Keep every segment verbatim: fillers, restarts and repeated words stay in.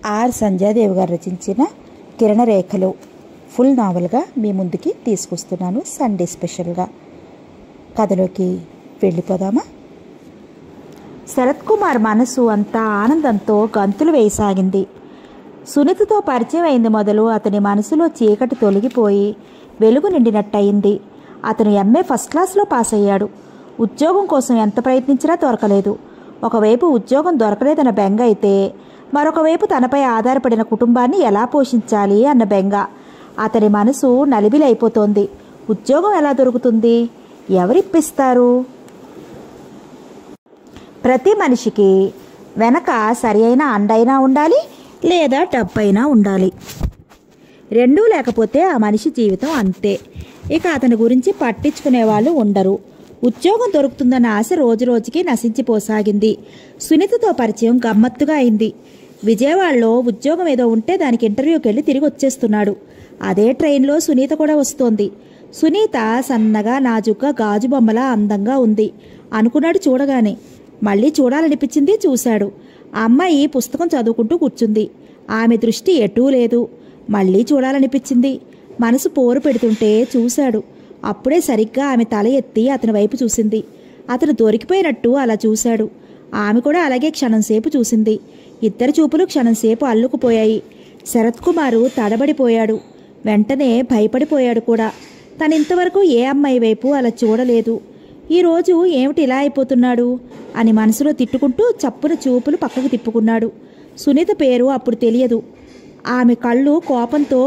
Are Sandhya Devi గారు రచించిన కిరణరేఖలు full నావల్గా మీ ముందుకి తీసుకొస్తున్నాను సండే స్పెషల్గా. కథలోకి వెళ్ళిపోదామా? శరత్ కుమార్ మనసు అంతా ఆనందంతో గంతులు వేయసాగింది. సునీతతో పరిచయం అయింది మొదలు అతని మనసులో చీకటి తొలగిపోయి వెలుగు నిండినట్టయింది. అతను ఎంఏ ఫస్ట్ క్లాస్లో పాస్ అయ్యాడు. ఉద్యోగం కోసం ఎంత ప్రయత్నించినా దొరకలేదు. ఒకవైపు ఉద్యోగం దొరకలేదన్న బెంగ అయితే మరొక వైపు తనపై ఆధారపడిన కుటుంబాన్ని ఎలా పోషించాలి అన్న బెంగ. అతని మనసు నలిబిలైపోతోంది. ఉద్యోగం ఎలా దొరుకుతుంది? ఎవరిప్పిస్తారు? ప్రతి మనిషికి వెనక సరి అయిన అండైనా ఉండాలి, లేదా డబ్బైనా ఉండాలి. రెండూ లేకపోతే ఆ మనిషి జీవితం అంతే. ఇక అతని గురించి పట్టించుకునే వాళ్ళు ఉండరు. ఉద్యోగం దొరుకుతుందన్న ఆశ రోజు రోజుకి నశించిపోసాగింది. సునీతతో పరిచయం గమ్మత్తుగా అయింది. విజయవాడలో ఉద్యోగం ఏదో ఉంటే దానికి ఇంటర్వ్యూకి వెళ్ళి తిరిగి వచ్చేస్తున్నాడు. అదే ట్రైన్లో సునీత కూడా వస్తోంది. సునీత సన్నగా నాజుగ్గా గాజు బొమ్మలా అందంగా ఉంది అనుకున్నాడు చూడగానే. మళ్ళీ చూడాలనిపించింది, చూశాడు. ఆ అమ్మాయి పుస్తకం చదువుకుంటూ కూర్చుంది. ఆమె దృష్టి ఎటూ లేదు. మళ్ళీ చూడాలనిపించింది. మనసు పోరు పెడుతుంటే చూశాడు. అప్పుడే సరిగ్గా ఆమె తల ఎత్తి అతని వైపు చూసింది. అతను దొరికిపోయినట్టు అలా చూశాడు. ఆమె కూడా అలాగే క్షణంసేపు చూసింది. ఇద్దరి చూపులు క్షణంసేపు అల్లుకుపోయాయి. శరత్ కుమారు తడబడిపోయాడు. వెంటనే భయపడిపోయాడు కూడా. తను ఇంతవరకు ఏ అమ్మాయి వైపు అలా చూడలేదు. ఈరోజు ఏమిటి ఇలా అయిపోతున్నాడు అని మనసులో తిట్టుకుంటూ చప్పున చూపులు పక్కకు తిప్పుకున్నాడు. సునీత పేరు అప్పుడు తెలియదు. ఆమె కళ్ళు కోపంతో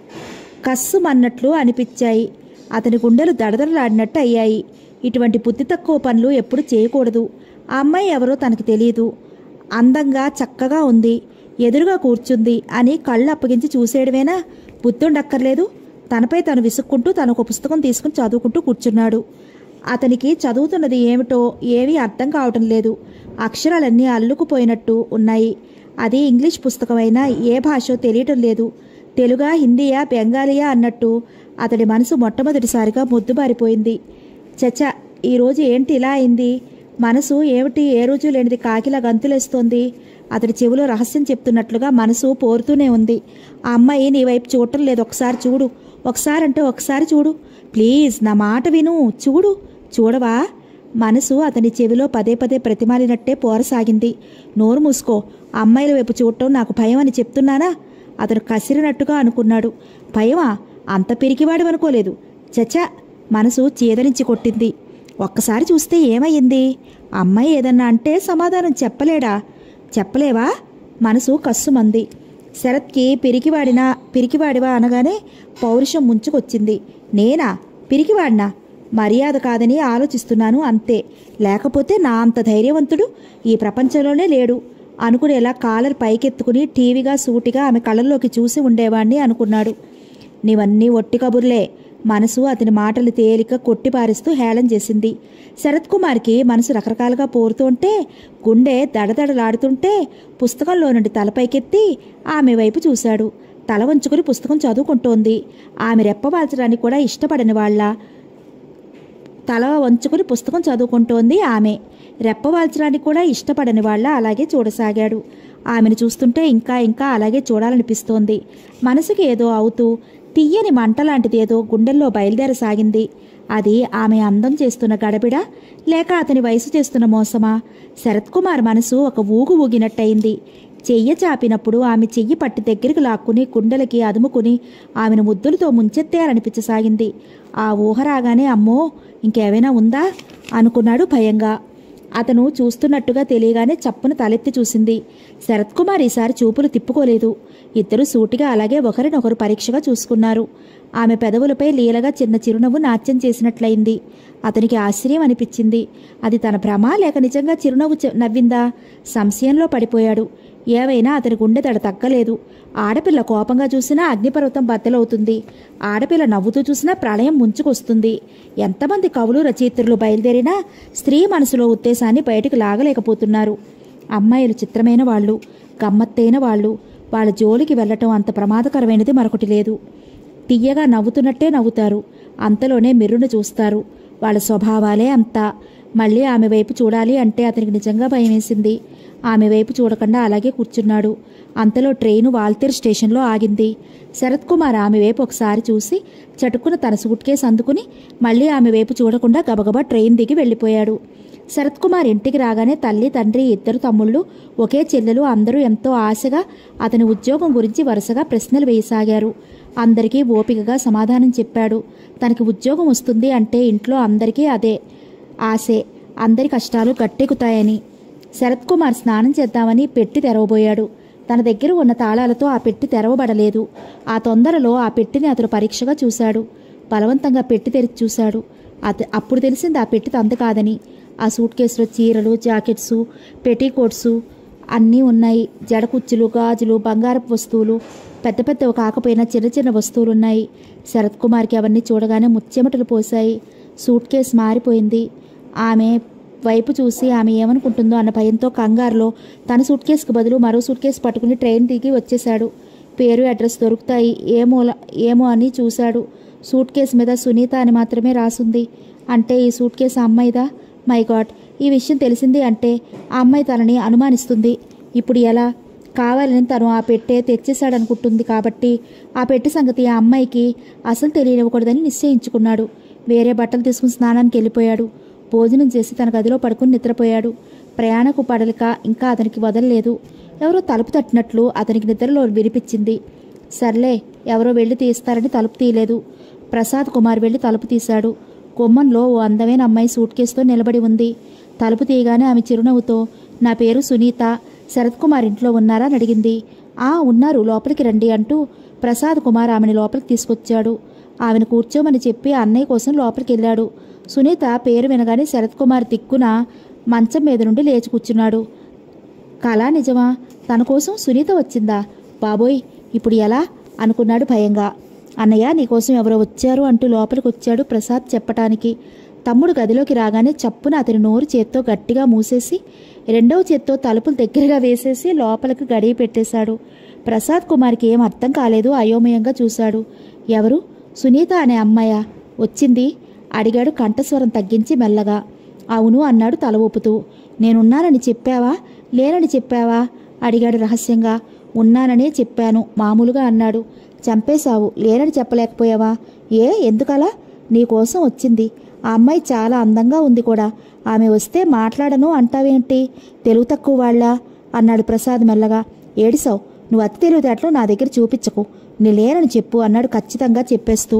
కస్సుమన్నట్లు అనిపించాయి. అతని గుండెలు దడదడలాడినట్టు అయ్యాయి. ఇటువంటి బుద్ధి తక్కువ పనులు ఎప్పుడు చేయకూడదు. ఆ అమ్మాయి ఎవరో తనకు తెలియదు. అందంగా చక్కగా ఉంది, ఎదురుగా కూర్చుంది అని కళ్ళు అప్పగించి చూసేయడమేనా? బుద్ధుండక్కర్లేదు. తనపై తను విసుక్కుంటూ తను ఒక పుస్తకం తీసుకుని చదువుకుంటూ కూర్చున్నాడు. అతనికి చదువుతున్నది ఏమిటో ఏమీ అర్థం కావటం లేదు. అక్షరాలన్నీ అల్లుకుపోయినట్టు ఉన్నాయి. అది ఇంగ్లీష్ పుస్తకమైనా ఏ భాషో తెలియటం లేదు. తెలుగా, హిందీయా, బెంగాలీయా అన్నట్టు అతడి మనసు మొట్టమొదటిసారిగా మొద్దుబారిపోయింది. చచ్చ, ఈరోజు ఏంటి ఇలా అయింది? మనసు ఏమిటి ఏ రోజు లేనిది కాకిలా గంతులేస్తోంది? అతడి చెవిలో రహస్యం చెప్తున్నట్లుగా మనసు పోరుతూనే ఉంది. ఆ అమ్మాయి నీ వైపు చూడటం లేదు. ఒకసారి చూడు. ఒకసారి అంటే ఒకసారి చూడు. ప్లీజ్, నా మాట విను. చూడు. చూడవా? మనసు అతని చెవిలో పదే పదే ప్రతిమాలినట్టే పోరసాగింది. నోరు మూసుకో. అమ్మాయిల వైపు చూడటం నాకు భయం అని చెప్తున్నానా? అతను కసిరినట్టుగా అనుకున్నాడు. భయమా? అంత పిరికివాడు అనుకోలేదు. చచ్చా, మనసు చేదరించి కొట్టింది. ఒక్కసారి చూస్తే ఏమయ్యింది? అమ్మాయి ఏదన్నా అంటే సమాధానం చెప్పలేడా? చెప్పలేవా? మనసు కస్సుమంది. శరత్కి పిరికివాడినా పిరికివాడివా అనగానే పౌరుషం ముంచుకొచ్చింది. నేనా పిరికివాడినా? మర్యాద కాదని ఆలోచిస్తున్నాను అంతే. లేకపోతే నా అంత ధైర్యవంతుడు ఈ ప్రపంచంలోనే లేడు అనుకునేలా కాలర్ పైకెత్తుకుని టీవీగా సూటిగా ఆమె కళ్ళల్లోకి చూసి ఉండేవాణ్ణి అనుకున్నాడు. నీవన్నీ ఒట్టి కబుర్లే. మనసు అతని మాటలు తేలిక కొట్టిపారేస్తూ హేళన చేసింది. శరత్ కుమార్కి మనసు రకరకాలుగా పోరుతుంటే, గుండె దడదడలాడుతుంటే పుస్తకంలో నుండి తలపైకెత్తి ఆమె వైపు చూశాడు. తల వంచుకుని పుస్తకం చదువుకుంటోంది. ఆమె రెప్పవాల్చడానికి కూడా ఇష్టపడని వాళ్ళ తల వంచుకుని పుస్తకం చదువుకుంటోంది ఆమె. రెప్పవాల్చడానికి కూడా ఇష్టపడని వాళ్ళ అలాగే చూడసాగాడు. ఆమెను చూస్తుంటే ఇంకా ఇంకా అలాగే చూడాలనిపిస్తోంది. మనసుకి ఏదో అవుతూ తీయని మంట లాంటిది ఏదో గుండెల్లో బయలుదేరసాగింది. అది ఆమె అందం చేస్తున్న గడబిడ, లేక అతని వయసు చేస్తున్న మోసమా? శరత్ కుమార్ మనసు ఒక ఊగు ఊగినట్టయింది. చెయ్య చాపినప్పుడు ఆమె చెయ్యి పట్టి దగ్గరికి లాక్కుని గుండెలకి అదుముకుని ఆమెను ముద్దులతో ముంచెత్తేయాలనిపించసాగింది. ఆ ఊహ రాగానే అమ్మో, ఇంకేమైనా ఉందా అనుకున్నాడు భయంగా. అతను చూస్తున్నట్టుగా తెలియగానే చప్పున తలెత్తి చూసింది. శరత్ కుమార్ ఈసారి చూపులు తిప్పుకోలేదు. ఇద్దరు సూటిగా అలాగే ఒకరినొకరు పరీక్షగా చూసుకున్నారు. ఆమె పెదవులపై లీలగా చిన్న చిరునవ్వు నాట్యం చేసినట్లయింది. అతనికి ఆశ్చర్యం అనిపించింది. అది తన భ్రమ లేక నిజంగా చిరునవ్వు నవ్విందా? సంశయంలో పడిపోయాడు. ఏవైనా అతని గుండె దడ తగ్గలేదు. ఆడపిల్ల కోపంగా చూసినా అగ్నిపర్వతం బద్దలవుతుంది. ఆడపిల్ల నవ్వుతూ చూసినా ప్రళయం ముంచుకొస్తుంది. ఎంతమంది కవులు రచయిత్రులు బయలుదేరినా స్త్రీ మనసులో ఉద్దేశాన్ని బయటకు లాగలేకపోతున్నారు. అమ్మాయిలు చిత్రమైన వాళ్ళు, గమ్మత్తైన వాళ్ళు. వాళ్ళ జోలికి వెళ్లటం అంత ప్రమాదకరమైనది మరొకటి లేదు. తియ్యగా నవ్వుతున్నట్టే నవ్వుతారు. అంతలోనే మిర్రును చూస్తారు. వాళ్ళ స్వభావాలే అంతా. మళ్ళీ ఆమె వైపు చూడాలి అంటే అతనికి నిజంగా భయం వేసింది. ఆమె వైపు చూడకుండా అలాగే కూర్చున్నాడు. అంతలో ట్రైను వాల్తేరు స్టేషన్లో ఆగింది. శరత్ కుమార్ ఆమె వైపు ఒకసారి చూసి చటుక్కున తన సూట్ కేసు అందుకుని మళ్ళీ ఆమె వైపు చూడకుండా గబగబా ట్రైన్ దిగి వెళ్ళిపోయాడు. శరత్ కుమార్ ఇంటికి రాగానే తల్లి, తండ్రి, ఇద్దరు తమ్ముళ్ళు, ఒకే చెల్లెలు అందరూ ఎంతో ఆశగా అతని ఉద్యోగం గురించి వరుసగా ప్రశ్నలు వేయసాగారు. అందరికీ ఓపికగా సమాధానం చెప్పాడు. తనకి ఉద్యోగం వస్తుంది అంటే ఇంట్లో అందరికీ అదే ఆశే, అందరి కష్టాలు గట్టెక్కుతాయని. శరత్ కుమార్ స్నానం చేద్దామని పెట్టి తెరవబోయాడు. తన దగ్గర ఉన్న తాళాలతో ఆ పెట్టి తెరవబడలేదు. ఆ తొందరలో ఆ పెట్టిని అతను పరీక్షగా చూశాడు. బలవంతంగా పెట్టి తెరిచి చూశాడు. అత అప్పుడు తెలిసింది ఆ పెట్టి తందు కాదని. ఆ సూట్ కేసులో చీరలు, జాకెట్సు, పెట్టీకోట్సు అన్నీ ఉన్నాయి. జడకుచ్చులు, గాజులు, బంగారపు వస్తువులు, పెద్ద పెద్దవి కాకపోయినా చిన్న చిన్న వస్తువులున్నాయి. శరత్ కుమార్కి అవన్నీ చూడగానే ముచ్చెమటలు పోశాయి. సూట్ కేసు మారిపోయింది. ఆమె వైపు చూసి ఆమె ఏమనుకుంటుందో అన్న భయంతో కంగారులో తన సూట్ కేసుకు బదులు మరో సూట్ కేసు పట్టుకుని ట్రైన్ దిగి వచ్చేశాడు. పేరు, అడ్రస్ దొరుకుతాయి ఏమో ఏమో అని చూశాడు. సూట్ కేసు మీద సునీత అని మాత్రమే రాసుంది. అంటే ఈ సూట్ కేసు అమ్మాయిదా? మై గాడ్, ఈ విషయం తెలిసింది అంటే ఆ అమ్మాయి తనని అనుమానిస్తుంది. ఇప్పుడు ఎలా? కావాలని తను ఆ పెట్టే తెచ్చేశాడనుకుంటుంది కాబట్టి ఆ పెట్టె సంగతి ఆ అమ్మాయికి అసలు తెలియనివ్వకూడదని నిశ్చయించుకున్నాడు. వేరే బట్టలు తీసుకుని స్నానానికి వెళ్ళిపోయాడు. భోజనం చేసి తన గదిలో పడుకుని నిద్రపోయాడు. ప్రయాణకు పడలిక ఇంకా అతనికి వదలలేదు. ఎవరో తలుపు తట్టినట్లు అతనికి నిద్రలో వినిపించింది. సర్లే, ఎవరో వెళ్ళి తీస్తారని తలుపు తీయలేదు. ప్రసాద్ కుమార్ వెళ్ళి తలుపు తీశాడు. గుమ్మంలో ఓ అందమైన అమ్మాయి సూట్ కేసుతో నిలబడి ఉంది. తలుపు తీయగానే ఆమె చిరునవ్వుతో, నా పేరు సునీత, శరత్ కుమార్ ఇంట్లో ఉన్నారా అని అడిగింది. ఆ ఉన్నారు, లోపలికి రండి అంటూ ప్రసాద్ కుమార్ ఆమెను లోపలికి తీసుకొచ్చాడు. ఆమెను కూర్చోమని చెప్పి అన్నయ్య కోసం లోపలికి వెళ్ళాడు. సునీత పేరు వినగానే శరత్ కుమార్ దిక్కున మంచం మీద నుండి లేచి కూర్చున్నాడు. కళా నిజమా? తన కోసం సునీత వచ్చిందా? బాబోయ్, ఇప్పుడు ఎలా అనుకున్నాడు భయంగా. అన్నయ్య, నీకోసం ఎవరో వచ్చారు అంటూ లోపలికి వచ్చాడు ప్రసాద్ చెప్పటానికి. తమ్ముడు గదిలోకి రాగానే చప్పున అతని నోరు చేత్తో గట్టిగా మూసేసి రెండవ చేత్తో తలుపులు దగ్గరగా వేసేసి లోపలికి గడియ పెట్టేశాడు. ప్రసాద్ కుమార్కి ఏం అర్థం కాలేదు. అయోమయంగా చూశాడు. ఎవరు? సునీత అనే అమ్మాయా వచ్చింది? అడిగాడు కంఠస్వరం తగ్గించి మెల్లగా. అవును అన్నాడు తల ఊపుతూ. నేనున్నానని చెప్పావా, లేనని చెప్పావా అడిగాడు రహస్యంగా. ఉన్నాననే చెప్పాను మామూలుగా అన్నాడు. చంపేశావు, లేనని చెప్పలేకపోయావా? ఏ, ఎందుకలా? నీకోసం వచ్చింది. ఆ అమ్మాయి చాలా అందంగా ఉంది కూడా. ఆమె వస్తే మాట్లాడను అంటావేంటి? తెలుగు తక్కువ వాళ్ళ అన్నాడు ప్రసాద్ మెల్లగా. ఏడిసావు, నువ్వు అతి తెలివితేటలు నా దగ్గర చూపించకు. నీ లేనని చెప్పు అన్నాడు ఖచ్చితంగా చెప్పేస్తూ.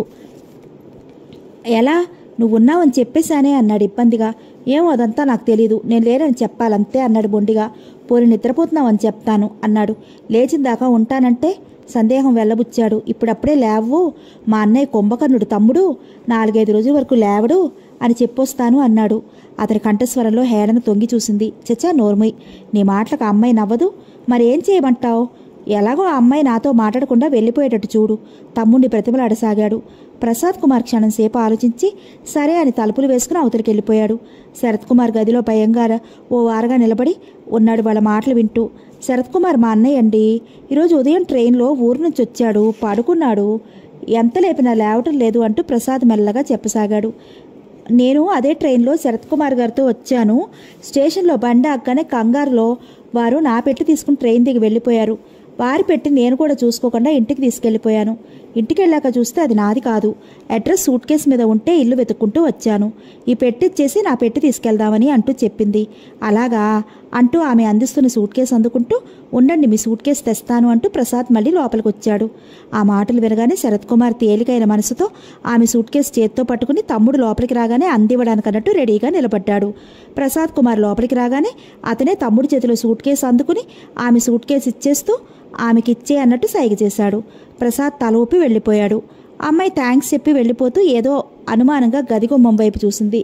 ఎలా? నువ్వున్నావని చెప్పేశానే అన్నాడు ఇబ్బందిగా. ఏమో, అదంతా నాకు తెలీదు. నేను లేనని చెప్పాలంతే అన్నాడు బొండిగా. పోని నిద్రపోతున్నావని చెప్తాను అన్నాడు. లేచిందాకా ఉంటానంటే సందేహం వెళ్ళబుచ్చాడు. ఇప్పుడప్పుడే లేవు, మా అన్నయ్య కుంభకర్ణుడు తమ్ముడు, నాలుగైదు రోజుల వరకు లేవడు అని చెప్పొస్తాను అన్నాడు. అతని కంఠస్వరంలో హేళన తొంగి చూసింది. చచ్చా, నోర్మయ్, నీ మాటలకు అమ్మాయి నవ్వదు. మరేం చేయమంటావు? ఎలాగో ఆ అమ్మాయి నాతో మాట్లాడకుండా వెళ్ళిపోయేటట్టు చూడు తమ్ముడిని ప్రతిమలాడసాగాడు. ప్రసాద్ కుమార్ క్షణం సేపు ఆలోచించి సరే అని తలుపులు వేసుకుని అవతలికి వెళ్ళిపోయాడు. శరత్ కుమార్ గదిలో భయంగా ఓ వారగా నిలబడి ఉన్నాడు వాళ్ళ మాటలు వింటూ. శరత్ కుమార్ మా అన్నయ్య అండి. ఈరోజు ఉదయం ట్రైన్లో ఊరు నుంచి వచ్చాడు, పడుకున్నాడు, ఎంత లేపినా లేవటం లేదు అంటూ ప్రసాద్ మెల్లగా చెప్పసాగాడు. నేను అదే ట్రైన్లో శరత్ కుమార్ గారితో వచ్చాను. స్టేషన్లో బండి అక్కనే కంగారులో వారు నా పెట్టి తీసుకుని ట్రైన్ దిగి వెళ్ళిపోయారు. వారి పెట్టి నేను కూడా చూసుకోకుండా ఇంటికి తీసుకెళ్ళిపోయాను. ఇంటికి వెళ్ళాక చూస్తే అది నాది కాదు. అడ్రస్ సూట్ కేసు మీద ఉంటే ఇల్లు వెతుక్కుంటూ వచ్చాను. ఈ పెట్టి ఇచ్చేసి నా పెట్టి తీసుకెళ్దామని అంటూ చెప్పింది. అలాగా అంటూ ఆమె అందిస్తున్న సూట్ కేసు అందుకుంటూ, ఉండండి మీ సూట్ కేసు తెస్తాను అంటూ ప్రసాద్ మళ్ళీ లోపలికి వచ్చాడు. ఆ మాటలు వినగానే శరత్ కుమార్ తేలికైన మనసుతో ఆమె సూట్ కేసు చేత్తో పట్టుకుని తమ్ముడు లోపలికి రాగానే అందివ్వడానికి అన్నట్టు రెడీగా నిలబడ్డాడు. ప్రసాద్ కుమార్ లోపలికి రాగానే అతనే తమ్ముడి చేతిలో సూట్ కేసు అందుకుని ఆమె సూట్ కేసు ఇచ్చేస్తూ ఆమెకిచ్చే అన్నట్టు సైగ చేశాడు. ప్రసాద్ తల ఊపి వెళ్ళిపోయాడు. అమ్మాయి థ్యాంక్స్ చెప్పి వెళ్ళిపోతూ ఏదో అనుమానంగా గదిగుమ్మం వైపు చూసింది.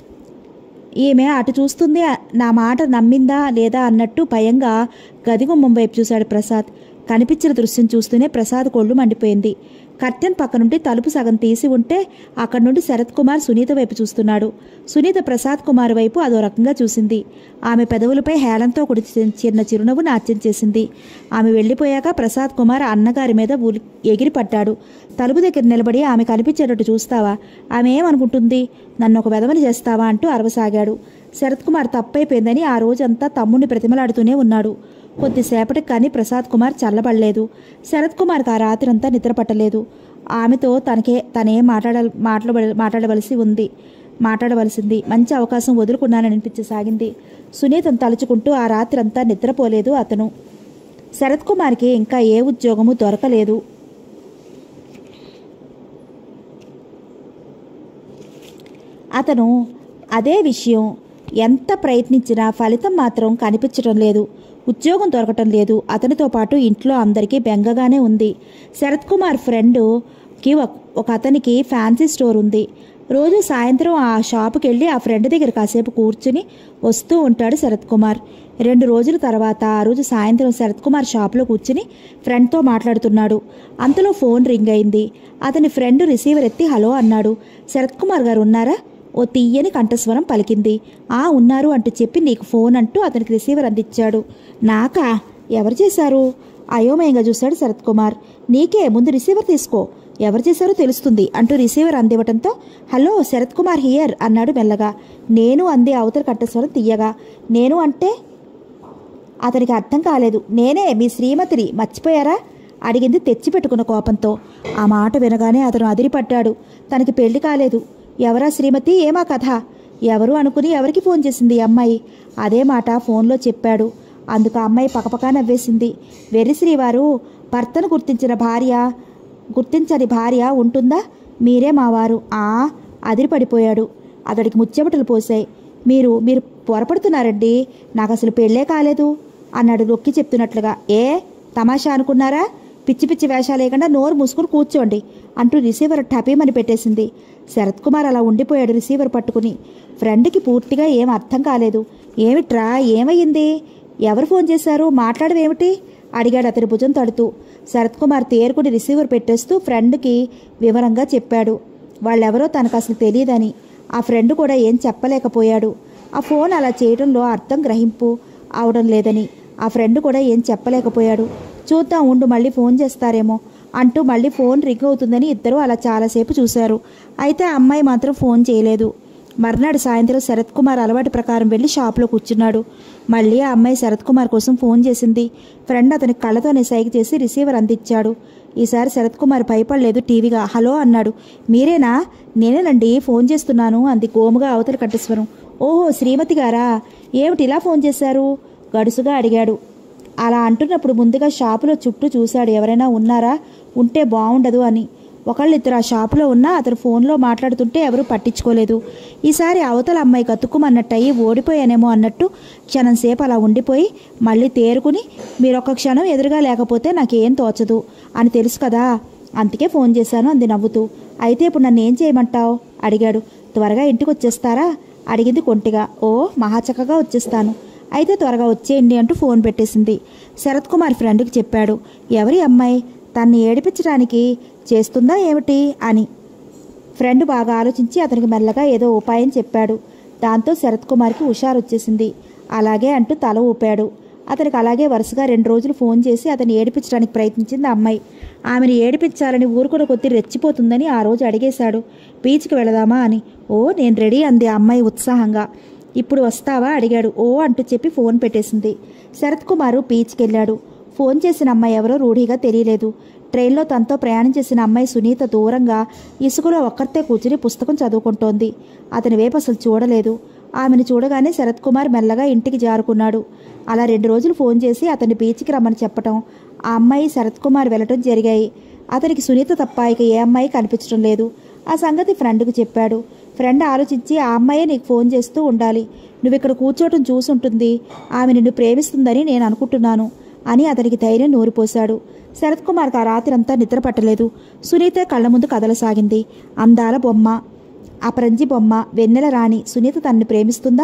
ఈమె అటు చూస్తుంది, నా మాట నమ్మిందా లేదా అన్నట్టు భయంగా గదిగుమ్మం వైపు చూశాడు ప్రసాద్. కనిపించిన దృశ్యం చూస్తూనే ప్రసాద్ కొళ్ళు మండిపోయింది. కర్టెన్ పక్క నుండి తలుపు సగం తీసి ఉంటే అక్కడి నుండి శరత్ కుమార్ సునీత వైపు చూస్తున్నాడు. సునీత ప్రసాద్ కుమార్ వైపు అదో రకంగా చూసింది. ఆమె పెదవులపై హేళంతో కూడి చిన్న చిరునవ్వు నాట్యం చేసింది. ఆమె వెళ్ళిపోయాక ప్రసాద్ కుమార్ అన్నగారి మీద ఉలి ఎగిరి పడ్డాడు. తలుపు దగ్గర నిలబడి ఆమె కనిపించేటట్టు చూస్తావా, ఆమె ఏమనుకుంటుంది, నన్ను ఒక వెధవని చేస్తావా అంటూ అరవసాగాడు. శరత్ కుమార్ తప్పైపోయిందని ఆ రోజంతా తమ్ముడిని ప్రతిమలాడుతూనే ఉన్నాడు. కొద్దిసేపటికి కానీ ప్రసాద్ కుమార్ చల్లబడలేదు. శరత్ కుమార్కి ఆ రాత్రి అంతా నిద్ర పట్టలేదు. ఆమెతో తనకే తనే మాట్లాడ మాట్లాడ మాట్లాడవలసి ఉంది మాట్లాడవలసింది మంచి అవకాశం వదులుకున్నానని అనిపించసాగింది. సునీతను తలుచుకుంటూ ఆ రాత్రి అంతా నిద్రపోలేదు అతను. శరత్ కుమార్కి ఇంకా ఏ ఉద్యోగము దొరకలేదు. అతను అదే విషయం ఎంత ప్రయత్నించినా ఫలితం మాత్రం కనిపించడం లేదు. ఉద్యోగం దొరకటం లేదు. అతనితో పాటు ఇంట్లో అందరికీ బెంగగానే ఉంది. శరత్ కుమార్ ఫ్రెండ్కి ఒక అతనికి ఫ్యాన్సీ స్టోర్ ఉంది. రోజు సాయంత్రం ఆ షాపుకి వెళ్ళి ఆ ఫ్రెండ్ దగ్గర కాసేపు కూర్చుని వస్తూ ఉంటాడు శరత్ కుమార్. రెండు రోజుల తర్వాత ఆ రోజు సాయంత్రం శరత్ కుమార్ షాప్లో కూర్చుని ఫ్రెండ్తో మాట్లాడుతున్నాడు. అంతలో ఫోన్ రింగ్ అయింది. అతని ఫ్రెండ్ రిసీవర్ ఎత్తి హలో అన్నాడు. శరత్ కుమార్ గారు ఉన్నారా? ఓ తీయని కంఠస్వరం పలికింది. ఆ ఉన్నారు అంటూ చెప్పి నీకు ఫోన్ అంటూ అతనికి రిసీవర్ అందించాడు. నాకా? ఎవరు చేశారు? అయోమయంగా చూశాడు శరత్ కుమార్. నీకే, ముందు రిసీవర్ తీసుకో, ఎవరు చేశారో తెలుస్తుంది అంటూ రిసీవర్ అందివ్వటంతో హలో శరత్ కుమార్ హియర్ అన్నాడు మెల్లగా. నేను అంది అవతల కంఠస్వరం తీయగా. నేను అంటే అతనికి అర్థం కాలేదు. నేనే మీ శ్రీమతిని, మర్చిపోయారా అడిగింది తెచ్చిపెట్టుకున్న కోపంతో. ఆ మాట వినగానే అతను అదిరిపడ్డాడు. తనకి పెళ్లి కాలేదు. ఎవరా శ్రీమతి, ఏమా కథ? ఎవరు అనుకుని ఎవరికి ఫోన్ చేసింది ఈ అమ్మాయి? అదే మాట ఫోన్లో చెప్పాడు. అందుకు ఆ అమ్మాయి పకపకా నవ్వేసింది. వెర్రి శ్రీవారు, భర్తను గుర్తించిన భార్య గుర్తించని భార్య ఉంటుందా? మీరే మావారు. ఆ అదిరిపడిపోయాడు. అతడికి ముచ్చెమటలు పోసాయి. మీరు మీరు పొరపడుతున్నారండి, నాకు అసలు పెళ్ళే కాలేదు అన్నాడు నొక్కి చెప్తున్నట్లుగా. ఏ తమాషా అనుకున్నారా? పిచ్చి పిచ్చి వేషాలు లేకుండా నోరు మూసుకుని కూర్చోండి అంటూ రిసీవర్ టపీమని పెట్టేసింది. శరత్ కుమార్ అలా ఉండిపోయాడు రిసీవర్ పట్టుకుని. ఫ్రెండ్కి పూర్తిగా ఏం అర్థం కాలేదు. ఏమిట్రా, ఏమయ్యింది? ఎవరు ఫోన్ చేశారు? మాట్లాడవేమిటి అడిగాడు అతని భుజం తడుతూ. శరత్ కుమార్ తేరుకుని రిసీవర్ పెట్టేస్తూ ఫ్రెండ్కి వివరంగా చెప్పాడు. వాళ్ళెవరో తనకు అసలు తెలియదని. ఆ ఫ్రెండ్ కూడా ఏం చెప్పలేకపోయాడు. ఆ ఫోన్ అలా చేయడంలో అర్థం గ్రహింపు అవడం లేదని ఆ ఫ్రెండ్ కూడా ఏం చెప్పలేకపోయాడు. చూద్దాం ఉండు, మళ్ళీ ఫోన్ చేస్తారేమో అంటూ మళ్ళీ ఫోన్ రింగ్ అవుతుందని ఇద్దరూ అలా చాలాసేపు చూశారు. అయితే ఆ అమ్మాయి మాత్రం ఫోన్ చేయలేదు. మర్నాడు సాయంత్రం శరత్ కుమార్ అలవాటు ప్రకారం వెళ్ళి షాప్లో కూర్చున్నాడు. మళ్ళీ ఆ అమ్మాయి శరత్ కుమార్ కోసం ఫోన్ చేసింది. ఫ్రెండ్ అతని కళ్ళతోనే సైగ చేసి రిసీవర్ అందించాడు. ఈసారి శరత్ కుమార్ భయపడలేదు. టీవీగా హలో అన్నాడు. మీరేనా? నేనేనండి, ఫోన్ చేస్తున్నాను అంది గోముగా అవతల కంఠస్వరం. ఓహో, శ్రీమతి గారా? ఏమిటి ఇలా ఫోన్ చేశారు గడుసుగా అడిగాడు. అలా అంటున్నప్పుడు ముందుగా షాపులో చుట్టూ చూశాడు. ఎవరైనా ఉన్నారా, ఉంటే బాగుండదు అని. ఒకళ్ళిద్దరు ఆ షాపులో ఉన్నా అతను ఫోన్లో మాట్లాడుతుంటే ఎవరూ పట్టించుకోలేదు. ఈసారి అవతల అమ్మాయి గతుక్కుమన్నట్టయి ఓడిపోయానేమో అన్నట్టు క్షణం సేపు అలా ఉండిపోయి మళ్ళీ తేరుకుని మీరొక్క క్షణం ఎదురుగా లేకపోతే నాకేం తోచదు అని తెలుసు కదా, అందుకే ఫోన్ చేశాను అంది నవ్వుతూ. అయితే ఇప్పుడు నన్ను ఏం చేయమంటావు అడిగాడు. త్వరగా ఇంటికి వచ్చేస్తారా అడిగింది కొంటిగా. ఓ, మహాచక్కగా వచ్చేస్తాను, అయితే త్వరగా వచ్చేయండి అంటూ ఫోన్ పెట్టేసింది. శరత్ కుమార్ ఫ్రెండ్కి చెప్పాడు. ఎవరి అమ్మాయి, తన్ని ఏడిపించడానికి చేస్తుందా ఏమిటి అని. ఫ్రెండ్ బాగా ఆలోచించి అతనికి మెల్లగా ఏదో ఉపాయం చెప్పాడు. దాంతో శరత్ కుమార్కి హుషారు వచ్చేసింది. అలాగే అంటూ తల ఊపాడు. అతనికి అలాగే వరుసగా రెండు రోజులు ఫోన్ చేసి అతన్ని ఏడిపించడానికి ప్రయత్నించింది ఆ అమ్మాయి. ఆమెను ఏడిపించాలని ఊరుకున్న కొద్దీ రెచ్చిపోతుందని ఆ రోజు అడిగేశాడు. బీచ్కి వెళదామా అని. ఓ, నేను రెడీ అంది ఆ అమ్మాయి ఉత్సాహంగా. ఇప్పుడు వస్తావా అడిగాడు. ఓ అంటూ చెప్పి ఫోన్ పెట్టేసింది. శరత్ కుమారు బీచ్కి వెళ్ళాడు. ఫోన్ చేసిన అమ్మాయి ఎవరో రూఢిగా తెలియలేదు. ట్రైన్లో తనతో ప్రయాణం చేసిన అమ్మాయి సునీత దూరంగా ఇసుకలో ఒక్కరితే కూర్చుని పుస్తకం చదువుకుంటోంది. అతని వైపు అసలు చూడలేదు. ఆమెను చూడగానే శరత్ కుమార్ మెల్లగా ఇంటికి జారుకున్నాడు. అలా రెండు రోజులు ఫోన్ చేసి అతన్ని బీచ్కి రమ్మని చెప్పటం, ఆ అమ్మాయి శరత్ కుమార్ వెళ్ళటం జరిగాయి. అతనికి సునీత తప్ప ఇక ఏ అమ్మాయి కనిపించడం లేదు. ఆ సంగతి ఫ్రెండ్కు చెప్పాడు. ఫ్రెండ్ ఆలోచించి ఆ అమ్మాయే నీకు ఫోన్ చేస్తూ ఉండాలి, నువ్వు ఇక్కడ కూర్చోవటం చూసుంటుంది, ఆమె నిన్ను ప్రేమిస్తుందని నేను అనుకుంటున్నాను అని అతనికి ధైర్యం నూరిపోశాడు. శరత్ కుమార్కి ఆ రాత్రంతా నిద్ర పట్టలేదు. సునీత కళ్ళ ముందు కదలసాగింది. అందాల బొమ్మ, అపరంజి బొమ్మ, వెన్నెల రాణి సునీత తనని ప్రేమిస్తుందా?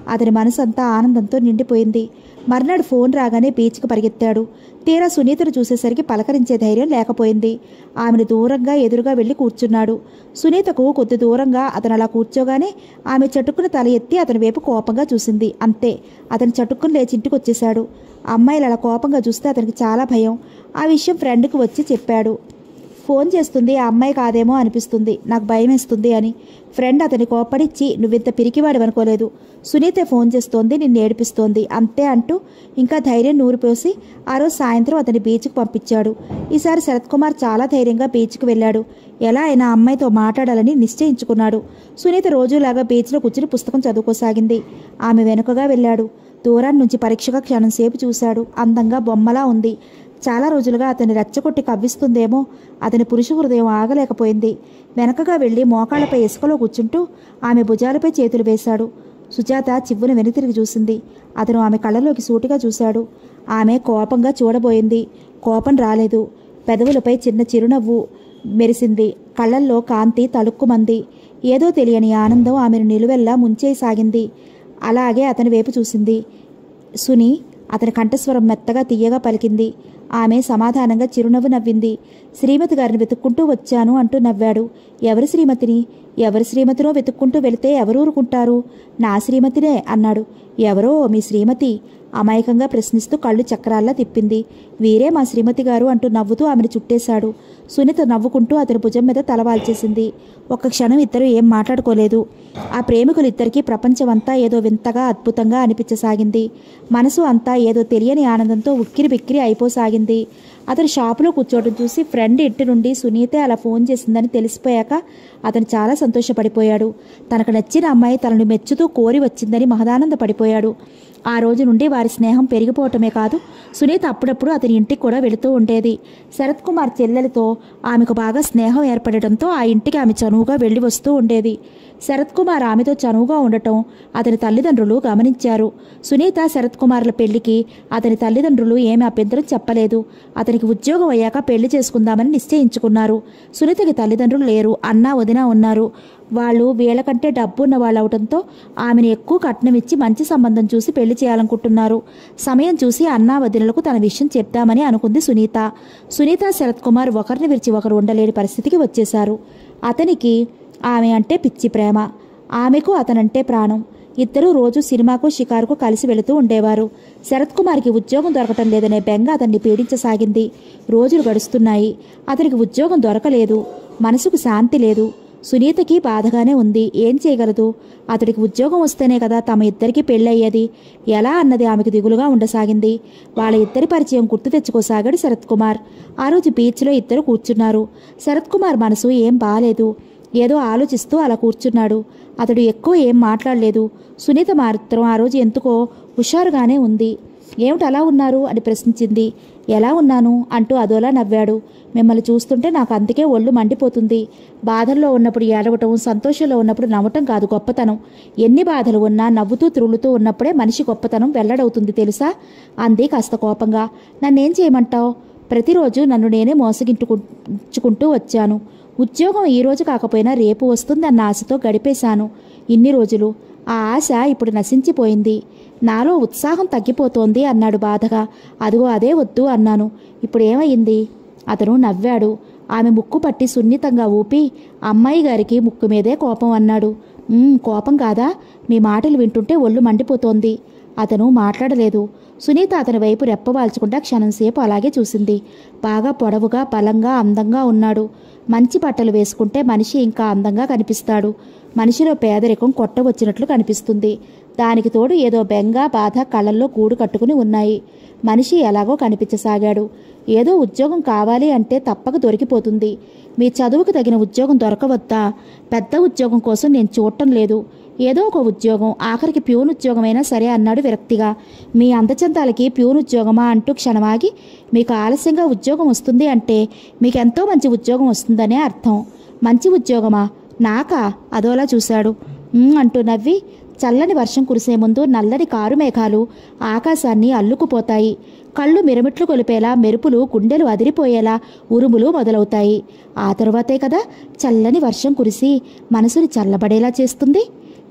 అతని మనసంతా ఆనందంతో నిండిపోయింది. మర్నాడు ఫోన్ రాగానే బీచ్కి పరిగెత్తాడు. తీరా సునీతను చూసేసరికి పలకరించే ధైర్యం లేకపోయింది. ఆమెను దూరంగా ఎదురుగా వెళ్ళి కూర్చున్నాడు. సునీతకు కొద్ది దూరంగా అతను అలా కూర్చోగానే ఆమె చటుక్కున తల ఎత్తి అతని వైపు కోపంగా చూసింది. అంతే, అతను చటుక్కున లేచి ఇంటికి వచ్చేశాడు. అమ్మాయిలు అలా కోపంగా చూస్తే అతనికి చాలా భయం. ఆ విషయం ఫ్రెండ్కి వచ్చి చెప్పాడు. ఫోన్ చేస్తుంది ఆ అమ్మాయి కాదేమో అనిపిస్తుంది, నాకు భయం వేస్తుంది అని. ఫ్రెండ్ అతని కోపడిచ్చి, నువ్వింత పిరికివాడు అనుకోలేదు, సునీతే ఫోన్ చేస్తోంది, నిన్ను ఏడిపిస్తోంది అంతే అంటూ ఇంకా ధైర్యం నూరిపోసి ఆ రోజు సాయంత్రం అతని బీచ్కి పంపించాడు. ఈసారి శరత్ కుమార్ చాలా ధైర్యంగా బీచ్కి వెళ్ళాడు. ఎలా అయినా అమ్మాయితో మాట్లాడాలని నిశ్చయించుకున్నాడు. సునీత రోజులాగా బీచ్లో కూర్చుని పుస్తకం చదువుకోసాగింది. ఆమె వెనుకగా వెళ్ళాడు. దూరాన్ని నుంచి పరీక్షగా క్షణం సేపు చూశాడు. అందంగా బొమ్మలా ఉంది. చాలా రోజులుగా అతన్ని రెచ్చగొట్టి కవ్విస్తుందేమో. అతని పురుష హృదయం ఆగలేకపోయింది. వెనకగా వెళ్ళి మోకాళ్లపై ఇసుకలో కూర్చుంటూ ఆమె భుజాలపై చేతులు వేశాడు. సుజాత చివ్వున వెనుతిరిగి చూసింది. అతను ఆమె కళ్ళలోకి సూటిగా చూశాడు. ఆమె కోపంగా చూడబోయింది. కోపం రాలేదు. పెదవులపై చిన్న చిరునవ్వు మెరిసింది. కళ్ళల్లో కాంతి తళుక్కుమంది. ఏదో తెలియని ఆనందం ఆమెను నిలువెల్లా ముంచేసాగింది. అలాగే అతని వైపు చూసింది. సుని, అతని కంఠస్వరం మెత్తగా తీయగా పలికింది. ఆమె సమాధానంగా చిరునవ్వు నవ్వింది. శ్రీమతి గారిని వెతుక్కుంటూ వచ్చాను అంటూ నవ్వాడు. ఎవరి శ్రీమతిని? ఎవరి శ్రీమతినో వెతుక్కుంటూ వెళితే ఎవరు ఊరుకుంటారు? నా శ్రీమతినే అన్నాడు. ఎవరో మీ శ్రీమతి? అమాయకంగా ప్రశ్నిస్తూ కళ్ళు చక్రాల్లా తిప్పింది. వీరే మా శ్రీమతి గారు అంటూ నవ్వుతూ ఆమెను చుట్టేశాడు. సునీత నవ్వుకుంటూ అతని భుజం మీద తలవాల్చేసింది. ఒక్క క్షణం ఇద్దరు ఏం మాట్లాడుకోలేదు. ఆ ప్రేమికులిద్దరికీ ప్రపంచమంతా ఏదో వింతగా అద్భుతంగా అనిపించసాగింది. మనసు అంతా ఏదో తెలియని ఆనందంతో ఉక్కిరి బిక్కిరి అయిపోసాగింది. అతను షాపులో కూర్చోవడం చూసి ఫ్రెండ్ ఇంటి నుండి సునీతే అలా ఫోన్ చేసిందని తెలిసిపోయాక అతను చాలా సంతోషపడిపోయాడు. తనకు నచ్చిన అమ్మాయి తనను మెచ్చుతూ కోరి వచ్చిందని మహదానందపడిపోయాడు. ఆ రోజు నుండి వారి స్నేహం పెరిగిపోవటమే కాదు, సునీత అప్పుడప్పుడు అతని ఇంటికి కూడా వెళుతూ ఉండేది. శరత్ కుమార్ చెల్లెలతో ఆమెకు బాగా స్నేహం ఏర్పడటంతో ఆ ఇంటికి ఆమె చనువుగా వెళ్ళి వస్తూ ఉండేది. శరత్ కుమార్ ఆమెతో చనువుగా ఉండటం అతని తల్లిదండ్రులు గమనించారు. సునీత శరత్ కుమార్ల పెళ్లికి అతని తల్లిదండ్రులు ఏమీ అభ్యంతరం చెప్పలేదు. అతనికి ఉద్యోగం అయ్యాక పెళ్లి చేసుకుందామని నిశ్చయించుకున్నారు. సునీతకి తల్లిదండ్రులు లేరు, అన్నా వదినా ఉన్నారు. వాళ్ళు వీళ్ళకంటే డబ్బు ఉన్న వాళ్ళు అవడంతో ఆమెను ఎక్కువ కట్నం ఇచ్చి మంచి సంబంధం చూసి పెళ్లి చేయాలనుకుంటున్నారు. సమయం చూసి అన్నా వదినలకు తన విషయం చెప్దామని అనుకుంది సునీత. సునీత శరత్ కుమార్ ఒకరిని విరిచి ఒకరు ఉండలేని పరిస్థితికి వచ్చేశారు. అతనికి ఆమె అంటే పిచ్చి ప్రేమ, ఆమెకు అతనంటే ప్రాణం. ఇద్దరూ రోజు సినిమాకు షికారుకు కలిసి వెళుతూ ఉండేవారు. శరత్ కుమార్కి ఉద్యోగం దొరకటం లేదనే బెంగ అతన్ని పీడించసాగింది. రోజులు గడుస్తున్నాయి. అతనికి ఉద్యోగం దొరకలేదు. మనసుకు శాంతి లేదు. సునీతకి బాధగానే ఉంది. ఏం చేయగలదు? అతడికి ఉద్యోగం వస్తేనే కదా తమ ఇద్దరికీ పెళ్ళయ్యేది. ఎలా అన్నది ఆమెకు దిగులుగా ఉండసాగింది. వాళ్ళ ఇద్దరి పరిచయం గుర్తు తెచ్చుకోసాగాడు శరత్ కుమార్. ఆ రోజు బీచ్లో ఇద్దరు కూర్చున్నారు. శరత్ కుమార్ మనసు ఏం బాలేదు. ఏదో ఆలోచిస్తూ అలా కూర్చున్నాడు. అతడు ఎక్కువ ఏం మాట్లాడలేదు. సునీత మాత్రం ఆ రోజు ఎందుకో హుషారుగానే ఉంది. ఏమిటి అలా ఉన్నారు అని ప్రశ్నించింది. ఎలా ఉన్నాను అంటూ అదోలా నవ్వాడు. మిమ్మల్ని చూస్తుంటే నాకు అందుకే ఒళ్ళు మండిపోతుంది. బాధల్లో ఉన్నప్పుడు ఏడవటం, సంతోషంలో ఉన్నప్పుడు నవ్వటం కాదు గొప్పతనం. ఎన్ని బాధలు ఉన్నా నవ్వుతూ త్రులుతూ ఉన్నప్పుడే మనిషి గొప్పతనం వెల్లడవుతుంది తెలుసా అంది కాస్త కోపంగా. నన్నేం చేయమంటావు? ప్రతిరోజు నన్ను నేనే మోసగించుకుంటూ వచ్చాను. ఉద్యోగం ఈరోజు కాకపోయినా రేపు వస్తుందన్న ఆశతో గడిపేశాను ఇన్ని రోజులు. ఆ ఆశ ఇప్పుడు నశించిపోయింది. నాలో ఉత్సాహం తగ్గిపోతోంది అన్నాడు బాధగా. అదిగో అదే వద్దు అన్నాను. ఇప్పుడేమయ్యింది? అతను నవ్వాడు. ఆమె ముక్కు పట్టి సున్నితంగా ఊపి, అమ్మాయి గారికి ముక్కు మీదే కోపం అన్నాడు. కోపం కాదా? మీ మాటలు వింటుంటే ఒళ్ళు మండిపోతోంది. అతను మాట్లాడలేదు. సునీత అతని వైపు రెప్పవాల్చకుండా క్షణంసేపు అలాగే చూసింది. బాగా పొడవుగా, బలంగా, అందంగా ఉన్నాడు. మంచి బట్టలు వేసుకుంటే మనిషి ఇంకా అందంగా కనిపిస్తాడు. మనిషిలో పేదరికం కొట్టవచ్చినట్లు కనిపిస్తుంది. దానికి తోడు ఏదో బెంగ, బాధ కళ్ళల్లో గూడు కట్టుకుని ఉన్నాయి. మనిషి ఎలాగో కనిపించసాగాడు. ఏదో ఉద్యోగం కావాలి అంటే తప్పక దొరికిపోతుంది. మీ చదువుకు తగిన ఉద్యోగం దొరకవద్దా? పెద్ద ఉద్యోగం కోసం నేను చూడటం లేదు. ఏదో ఒక ఉద్యోగం, ఆఖరికి ప్యూన్ ఉద్యోగమైనా సరే అన్నాడు విరక్తిగా. మీ అందచందాలకి ప్యూన్ ఉద్యోగమా అంటూ క్షణమాగి, మీకు ఆలస్యంగా ఉద్యోగం వస్తుంది అంటే మీకెంతో మంచి ఉద్యోగం వస్తుందనే అర్థం. మంచి ఉద్యోగమా? నాకా? అదోలా చూశాడు. అంటూ నవ్వి, చల్లని వర్షం కురిసే ముందు నల్లని కారు మేఘాలు ఆకాశాన్ని అల్లుకుపోతాయి. కళ్ళు మిరమిట్లు కొలిపేలా మెరుపులు గుండెలు అదిరిపోయేలా ఉరుములు మొదలవుతాయి. ఆ తరువాతే కదా చల్లని వర్షం కురిసి మనసుని చల్లబడేలా చేస్తుంది.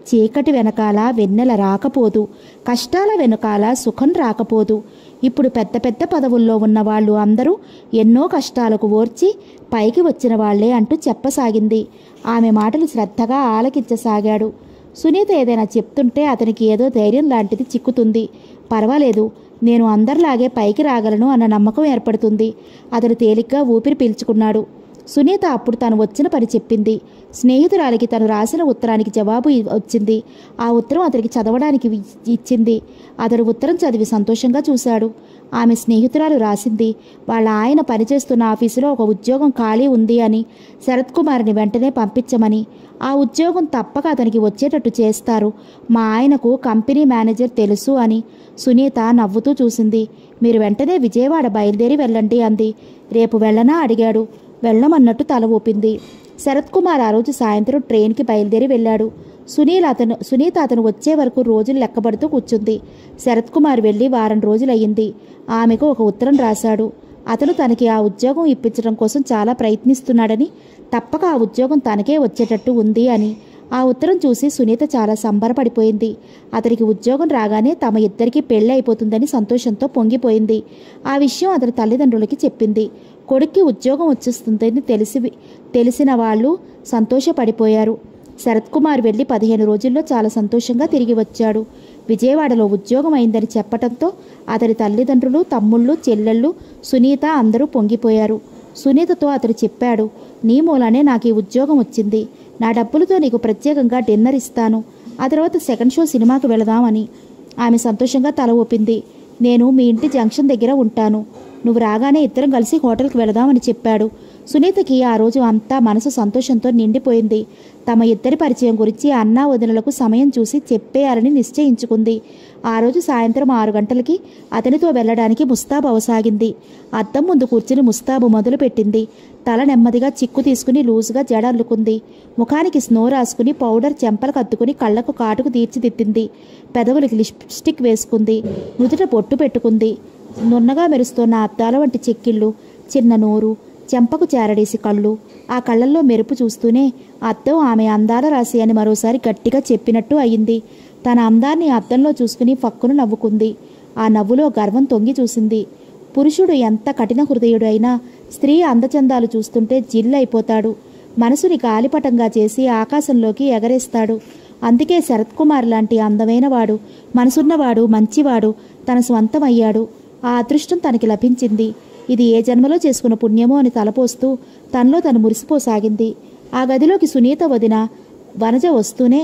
చీకటి వెనకాల వెన్నెల రాకపోదు, కష్టాల వెనకాల సుఖం రాకపోదు. ఇప్పుడు పెద్ద పెద్ద పదవుల్లో ఉన్న వాళ్ళు అందరూ ఎన్నో కష్టాలకు ఓర్చి పైకి వచ్చిన వాళ్లే అంటూ చెప్పసాగింది. ఆమె మాటలు శ్రద్ధగా ఆలకించసాగాడు. సునీత ఏదైనా చెప్తుంటే అతనికి ఏదో ధైర్యం లాంటిది చిక్కుతుంది. పర్వాలేదు, నేను అందరిలాగే పైకి రాగలను అన్న నమ్మకం ఏర్పడుతుంది. అతడు తేలిగ్గా ఊపిరి పీల్చుకున్నాడు. సునీత అప్పుడు తను వచ్చిన పని చెప్పింది. స్నేహితురాలికి తను రాసిన ఉత్తరానికి జవాబు వచ్చింది. ఆ ఉత్తరం అతనికి చదవడానికి ఇచ్చింది. అతడు ఉత్తరం చదివి సంతోషంగా చూశాడు. ఆమె స్నేహితురాలు రాసింది వాళ్ళ ఆయన పనిచేస్తున్న ఆఫీసులో ఒక ఉద్యోగం ఖాళీ ఉంది అని, శరత్ కుమార్ని వెంటనే పంపించమని. ఆ ఉద్యోగం తప్పక అతనికి వచ్చేటట్టు చేస్తారు. మా ఆయనకు కంపెనీ మేనేజర్ తెలుసు అని. సునీత నవ్వుతూ చూసింది. మీరు వెంటనే విజయవాడ బయలుదేరి వెళ్ళండి అంది. రేపు వెళ్ళనా అడిగాడు. వెళ్ళమన్నట్టు తల ఊపింది. శరత్ కుమార్ ఆ రోజు సాయంత్రం ట్రైన్కి బయలుదేరి వెళ్ళాడు. సునీల్ అతను సునీత అతను వచ్చే వరకు రోజులు లెక్కబడుతూ కూర్చుంది. శరత్ కుమార్ వెళ్ళి వారం రోజులయ్యింది. ఆమెకు ఒక ఉత్తరం రాశాడు. అతను తనకి ఆ ఉద్యోగం ఇప్పించడం కోసం చాలా ప్రయత్నిస్తున్నాడని, తప్పక ఆ ఉద్యోగం తనకే వచ్చేటట్టు ఉంది అని. ఆ ఉత్తరం చూసి సునీత చాలా సంబరపడిపోయింది. అతనికి ఉద్యోగం రాగానే తమ ఇద్దరికీ పెళ్లి అయిపోతుందని సంతోషంతో పొంగిపోయింది. ఆ విషయం అతని తల్లిదండ్రులకి చెప్పింది. కొడుక్కి ఉద్యోగం వచ్చేస్తుందని తెలిసి తెలిసిన వాళ్ళు సంతోషపడిపోయారు. శరత్ కుమార్ వెళ్ళి పదిహేను రోజుల్లో చాలా సంతోషంగా తిరిగి వచ్చాడు. విజయవాడలో ఉద్యోగం అయిందని చెప్పటంతో అతని తల్లిదండ్రులు, తమ్ముళ్ళు, చెల్లెళ్ళు, సునీత అందరూ పొంగిపోయారు. సునీతతో అతడు చెప్పాడు, నీ మూలానే నాకు ఈ ఉద్యోగం వచ్చింది. నా డబ్బులతో నీకు ప్రత్యేకంగా డిన్నర్ ఇస్తాను. ఆ తర్వాత సెకండ్ షో సినిమాకు వెళదామని. ఆమె సంతోషంగా తల ఊపింది. నేను మీ ఇంటి జంక్షన్ దగ్గర ఉంటాను. నువ్వు రాగానే ఇద్దరం కలిసి హోటల్కి వెళదామని చెప్పాడు. సునీతకి ఆ రోజు అంతా మనసు సంతోషంతో నిండిపోయింది. తమ ఇద్దరి పరిచయం గురించి అన్నా వదినలకు సమయం చూసి చెప్పేయాలని నిశ్చయించుకుంది. ఆ రోజు సాయంత్రం ఆరు గంటలకి అతనితో వెళ్ళడానికి ముస్తాబు అవసాగింది. అద్దం ముందు కూర్చుని ముస్తాబు మొదలుపెట్టింది. తల నెమ్మదిగా చిక్కు తీసుకుని లూజుగా జడ అల్లుకుంది. ముఖానికి స్నో రాసుకుని పౌడర్ చెంపలకు అద్దుకుని కళ్లకు కాటుకు తీర్చిదిద్దింది. పెదవులకి లిప్స్టిక్ వేసుకుంది. నుదుట పొట్టు పెట్టుకుంది. నున్నగా మెరుస్తున్న అద్దాల వంటి చెక్కిళ్ళు, చిన్న నోరు, చెంపకు చేరడేసి కళ్ళు. ఆ కళ్ళల్లో మెరుపు చూస్తూనే అద్దం ఆమె అందాల రాశి అని మరోసారి గట్టిగా చెప్పినట్టు అయింది. తన అందాన్ని అద్దంలో చూసుకుని ఫక్కును నవ్వుకుంది. ఆ నవ్వులో గర్వం తొంగి చూసింది. పురుషుడు ఎంత కఠిన హృదయుడు అయినా స్త్రీ అందచందాలు చూస్తుంటే జిల్లైపోతాడు. మనసుని గాలిపటంగా చేసి ఆకాశంలోకి ఎగరేస్తాడు. అందుకే శరత్ కుమార్ లాంటి అందమైన వాడు, మనసున్నవాడు, మంచివాడు తన స్వంతమయ్యాడు. ఆ అదృష్టం తనకి లభించింది. ఇది ఏ జన్మలో చేసుకున్న పుణ్యమో అని తలపోస్తూ తనలో తను మురిసిపోసాగింది. ఆ గదిలోకి సునీత వదిన వనజ వస్తూనే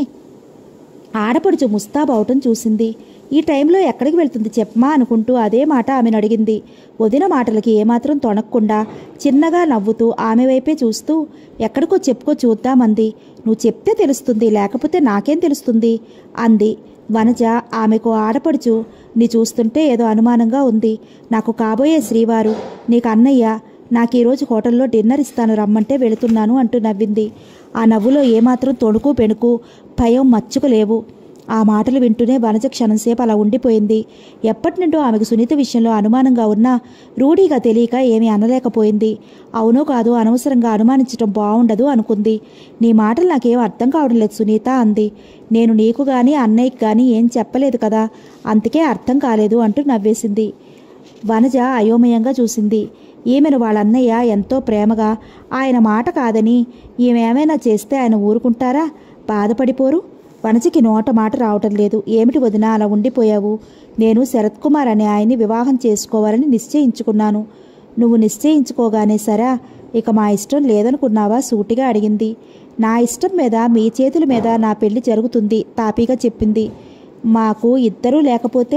ఆడపడుచు ముస్తాబు అవటం చూసింది. ఈ టైంలో ఎక్కడికి వెళ్తుంది చెప్పమా అనుకుంటూ అదే మాట ఆమెను అడిగింది. వదిన మాటలకి ఏమాత్రం తొణక్కుండా చిన్నగా నవ్వుతూ ఆమె వైపే చూస్తూ ఎక్కడికో చెప్పుకో చూద్దామంది. నువ్వు చెప్తే తెలుస్తుంది, లేకపోతే నాకేం తెలుస్తుంది అంది వనజ. ఆమెకు ఆడపడుచు నీ చూస్తుంటే ఏదో అనుమానంగా ఉంది. నాకు కాబోయే శ్రీవారు, నీకు అన్నయ్య, నాకు ఈరోజు హోటల్లో డిన్నర్ ఇస్తాను రమ్మంటే వెళుతున్నాను అంటూ నవ్వింది. ఆ నవ్వులో ఏమాత్రం తొణుకు పెణుకు భయం మచ్చుకు లేవు. ఆ మాటలు వింటూనే వనజ క్షణంసేపు అలా ఉండిపోయింది. ఎప్పటి నుండో ఆమెకు సునీత విషయంలో అనుమానంగా ఉన్నా రూఢీగా తెలియక ఏమీ అనలేకపోయింది. అవునో కాదో అనవసరంగా అనుమానించడం బాగుండదు అనుకుంది. నీ మాటలు నాకేం అర్థం కావడం లేదు సునీత అంది. నేను నీకు కానీ అన్నయ్యకి కానీ ఏం చెప్పలేదు కదా, అందుకే అర్థం కాలేదు అంటూ నవ్వేసింది. వనజ అయోమయంగా చూసింది. ఈమెను వాళ్ళ అన్నయ్య ఎంతో ప్రేమగా ఆయన మాట కాదని ఈమె ఏమైనా చేస్తే ఆయన ఊరుకుంటారా, బాధపడిపోరు? వనజకి నోట మాట రావటం లేదు. ఏమిటి వదినా అలా ఉండిపోయావు? నేను శరత్ కుమార్ అనే ఆయన్ని వివాహం చేసుకోవాలని నిశ్చయించుకున్నాను. నువ్వు నిశ్చయించుకోగానే సరా, ఇక మా ఇష్టం లేదనుకున్నావా సూటిగా అడిగింది. నా ఇష్టం మీద మీ చేతుల మీద నా పెళ్లి జరుగుతుంది తాపీగా చెప్పింది. మాకు ఇద్దరూ లేకపోతే,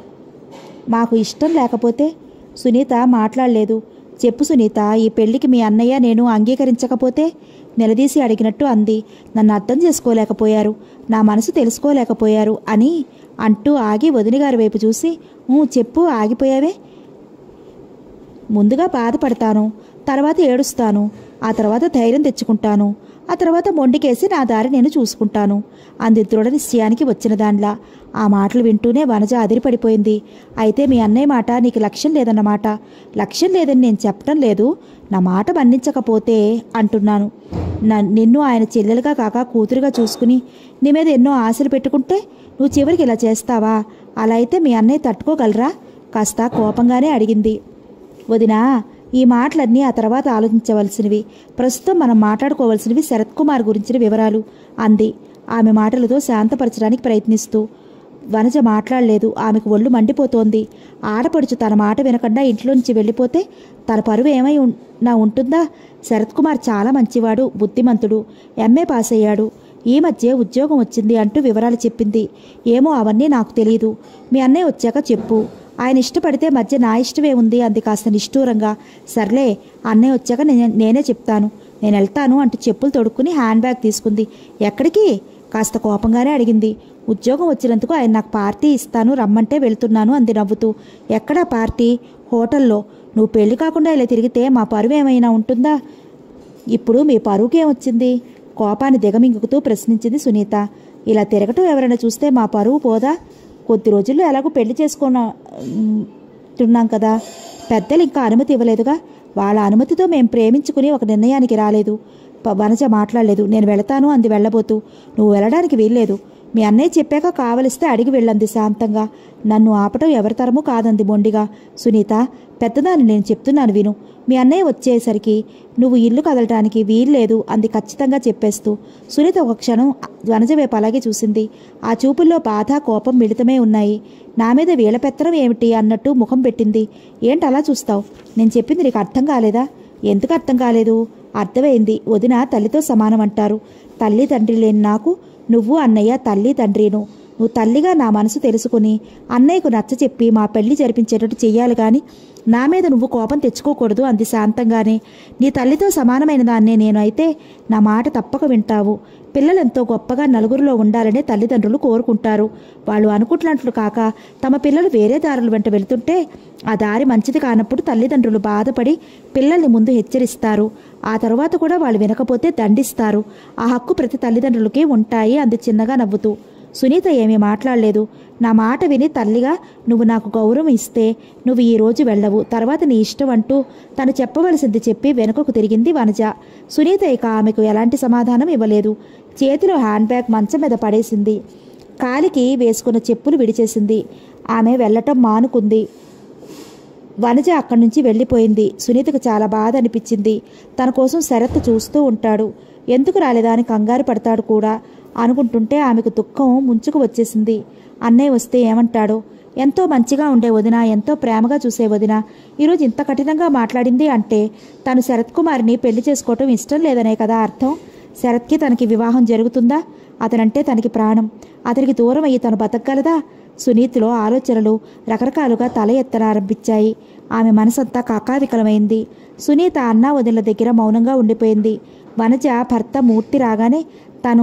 మాకు ఇష్టం లేకపోతే? సునీత మాట్లాడలేదు. చెప్పు సునీత, ఈ పెళ్లికి మీ అన్నయ్య నేను అంగీకరించకపోతే? నిలదీసి అడిగినట్టు అంది. నన్ను అర్థం చేసుకోలేకపోయారు, నా మనసు తెలుసుకోలేకపోయారు అని అంటూ ఆగి వదినగారి వైపు చూసి, చెప్పు ఆగిపోయావే? ముందుగా బాధపడతాను, తర్వాత ఏడుస్తాను, ఆ తర్వాత ధైర్యం తెచ్చుకుంటాను, ఆ తర్వాత మొండికేసి నా దారి నేను చూసుకుంటాను అంది దృఢ నిశ్చయానికి వచ్చిన దానిలా. ఆ మాటలు వింటూనే వనజ అదిరిపడిపోయింది. అయితే మీ అన్నయ్య మాట నీకు లక్ష్యం లేదన్నమాట. లక్ష్యం లేదని నేను చెప్పడం లేదు, నా మాట మన్నించకపోతే అంటున్నాను. నిన్ను ఆయన చెల్లెలుగా కాక కూతురుగా చూసుకుని నీ మీద ఎన్నో ఆశలు పెట్టుకుంటే నువ్వు చివరికి ఇలా చేస్తావా? అలా అయితే మీ అన్నయ్య తట్టుకోగలరా? కాస్త కోపంగానే అడిగింది. వదినా, ఈ మాటలన్నీ ఆ తర్వాత ఆలోచించవలసినవి. ప్రస్తుతం మనం మాట్లాడుకోవలసినవి శరత్ కుమార్ గురించిన వివరాలు అంది ఆమె మాటలతో శాంతపరచడానికి ప్రయత్నిస్తూ. వనజ మాట్లాడలేదు. ఆమెకు ఒళ్ళు మండిపోతోంది. ఆడపడుచు తన మాట వినకుండా ఇంట్లో నుంచి వెళ్ళిపోతే తన పరువు ఏమై నా ఉంటుందా? శరత్ కుమార్ చాలా మంచివాడు, బుద్ధిమంతుడు, ఎంఏ పాస్ అయ్యాడు. ఈ మధ్య ఉద్యోగం వచ్చింది అంటూ వివరాలు చెప్పింది. ఏమో అవన్నీ నాకు తెలియదు. మీ అన్నయ్య వచ్చాక చెప్పు. ఆయన ఇష్టపడితే మధ్య నా ఇష్టమే ఉంది అంది కాస్త నిష్ఠూరంగా. సర్లే, అన్నయ్య వచ్చాక నేనే చెప్తాను. నేను వెళ్తాను అంటూ చెప్పులు తొడుక్కుని హ్యాండ్ బ్యాగ్ తీసుకుంది. ఎక్కడికి? కాస్త కోపంగానే అడిగింది. ఉద్యోగం వచ్చినందుకు ఆయన నాకు పార్టీ ఇస్తాను, రమ్మంటే వెళ్తున్నాను అంది నవ్వుతూ. ఎక్కడా పార్టీ? హోటల్లో. నువ్వు పెళ్లి కాకుండా ఇలా తిరిగితే మా పరువు ఏమైనా ఉంటుందా? ఇప్పుడు మీ పరువుకేమొచ్చింది? కోపాన్ని దిగమింగుతూ ప్రశ్నించింది సునీత. ఇలా తిరగటం ఎవరైనా చూస్తే మా పరువు పోదా? కొద్ది రోజుల్లో ఎలాగో పెళ్లి చేసుకున్నాం కదా. పెద్దలు ఇంకా అనుమతి ఇవ్వలేదుగా. వాళ్ళ అనుమతితో మేము ప్రేమించుకుని ఒక నిర్ణయానికి రాలేదు. వనజ మాట్లాడలేదు. నేను వెళతాను అంది వెళ్ళబోతూ. నువ్వు వెళ్ళడానికి వీల్లేదు. మీ అన్నయ్య చెప్పాక కావలిస్తే అడిగి వెళ్ళంది శాంతంగా. నన్ను ఆపటం ఎవరితరమూ కాదంది మొండిగా. సునీత, పెద్దదాన్ని నేను చెప్తున్నాను విను. మీ అన్నయ్య వచ్చేసరికి నువ్వు ఇల్లు కదలటానికి వీల్లేదు అంది ఖచ్చితంగా చెప్పేస్తూ. సునీత ఒక క్షణం వనజ వైపు అలాగే చూసింది. ఆ చూపుల్లో బాధ, కోపం మిళితమే ఉన్నాయి. నా మీద వీళ్ళ పెత్తనం ఏమిటి అన్నట్టు ముఖం పెట్టింది. ఏంటి అలా చూస్తావు? నేను చెప్పింది నీకు అర్థం కాలేదా? ఎందుకు అర్థం కాలేదు? అర్థమైంది. వదిన తల్లితో సమానం అంటారు. తల్లి తండ్రి లేని నాకు నువ్వు అన్నయ్య తల్లి తండ్రిను. నువ్వు తల్లిగా నా మనసు తెలుసుకుని అన్నయ్యకు నచ్చ చెప్పి మా పెళ్లి జరిపించేటట్టు చెయ్యాలి కానీ నా మీద నువ్వు కోపం తెచ్చుకోకూడదు అంది శాంతంగానే. నీ తల్లితో సమానమైన దాన్నే నేను అయితే నా మాట తప్పక వింటావు. పిల్లలు ఎంతో గొప్పగా నలుగురిలో ఉండాలనే తల్లిదండ్రులు కోరుకుంటారు. వాళ్ళు అనుకుంటున్నట్లు కాక తమ పిల్లలు వేరే దారుల వెంట వెళుతుంటే ఆ దారి మంచిది కానప్పుడు తల్లిదండ్రులు బాధపడి పిల్లల్ని ముందు హెచ్చరిస్తారు. ఆ తర్వాత కూడా వాళ్ళు వినకపోతే దండిస్తారు. ఆ హక్కు ప్రతి తల్లిదండ్రులకి ఉంటాయి అంది చిన్నగా నవ్వుతూ. సునీత ఏమీ మాట్లాడలేదు. నా మాట విని తల్లిగా నువ్వు నాకు గౌరవం ఇస్తే నువ్వు ఈరోజు వెళ్ళవు, తర్వాత నీ ఇష్టం అంటూ తను చెప్పవలసింది చెప్పి వెనుకకు తిరిగింది వనజ. సునీత ఇక ఆమెకు ఎలాంటి సమాధానం ఇవ్వలేదు. చేతిలో హ్యాండ్ బ్యాగ్ మంచం మీద పడేసింది. కాలికి వేసుకున్న చెప్పులు విడిచేసింది. ఆమె వెళ్ళటం మానుకుంది. వనజ అక్కడి నుంచి వెళ్ళిపోయింది. సునీతకు చాలా బాధ అనిపించింది. తన కోసం శరత్ చూస్తూ ఉంటాడు. ఎందుకు రాలేదా అని కంగారు పడతాడు కూడా. అనుకుంటుంటే ఆమెకు దుఃఖం ముంచుకు వచ్చేసింది. అన్నయ్య వస్తే ఏమంటాడో. ఎంతో మంచిగా ఉండే వదిన, ఎంతో ప్రేమగా చూసే వదిన ఈరోజు ఇంత కఠినంగా మాట్లాడింది అంటే తను శరత్ కుమార్ని పెళ్లి చేసుకోవటం ఇష్టం లేదనే కదా అర్థం. శరత్కి తనకి వివాహం జరుగుతుందా? అతనంటే తనకి ప్రాణం. అతనికి దూరం అయ్యి తను బతకగలదా? సునీతిలో ఆలోచనలు రకరకాలుగా తల ఎత్తనారంభించాయి. ఆమె మనసంతా కాకావికలమైంది. సునీత అన్న వదినల దగ్గర మౌనంగా ఉండిపోయింది. వనజ భర్త మూర్తి రాగానే తను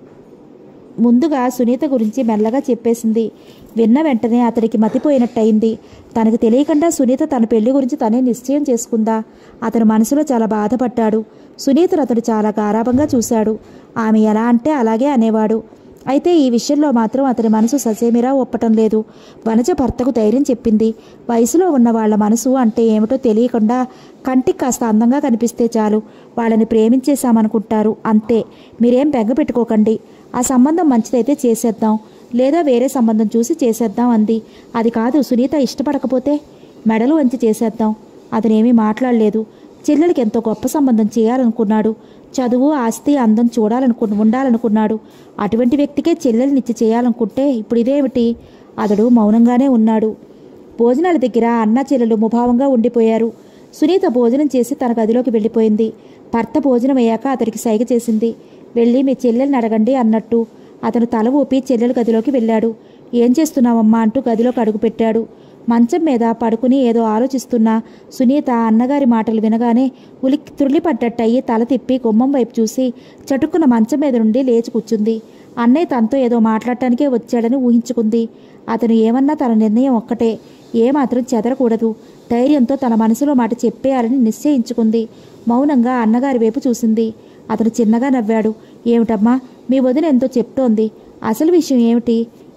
ముందుగా సునీత గురించి మెల్లగా చెప్పేసింది. విన్న వెంటనే అతడికి మతిపోయినట్టయింది. తనకు తెలియకుండా సునీత తన పెళ్లి గురించి తనే నిశ్చయం చేసుకుందా? అతను మనసులో చాలా బాధపడ్డాడు. సునీతను అతడు చాలా గారాబంగా చూశాడు. ఆమె ఎలా అంటే అలాగే అనేవాడు. అయితే ఈ విషయంలో మాత్రం అతని మనసు ససేమిరా ఒప్పటం లేదు. వనజ భర్తకు ధైర్యం చెప్పింది. వయసులో ఉన్న వాళ్ల మనసు అంటే ఏమిటో తెలియకుండా కంటికి కాస్త అందంగా కనిపిస్తే చాలు వాళ్ళని ప్రేమించేశామనుకుంటారు. అంతే. మీరేం బెంగ పెట్టుకోకండి. ఆ సంబంధం మంచిదైతే చేసేద్దాం, లేదా వేరే సంబంధం చూసి చేసేద్దాం అంది. అది కాదు, సునీత ఇష్టపడకపోతే మెడలు వంచి చేసేద్దాం. అతనేమీ మాట్లాడలేదు. చెల్లెలికి ఎంతో గొప్ప సంబంధం చేయాలనుకున్నాడు. చదువు, ఆస్తి, అందం చూడాలనుకు ఉండాలనుకున్నాడు. అటువంటి వ్యక్తికే చెల్లెలనిచ్చి చేయాలనుకుంటే ఇప్పుడు ఇదేమిటి? అతడు మౌనంగానే ఉన్నాడు. భోజనాల దగ్గర అన్న చెల్లెలు ముభావంగా ఉండిపోయారు. సునీత భోజనం చేసి తన గదిలోకి వెళ్ళిపోయింది. భర్త భోజనం అయ్యాక అతడికి సైగ చేసింది. వెళ్ళి మీ చెల్లెల్ని అడగండి అన్నట్టు. అతను తల ఊపి చెల్లెలు గదిలోకి వెళ్ళాడు. ఏం చేస్తున్నావమ్మా అంటూ గదిలోకి అడుగుపెట్టాడు. మంచం మీద పడుకుని ఏదో ఆలోచిస్తున్న సునీత అన్నగారి మాటలు వినగానే ఉలిక్కి తుర్లిపడ్డట్టయి తల తిప్పి గుమ్మం వైపు చూసి చటుక్కున మంచం మీద నుండి లేచి కూర్చుంది. అన్నయ్య తనతో ఏదో మాట్లాడటానికే వచ్చాడని ఊహించుకుంది. అతను ఏమన్నా తన నిర్ణయం ఒక్కటే, ఏమాత్రం చెదరకూడదు. ధైర్యంతో తన మనసులో మాట చెప్పేయాలని నిశ్చయించుకుంది. మౌనంగా అన్నగారి వైపు చూసింది. అతను చిన్నగా నవ్వాడు. ఏమిటమ్మా, మీ వదిన ఎంతో చెప్తోంది. అసలు విషయం ఏమిటి?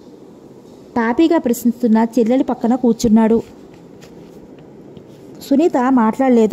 తాపీగా ప్రశ్నిస్తున్న చెల్లెలి పక్కన కూర్చున్నాడు. సునీత మాట్లాడలేదు.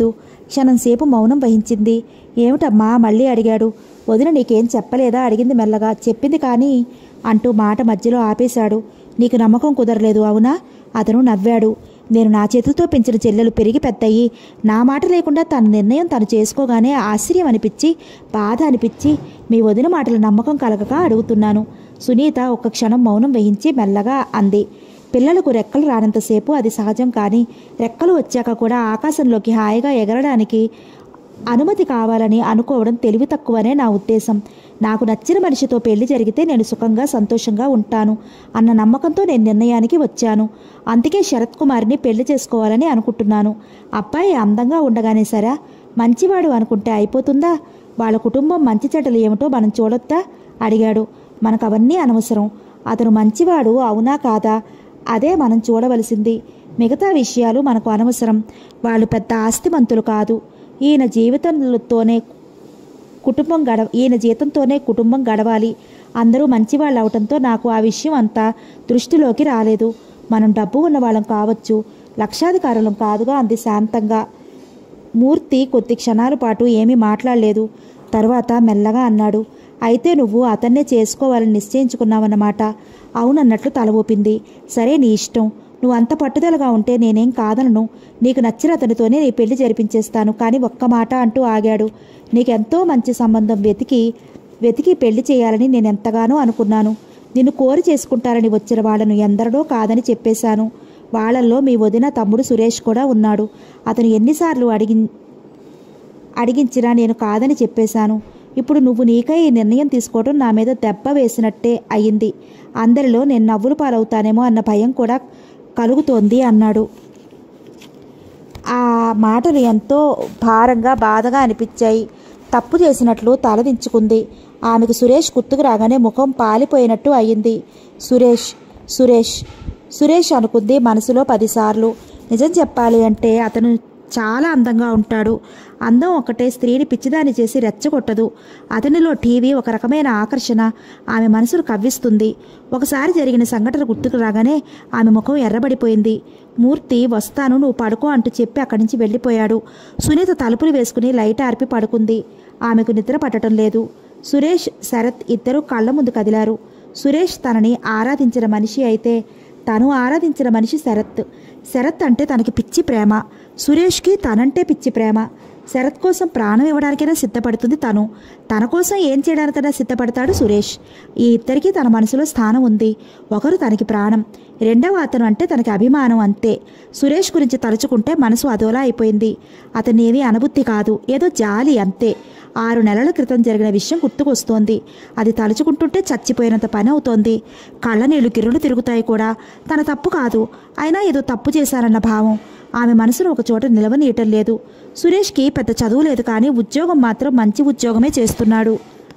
క్షణంసేపు మౌనం వహించింది. ఏమిటమ్మా మళ్ళీ అడిగాడు. వదిన నీకేం చెప్పలేదా అడిగింది మెల్లగా. చెప్పింది కానీ అంటూ మాట మధ్యలో ఆపేశాడు. నీకు నమ్మకం కుదరలేదు అవునా? అతను నవ్వాడు. నేను నా చేతులతో పెంచిన చెల్లెలు పెరిగి పెద్దయ్యి నా మాట లేకుండా తన నిర్ణయం తను చేసుకోగానే ఆశ్చర్యం అనిపించి బాధ అనిపించి మీ వదిన మాటల నమ్మకం కలగక అడుగుతున్నాను. సునీత ఒక్క క్షణం మౌనం వహించి మెల్లగా అంది. పిల్లలకు రెక్కలు రానంతసేపు అది సహజం, కానీ రెక్కలు వచ్చాక కూడా ఆకాశంలోకి హాయిగా ఎగరడానికి అనుమతి కావాలని అనుకోవడం తెలివి తక్కువనే నా ఉద్దేశం. నాకు నచ్చిన మనిషితో పెళ్లి జరిగితే నేను సుఖంగా సంతోషంగా ఉంటాను అన్న నమ్మకంతో నేను నిర్ణయానికి వచ్చాను. అందుకే శరత్ కుమార్ని పెళ్లి చేసుకోవాలని అనుకుంటున్నాను. అబ్బాయి అందంగా ఉండగానే సరే, మంచివాడు అనుకుంటే అయిపోతుందా? వాళ్ళ కుటుంబం మంచి చెడ్డలు ఏమిటో మనం చూడొద్దా అడిగాడు. మనకు అవన్నీ అనవసరం. అతను మంచివాడు అవునా కాదా అదే మనం చూడవలసింది. మిగతా విషయాలు మనకు అనవసరం. వాళ్ళు పెద్ద ఆస్తిమంతులు కాదు. ఈయన జీవితంతోనే కుటుంబం గడ ఈయన జీతంతోనే కుటుంబం గడవాలి. అందరూ మంచివాళ్ళు అవటంతో నాకు ఆ విషయం అంతా దృష్టిలోకి రాలేదు. మనం డబ్బు ఉన్నవాళ్ళం కావచ్చు, లక్షాధికారులం కాదుగా అంది శాంతంగా. మూర్తి కొద్ది క్షణాల పాటు ఏమీ మాట్లాడలేదు. తర్వాత మెల్లగా అన్నాడు. అయితే నువ్వు అతన్నే చేసుకోవాలని నిశ్చయించుకున్నావన్నమాట. అవునన్నట్లు తల ఊపింది. సరే నీ ఇష్టం. నువ్వు అంత పట్టుదలగా ఉంటే నేనేం కాదనను. నీకు నచ్చిన అతనితోనే నీ పెళ్లి జరిపించేస్తాను. కానీ ఒక్క మాట అంటూ ఆగాడు. నీకెంతో మంచి సంబంధం వెతికి వెతికి పెళ్లి చేయాలని నేను ఎంతగానో అనుకున్నాను. నిన్ను కోరి చేసుకుంటారని వచ్చిన వాళ్ళను ఎందరినో కాదని చెప్పేశాను. వాళ్ళల్లో మీ వదిన తమ్ముడు సురేష్ కూడా ఉన్నాడు. అతను ఎన్నిసార్లు అడిగి అడిగించినా నేను కాదని చెప్పేశాను. ఇప్పుడు నువ్వు నీకై ఈ నిర్ణయం తీసుకోవడం నా మీద దెబ్బ వేసినట్టే అయ్యింది. అందరిలో నేను నవ్వులు పాలవుతానేమో అన్న భయం కూడా కలుగుతోంది అన్నాడు. ఆ మాటలు ఎంతో భారంగా బాధగా అనిపించాయి. తప్పు చేసినట్లు తలదించుకుంది. ఆమెకు సురేష్ గుర్తుకు రాగానే ముఖం పాలిపోయినట్టు అయ్యింది. సురేష్ సురేష్ సురేష్ అనుకుంది మనసులో పదిసార్లు. నిజం చెప్పాలి అంటే అతను చాలా అందంగా ఉంటాడు. అందం ఒకటే స్త్రీని పిచ్చిదాన్ని చేసి రెచ్చగొట్టదు. అతనిలో టీవీ ఒక రకమైన ఆకర్షణ ఆమె మనసును కవ్విస్తుంది. ఒకసారి జరిగిన సంఘటన గుర్తుకు రాగానే ఆమె ముఖం ఎర్రబడిపోయింది. మూర్తి వస్తాను నువ్వు పడుకో అంటూ చెప్పి అక్కడి నుంచి వెళ్ళిపోయాడు. సునీత తలుపులు వేసుకుని లైట్ ఆర్పి పడుకుంది. ఆమెకు నిద్ర పట్టడం లేదు. సురేష్ శరత్ ఇద్దరూ కళ్ళ ముందు కదిలారు. సురేష్ తనని ఆరాధించిన మనిషి అయితే తను ఆరాధించిన మనిషి శరత్. శరత్ అంటే తనకి పిచ్చి ప్రేమ. సురేష్కి తనంటే పిచ్చి ప్రేమ. శరత్ కోసం ప్రాణం ఇవ్వడానికైనా సిద్ధపడుతుంది తను. తన కోసం ఏం చేయడానికైనా సిద్ధపడతాడు సురేష్. ఈ ఇద్దరికీ తన మనసులో స్థానం ఉంది. ఒకరు తనకి ప్రాణం, రెండవ అతను అంటే తనకి అభిమానం అంతే. సురేష్ గురించి తలుచుకుంటే మనసు అదోలా అయిపోయింది. అతన్ని ఏమీ అనుభూతి కాదు, ఏదో జాలి అంతే. ఆరు నెలల క్రితం జరిగిన విషయం గుర్తుకొస్తోంది. అది తలుచుకుంటుంటే చచ్చిపోయినంత పని అవుతోంది. కళ్ళ నీళ్లు గిర్రులు తిరుగుతాయి కూడా. తన తప్పు కాదు, అయినా ఏదో తప్పు చేశారన్న భావం ఆమె మనసును ఒక చోట నిలవనీయటం లేదు. సురేష్కి పెద్ద చదువు లేదు, కానీ ఉద్యోగం మాత్రం మంచి ఉద్యోగమే చేస్తున్నాడు.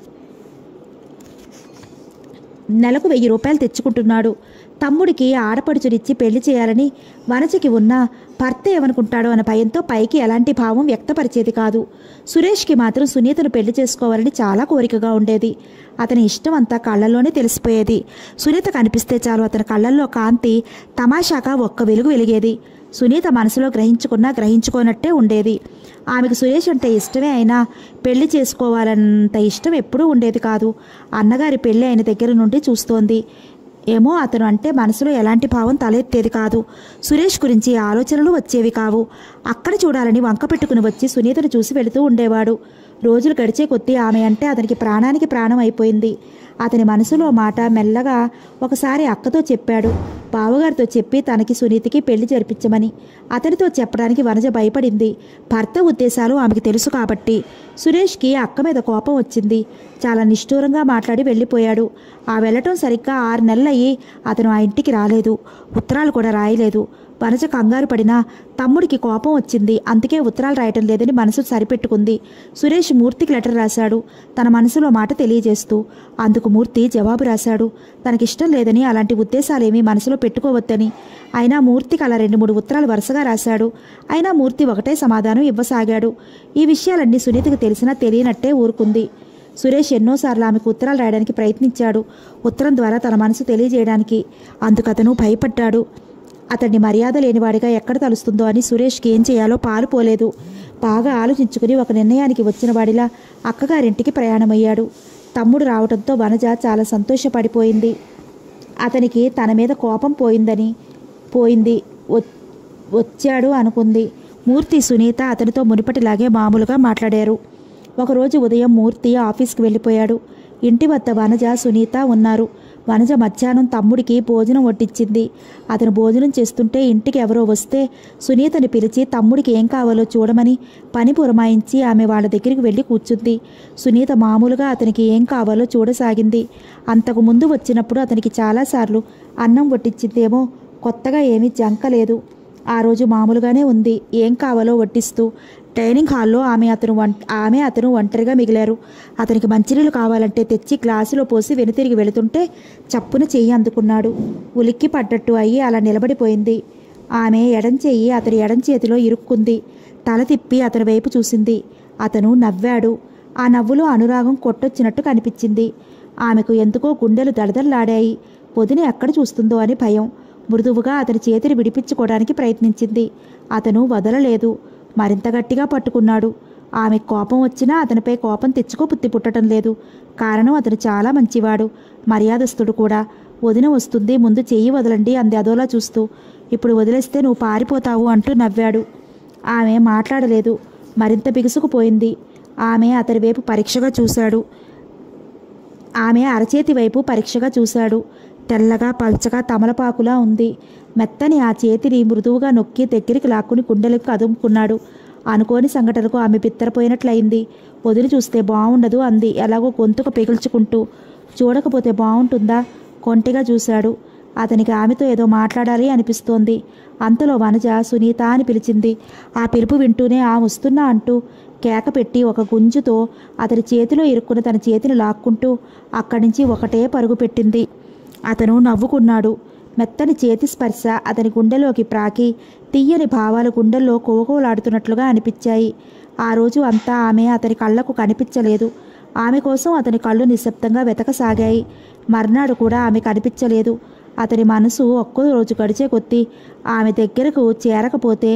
నెలకు వెయ్యి రూపాయలు తెచ్చుకుంటున్నాడు. తమ్ముడికి ఆడపడుచునిచ్చి పెళ్లి చేయాలని వనజకి ఉన్న భర్త ఏమనుకుంటాడో అన్న భయంతో పైకి ఎలాంటి భావం వ్యక్తపరిచేది కాదు. సురేష్కి మాత్రం సునీతను పెళ్లి చేసుకోవాలని చాలా కోరికగా ఉండేది. అతని ఇష్టం అంతా కళ్ళల్లోనే తెలిసిపోయేది. సునీత కనిపిస్తే చాలు అతని కళ్ళల్లో కాంతి తమాషాగా ఒక్క వెలుగు వెలిగేది. సునీత మనసులో గ్రహించుకున్నా గ్రహించుకోనట్టే ఉండేది. ఆమెకు సురేష్ అంటే ఇష్టమే అయినా పెళ్లి చేసుకోవాలన్నంత ఇష్టం ఎప్పుడూ ఉండేది కాదు. అన్నగారి పెళ్లి అయిన దగ్గర నుండి చూస్తోంది. ఏమో అతను అంటే మనసులో ఎలాంటి భావం తలెత్తేది కాదు. సురేష్ గురించి ఆలోచనలు వచ్చేవి కావు. అక్కడ చూడాలని వంక పెట్టుకుని వచ్చి సునీతను చూసి వెళుతూ ఉండేవాడు. రోజులు గడిచే కొద్దీ ఆమె అంటే అతనికి ప్రాణానికి ప్రాణం అయిపోయింది. అతని మనసులో మాట మెల్లగా ఒకసారి అక్కతో చెప్పాడు. బావగారితో చెప్పి తనకి సునీతికి పెళ్లి జరిపించమని. అతనితో చెప్పడానికి వనజ భయపడింది. భర్త ఉద్దేశాలు ఆమెకి తెలుసు కాబట్టి. సురేష్కి అక్క మీద కోపం వచ్చింది. చాలా నిష్ఠూరంగా మాట్లాడి వెళ్ళిపోయాడు. ఆ వెళ్ళటం సరిగ్గా ఆరు నెలలయ్యి అతను ఆ ఇంటికి రాలేదు. ఉత్తరాలు కూడా రాయలేదు. వనజ కంగారు పడినా తమ్ముడికి కోపం వచ్చింది. అందుకే ఉత్తరాలు రాయటం లేదని మనసు సరిపెట్టుకుంది. సురేష్ మూర్తికి లెటర్ రాశాడు, తన మనసులో మాట తెలియజేస్తూ. అందుకు మూర్తి జవాబు రాశాడు. తనకిష్టం లేదని, అలాంటి ఉద్దేశాలేమీ మనసులో పెట్టుకోవద్దని. అయినా మూర్తికి అలా రెండు మూడు ఉత్తరాలు వరుసగా రాశాడు. అయినా మూర్తి ఒకటే సమాధానం ఇవ్వసాగాడు. ఈ విషయాలన్నీ సునీతకు తెలిసినా తెలియనట్టే ఊరుకుంది. సురేష్ ఎన్నోసార్లు ఆమెకు ఉత్తరాలు రాయడానికి ప్రయత్నించాడు, ఉత్తరం ద్వారా తన మనసు తెలియజేయడానికి. అందుకతను భయపడ్డాడు. అతన్ని మర్యాద లేనివాడిగా ఎక్కడ తలుస్తుందో అని సురేష్కి ఏం చేయాలో పాలు పోలేదు. బాగా ఆలోచించుకుని ఒక నిర్ణయానికి వచ్చిన వాడిలా అక్కగారింటికి ప్రయాణమయ్యాడు. తమ్ముడు రావడంతో వనజ చాలా సంతోషపడిపోయింది. అతనికి తన మీద కోపం పోయిందని పోయింది వచ్చాడు అనుకుంది. మూర్తి, సునీత అతనితో మునిపటిలాగే మామూలుగా మాట్లాడారు. ఒకరోజు ఉదయం మూర్తి ఆఫీస్కి వెళ్ళిపోయాడు. ఇంటి వద్ద వనజ, సునీత ఉన్నారు. వనజ మధ్యాహ్నం తమ్ముడికి భోజనం వడ్డించింది. అతను భోజనం చేస్తుంటే ఇంటికి ఎవరో వస్తే సునీతని పిలిచి తమ్ముడికి ఏం కావాలో చూడమని పని పురమాయించి ఆమె వాళ్ళ దగ్గరికి వెళ్ళి కూర్చుంది. సునీత మామూలుగా అతనికి ఏం కావాలో చూడసాగింది. అంతకు ముందు వచ్చినప్పుడు అతనికి చాలాసార్లు అన్నం వడ్డించిందేమో, కొత్తగా ఏమీ జంకలేదు. ఆ రోజు మామూలుగానే ఉంది. ఏం కావాలో వడ్డిస్తూ డైనింగ్ హాల్లో ఆమె అతను వంట ఆమె అతను ఒంటరిగా మిగిలారు. అతనికి మంచినీళ్ళు కావాలంటే తెచ్చి గ్లాసులో పోసి వెనుతిరిగి వెళుతుంటే చప్పున చెయ్యి అందుకున్నాడు. ఉలిక్కి పడ్డట్టు అయ్యి అలా నిలబడిపోయింది. ఆమె ఎడం చెయ్యి అతని ఎడం చేతిలో ఇరుక్కుంది. తల తిప్పి అతని వైపు చూసింది. అతను నవ్వాడు. ఆ నవ్వులో అనురాగం కొట్టొచ్చినట్టు కనిపించింది. ఆమెకు ఎందుకో గుండెలు దడదల్లాడాయి. వదిన ఎక్కడ చూస్తుందో అని భయం. మృదువుగా అతని చేతిని విడిపించుకోవడానికి ప్రయత్నించింది. అతను వదలలేదు. మరింత గట్టిగా పట్టుకున్నాడు. ఆమె కోపం వచ్చినా అతనిపై కోపం తెచ్చుకో బుద్ధి పుట్టడం లేదు. కారణం అతను చాలా మంచివాడు, మర్యాదస్తుడు కూడా. వదిన వస్తుంది, ముందు చెయ్యి వదలండి అంది అదోలా చూస్తూ. ఇప్పుడు వదిలేస్తే నువ్వు పారిపోతావు అంటూ నవ్వాడు. ఆమె మాట్లాడలేదు. మరింత బిగుసుకుపోయింది. ఆమె అతని వైపు పరీక్షగా చూశాడు. ఆమె అరచేతి వైపు పరీక్షగా చూశాడు. తెల్లగా పల్చగా తమలపాకులా ఉంది. మెత్తని ఆ చేతిని మృదువుగా నొక్కి దగ్గరికి లాక్కుని గుండెలకు కదుముకున్నాడు. అనుకోని సంఘటనకు ఆమె బిత్తరపోయినట్లయింది. వదిలి చూస్తే బాగుండదు అంది ఎలాగో గొంతుకు పెగిల్చుకుంటూ. చూడకపోతే బాగుంటుందా? కొంటిగా చూశాడు. అతనికి ఆమెతో ఏదో మాట్లాడాలి అనిపిస్తోంది. అంతలో వనజ సునీత అని పిలిచింది. ఆ పిలుపు వింటూనే ఆ వస్తున్నా అంటూ కేక పెట్టి ఒక గుంజుతో అతని చేతిలో ఇరుక్కున్న తన చేతిని లాక్కుంటూ అక్కడి నుంచి ఒకటే పరుగు పెట్టింది. అతను నవ్వుకున్నాడు. మెత్తని చేతి స్పర్శ అతని గుండెలోకి ప్రాకి తీయని భావాలు గుండెల్లో కోకోలాడుతున్నట్లుగా అనిపించాయి. ఆ రోజు అంతా ఆమె అతని కళ్ళకు కనిపించలేదు. ఆమె కోసం అతని కళ్ళు నిశ్శబ్దంగా వెతకసాగాయి. మర్నాడు కూడా ఆమె కనిపించలేదు. అతని మనసు ఒక్కో రోజు గడిచే కొద్దీ ఆమె దగ్గరకు చేరకపోతే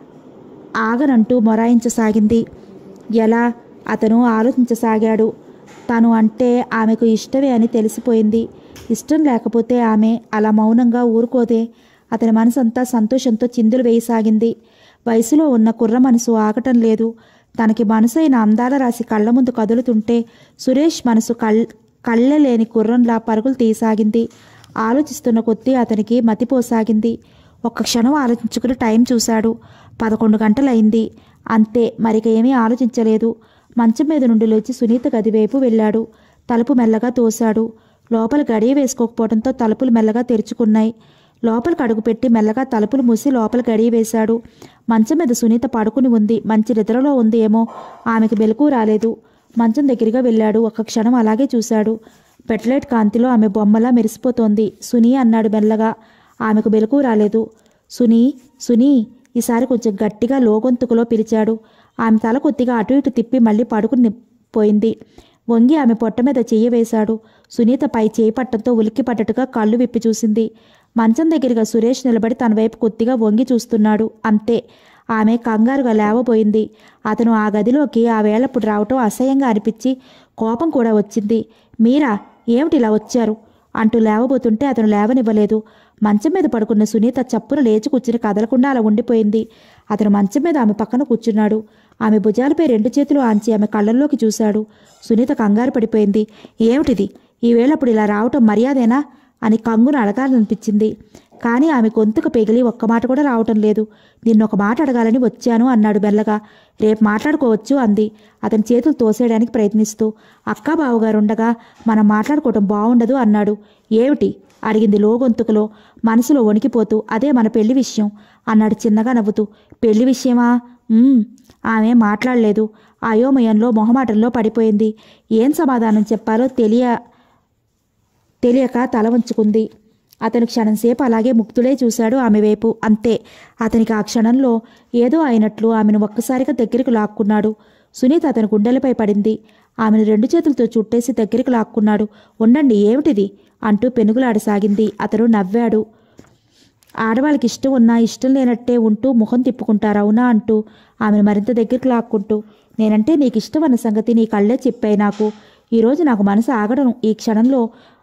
ఆగనంటూ మొరాయించసాగింది. ఎలా? అతను ఆలోచించసాగాడు. తను అంటే ఆమెకు ఇష్టమే అని తెలిసిపోయింది. ఇష్టం లేకపోతే ఆమె అలా మౌనంగా ఊరుకోదే. అతని మనసంతా సంతోషంతో చిందులు వేయసాగింది. వయసులో ఉన్న కుర్ర మనసు ఆగటం లేదు. తనకి మనసైన అందాల రాసి కళ్ళ ముందు కదులుతుంటే సురేష్ మనసు కళ్ కళ్ళలేని కుర్రంలా పరుగులు తీయసాగింది. ఆలోచిస్తున్న కొద్దీ అతనికి మతిపోసాగింది. ఒక్క క్షణం ఆలోచించుకుని టైం చూశాడు. పదకొండు గంటలైంది. అంతే, మరిక ఏమీ ఆలోచించలేదు. మంచం మీద నుండి లేచి సునీత గదివైపు వెళ్ళాడు. తలుపు మెల్లగా తోశాడు. లోపల గడియ వేసుకోకపోవడంతో తలుపులు మెల్లగా తెరుచుకున్నాయి. లోపలికి అడుగుపెట్టి మెల్లగా తలుపులు మూసి లోపల గడియ వేశాడు. మంచం మీద సునీత పడుకుని ఉంది. మంచి నిద్రలో ఉంది ఏమో. ఆమెకు మెలకు రాలేదు. మంచం దగ్గరగా వెళ్ళాడు. ఒక క్షణం అలాగే చూశాడు. పెట్లైట్ కాంతిలో ఆమె బొమ్మలా మెరిసిపోతోంది. సునీ అన్నాడు మెల్లగా. ఆమెకు మెలకు రాలేదు. సునీ, సునీ ఈసారి కొంచెం గట్టిగా లోగొంతుకులో పిలిచాడు. ఆమె తల కొద్దిగా అటు ఇటు తిప్పి మళ్ళీ పడుకుని పోయింది. వంగి ఆమె పొట్ట మీద చెయ్యి వేశాడు. సునీత పై చేయి పట్టంతో ఉలిక్కి పడ్డట్టుగా కళ్ళు విప్పి చూసింది. మంచం దగ్గరగా సురేష్ నిలబడి తన వైపు కొద్దిగా వంగి చూస్తున్నాడు. అంతే. ఆమె కంగారుగా లేవబోయింది. అతను ఆ గదిలోకి ఆ వేళప్పుడు రావటం అసహ్యంగా అనిపించి కోపం కూడా వచ్చింది. మీరా? ఏమిటి ఇలా వచ్చారు అంటూ లేవబోతుంటే అతను లేవనివ్వలేదు. మంచం మీద పడుకున్న సునీత చప్పున లేచి కూర్చుని కదలకుండా అలా ఉండిపోయింది. అతను మంచం మీద ఆమె పక్కన కూర్చున్నాడు. ఆమె భుజాలపై రెండు చేతులు ఆంచి ఆమె కళ్ళల్లోకి చూశాడు. సునీత కంగారు పడిపోయింది. ఏమిటిది? ఈ వేళప్పుడు ఇలా రావటం మర్యాదేనా అని కంగును అడగాలనిపించింది. కానీ ఆమె గొంతుకు పెగిలి ఒక్క మాట కూడా రావటం లేదు. నిన్నొక మాట అడగాలని వచ్చాను అన్నాడు మెల్లగా. రేపు మాట్లాడుకోవచ్చు అంది అతని చేతులు తోసేయడానికి ప్రయత్నిస్తూ. అక్కా బావగారుండగా మనం మాట్లాడుకోవటం బాగుండదు అన్నాడు. ఏమిటి అడిగింది లోగొంతుకులో, మనసులో వణికిపోతూ. అదే మన పెళ్లి విషయం అన్నాడు చిన్నగా నవ్వుతూ. పెళ్లి విషయమా? ఆమె మాట్లాడలేదు. అయోమయంలో మొహమాటంలో పడిపోయింది. ఏం సమాధానం చెప్పాలో తెలియ తెలియక తల వంచుకుంది. అతను క్షణంసేపు అలాగే ముక్తులే చూశాడు ఆమె వైపు. అంతే. అతనికి ఆ క్షణంలో ఏదో అయినట్లు ఆమెను ఒక్కసారిగా దగ్గరికి లాక్కున్నాడు. సునీత అతని గుండెలపై పడింది. ఆమెను రెండు చేతులతో చుట్టేసి దగ్గరికి లాక్కున్నాడు. ఉండండి, ఏమిటిది అంటూ పెనుగులాడసాగింది. అతను నవ్వాడు. ఆడవాళ్ళకి ఇష్టం ఉన్నా ఇష్టం లేనట్టే ఉంటూ ముఖం తిప్పుకుంటారు అవునా అంటూ ఆమెను మరింత దగ్గరికి లాక్కుంటూ, నేనంటే నీకు ఇష్టం అన్న సంగతి నీ కళ్ళే చెప్పాయి నాకు. ఈరోజు నాకు మనసు ఆగడం. ఈ క్షణంలో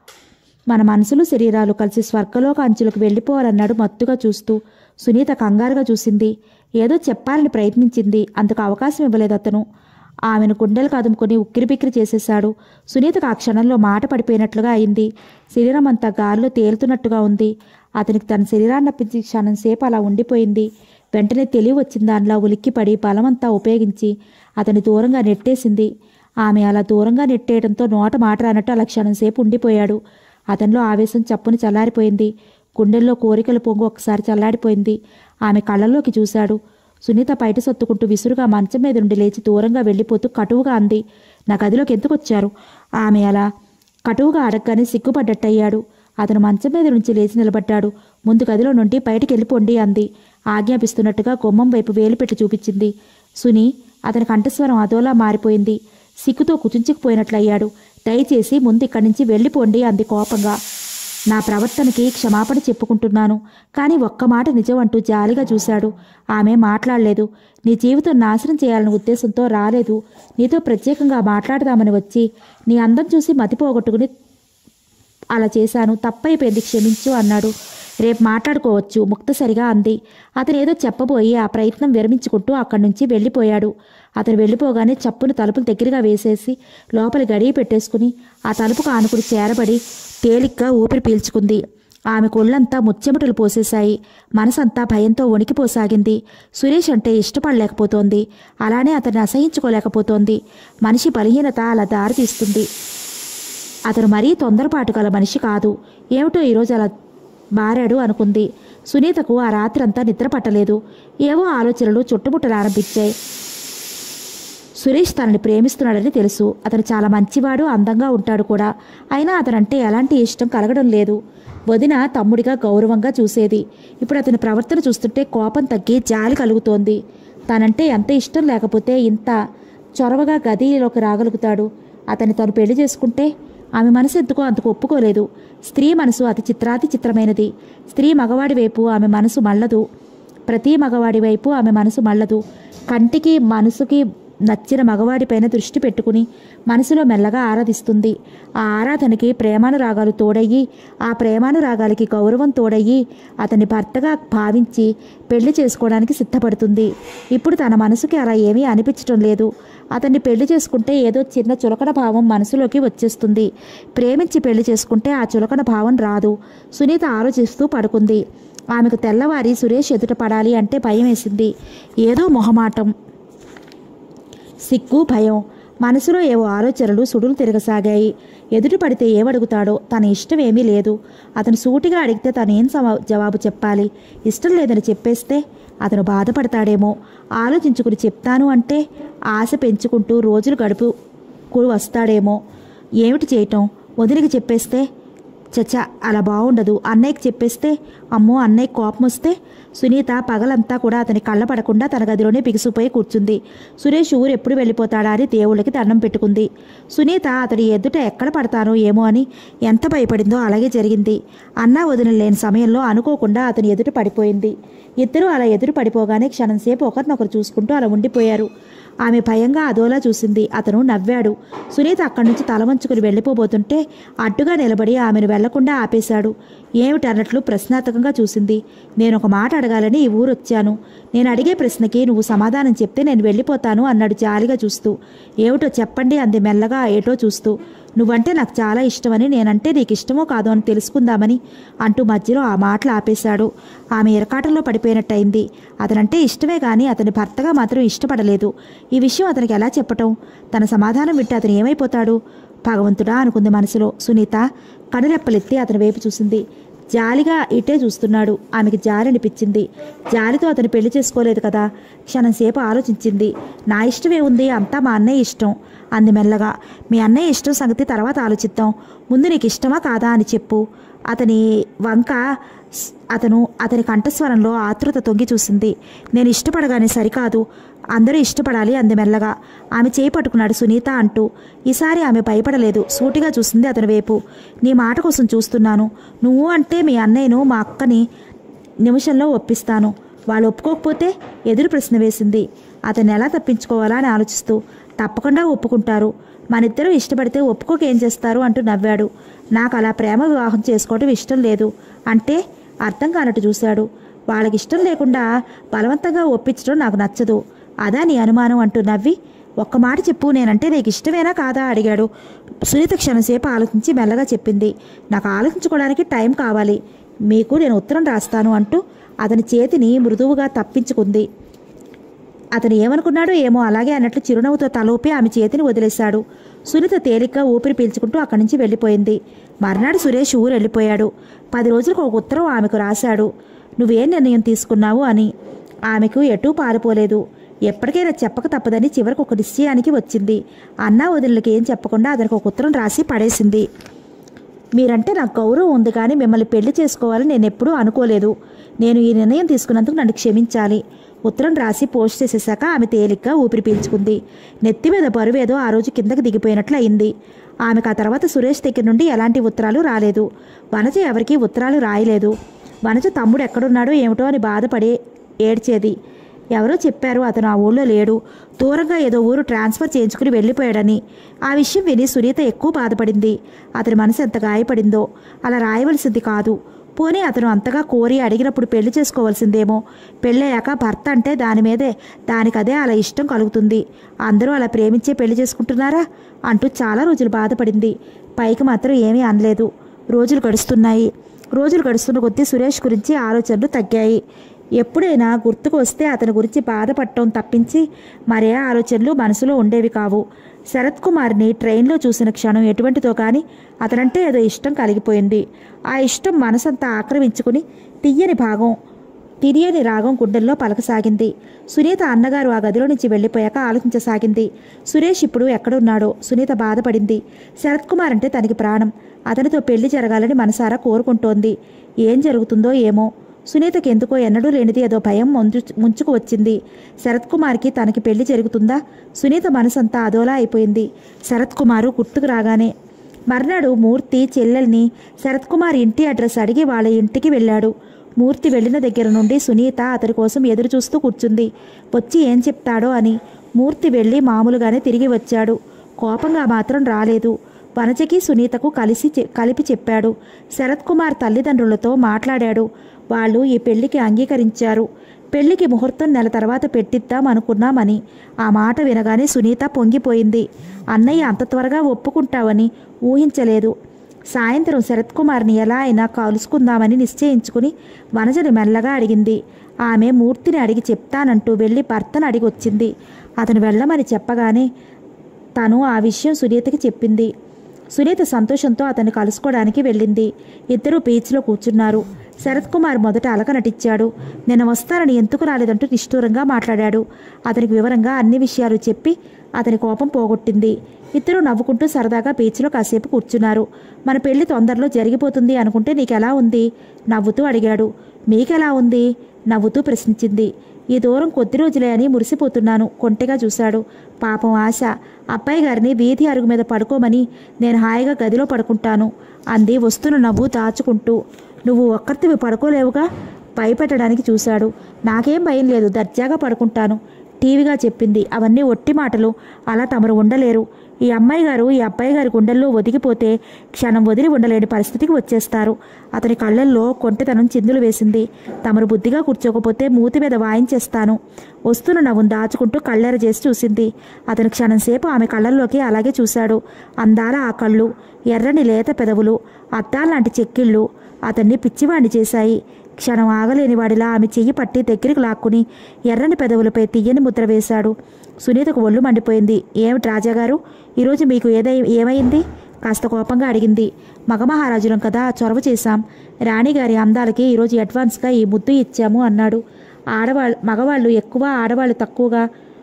మన మనసులు శరీరాలు కలిసి స్వర్గలోక అంచులకు వెళ్ళిపోవాలన్నాడు మత్తుగా చూస్తూ. సునీత కంగారుగా చూసింది. ఏదో చెప్పాలని ప్రయత్నించింది. అందుకు అవకాశం ఇవ్వలేదు అతను. ఆమెను గుండెలు కదుముకొని ఉక్కిరిబిక్కిరి చేసేశాడు. సునీతకు ఆ క్షణంలో మాట పడిపోయినట్లుగా అయింది. శరీరం అంతా గాలిలో తేలుతున్నట్టుగా ఉంది. అతనికి తన శరీరాన్ని అప్పించి క్షణం సేపు అలా ఉండిపోయింది. వెంటనే తెలివి వచ్చిన దానిలా ఉలిక్కిపడి బలమంతా ఉపయోగించి అతని దూరంగా నెట్టేసింది. ఆమె అలా దూరంగా నెట్టేయడంతో నోట మాట రానట్టు అలా క్షణం సేపు ఉండిపోయాడు. అతనిలో ఆవేశం చప్పుని చల్లారిపోయింది. గుండెల్లో కోరికల పొంగు ఒకసారి చల్లారిపోయింది. ఆమె కళ్ళల్లోకి చూశాడు. సునీత బయట సొత్తుకుంటూ విసురుగా మంచం మీద నుండి లేచి దూరంగా వెళ్ళిపోతూ కటువుగా అంది, నా గదిలోకి ఎందుకు వచ్చారు? ఆమె అలా కటువుగా అడగగానే సిగ్గుపడ్డట్టయ్యాడు. అతను మంచం మీద నుంచి లేచి నిలబడ్డాడు. ముందు గదిలో నుండి బయటికి వెళ్ళిపోండి అంది. ఆజ్ఞాపిస్తున్నట్టుగా గుమ్మం వైపు వేలు పెట్టి చూపించింది. సుని అతని కంఠస్వరం అదోలా మారిపోయింది. సిగ్గుతో కుచించుకుపోయినట్లయ్యాడు. దయచేసి ముందు ఇక్కడి నుంచి వెళ్ళిపోండి అంది కోపంగా. నా ప్రవర్తనకి క్షమాపణ చెప్పుకుంటున్నాను, కానీ ఒక్క మాట నిజం అంటూ జాలిగా చూశాడు. ఆమె మాట్లాడలేదు. నీ జీవితం నాశనం చేయాలనే ఉద్దేశంతో రాలేదు. నీతో ప్రత్యేకంగా మాట్లాడదామని వచ్చి నీ అందం చూసి మతిపోగొట్టుకుని అలా చేశాను, తప్పైపోయింది, క్షమించు అన్నాడు. రేపు మాట్లాడుకోవచ్చు ముక్తసరిగా అంది. అతను ఏదో చెప్పబోయి ఆ ప్రయత్నం విరమించుకుంటూ అక్కడి నుంచి వెళ్ళిపోయాడు. అతను వెళ్ళిపోగానే చప్పును తలుపులు దగ్గరగా వేసేసి లోపలి గడియ పెట్టేసుకుని ఆ తలుపుకు ఆనుకుని చేరబడి తేలిగ్గా ఊపిరి పీల్చుకుంది. ఆమె కొళ్ళంతా ముచ్చెమటలు పోసేశాయి. మనసంతా భయంతో వణికిపోసాగింది. సురేష్ అంటే ఇష్టపడలేకపోతోంది. అలానే అతన్ని అసహించుకోలేకపోతోంది. మనిషి బలహీనత అలా దారితీస్తుంది. అతను మరీ తొందరపాటు గల మనిషి కాదు. ఏమిటో ఈరోజు అలా మారాడు అనుకుంది. సునీతకు ఆ రాత్రంతా నిద్ర పట్టలేదు. ఏవో ఆలోచనలు చుట్టుముట్టలారంభించాయి. సురేష్ తనని ప్రేమిస్తున్నాడని తెలుసు. అతను చాలా మంచివాడు, అందంగా ఉంటాడు కూడా. అయినా అతనంటే ఎలాంటి ఇష్టం కలగడం లేదు. వదిన తమ్ముడిగా గౌరవంగా చూసేది. ఇప్పుడు అతని ప్రవర్తన చూస్తుంటే కోపం తగ్గి జాలి కలుగుతోంది. తనంటే ఎంత ఇష్టం లేకపోతే ఇంత చొరవగా గదిలోకి రాగలుగుతాడు? అతన్ని తను పెళ్లి చేసుకుంటే ఆమె మనసు ఎందుకో అంతకు ఒప్పుకోలేదు. స్త్రీ మనసు అతి చిత్రాతి చిత్రమైనది. స్త్రీ మగవాడి వైపు ఆమె మనసు మళ్ళదు. ప్రతి మగవాడి వైపు ఆమె మనసు మళ్ళదు. కంటికి మనసుకి నచ్చిన మగవాడిపైన దృష్టి పెట్టుకుని మనసులో మెల్లగా ఆరాధిస్తుంది. ఆ ఆరాధనకి ప్రేమానురాగాలు తోడయ్యి, ఆ ప్రేమానురాగాలకి గౌరవం తోడయ్యి అతన్ని భర్తగా భావించి పెళ్లి చేసుకోవడానికి సిద్ధపడుతుంది. ఇప్పుడు తన మనసుకి అలా ఏమీ అనిపించడం లేదు. అతన్ని పెళ్లి చేసుకుంటే ఏదో చిన్న చులకన భావం మనసులోకి వచ్చేస్తుంది. ప్రేమించి పెళ్లి చేసుకుంటే ఆ చులకన భావం రాదు. సునీత ఆలోచిస్తూ పడుకుంది. ఆమెకు తెల్లవారి సురేష్ ఎదుట పడాలి అంటే భయం వేసింది. ఏదో మొహమాటం, సిగ్గు, భయం. మనసులో ఏవో ఆలోచనలు సుడులు తిరగసాగాయి. ఎదుటి పడితే ఏమడుగుతాడో? తన ఇష్టం ఏమీ లేదు. అతను సూటిగా అడిగితే తను ఏం జవాబు చెప్పాలి? ఇష్టం లేదని చెప్పేస్తే అతను బాధపడతాడేమో. ఆలోచించుకుని చెప్తాను అంటే ఆశ పెంచుకుంటూ రోజులు గడుపుకు వస్తాడేమో. ఏమిటి చేయటం? వదిలికి చెప్పేస్తే చచ్చా అలా బాగుండదు. అన్నయ్యకి చెప్పేస్తే అమ్మో అన్నయ్య కోపం వస్తే. సునీత పగలంతా కూడా అతని కళ్ళ పడకుండా తన గదిలోనే బిగుసిపోయి కూర్చుంది. సురేష్ ఊరు ఎప్పుడు వెళ్ళిపోతాడా అని దేవుళ్ళకి దండం పెట్టుకుంది. సునీత అతడి ఎదుట ఎక్కడ పడతానో ఏమో అని ఎంత భయపడిందో అలాగే జరిగింది. అన్నా వదిన లేని సమయంలో అనుకోకుండా అతని ఎదుట పడిపోయింది. ఇద్దరూ అలా ఎదురు పడిపోగానే క్షణంసేపు ఒకరినొకరు చూసుకుంటూ అలా ఉండిపోయారు. ఆమె భయంగా అదోలా చూసింది. అతను నవ్వాడు. సునీత అక్కడి నుంచి తల వంచుకుని వెళ్ళిపోబోతుంటే అడ్డుగా నిలబడి ఆమెను వెళ్లకుండా ఆపేశాడు. ఏమిటన్నట్లు ప్రశ్నార్థకంగా చూసింది. నేను ఒక మాట అడగాలని ఈ ఊరు వచ్చాను. నేను అడిగే ప్రశ్నకి నువ్వు సమాధానం చెప్తే నేను వెళ్ళిపోతాను అన్నాడు జాలిగా చూస్తూ. ఏమిటో చెప్పండి అంది మెల్లగా ఏటో చూస్తూ. నువ్వంటే నాకు చాలా ఇష్టమని, నేనంటే నీకు ఇష్టమో కాదో అని తెలుసుకుందామని అంటూ మధ్యలో ఆ మాటలు ఆపేశాడు. ఆమె ఇరకాటంలో పడిపోయినట్టయింది. అతనంటే ఇష్టమే కానీ అతని భర్తగా మాత్రం ఇష్టపడలేదు. ఈ విషయం అతనికి ఎలా చెప్పటం? తన సమాధానం వింటే అతను ఏమైపోతాడు? భగవంతుడా అనుకుంది మనసులో. సునీత కనురెప్పలెత్తి అతని వైపు చూసింది. జాలిగా ఇటే చూస్తున్నాడు. ఆమెకి జాలి అనిపించింది. జాలితో అతను పెళ్లి చేసుకోలేదు కదా. క్షణంసేపు ఆలోచించింది. నా ఇష్టమే ఉంది, అంతా మా అన్నయ్య ఇష్టం అంది మెల్లగా. మీ అన్నయ్య ఇష్టం సంగతి తర్వాత ఆలోచిద్దాం. ముందు నీకు ఇష్టమా కాదా అని చెప్పు. అతని వంక అతను అతని కంఠస్వరంలో ఆతృత తొంగి చూసింది. నేను ఇష్టపడగానే సరికాదు, అందరూ ఇష్టపడాలి అంది మెల్లగా. ఆమె చేయి పట్టుకున్నాడు సునీత అంటూ. ఈసారి ఆమె భయపడలేదు. సూటిగా చూసింది అతని వైపు. నీ మాట కోసం చూస్తున్నాను. నువ్వు అంటే మీ అన్నయ్యను, మా అక్కని నిమిషంలో ఒప్పిస్తాను. వాళ్ళు ఒప్పుకోకపోతే? ఎదురు ప్రశ్న వేసింది. అతన్ని ఎలా తప్పించుకోవాలా అని ఆలోచిస్తూ. తప్పకుండా ఒప్పుకుంటారు. మనిద్దరూ ఇష్టపడితే ఒప్పుకోక ఏం చేస్తారు అంటూ నవ్వాడు. నాకు అలా ప్రేమ వివాహం చేసుకోవడం ఇష్టం లేదు. అంటే? అర్థం కానట్టు చూశాడు. వాళ్ళకి ఇష్టం లేకుండా బలవంతంగా ఒప్పించడం నాకు నచ్చదు. అదా నీ అనుమానం అంటూ నవ్వి, ఒక్క మాట చెప్పు, నేనంటే నీకు ఇష్టమేనా కాదా అడిగాడు. సునీత క్షణంసేపు ఆలోచించి మెల్లగా చెప్పింది. నాకు ఆలోచించుకోవడానికి టైం కావాలి. మీకు నేను ఉత్తరం రాస్తాను అంటూ అతని చేతిని మృదువుగా తప్పించుకుంది. అతను ఏమనుకున్నాడో ఏమో అలాగే అన్నట్లు చిరునవ్వుతో తలూపి ఆమె చేతిని వదిలేశాడు. సునీత తేలిగ్గా ఊపిరి పీల్చుకుంటూ అక్కడి నుంచి వెళ్ళిపోయింది. మర్నాడు సురేష్ ఊరు వెళ్ళిపోయాడు. పది రోజులకు ఒక ఉత్తరం ఆమెకు రాశాడు. నువ్వేం నిర్ణయం తీసుకున్నావు అని. ఆమెకు ఎటూ పారిపోలేదు. ఎప్పటికైనా చెప్పక తప్పదని చివరికి ఒక నిశ్చయానికి వచ్చింది. అన్నా వదినలకి ఏం చెప్పకుండా అతనికి ఒక ఉత్తరం రాసి పడేసింది. మీరంటే నాకు గౌరవం ఉంది, కానీ మిమ్మల్ని పెళ్లి చేసుకోవాలని నేను ఎప్పుడూ అనుకోలేదు. నేను ఈ నిర్ణయం తీసుకున్నందుకు నన్ను క్షమించాలి. ఉత్తరం రాసి పోస్ట్ చేసేశాక ఆమె తేలిగ్గా ఊపిరి పీల్చుకుంది. నెత్తి మీద బరువేదో ఆ రోజు కిందకి దిగిపోయినట్లు అయింది. ఆమెకు ఆ తర్వాత సురేష్ దగ్గర నుండి ఎలాంటి ఉత్తరాలు రాలేదు. వనజ ఎవరికీ ఉత్తరాలు రాయలేదు. వనజ తమ్ముడు ఎక్కడున్నాడో ఏమిటో అని బాధపడి ఏడ్చేది. ఎవరో చెప్పారు అతను ఆ ఊళ్ళో లేడు, దూరంగా ఏదో ఊరు ట్రాన్స్ఫర్ చేయించుకుని వెళ్ళిపోయాడని. ఆ విషయం విని సునీత ఎక్కువ బాధపడింది. అతని మనసు ఎంత గాయపడిందో. అలా రాయవలసింది కాదు. పోనీ అతను అంతగా కోరి అడిగినప్పుడు పెళ్లి చేసుకోవాల్సిందేమో. పెళ్ళయ్యాక భర్త అంటే దాని మీదే దానికదే అలా ఇష్టం కలుగుతుంది. అందరూ అలా ప్రేమించే పెళ్లి చేసుకుంటున్నారా అంటూ చాలా రోజులు బాధపడింది. పైకి మాత్రం ఏమీ అనలేదు. రోజులు గడుస్తున్నాయి. రోజులు గడుస్తున్న కొద్దీ సురేష్ గురించి ఆలోచనలు తగ్గాయి. ఎప్పుడైనా గుర్తుకు వస్తే అతని గురించి బాధపడటం తప్పించి మరే ఆలోచనలు మనసులో ఉండేవి కావు. శరత్ కుమార్ని ట్రైన్లో చూసిన క్షణం ఎటువంటిదో కానీ అతనంటే ఏదో ఇష్టం కలిగిపోయింది. ఆ ఇష్టం మనసంతా ఆక్రమించుకుని తీయని భాగం తిరియని రాగం గుండెల్లో పలకసాగింది. సునీత అన్నగారు ఆ గదిలో నుంచి వెళ్ళిపోయాక ఆలోచించసాగింది. సురేష్ ఇప్పుడు ఎక్కడున్నాడో. సునీత బాధపడింది. శరత్ కుమార్ అంటే తనకి ప్రాణం. అతనితో పెళ్లి జరగాలని మనసారా కోరుకుంటోంది. ఏం జరుగుతుందో ఏమో. సునీతకి ఎందుకో ఎన్నడూ లేనిది ఏదో భయం ముంచు ముంచుకు వచ్చింది. శరత్ కుమార్కి తనకి పెళ్లి జరుగుతుందా? సునీత మనసంతా అదోలా అయిపోయింది. శరత్ కుమారు గుర్తుకు రాగానే మర్నాడు మూర్తి చెల్లెల్ని శరత్ కుమార్ ఇంటి అడ్రస్ అడిగి వాళ్ళ ఇంటికి వెళ్ళాడు. మూర్తి వెళ్ళిన దగ్గర నుండి సునీత అతని కోసం ఎదురు చూస్తూ కూర్చుంది. వచ్చి ఏం చెప్తాడో అని. మూర్తి వెళ్ళి మామూలుగానే తిరిగి వచ్చాడు. కోపంగా మాత్రం రాలేదు. వనజకి సునీతకు కలిసి కలిపి చెప్పాడు. శరత్ కుమార్ తల్లిదండ్రులతో మాట్లాడాడు. వాళ్ళు ఈ పెళ్లికి అంగీకరించారు. పెళ్లికి ముహూర్తం నెల తర్వాత పెట్టిద్దాం అనుకున్నామని. ఆ మాట వినగానే సునీత పొంగిపోయింది. అన్నయ్య అంత త్వరగా ఒప్పుకుంటావని ఊహించలేదు. సాయంత్రం శరత్ కుమార్ని ఎలా అయినా కలుసుకుందామని నిశ్చయించుకుని వనజని మెల్లగా అడిగింది. ఆమె మూర్తిని అడిగి చెప్తానంటూ వెళ్ళి భర్తను అడిగి వచ్చింది. అతను వెళ్ళమని చెప్పగానే తను ఆ విషయం సునీతకి చెప్పింది. సునీత సంతోషంతో అతన్ని కలుసుకోవడానికి వెళ్ళింది. ఇద్దరూ బీచ్లో కూర్చున్నారు. శరత్ కుమార్ మొదట అలక నటించాడు. నేను వస్తానని ఎందుకు రాలేదంటూ నిష్ఠూరంగా మాట్లాడాడు. అతనికి వివరంగా అన్ని విషయాలు చెప్పి అతని కోపం పోగొట్టింది. ఇద్దరూ నవ్వుకుంటూ సరదాగా బీచ్లో కాసేపు కూర్చున్నారు. మన పెళ్లి తొందరలో జరిగిపోతుంది అనుకుంటే నీకెలా ఉంది? నవ్వుతూ అడిగాడు. మీకెలా ఉంది? నవ్వుతూ ప్రశ్నించింది. ఈ దూరం కొద్ది రోజులే అని మురిసిపోతున్నాను. కొంటెగా చూశాడు. పాపం ఆశ. అబ్బాయి గారిని వీధి అరుగు మీద పడుకోమని నేను హాయిగా గదిలో పడుకుంటాను అంది వస్తున్న నవ్వు దాచుకుంటూ. నువ్వు ఒక్కరితివి పడుకోలేవుగా? భయపెట్టడానికి చూశాడు. నాకేం భయం లేదు, దర్జాగా పడుకుంటాను టీవీగా చెప్పింది. అవన్నీ ఒట్టి మాటలు. అలా తమరు ఉండలేరు. ఈ అమ్మాయి గారు ఈ అబ్బాయి గారి గుండెల్లో ఒదిగిపోతే క్షణం వదిలి ఉండలేని పరిస్థితికి వచ్చేస్తారు. అతని కళ్ళల్లో కొంటెతనం చిందులు వేసింది. తమరు బుద్ధిగా కూర్చోకపోతే మూతి మీద వాయించేస్తాను. వస్తున్న నవ్వును దాచుకుంటూ కళ్ళెర చేసి చూసింది. అతను క్షణంసేపు ఆమె కళ్ళల్లోకి అలాగే చూశాడు. అందాల ఆ కళ్ళు, ఎర్రని లేత పెదవులు, అద్దాల్లాంటి చెక్కిళ్ళు అతన్ని పిచ్చివాణ్ణి చేశాయి. క్షణం ఆగలేని వాడిలా ఆమె చెయ్యి పట్టి దగ్గరికి లాక్కుని ఎర్రని పెదవులపై తీయని ముద్ర వేశాడు. సునీతకు ఒళ్ళు మండిపోయింది. ఏమిటి రాజాగారు, ఈరోజు మీకు ఏదై ఏమైంది? కాస్త కోపంగా అడిగింది. మగమహారాజులం కదా, చొరవ చేశాం. రాణిగారి అందాలకి ఈరోజు అడ్వాన్స్గా ఈ ముద్దు ఇచ్చాము అన్నాడు. ఆడవాళ్ళు మగవాళ్ళు ఎక్కువ, ఆడవాళ్ళు తక్కువగా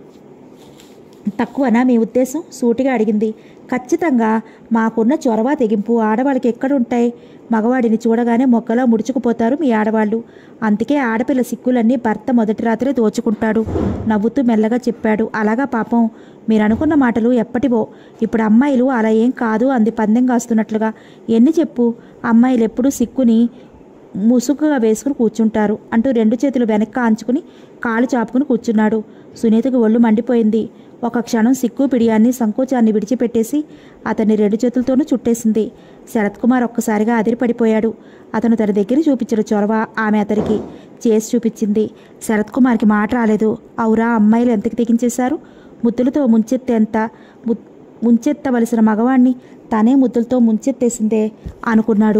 తక్కువనా మీ ఉద్దేశం? సూటిగా అడిగింది. ఖచ్చితంగా మాకున్న చొరవ తెగింపు ఆడవాళ్ళకి ఎక్కడుంటాయి? మగవాడిని చూడగానే మొగ్గలా ముడుచుకుపోతారు మీ ఆడవాళ్ళు. అందుకే ఆడపిల్ల సిక్కులన్నీ భర్త మొదటి రాత్రే దోచుకుంటాడు. నవ్వుతూ మెల్లగా చెప్పాడు. అలాగా పాపం, మీరు అనుకున్న మాటలు ఎప్పటివో. ఇప్పుడు అమ్మాయిలు అలా ఏం కాదు అంది పందెం కాస్తున్నట్లుగా. ఎన్ని చెప్పు, అమ్మాయిలు ఎప్పుడూ సిక్కుని ముసుగుగా వేసుకుని కూర్చుంటారు అంటూ రెండు చేతులు వెనక్కి ఆంచుకుని కాళ్ళు చాపుకుని కూర్చున్నాడు. సునీతకు ఒళ్ళు మండిపోయింది. ఒక క్షణం సిగ్గు పిడియాన్ని సంకోచాన్ని విడిచిపెట్టేసి అతన్ని రెండు చేతులతోనూ చుట్టేసింది. శరత్ కుమార్ ఒక్కసారిగా అదిరిపడిపోయాడు. అతను తన దగ్గర చూపించిన చొరవ ఆమె అతనికి చేసి చూపించింది. శరత్ కుమార్కి మాట రాలేదు. అవురా, అమ్మాయిలు ఎంతకి తెగించేశారు? ముద్దులతో ముంచెత్తేంత ముంచెత్తవలసిన మగవాణ్ణి తనే ముద్దులతో ముంచెత్తేసిందే అనుకున్నాడు.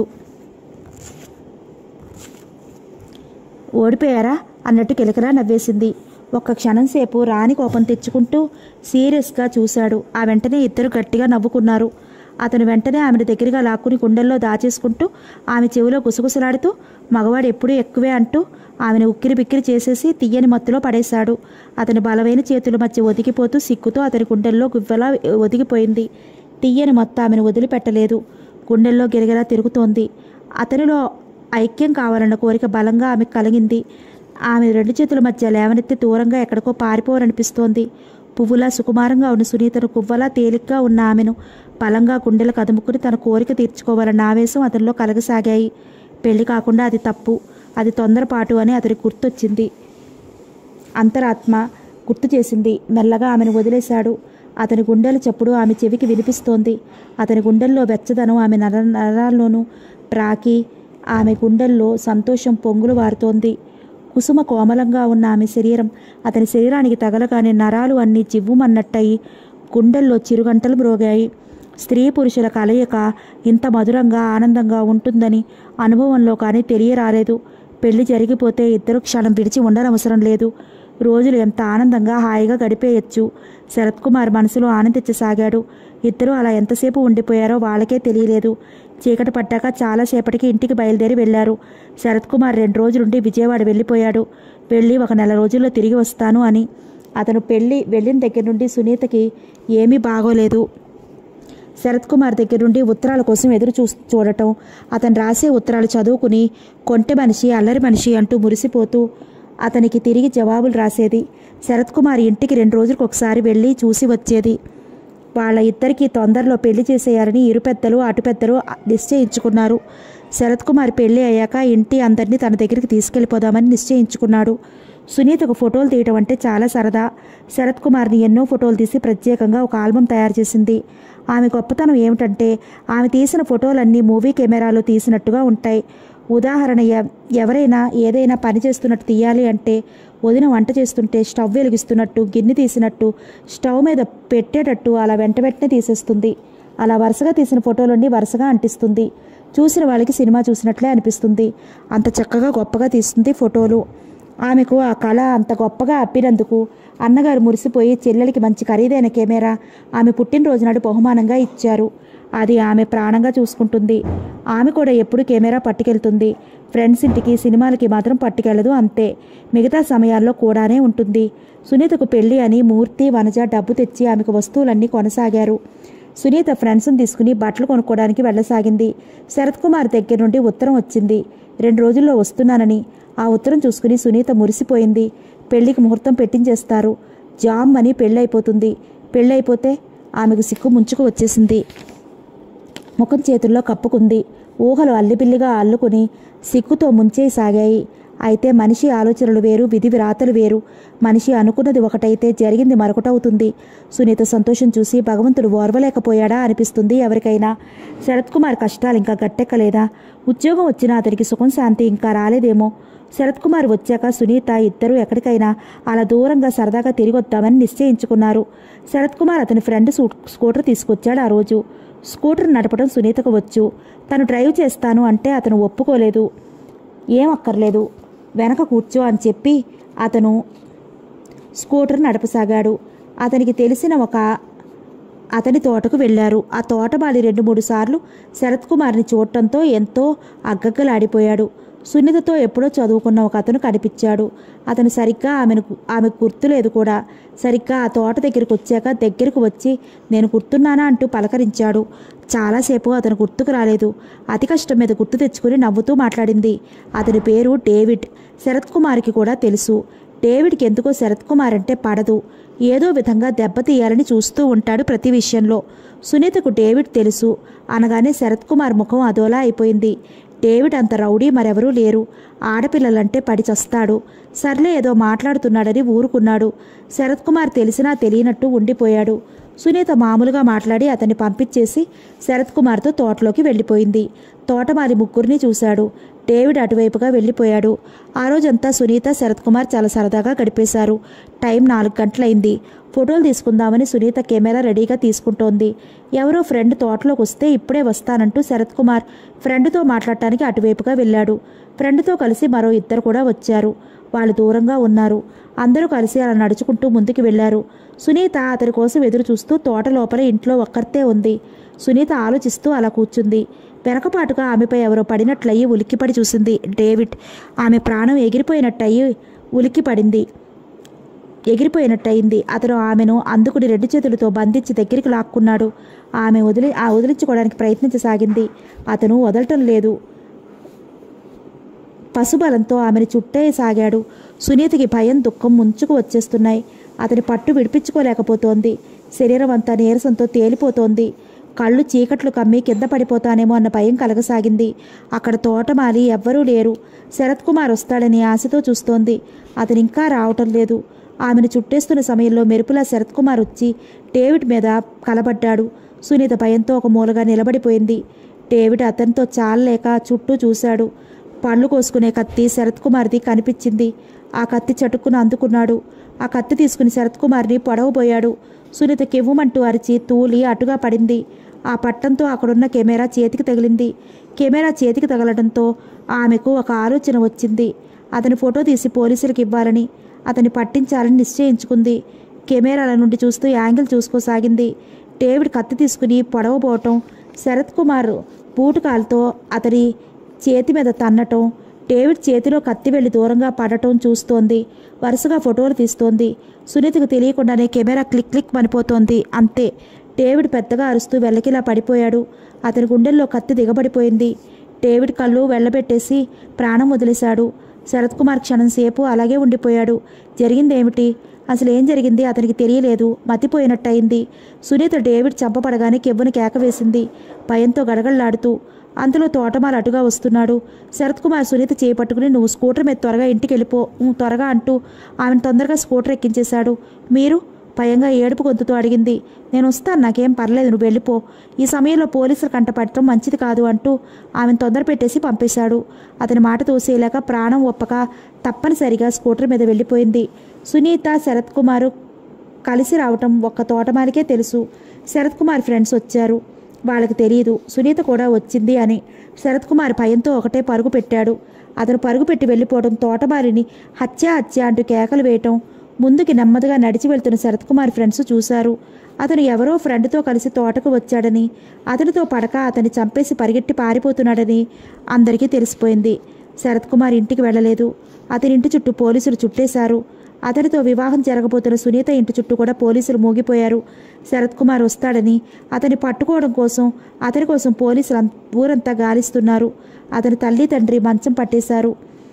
ఓడిపోయారా అన్నట్టు కిలకలా నవ్వేసింది. ఒక్క క్షణం సేపు రాణి కోపం తెచ్చుకుంటూ సీరియస్గా చూశాడు. ఆ వెంటనే ఇద్దరు గట్టిగా నవ్వుకున్నారు. అతను వెంటనే ఆమెను దగ్గరగా లాక్కుని గుండెల్లో దాచేసుకుంటూ ఆమె చెవిలో గుసగుసలాడుతూ మగవాడు ఎప్పుడూ ఎక్కువే అంటూ ఆమెను ఉక్కిరి బిక్కిరి చేసేసి తీయని మత్తులో పడేశాడు. అతని బలమైన చేతుల మధ్య ఒదిగిపోతూ సిక్కుతో అతని గుండెల్లో గువ్వలా ఒదిగిపోయింది. తీయని మత్తు ఆమెను వదిలిపెట్టలేదు. గుండెల్లో గిరగిరా తిరుగుతోంది. అతనిలో ఐక్యం కావాలన్న కోరిక బలంగా ఆమెకు కలిగింది. ఆమె రెండు చేతుల మధ్య లేవనెత్తి దూరంగా ఎక్కడికో పారిపోవాలనిపిస్తోంది. పువ్వులా సుకుమారంగా ఉన్న సునీతను కువ్వలా తేలిగ్గా ఉన్న ఆమెను బలంగా గుండెలు కదుముకుని తన కోరిక తీర్చుకోవాలన్న ఆవేశం అతనిలో కలగసాగాయి. పెళ్లి కాకుండా అది తప్పు, అది తొందరపాటు అని అతనికి గుర్తొచ్చింది. అంతరాత్మ గుర్తు చేసింది. మెల్లగా ఆమెను వదిలేశాడు. అతని గుండెల చప్పుడు ఆమె చెవికి వినిపిస్తోంది. అతని గుండెల్లో వెచ్చదనం ఆమె నర నరాల్లోనూ ప్రాకి ఆమె గుండెల్లో సంతోషం పొంగులు వారుతోంది. కుసుమ కోమలంగా ఉన్న ఆమె శరీరం అతని శరీరానికి తగలగానే నరాలు అన్నీ జివ్వుమన్నట్టయి గుండెల్లో చిరుగంటలు మ్రోగాయి. స్త్రీ పురుషుల కలయిక ఇంత మధురంగా ఆనందంగా ఉంటుందని అనుభవంలో కానీ తెలియరాలేదు. పెళ్లి జరిగిపోతే ఇద్దరు క్షణం విడిచి ఉండనవసరం లేదు. రోజులు ఎంత ఆనందంగా హాయిగా గడిపేయచ్చు. శరత్ కుమార్ మనసులో ఆనందించసాగాడు. ఇద్దరూ అలా ఎంతసేపు ఉండిపోయారో వాళ్ళకే తెలియలేదు. చీకటి పడ్డాక చాలాసేపటికి ఇంటికి బయలుదేరి వెళ్లారు. శరత్ కుమార్ రెండు రోజులుండి విజయవాడ వెళ్ళిపోయాడు. వెళ్ళి ఒక నెల రోజుల్లో తిరిగి వస్తాను అని. అతను పెళ్లి వెళ్ళిన దగ్గర నుండి సునీతకి ఏమీ బాగోలేదు. శరత్ కుమార్ దగ్గర నుండి ఉత్తరాల కోసం ఎదురు చూ చూడటం, అతను రాసే ఉత్తరాలు చదువుకుని కొంటె మనిషి, అల్లరి మనిషి అంటూ మురిసిపోతూ అతనికి తిరిగి జవాబులు రాసేది. శరత్ కుమార్ ఇంటికి రెండు రోజులకు ఒకసారి వెళ్ళి చూసి వచ్చేది. వాళ్ళ ఇద్దరికీ తొందరలో పెళ్లి చేసేయాలని ఇరు పెద్దలు అటు పెద్దలు నిశ్చయించుకున్నారు. శరత్ కుమార్ పెళ్లి అయ్యాక ఇంటి అందరినీ తన దగ్గరికి తీసుకెళ్ళిపోదామని నిశ్చయించుకున్నాడు. సునీతకు ఫోటోలు తీయటం అంటే చాలా సరదా. శరత్ కుమార్ని ఎన్నో ఫోటోలు తీసి ప్రత్యేకంగా ఒక ఆల్బం తయారు చేసింది. ఆమె గొప్పతనం ఏమిటంటే ఆమె తీసిన ఫోటోలన్నీ మూవీ కెమెరాలో తీసినట్టుగా ఉంటాయి. ఉదాహరణ, ఎవరైనా ఏదైనా పని చేస్తున్నట్టు తీయాలి అంటే వదిన వంట చేస్తుంటే స్టవ్ వెలిగిస్తున్నట్టు, గిన్నె తీసినట్టు, స్టవ్ మీద పెట్టేటట్టు అలా వెంట వెంటనే తీసేస్తుంది. అలా వరుసగా తీసిన ఫోటోలన్నీ వరుసగా అంటిస్తుంది. చూసిన వాళ్ళకి సినిమా చూసినట్లే అనిపిస్తుంది. అంత చక్కగా గొప్పగా తీస్తుంది ఫోటోలు. ఆమెకు ఆ కళ అంత గొప్పగా అప్పినందుకు అన్నగారు మురిసిపోయి చెల్లెలికి మంచి ఖరీదైన కెమెరా ఆమె పుట్టినరోజు నాడు బహుమానంగా ఇచ్చారు. అది ఆమె ప్రాణంగా చూసుకుంటుంది. ఆమె కూడా ఎప్పుడు కెమెరా పట్టుకెళ్తుంది. ఫ్రెండ్స్ ఇంటికి, సినిమాలకి మాత్రం పట్టుకెళ్ళదు, అంతే. మిగతా సమయాల్లో కూడానే ఉంటుంది. సునీతకు పెళ్లి అని మూర్తి, వనజ డబ్బు తెచ్చి ఆమెకు వస్తువులన్నీ కొనసాగారు. సునీత ఫ్రెండ్స్ని తీసుకుని బట్టలు కొనుక్కోవడానికి వెళ్ళసాగింది. శరత్ కుమార్ దగ్గర నుండి ఉత్తరం వచ్చింది. రెండు రోజుల్లో వస్తున్నానని. ఆ ఉత్తరం చూసుకుని సునీత మురిసిపోయింది. పెళ్లికి ముహూర్తం పెట్టించేస్తారు. జామ్ అని పెళ్ళైపోతుంది. పెళ్ళైపోతే ఆమెకు సిక్కు ముంచుకు వచ్చేసింది. ముఖం చేతుల్లో కప్పుకుంది. ఊహలు అల్లిపిల్లిగా అల్లుకుని సిక్కుతో ముంచేసాగాయి. అయితే మనిషి ఆలోచనలు వేరు, విధి విరాతలు వేరు. మనిషి అనుకున్నది ఒకటైతే జరిగింది మరొకటవుతుంది. సునీత సంతోషం చూసి భగవంతుడు ఓర్వలేకపోయాడా అనిపిస్తుంది ఎవరికైనా. శరత్ కుమార్ కష్టాలు ఇంకా గట్టెక్కలేదా? ఉద్యోగం వచ్చినా అతనికి సుఖం శాంతి ఇంకా రాలేదేమో. శరత్ కుమార్ వచ్చాక సునీత ఇద్దరూ ఎక్కడికైనా అలా దూరంగా సరదాగా తిరిగి వద్దామని నిశ్చయించుకున్నారు. శరత్ కుమార్ అతని ఫ్రెండ్ స్కూటర్ తీసుకొచ్చాడు ఆ రోజు. స్కూటర్ నడపడం సునీతకు వచ్చు. తను డ్రైవ్ చేస్తాను అంటే అతను ఒప్పుకోలేదు. ఏం అక్కర్లేదు, వెనక కూర్చో అని చెప్పి అతను స్కూటర్ నడపసాగాడు. అతనికి తెలిసిన ఒక అతని తోటకు వెళ్లారు. ఆ తోటబాలి రెండు మూడు సార్లు శరత్ కుమార్ని చూడటంతో ఎంతో అగ్గగ్గలాడిపోయాడు. సునీతతో ఎప్పుడో చదువుకున్న ఒక అతను కనిపించాడు. అతను సరిగ్గా ఆమెను ఆమెకు గుర్తులేదు కూడా. సరిగ్గా ఆ తోట దగ్గరికి వచ్చాక దగ్గరకు వచ్చి నేను గుర్తున్నానా అంటూ పలకరించాడు. చాలాసేపు అతను గుర్తుకు రాలేదు. అతి కష్టం మీద గుర్తు తెచ్చుకుని నవ్వుతూ మాట్లాడింది. అతని పేరు డేవిడ్. శరత్ కుమార్కి కూడా తెలుసు. డేవిడ్కి ఎందుకో శరత్ కుమార్ అంటే పడదు. ఏదో విధంగా దెబ్బతీయాలని చూస్తూ ఉంటాడు ప్రతి విషయంలో. సునీతకు డేవిడ్ తెలుసు అనగానే శరత్ కుమార్ ముఖం అదోలా అయిపోయింది. డేవిడ్ అంత రౌడీ మరెవరూ లేరు. ఆడపిల్లలంటే పడి చస్తాడు. సర్లే ఏదో మాట్లాడుతున్నాడని ఊరుకున్నాడు. శరత్ కుమార్ తెలిసినా తెలియనట్టు ఉండిపోయాడు. సునీత మామూలుగా మాట్లాడి అతన్ని పంపించేసి శరత్ కుమార్తో తోటలోకి వెళ్ళిపోయింది. తోటమాలి ముగ్గురిని చూశాడు. డేవిడ్ అటువైపుగా వెళ్ళిపోయాడు. ఆ రోజంతా సునీత శరత్ కుమార్ చాలా సరదాగా గడిపేశారు. టైం నాలుగు గంటలైంది. ఫోటోలు తీసుకుందామని సునీత కెమెరా రెడీగా తీసుకుంటోంది. ఎవరో ఫ్రెండ్ తోటలోకి వస్తే ఇప్పుడే వస్తానంటూ శరత్ కుమార్ ఫ్రెండ్తో మాట్లాడటానికి అటువైపుగా వెళ్ళాడు. ఫ్రెండ్తో కలిసి మరో ఇద్దరు కూడా వచ్చారు. వాళ్ళు దూరంగా ఉన్నారు. అందరూ కలిసి అలా నడుచుకుంటూ ముందుకు వెళ్లారు. సునీత అతని కోసం ఎదురు చూస్తూ తోట లోపల ఇంట్లో ఒక్కర్తే ఉంది. సునీత ఆలోచిస్తూ అలా కూర్చుంది. వెనకపాటుగా ఆమెపై ఎవరో పడినట్లయి ఉలిక్కిపడి చూసింది. డేవిడ్. ఆమె ప్రాణం ఎగిరిపోయినట్టయి ఉలిక్కిపడింది ఎగిరిపోయినట్టయింది. అతను ఆమెను అందుకుని రెండు చేతులతో బంధించి దగ్గరికి లాక్కున్నాడు. ఆమె వదిలి ఆ వదిలించుకోవడానికి ప్రయత్నించసాగింది. అతను వదలటం లేదు. పశుబలంతో ఆమెను చుట్టేసాగాడు. సునీతకి భయం, దుఃఖం ముంచుకు వచ్చేస్తున్నాయి. అతని పట్టు విడిపించుకోలేకపోతోంది. శరీరం అంతా నీరసంతో తేలిపోతోంది. కళ్ళు చీకట్లు కమ్మి కింద పడిపోతానేమో అన్న భయం కలగసాగింది. అక్కడ తోటమాలి ఎవ్వరూ లేరు. శరత్ కుమార్ వస్తాడని ఆశతో చూస్తోంది. అతను ఇంకా రావటం లేదు. ఆమెను చుట్టేస్తున్న సమయంలో మెరుపులా శరత్ కుమార్ వచ్చి డేవిడ్ మీద కలబడ్డాడు. సునీత భయంతో ఒక మూలగా నిలబడిపోయింది. డేవిడ్ అతనితో చాలలేక చుట్టూ చూశాడు. పళ్ళు కోసుకునే కత్తి శరత్ కుమార్ది కనిపించింది. ఆ కత్తి చటుక్కున అందుకున్నాడు. ఆ కత్తి తీసుకుని శరత్ కుమార్ని పొడవబోయాడు. సునీత కెవ్వుమంటూ అరిచి తూలి అటుగా పడింది. ఆ పట్టంతో అక్కడున్న కెమెరా చేతికి తగిలింది. కెమెరా చేతికి తగలడంతో ఆమెకు ఒక ఆలోచన వచ్చింది. అతని ఫోటో తీసి పోలీసులకు ఇవ్వాలని, అతన్ని పట్టించాలని నిశ్చయించుకుంది. కెమెరాల నుండి చూస్తూ యాంగిల్ చూసుకోసాగింది. డేవిడ్ కత్తి తీసుకుని పొడవబోవటం, శరత్ కుమార్ బూటుకాలతో అతని చేతి మీద తన్నటం, డేవిడ్ చేతిలో కత్తి వెళ్లి దూరంగా పడటం చూస్తోంది. వరుసగా ఫోటోలు తీస్తోంది. సునీతకు తెలియకుండానే కెమెరా క్లిక్ క్లిక్ మనిపోతోంది. అంతే. డేవిడ్ పెద్దగా అరుస్తూ వెల్లకిలా పడిపోయాడు. అతని గుండెల్లో కత్తి దిగబడిపోయింది. డేవిడ్ కళ్ళు వెళ్ళబెట్టేసి ప్రాణం వదిలేశాడు. శరత్ కుమార్ క్షణం సేపు అలాగే ఉండిపోయాడు. జరిగిందేమిటి? అసలు ఏం జరిగింది అతనికి తెలియలేదు. మతిపోయినట్టయింది. సునీత డేవిడ్ చంపబడగానే కెవ్వుని కేకవేసింది, భయంతో గడగళ్లాడుతూ. అంతలో తోటమాల అటుగా వస్తున్నాడు. శరత్ కుమార్ సునీత చేపట్టుకుని, నువ్వు స్కూటర్ మీద త్వరగా ఇంటికి వెళ్ళిపో త్వరగా అంటూ ఆమెను తొందరగా స్కూటర్ ఎక్కించేశాడు. మీరు? భయంగా ఏడుపు గొంతుతో అడిగింది. నేను వస్తాను, నాకేం పర్లేదు, నువ్వు వెళ్ళిపో. ఈ సమయంలో పోలీసులు కంటపడటం మంచిది కాదు అంటూ ఆమెను తొందర పెట్టేసి పంపేశాడు. అతని మాట తోసేలాక ప్రాణం ఒప్పక తప్పనిసరిగా స్కూటర్ మీద వెళ్ళిపోయింది. సునీత శరత్ కుమారు కలిసి రావటం ఒక్క తోటమాలికే తెలుసు. శరత్ కుమార్ ఫ్రెండ్స్ వచ్చారు. వాళ్ళకి తెలియదు సునీత కూడా వచ్చింది అని. శరత్ కుమార్ భయంతో ఒకటే పరుగు పెట్టాడు. అతను పరుగు పెట్టి వెళ్ళిపోవడం, తోటమాలిని హత్య హత్య అంటూ కేకలు వేయటం ముందుకి నెమ్మదిగా నడిచి వెళ్తున్న శరత్ కుమార్ ఫ్రెండ్స్ చూశారు. అతను ఎవరో ఫ్రెండ్తో కలిసి తోటకు వచ్చాడని, అతనితో పడక అతన్ని చంపేసి పరిగెట్టి పారిపోతున్నాడని అందరికీ తెలిసిపోయింది. శరత్ కుమార్ ఇంటికి వెళ్ళలేదు. అతని ఇంటి చుట్టూ పోలీసులు చుట్టేశారు. అతనితో వివాహం జరగబోతున్న సునీత ఇంటి చుట్టూ కూడా పోలీసులు మూగిపోయారు. శరత్ కుమార్ వస్తాడని, అతన్ని పట్టుకోవడం కోసం అతని కోసం పోలీసులు ఊరంతా గాలిస్తున్నారు. అతని తల్లి తండ్రి మంచం పట్టేశారు.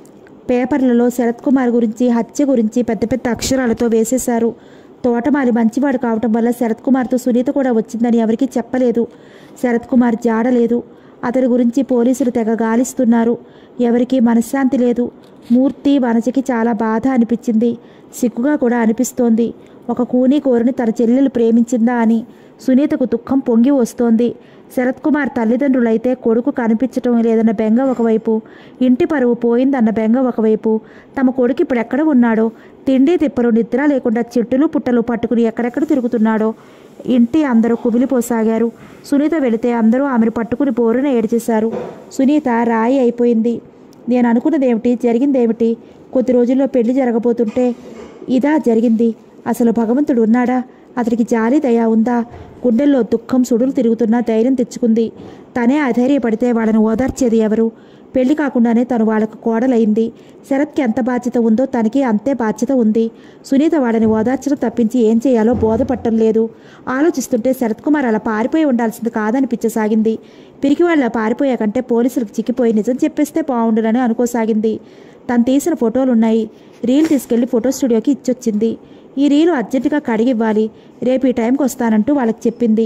పేపర్లలో శరత్ కుమార్ గురించి, హత్య గురించి పెద్ద పెద్ద అక్షరాలతో వేసేశారు. తోటమాలి మంచివాడు కావటం వల్ల శరత్ కుమార్తో సునీత కూడా వచ్చిందని ఎవరికీ చెప్పలేదు. శరత్ కుమార్ జాడలేదు. అతని గురించి పోలీసులు తెగ గాలిస్తున్నారు. ఎవరికీ మనశ్శాంతి లేదు. మూర్తి, వనజకి చాలా బాధ అనిపించింది. సిగ్గుగా కూడా అనిపిస్తోంది. ఒక కూనీ కోరిని తన చెల్లెలు ప్రేమించిందా అని సునీతకు దుఃఖం పొంగి వస్తోంది. శరత్ కుమార్ తల్లిదండ్రులైతే కొడుకు కనిపించటం లేదన్న బెంగ ఒకవైపు, ఇంటి పరువు పోయిందన్న బెంగ ఒకవైపు, తమ కొడుకు ఇప్పుడు ఎక్కడ ఉన్నాడో, తిండి తిప్పలు నిద్ర లేకుండా చెట్టులు పుట్టలు పట్టుకుని ఎక్కడెక్కడ తిరుగుతున్నాడో ఇంటి అందరూ కుమిలిపోసాగారు. సునీత వెళితే అందరూ ఆమెను పట్టుకుని బోరున ఏడ్చేశారు. సునీత రాయి అయిపోయింది. నేను అనుకున్నదేమిటి, జరిగిందేమిటి? కొద్ది రోజుల్లో పెళ్లి జరగబోతుంటే ఇదా జరిగింది? అసలు భగవంతుడు ఉన్నాడా? అతనికి జాలి దయ ఉందా? గుండెల్లో దుఃఖం సుడులు తిరుగుతున్నా ధైర్యం తెచ్చుకుంది. తనే అధైర్యపడితే వాళ్ళని ఓదార్చేది ఎవరు? పెళ్లి కాకుండానే తను వాళ్ళకు కోడలైంది. శరత్కి ఎంత బాధ్యత ఉందో తనకి అంతే బాధ్యత ఉంది. సునీత వాళ్ళని ఓదార్చడం తప్పించి ఏం చేయాలో బోధపట్టం లేదు. ఆలోచిస్తుంటే శరత్ కుమార్ అలా పారిపోయి ఉండాల్సింది కాదనిపించసాగింది. పిరికి వాళ్ళ పారిపోయా కంటే పోలీసులకు చిక్కిపోయి నిజం చెప్పేస్తే బాగుండునని అనుకోసాగింది. తను తీసిన ఫోటోలున్నాయి. రీల్ తీసుకెళ్లి ఫోటో స్టూడియోకి ఇచ్చొచ్చింది. ఈ రీలు అర్జెంటుగా కడిగివ్వాలి, రేపు ఈ టైంకి వస్తానంటూ వాళ్ళకి చెప్పింది.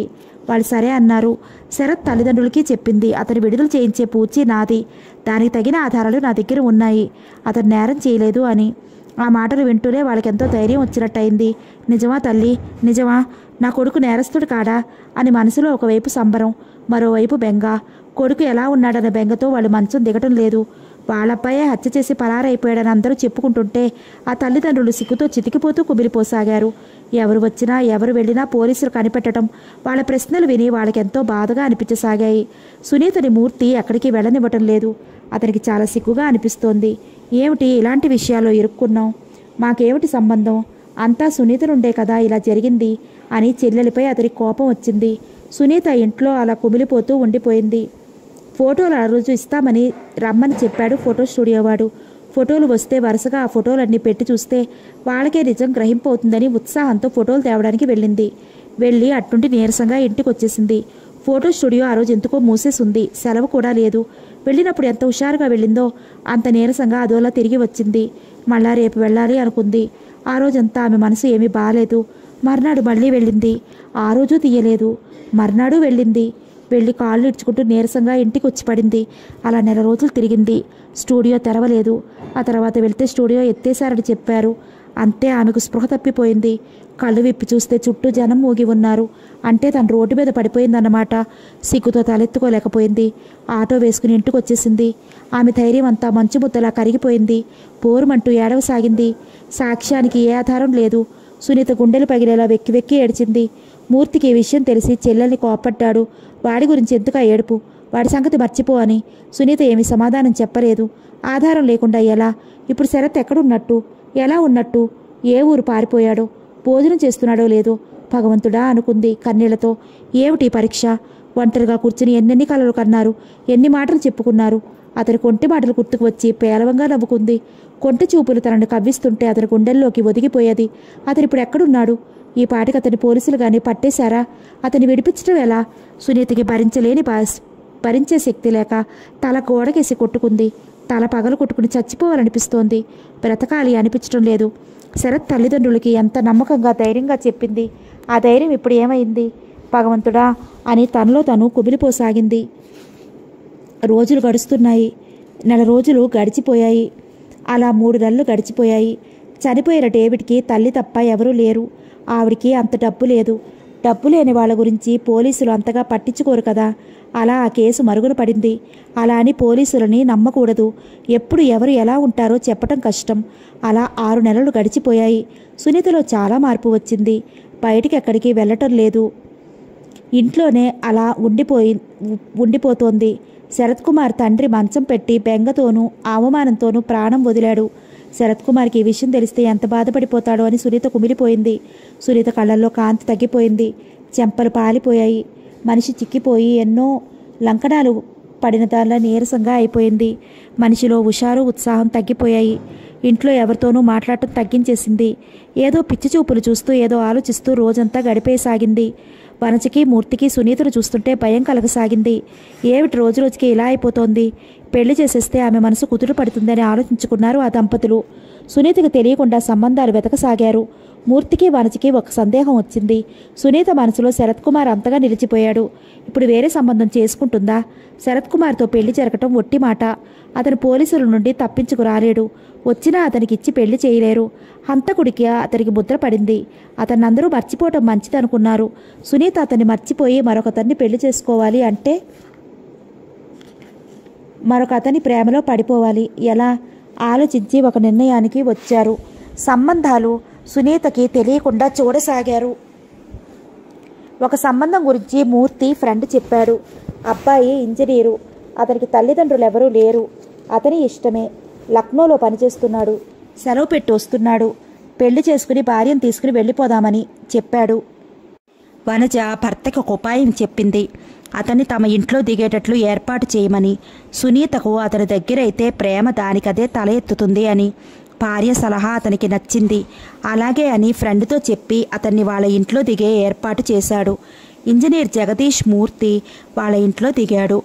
వాళ్ళు సరే అన్నారు. శరత్ తల్లిదండ్రులకి చెప్పింది. అతను విడుదల చేయించే పూచి నాది, దానికి తగిన ఆధారాలు నా దగ్గర ఉన్నాయి, అతను నేరం చేయలేదు అని. ఆ మాటలు వింటూనే వాళ్ళకెంతో ధైర్యం వచ్చినట్టయింది. నిజమా తల్లి, నిజమా? నా కొడుకు నేరస్తుడు కాడా అని మనసులో ఒకవైపు సంబరం, మరోవైపు బెంగ. కొడుకు ఎలా ఉన్నాడన్న బెంగతో వాళ్ళు మంచం దిగటం లేదు. వాళ్ళబ్బాయే హత్య చేసి పరారైపోయాడని అందరూ చెప్పుకుంటుంటే ఆ తల్లిదండ్రులు సిగ్గుతో చితికిపోతూ కుమిలిపోసాగారు. ఎవరు వచ్చినా ఎవరు వెళ్ళినా పోలీసులు కనిపెట్టడం, వాళ్ళ ప్రశ్నలు విని వాళ్ళకెంతో బాధగా అనిపించసాగాయి. సునీతని మూర్తి ఎక్కడికి వెళ్ళనివ్వటం లేదు. అతనికి చాలా సిగ్గుగా అనిపిస్తోంది. ఏమిటి ఇలాంటి విషయాల్లో ఇరుక్కున్నాం? మాకేమిటి సంబంధం? అంతా సునీత నుండే కదా ఇలా జరిగింది అని చెల్లెలిపై అతనికి కోపం వచ్చింది. సునీత ఇంట్లో అలా కుమిలిపోతూ ఉండిపోయింది. ఫోటోలు ఆ రోజు ఇస్తామని రమ్మని చెప్పాడు ఫోటో స్టూడియో వాడు. ఫోటోలు వస్తే వరుసగా ఆ ఫోటోలన్నీ పెట్టి చూస్తే వాళ్ళకే నిజం గ్రహింపవుతుందని ఉత్సాహంతో ఫోటోలు తేవడానికి వెళ్ళింది. వెళ్ళి అట్నుండి నీరసంగా ఇంటికి వచ్చేసింది. ఫోటో స్టూడియో ఆ రోజు ఎందుకో మూసేసింది. సెలవు కూడా లేదు. వెళ్ళినప్పుడు ఎంత హుషారుగా వెళ్ళిందో అంత నీరసంగా అదోలా తిరిగి వచ్చింది. మళ్ళా రేపు వెళ్ళాలి అనుకుంది. ఆ రోజంతా ఆమె మనసు ఏమీ బాలేదు. మర్నాడు మళ్ళీ వెళ్ళింది. ఆ రోజు తీయలేదు. మర్నాడు వెళ్ళింది. వెళ్ళి కాళ్ళు ఇడ్చుకుంటూ నీరసంగా ఇంటికి వచ్చి పడింది. అలా నెల రోజులు తిరిగింది. స్టూడియో తెరవలేదు. ఆ తర్వాత వెళ్తే స్టూడియో ఎత్తేశారని చెప్పారు. అంతే, ఆమెకు స్పృహ తప్పిపోయింది. కళ్ళు విప్పి చూస్తే చుట్టూ జనం మూగి ఉన్నారు. అంటే తను రోడ్డు మీద పడిపోయిందన్నమాట. సిగ్గుతో తలెత్తుకోలేకపోయింది. ఆటో వేసుకుని ఇంటికి వచ్చేసింది. ఆమె ధైర్యం అంతా మంచు ముద్దలా కరిగిపోయింది. పోరుమంటూ ఏడవసాగింది. సాక్ష్యానికి ఏ ఆధారం లేదు. సునీత గుండెలు పగిలేలా వెక్కి వెక్కి ఏడ్చింది. మూర్తికి ఈ విషయం తెలిసి చెల్లెల్ని కోపడ్డాడు. వాడి గురించి ఎందుకు ఏడుపు, వాడి సంగతి మర్చిపో అని. సునీత ఏమీ సమాధానం చెప్పలేదు. ఆధారం లేకుండా ఎలా? ఇప్పుడు శరత్ ఎక్కడున్నట్టు, ఎలా ఉన్నట్టు, ఏ ఊరు పారిపోయాడో, భోజనం చేస్తున్నాడో లేదో భగవంతుడా అనుకుంది కన్నీళ్లతో. ఏమిటి పరీక్ష? ఒంటరిగా కూర్చుని ఎన్నెన్ని కలలు కన్నారు, ఎన్ని మాటలు చెప్పుకున్నారు. అతని కొంటి మాటలు గుర్తుకు వచ్చి పేలవంగా నవ్వుకుంది. కొంటి చూపులు తనను కవ్విస్తుంటే అతని గుండెల్లోకి ఒదిగిపోయేది. అతను ఇప్పుడు ఎక్కడున్నాడు? ఈ పాటికి అతని పోలీసులు గాని పట్టేశారా? అతన్ని విడిపించడం ఎలా? సునీతకి భరించలేని భరించే శక్తి లేక తల గోడకేసి కొట్టుకుంది. తల పగలు కొట్టుకుని చచ్చిపోవాలనిపిస్తోంది. బ్రతకాలి అనిపించడం లేదు. శరత్ తల్లిదండ్రులకి ఎంత నమ్మకంగా ధైర్యంగా చెప్పింది. ఆ ధైర్యం ఇప్పుడు ఏమైంది? భగవంతుడా అని తనలో తను కుమిలిపోసాగింది. రోజులు గడుస్తున్నాయి. నెల రోజులు గడిచిపోయాయి. అలా మూడు నెలలు గడిచిపోయాయి. చనిపోయిన డేవిడ్కి తల్లి తప్ప ఎవరూ లేరు. ఆవిడికి అంత డబ్బు లేదు. డబ్బు లేని వాళ్ళ గురించి పోలీసులు అంతగా పట్టించుకోరు కదా. అలా ఆ కేసు మరుగున పడింది. అలా అని పోలీసులని నమ్మకూడదు. ఎప్పుడు ఎవరు ఎలా ఉంటారో చెప్పటం కష్టం. అలా ఆరు నెలలు గడిచిపోయాయి. సునీతలో చాలా మార్పు వచ్చింది. బయటికి ఎక్కడికి వెళ్ళటం లేదు. ఇంట్లోనే అలా ఉండిపోయి ఉండిపోతోంది. శరత్ కుమార్ తండ్రి మంచం పెట్టి బెంగతోనూ అవమానంతోనూ ప్రాణం వదిలాడు. శరత్ కుమార్కి ఈ విషయం తెలిస్తే ఎంత బాధపడిపోతాడో అని సునీత కుమిలిపోయింది. సునీత కళ్ళల్లో కాంతి తగ్గిపోయింది. చెంపలు పాలిపోయాయి. మనిషి చిక్కిపోయి ఎన్నో లంకణాలు పడిన దానిలా నీరసంగా అయిపోయింది. మనిషిలో హుషారు ఉత్సాహం తగ్గిపోయాయి. ఇంట్లో ఎవరితోనూ మాట్లాడటం తగ్గించేసింది. ఏదో పిచ్చి చూపులు చూస్తూ ఏదో ఆలోచిస్తూ రోజంతా గడిపేసాగింది. వనజకి మూర్తికి సునీతను చూస్తుంటే భయం కలగసాగింది. ఏమిటి రోజు రోజుకి ఇలా అయిపోతోంది? పెళ్లి చేసేస్తే ఆమె మనసు కుదురు పడుతుందని ఆలోచించుకున్నారు ఆ దంపతులు. సునీతకు తెలియకుండా సంబంధాలు వెతకసాగారు. మూర్తికి వనజకి ఒక సందేహం వచ్చింది. సునీత మనసులో శరత్ కుమార్ అంతగా నిలిచిపోయాడు. ఇప్పుడు వేరే సంబంధం చేసుకుంటుందా? శరత్ కుమార్తో పెళ్లి జరగటం ఒట్టి మాట. అతను పోలీసుల నుండి తప్పించుకు రాలేడు. వచ్చినా అతనికి ఇచ్చి పెళ్లి చేయలేరు. హంతకుడికి అతనికి ముద్ర పడింది. అతన్ని అందరూ మర్చిపోవటం మంచిదనుకున్నారు. సునీత అతన్ని మర్చిపోయి మరొకతన్ని పెళ్లి చేసుకోవాలి అంటే మరొక అతని ప్రేమలో పడిపోవాలి. ఎలా? ఆలోచించి ఒక నిర్ణయానికి వచ్చారు. సంబంధాలు సునీతకి తెలియకుండా చూడసాగారు. ఒక సంబంధం గురించి మూర్తి ఫ్రెండ్ చెప్పాడు. అబ్బాయి ఇంజనీరు. అతనికి తల్లిదండ్రులు ఎవరూ లేరు. అతని ఇష్టమే. లక్నోలో పనిచేస్తున్నాడు. సెలవు పెట్టి వస్తున్నాడు. పెళ్లి చేసుకుని భార్యను తీసుకుని వెళ్ళిపోదామని చెప్పాడు. వనజ భర్తకి ఒక ఉపాయం చెప్పింది. అతన్ని తమ ఇంట్లో దిగేటట్లు ఏర్పాటు చేయమని. సునీతకు అతని దగ్గరైతే ప్రేమ దానికదే తల ఎత్తుతుంది అని. భార్య సలహా అతనికి నచ్చింది. అలాగే అని ఫ్రెండ్తో చెప్పి అతన్ని వాళ్ళ ఇంట్లో దిగే ఏర్పాటు చేశాడు. ఇంజనీర్ జగదీష్ మూర్తి వాళ్ళ ఇంట్లో దిగాడు.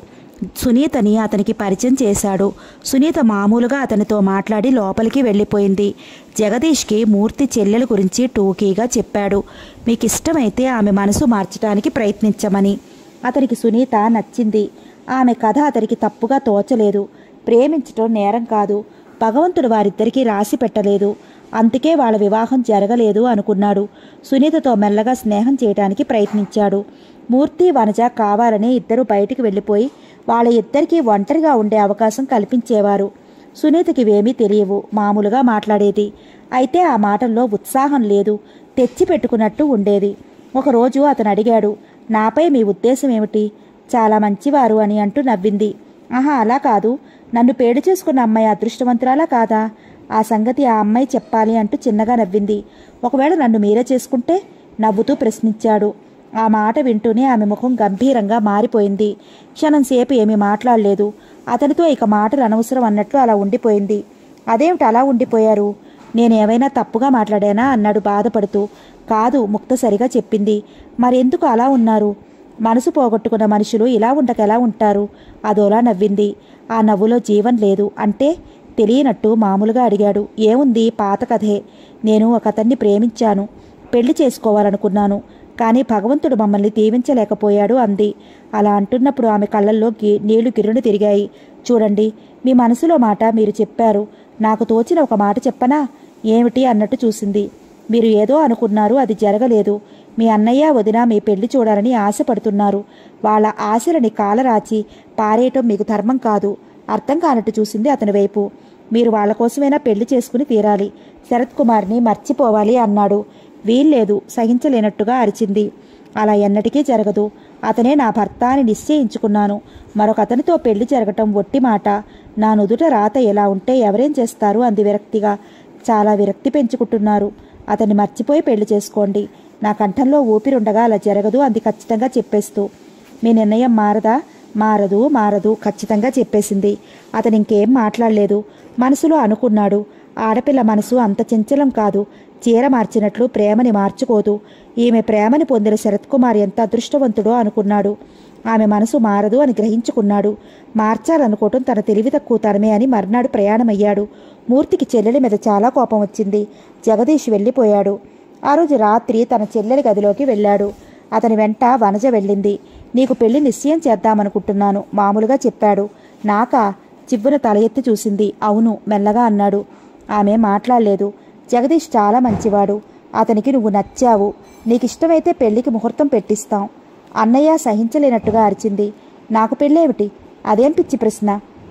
సునీతని అతనికి పరిచయం చేశాడు. సునీత మామూలుగా అతనితో మాట్లాడి లోపలికి వెళ్ళిపోయింది. జగదీష్కి మూర్తి చెల్లెల గురించి టూకీగా చెప్పాడు. మీకు ఇష్టమైతే ఆమె మనసు మార్చడానికి ప్రయత్నించమని. అతనికి సునీత నచ్చింది. ఆమె కథ అతనికి తప్పుగా తోచలేదు. ప్రేమించటం నేరం కాదు, భగవంతుడు వారిద్దరికీ రాసి పెట్టలేదు, అందుకే వాళ్ళ వివాహం జరగలేదు అనుకున్నాడు. సునీతతో మెల్లగా స్నేహం చేయడానికి ప్రయత్నించాడు. మూర్తి వనజ కావాలనే ఇద్దరు బయటికి వెళ్ళిపోయి వాళ్ళ ఇద్దరికీ ఒంటరిగా ఉండే అవకాశం కల్పించేవారు. సునీతకి ఇవేమీ తెలియవు, మామూలుగా మాట్లాడేది. అయితే ఆ మాటల్లో ఉత్సాహం లేదు, తెచ్చి పెట్టుకున్నట్టు ఉండేది. ఒకరోజు అతను అడిగాడు, నాపై మీ ఉద్దేశం ఏమిటి? చాలా మంచివారు అని అంటూ నవ్వింది. ఆహా, అలా కాదు, నన్ను పేడు చేసుకున్న అమ్మాయి అదృష్టవంతురాలా కాదా? ఆ సంగతి ఆ అమ్మాయి చెప్పాలి అంటూ చిన్నగా నవ్వింది. ఒకవేళ నన్ను మీరే చేసుకుంటే? నవ్వుతూ ప్రశ్నించాడు. ఆ మాట వింటూనే ఆమె ముఖం గంభీరంగా మారిపోయింది. క్షణంసేపు ఏమీ మాట్లాడలేదు. అతనితో ఇక మాటలు అనవసరం అన్నట్లు అలా ఉండిపోయింది. అదేమిటి అలా ఉండిపోయారు? నేనేమైనా తప్పుగా మాట్లాడానా అన్నాడు బాధపడుతూ. కాదు, ముక్తసరిగా చెప్పింది. మరెందుకు అలా ఉన్నారు? మనసు పోగొట్టుకున్న మనుషులు ఇలా ఉండక ఎలా ఉంటారు? అదోలా నవ్వింది. ఆ నవ్వులో జీవం లేదు. అంటే తెలియనట్టు మామూలుగా అడిగాడు. ఏముంది, పాత కథే. నేను ఒక అతన్ని ప్రేమించాను, పెళ్లి చేసుకోవాలనుకున్నాను, కానీ భగవంతుడు మమ్మల్ని దీవించలేకపోయాడు అంది. అలా అంటున్నప్పుడు ఆమె కళ్ళల్లో గి నీళ్లు గిర్రును తిరిగాయి. చూడండి, మీ మనసులో మాట మీరు చెప్పారు. నాకు తోచిన ఒక మాట చెప్పనా? ఏమిటి అన్నట్టు చూసింది. మీరు ఏదో అనుకున్నారు, అది జరగలేదు. మీ అన్నయ్య వదిన మీ పెళ్లి చూడాలని ఆశపడుతున్నారు. వాళ్ళ ఆశలని కాలరాచి పారేయటం మీకు ధర్మం కాదు. అర్థం కానట్టు చూసింది అతని వైపు. మీరు వాళ్ళ కోసమైనా పెళ్లి చేసుకుని తీరాలి, శరత్ కుమార్ని మర్చిపోవాలి అన్నాడు. వీల్లేదు, సహించలేనట్టుగా అరిచింది. అలా ఎన్నటికీ జరగదు. అతనే నా భర్త అని నిశ్చయించుకున్నాను. మరొక అతనితో పెళ్లి జరగటం ఒట్టి మాట. నా నుదుట రాత ఎలా ఉంటే ఎవరేం చేస్తారు అంది విరక్తిగా. చాలా విరక్తి పెంచుకుంటున్నారు. అతన్ని మర్చిపోయి పెళ్లి చేసుకోండి. నా కంఠంలో ఊపిరుండగా అలా జరగదు అంది ఖచ్చితంగా చెప్పేస్తూ. మీ నిర్ణయం మారదా? మారదు మారదు ఖచ్చితంగా చెప్పేసింది. అతను ఇంకేం మాట్లాడలేదు. మనసులో అనుకున్నాడు, ఆడపిల్ల మనసు అంత చంచలం కాదు. చీర మార్చినట్లు ప్రేమని మార్చుకోదు. ఈమె ప్రేమని పొందిన శరత్ కుమార్ ఎంత అదృష్టవంతుడో అనుకున్నాడు. ఆమె మనసు మారదు అని గ్రహించుకున్నాడు. మార్చాలనుకోవటం తన తెలివి తక్కువతనమే అని మర్నాడు ప్రయాణమయ్యాడు. మూర్తికి చెల్లెలి మీద చాలా కోపం వచ్చింది. జగదీష్ వెళ్ళిపోయాడు. ఆ రోజు రాత్రి తన చెల్లెలి గదిలోకి వెళ్ళాడు. అతని వెంట వనజ వెళ్ళింది. నీకు పెళ్లి నిశ్చయం చేద్దామనుకుంటున్నాను మామూలుగా చెప్పాడు. నాకా? చివ్వున తల ఎత్తి చూసింది. అవును మెల్లగా అన్నాడు. ఆమె మాట్లాడలేదు. జగదీష్ చాలా మంచివాడు. అతనికి నువ్వు నచ్చావు. నీకిష్టమైతే పెళ్లికి ముహూర్తం పెట్టిస్తాం. అన్నయ్య సహించలేనట్టుగా అరిచింది. నాకు పెళ్ళేమిటి? అదేం పిచ్చి ప్రశ్న?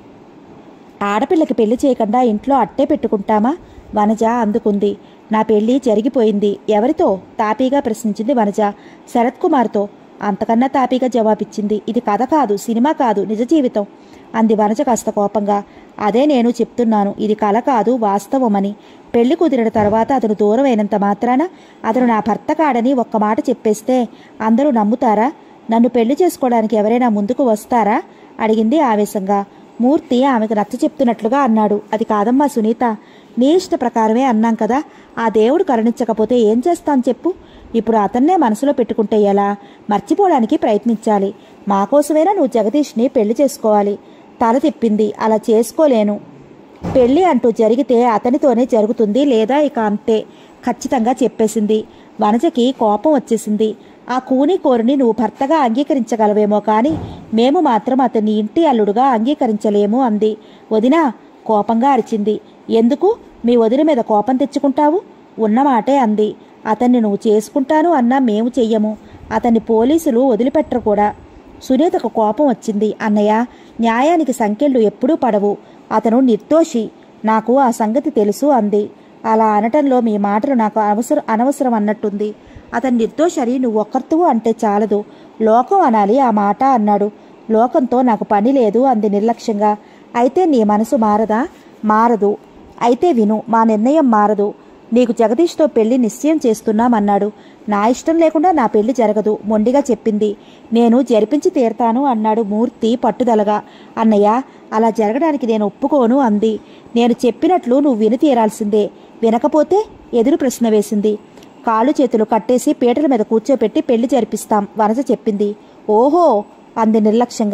ఆడపిల్లకి పెళ్లి చేయకుండా ఇంట్లో అట్టే పెట్టుకుంటామా? వనజ అందుకుంది. నా పెళ్లి జరిగిపోయింది. ఎవరితో? తాపీగా ప్రశ్నించింది వనజ. శరత్ కుమార్తో. అంతకన్నా తాపీగా జవాబిచ్చింది. ఇది కథ కాదు, సినిమా కాదు, నిజ జీవితం అంది వనజ కాస్త కోపంగా. అదే నేను చెప్తున్నాను, ఇది కల కాదు, వాస్తవమని. పెళ్లి కుదిరిన తర్వాత అతను దూరం అయినంత మాత్రాన అతను నా భర్త కాడని ఒక్క మాట చెప్పేస్తే అందరూ నమ్ముతారా? నన్ను పెళ్లి చేసుకోవడానికి ఎవరైనా ముందుకు వస్తారా? అడిగింది ఆవేశంగా. మూర్తి ఆమెకు నచ్చ చెప్తున్నట్లుగా అన్నాడు. అది కాదమ్మా సునీత, నీ ఇష్ట ప్రకారమే అన్నాం కదా. ఆ దేవుడు కరుణించకపోతే ఏం చేస్తాను చెప్పు? ఇప్పుడు అతన్నే మనసులో పెట్టుకుంటే ఎలా? మర్చిపోవడానికి ప్రయత్నించాలి. మాకోసమైనా నువ్వు జగదీష్ని పెళ్లి చేసుకోవాలి. తల తిప్పింది. అలా చేసుకోలేను. పెళ్లి అంటూ జరిగితే అతనితోనే జరుగుతుంది, లేదా ఇక అంతే ఖచ్చితంగా చెప్పేసింది. వనజకి కోపం వచ్చేసింది. ఆ కూని కోరుని నువ్వు భర్తగా అంగీకరించగలవేమో కానీ మేము మాత్రం అతన్ని ఇంటి అల్లుడుగా అంగీకరించలేము అంది. వదినా కోపంగా అరిచింది. ఎందుకు మీ వదిన మీద కోపం తెచ్చుకుంటావు? ఉన్నమాటే అంది. అతన్ని నువ్వు చేసుకుంటాను అన్నా మేము చెయ్యము. అతన్ని పోలీసులు వదిలిపెట్టరు కూడా. సునీతకు కోపం వచ్చింది. అన్నయ్య, న్యాయానికి సంకెళ్ళు ఎప్పుడూ పడవు. అతను నిర్దోషి. నాకు ఆ సంగతి తెలుసు అంది. అలా అనటంలో మీ మాటలు నాకు అవసరం అనవసరం అన్నట్టుంది. అతను నిర్దోషని నువ్వు ఒక్కర్తువు అంటే చాలదు, లోకం అనాలి ఆ మాట అన్నాడు. లోకంతో నాకు పని లేదు అంది నిర్లక్ష్యంగా. అయితే నీ మనసు మారదా? మారదు. అయితే విను, మా నిర్ణయం మారదు. నీకు జగదీష్తో పెళ్లి నిశ్చయం చేస్తున్నామన్నాడు. నా ఇష్టం లేకుండా నా పెళ్లి జరగదు మొండిగా చెప్పింది. నేను జరిపించి తీరతాను అన్నాడు మూర్తి పట్టుదలగా. అన్నయ్య, అలా జరగడానికి నేను ఒప్పుకోను అంది. నేను చెప్పినట్లు నువ్వు విని తీరాల్సిందే. వినకపోతే? ఎదురు ప్రశ్న వేసింది. కాళ్ళు చేతులు కట్టేసి పీటల మీద కూర్చోపెట్టి పెళ్లి జరిపిస్తాం వనజ చెప్పింది. ఓహో అంది నిర్లక్ష్యంగా.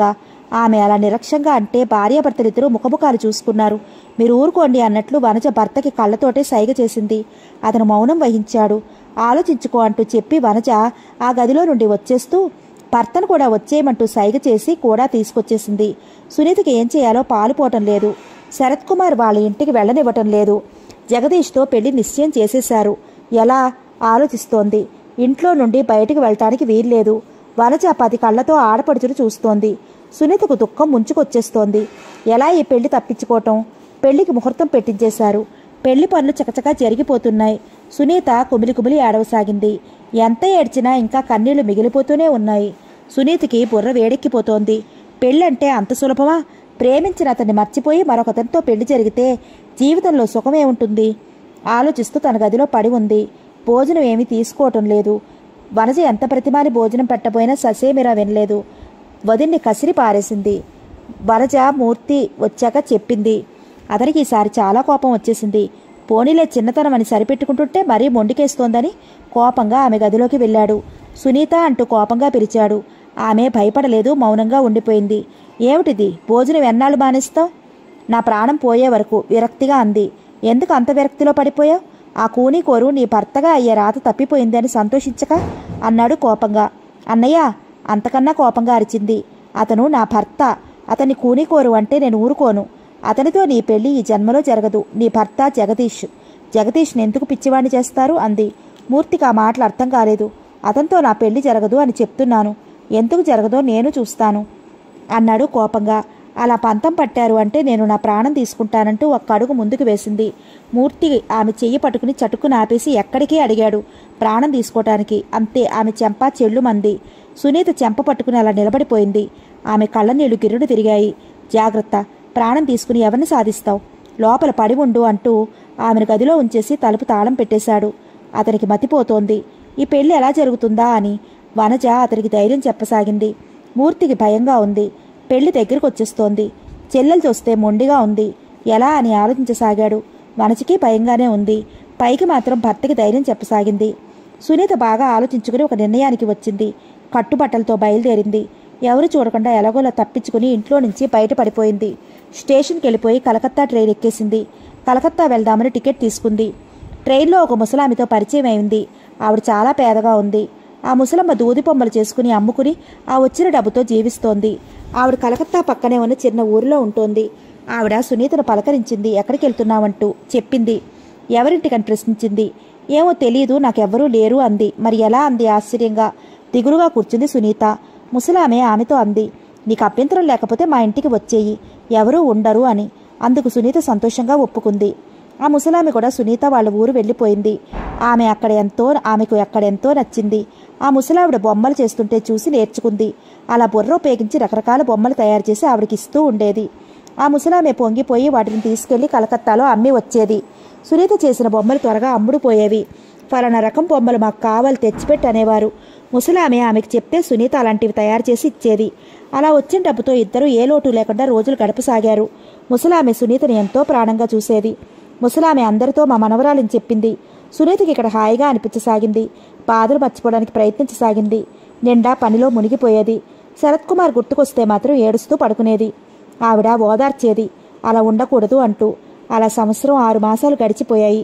ఆమె అలా నిరక్షంగా అంటే భార్యాభర్తలిద్దరూ ముఖముఖాలు చూసుకున్నారు. మీరు ఊరుకోండి అన్నట్లు వనజ భర్తకి కళ్ళతోటే సైగ చేసింది. అతను మౌనం వహించాడు. ఆలోచించుకో అంటూ చెప్పి వనజ ఆ గదిలో నుండి వచ్చేస్తూ భర్తను కూడా వచ్చేయమంటూ సైగ చేసి కూడా తీసుకొచ్చేసింది. సునీతకి ఏం చేయాలో పాలుపోవటం లేదు. శరత్ కుమార్ వాళ్ళ ఇంటికి వెళ్ళనివ్వటం లేదు. జగదీష్తో పెళ్లి నిశ్చయం చేసేశారు. ఎలా ఆలోచిస్తోంది. ఇంట్లో నుండి బయటికి వెళ్ళటానికి వీల్లేదు. వనజ పది కళ్లతో ఆడపడుచును చూస్తోంది. సునీతకు దుఃఖం ముంచుకొచ్చేస్తోంది. ఎలా ఈ పెళ్లి తప్పించుకోవటం? పెళ్లికి ముహూర్తం పెట్టించేశారు. పెళ్లి పనులు చకచకా జరిగిపోతున్నాయి. సునీత కుమిలి కుమిలి ఏడవసాగింది. ఎంత ఏడ్చినా ఇంకా కన్నీళ్లు మిగిలిపోతూనే ఉన్నాయి. సునీతకి బుర్ర వేడెక్కిపోతోంది. పెళ్ళంటే అంత సులభమా? ప్రేమించిన అతన్ని మర్చిపోయి మరొకతనితో పెళ్లి జరిగితే జీవితంలో సుఖమే ఉంటుంది. ఆలోచిస్తూ తన గదిలో పడి ఉంది. భోజనం ఏమీ తీసుకోవటం లేదు. వనజ ఎంత ప్రతిమాని భోజనం పెట్టబోయినా ససేమిరా వినలేదు. వదిన్ని కసిరి పారేసింది. వనజ మూర్తి వచ్చాక చెప్పింది. అతనికి ఈసారి చాలా కోపం వచ్చేసింది. పోనీలే చిన్నతనం అని సరిపెట్టుకుంటుంటే మరీ మొండికేస్తోందని కోపంగా ఆమె గదిలోకి వెళ్ళాడు. సునీత అంటూ కోపంగా పిలిచాడు. ఆమె భయపడలేదు, మౌనంగా ఉండిపోయింది. ఏమిటిది? భోజనం ఎన్నాళ్ళు మానేస్తావు? నా ప్రాణం పోయే వరకు విరక్తిగా అంది. ఎందుకు అంత విరక్తిలో పడిపోయావు? ఆ కూని కోరు నీ భర్తగా అయ్యే రాత తప్పిపోయిందని సంతోషించక అన్నాడు కోపంగా. అన్నయ్య అంతకన్నా కోపంగా అరిచింది. అతను నా భర్త. అతన్ని కూనికోరు అంటే నేను ఊరుకోను. అతనితో నీ పెళ్లి ఈ జన్మలో జరగదు. నీ భర్త జగదీష్. జగదీష్ని ఎందుకు పిచ్చివాణ్ణి చేస్తారు అంది. మూర్తికి ఆ మాటలు అర్థం కాలేదు. అతనితో నా పెళ్లి జరగదు అని చెప్తున్నాను. ఎందుకు జరగదో నేను చూస్తాను అన్నాడు కోపంగా. అలా పంతం పట్టారు అంటే నేను నా ప్రాణం తీసుకుంటానంటూ ఒక్క అడుగు ముందుకు వేసింది. మూర్తి ఆమె చెయ్యి పట్టుకుని చటుక్కున ఆపేసి ఎక్కడికి అడిగాడు ప్రాణం తీసుకోవటానికి. అంతే ఆమె చెంప చెల్లుమంది. సునీత చెంప పట్టుకుని అలా నిలబడిపోయింది. ఆమె కళ్ళ నీళ్లు గిర్రుడు తిరిగాయి. జాగ్రత్త, ప్రాణం తీసుకుని ఎవరిని సాధిస్తావు? లోపల పడి ఉండు అంటూ ఆమెను గదిలో ఉంచేసి తలుపు తాళం పెట్టేశాడు. అతనికి మతిపోతోంది. ఈ పెళ్లి ఎలా జరుగుతుందా అని వనజ అతనికి ధైర్యం చెప్పసాగింది. మూర్తికి భయంగా ఉంది. పెళ్లి దగ్గరకు వచ్చేస్తోంది. చెల్లెలు చూస్తే మొండిగా ఉంది. ఎలా అని ఆలోచించసాగాడు. వనజకి భయంగానే ఉంది. పైకి మాత్రం భర్తకి ధైర్యం చెప్పసాగింది. సునీత బాగా ఆలోచించుకుని ఒక నిర్ణయానికి వచ్చింది. కట్టుబట్టలతో బయలుదేరింది. ఎవరు చూడకుండా ఎలాగోలా తప్పించుకుని ఇంట్లో నుంచి బయటపడిపోయింది. స్టేషన్కి వెళ్ళిపోయి కలకత్తా ట్రైన్ ఎక్కేసింది. కలకత్తా వెళ్దామని టికెట్ తీసుకుంది. ట్రైన్లో ఒక ముసలామితో పరిచయం అయింది. ఆవిడ చాలా పేదగా ఉంది. ఆ ముసలమ్మ దూది పొమ్మలు చేసుకుని అమ్ముకుని ఆ వచ్చిన డబ్బుతో జీవిస్తోంది. ఆవిడ కలకత్తా పక్కనే ఉన్న చిన్న ఊరిలో ఉంటోంది. ఆవిడ సునీతను పలకరించింది. ఎక్కడికి వెళ్తున్నావంటూ చెప్పింది. ఎవరింటికని ప్రశ్నించింది. ఏమో తెలియదు, నాకెవ్వరూ లేరు అంది. మరి ఎలా అంది ఆశ్చర్యంగా. దిగులుగా కూర్చుంది సునీత. ముసలామె ఆమెతో అంది, నీకు అభ్యంతరం లేకపోతే మా ఇంటికి వచ్చేయి, ఎవరూ ఉండరు అని. అందుకు సునీత సంతోషంగా ఒప్పుకుంది. ఆ ముసలామె కూడా సునీత వాళ్ళ ఊరు వెళ్ళిపోయింది. ఆమె అక్కడ ఎంతో ఆమెకు అక్కడెంతో నచ్చింది. ఆ ముసలావిడ బొమ్మలు చేస్తుంటే చూసి నేర్చుకుంది. అలా బుర్ర ఉపయోగించి రకరకాల బొమ్మలు తయారు చేసి ఆవిడకి ఇస్తూ ఉండేది. ఆ ముసలామె పొంగిపోయి వాటిని తీసుకెళ్లి కలకత్తాలో అమ్మి వచ్చేది. సునీత చేసిన బొమ్మలు త్వరగా అమ్ముడుపోయేవి. ఫలానా రకం బొమ్మలు మాకు కావాలి తెచ్చిపెట్టి అనేవారు. ముసలామె ఆమెకు చెప్తే సునీత అలాంటివి తయారు చేసి ఇచ్చేది. అలా వచ్చిన డబ్బుతో ఇద్దరు ఏ లోటు లేకుండా రోజులు గడపసాగారు. ముసలామె సునీతని ఎంతో ప్రాణంగా చూసేది. ముసలామె అందరితో మా మనవరాలని చెప్పింది. సునీతకి ఇక్కడ హాయిగా అనిపించసాగింది. బాధలు మర్చిపోవడానికి ప్రయత్నించసాగింది. నిండా పనిలో మునిగిపోయేది. శరత్ కుమార్ గుర్తుకొస్తే మాత్రం ఏడుస్తూ పడుకునేది. ఆవిడ ఓదార్చేది, అలా ఉండకూడదు అంటూ. అలా సంవత్సరం ఆరు మాసాలు గడిచిపోయాయి.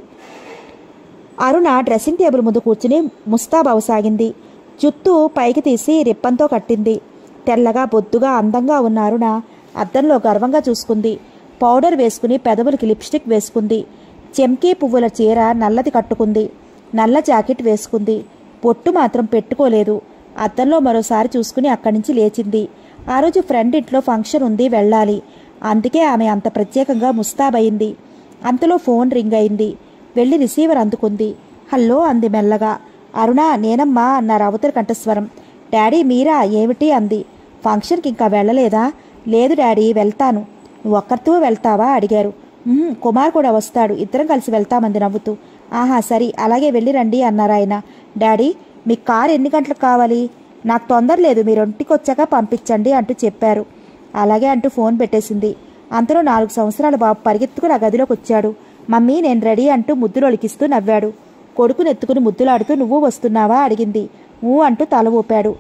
అరుణ డ్రెస్సింగ్ టేబుల్ ముందు కూర్చుని ముస్తాబవసాగింది. జుత్తు పైకి తీసి రిప్పంతో కట్టింది. తెల్లగా బొద్దుగా అందంగా ఉన్న అరుణ అద్దంలో గర్వంగా చూసుకుంది. పౌడర్ వేసుకుని పెదవులకి లిప్స్టిక్ వేసుకుంది. చెంకీ పువ్వుల చీర నల్లది కట్టుకుంది. నల్ల జాకెట్ వేసుకుంది. పొట్టు మాత్రం పెట్టుకోలేదు. అద్దంలో మరోసారి చూసుకుని అక్కడి నుంచి లేచింది. ఆ రోజు ఫ్రెండ్ ఇంట్లో ఫంక్షన్ ఉంది, వెళ్ళాలి. అందుకే ఆమె అంత ప్రత్యేకంగా ముస్తాబయింది. అంతలో ఫోన్ రింగ్ అయింది. వెళ్ళి రిసీవర్ అందుకుంది. హలో అంది మెల్లగా. అరుణ, నేనమ్మా అన్నారు అవతల కంఠస్వరం. డాడీ మీరా? ఏమిటి అంది. ఫంక్షన్కి ఇంకా వెళ్ళలేదా? లేదు డాడీ, వెళ్తాను. నువ్వు ఒక్కరితో వెళ్తావా అడిగారు. కుమార్ కూడా వస్తాడు, ఇద్దరం కలిసి వెళ్తామంది నవ్వుతూ. ఆహా సరి, అలాగే వెళ్ళి రండి అన్నారు ఆయన. డాడీ, మీ కారు ఎన్ని గంటలకు కావాలి? నాకు తొందర లేదు, మీరు ఒంటికి వచ్చాక పంపించండి అంటూ చెప్పారు. అలాగే అంటూ ఫోన్ పెట్టేసింది. అంతలో నాలుగు సంవత్సరాల బాబు పరిగెత్తుకుని ఆ గదిలోకి వచ్చాడు. మమ్మీ నేను రెడీ అంటూ ముద్దులు ఒలికిస్తూ నవ్వాడు. కొడుకునెత్తుకుని ముద్దులాడుతూ నువ్వు వస్తున్నావా అడిగింది. ఊ అంటూ తల ఊపాడు.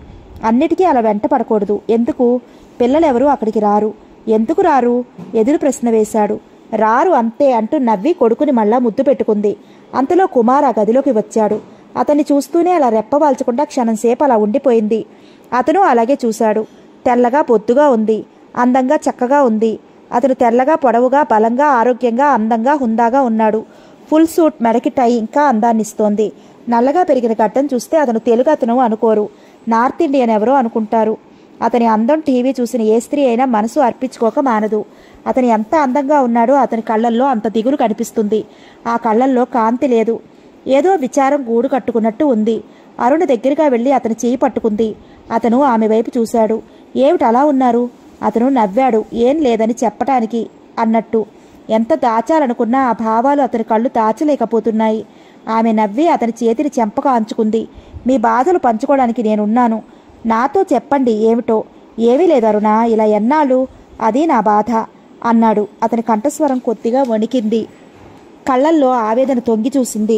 అన్నిటికీ అలా వెంట పడకూడదు. ఎందుకు? పిల్లలెవరూ అక్కడికి రారు. ఎందుకు రారు? ఎదురు ప్రశ్న వేశాడు. రారు అంతే అంటూ నవ్వి కొడుకుని మళ్ళా ముద్దు పెట్టుకుంది. అంతలో కుమార్ ఆ గదిలోకి వచ్చాడు. అతన్ని చూస్తూనే అలా రెప్పవాల్చకుండా క్షణంసేపు అలా ఉండిపోయింది. అతను అలాగే చూశాడు. తెల్లగా పొద్దుగా ఉంది, అందంగా చక్కగా ఉంది. అతను తెల్లగా పొడవుగా బలంగా ఆరోగ్యంగా అందంగా హుందాగా ఉన్నాడు. ఫుల్ సూట్ మెడకి టై ఇంకా అందాన్నిస్తోంది. నల్లగా పెరిగిన గడ్డం చూస్తే అతను తెలుగు అతను అనుకోరు, నార్త్ ఇండియన్ ఎవరో అనుకుంటారు. అతని అందం టీవీ చూసిన ఏ స్త్రీ అయినా మనసు అర్పించుకోక మానదు. అతను ఎంత అందంగా ఉన్నాడో అతని కళ్ళల్లో అంత దిగులు కనిపిస్తుంది. ఆ కళ్ళల్లో కాంతి లేదు. ఏదో విచారం గూడు కట్టుకున్నట్టు ఉంది. అరుణ దగ్గరగా వెళ్ళి అతని చేయి పట్టుకుంది. అతను ఆమె వైపు చూశాడు. ఏమిటి అలా ఉన్నారు? అతను నవ్వాడు. ఏం లేదని చెప్పటానికి అన్నట్టు. ఎంత దాచాలనుకున్నా ఆ భావాలు అతని కళ్ళు దాచలేకపోతున్నాయి. ఆమె నవ్వి అతని చేతిని చెంపగా అంచుకుంది. మీ బాధలు పంచుకోవడానికి నేనున్నాను. నాతో చెప్పండి ఏమిటో. ఏమీ లేదరుణ, ఇలా ఎన్నాళ్ళు? అది నా బాధ అన్నాడు. అతని కంఠస్వరం కొద్దిగా వణికింది. కళ్ళల్లో ఆవేదన తొంగి చూసింది.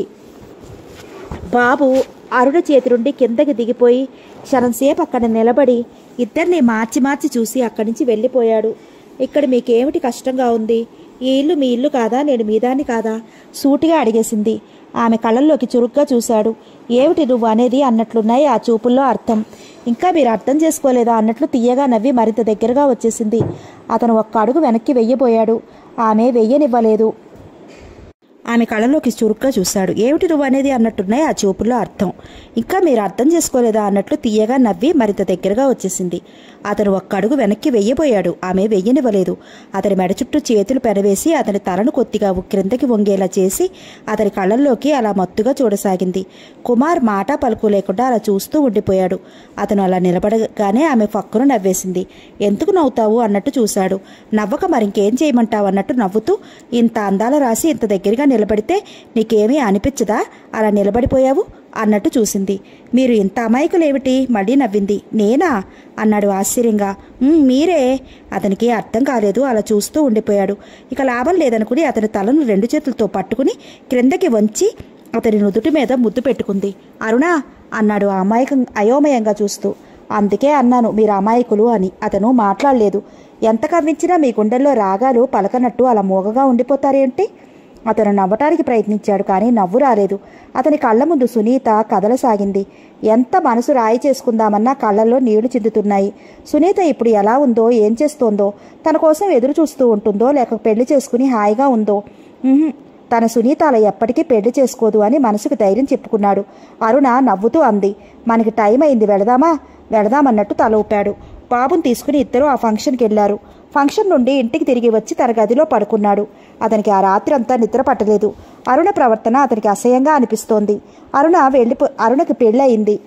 బాబు అరుణ చేతి నుండి కిందకి దిగిపోయి క్షణంసేపు అక్కడ నిలబడి ఇద్దరిని మార్చి మార్చి చూసి అక్కడి నుంచి వెళ్ళిపోయాడు. ఇక్కడ మీకేమిటి కష్టంగా ఉంది? ఈ ఇల్లు మీ ఇల్లు కాదా? నేను మీదాన్ని కాదా? సూటిగా అడిగేసింది. ఆమె కళ్ళల్లోకి చురుగ్గా చూశాడు. ఏమిటి నువ్వు అనేది అన్నట్లున్నాయి ఆ చూపుల్లో అర్థం. ఇంకా మీరు అర్థం చేసుకోలేదా అన్నట్లు తీయగా నవ్వి మరింత దగ్గరగా వచ్చేసింది. అతను ఒక్క అడుగు వెనక్కి వెయ్యబోయాడు. ఆమె వెయ్యనివ్వలేదు. ఆమె కళ్ళలోకి చురుగ్గా చూశాడు. ఏమిటి నువ్వు అనేది అన్నట్టున్నాయి ఆ చూపుల్లో అర్థం. ఇంకా మీరు అర్థం చేసుకోలేదా అన్నట్లు తీయగా నవ్వి మరింత దగ్గరగా వచ్చేసింది. అతను ఒక్క అడుగు వెనక్కి వెయ్యబోయాడు. ఆమె వెయ్యనివ్వలేదు. అతని మెడ చుట్టూ చేతులు పెనవేసి అతని తలను కొద్దిగా క్రిందకి వంగేలా చేసి అతని కళ్ళల్లోకి అలా మత్తుగా చూడసాగింది. కుమార్ మాట పలుకు లేకుండా అలా చూస్తూ ఉండిపోయాడు. అతను అలా నిలబడగానే ఆమె ఫక్కును నవ్వేసింది. ఎందుకు నవ్వుతావు అన్నట్టు చూశాడు. నవ్వక మరింకేం చేయమంటావు అన్నట్టు నవ్వుతూ, ఇంత అందాల రాసి ఇంత దగ్గరగా నిలబడితే నీకేమీ అనిపించదా? అలా నిలబడిపోయావు అన్నట్టు చూసింది. మీరు ఇంత అమాయకులేమిటి? మళ్ళీ నవ్వింది. నేనా అన్నాడు ఆశ్చర్యంగా. మీరే. అతనికి అర్థం కాలేదు. అలా చూస్తూ ఉండిపోయాడు. ఇక లాభం లేదనుకుని అతని తలను రెండు చేతులతో పట్టుకుని క్రిందకి వంచి అతని నుదుటి మీద ముద్దు పెట్టుకుంది. అరుణా అన్నాడు అమాయకం అయోమయంగా చూస్తూ. అందుకే అన్నాను మీరు అమాయకులు అని. అతను మాట్లాడలేదు. ఎంత కవ్వించినా మీ గుండెల్లో రాగాలు పలకనట్టు అలా మోగగా ఉండిపోతారేంటి? అతను నవ్వటానికి ప్రయత్నించాడు, కానీ నవ్వు రాలేదు. అతని కళ్ళ ముందు సునీత కదలసాగింది. ఎంత మనసు రాయి చేసుకుందామన్నా కళ్ళల్లో నీళ్లు చిందుతున్నాయి. సునీత ఇప్పుడు ఎలా ఉందో, ఏం చేస్తోందో, తన కోసం ఎదురు చూస్తూ ఉంటుందో లేక పెళ్లి చేసుకుని హాయిగా ఉందో? తన సునీత అలా ఎప్పటికీ పెళ్లి చేసుకోదు అని మనసుకు ధైర్యం చెప్పుకున్నాడు. అరుణ నవ్వుతూ అంది. మనకి టైం అయింది, వెళదామా? వెళదామన్నట్టు తల ఊపాడు. బాబుని తీసుకుని ఇద్దరూ ఆ ఫంక్షన్కి వెళ్లారు. ఫంక్షన్ నుండి ఇంటికి తిరిగి వచ్చి తన గదిలో పడుకున్నాడు. అతనికి ఆ రాత్రి అంతా నిద్ర పట్టలేదు. అరుణ ప్రవర్తన అతనికి అసహ్యంగా అనిపిస్తోంది. అరుణ వెళ్ళిపో అరుణకి పెళ్ళయింది.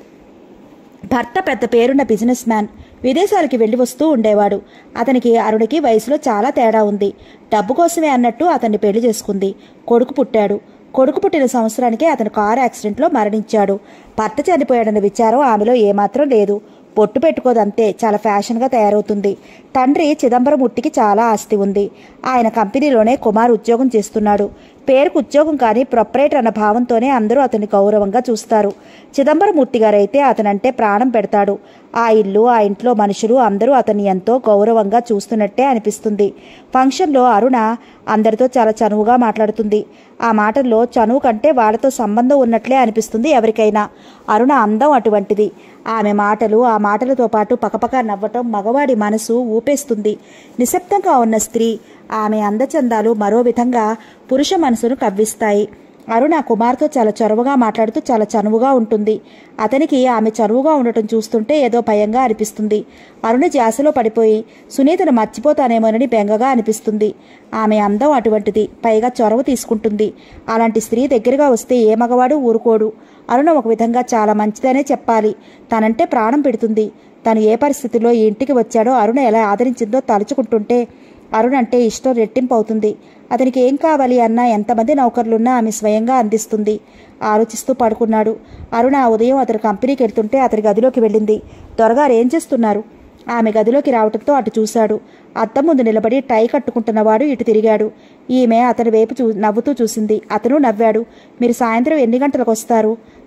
భర్త పెద్ద పేరున్న బిజినెస్ మ్యాన్. విదేశాలకి వెళ్లి వస్తూ ఉండేవాడు. అతనికి అరుణకి వయసులో చాలా తేడా ఉంది. డబ్బు కోసమే అన్నట్టు అతన్ని పెళ్లి చేసుకుంది. కొడుకు పుట్టాడు. కొడుకు పుట్టిన సంవత్సరానికే అతను కారు యాక్సిడెంట్లో మరణించాడు. భర్త చనిపోయాడన్న విచారం ఆమెలో ఏమాత్రం లేదు. బొట్టు పెట్టుకోదంతే, చాలా ఫ్యాషన్గా తయారవుతుంది. తండ్రి చిదంబరమూర్తికి చాలా ఆస్తి ఉంది. ఆయన కంపెనీలోనే కుమార్ ఉద్యోగం చేస్తున్నాడు. పేరుకు ఉద్యోగం కానీ ప్రొపరేటర్ అన్న భావంతోనే అందరూ అతన్ని గౌరవంగా చూస్తారు. చిదంబరమూర్తి గారైతే అతనంటే ప్రాణం పెడతాడు. ఆ ఇల్లు, ఆ ఇంట్లో మనుషులు అందరూ అతన్ని ఎంతో గౌరవంగా చూస్తున్నట్టే అనిపిస్తుంది. ఫంక్షన్లో అరుణ అందరితో చాలా చనువుగా మాట్లాడుతుంది. ఆ మాటల్లో చనువు కంటే వాళ్ళతో సంబంధం ఉన్నట్లే అనిపిస్తుంది ఎవరికైనా. అరుణ అందం అటువంటిది. ఆమె మాటలు, ఆ మాటలతో పాటు పకపక నవ్వటం మగవాడి మనసు ఊపేస్తుంది. నిశ్శబ్దంగా ఉన్న స్త్రీ, ఆమె అందచందాలు మరో విధంగా పురుష మనసును కవ్విస్తాయి. అరుణ కుమార్తో చాలా చొరవగా మాట్లాడుతూ చాలా చనువుగా ఉంటుంది. అతనికి ఆమె చనువుగా ఉండటం చూస్తుంటే ఏదో భయంగా అనిపిస్తుంది. అరుణ ధ్యాసలో పడిపోయి సునీతను మర్చిపోతానేమోనని బెంగగా అనిపిస్తుంది. ఆమె అందం అటువంటిది, పైగా చొరవ తీసుకుంటుంది. అలాంటి స్త్రీ దగ్గరగా వస్తే ఏ మగవాడు ఊరుకోడు. అరుణ ఒక విధంగా చాలా మంచిదనే చెప్పాలి. తనంటే ప్రాణం పెడుతుంది. తను ఏ పరిస్థితిలో ఈ ఇంటికి వచ్చాడో అరుణ ఎలా ఆదరించిందో తలుచుకుంటుంటే అరుణ అంటే ఇష్టం రెట్టింపు అవుతుంది. అతనికి ఏం కావాలి అన్నా, ఎంతమంది నౌకర్లున్నా ఆమె స్వయంగా అందిస్తుంది. ఆలోచిస్తూ పడుకున్నాడు. అరుణ ఉదయం అతని కంపెనీకి వెళ్తుంటే అతని గదిలోకి వెళ్ళింది. దొరగారు ఏం చేస్తున్నారు? ఆమె గదిలోకి రావడంతో అటు చూశాడు. అద్దం ముందు నిలబడి టై కట్టుకుంటున్నవాడు ఇటు తిరిగాడు. ఈమె అతని వైపు చూ నవ్వుతూ చూసింది. అతను నవ్వాడు. మీరు సాయంత్రం ఎన్ని గంటలకు వస్తారు?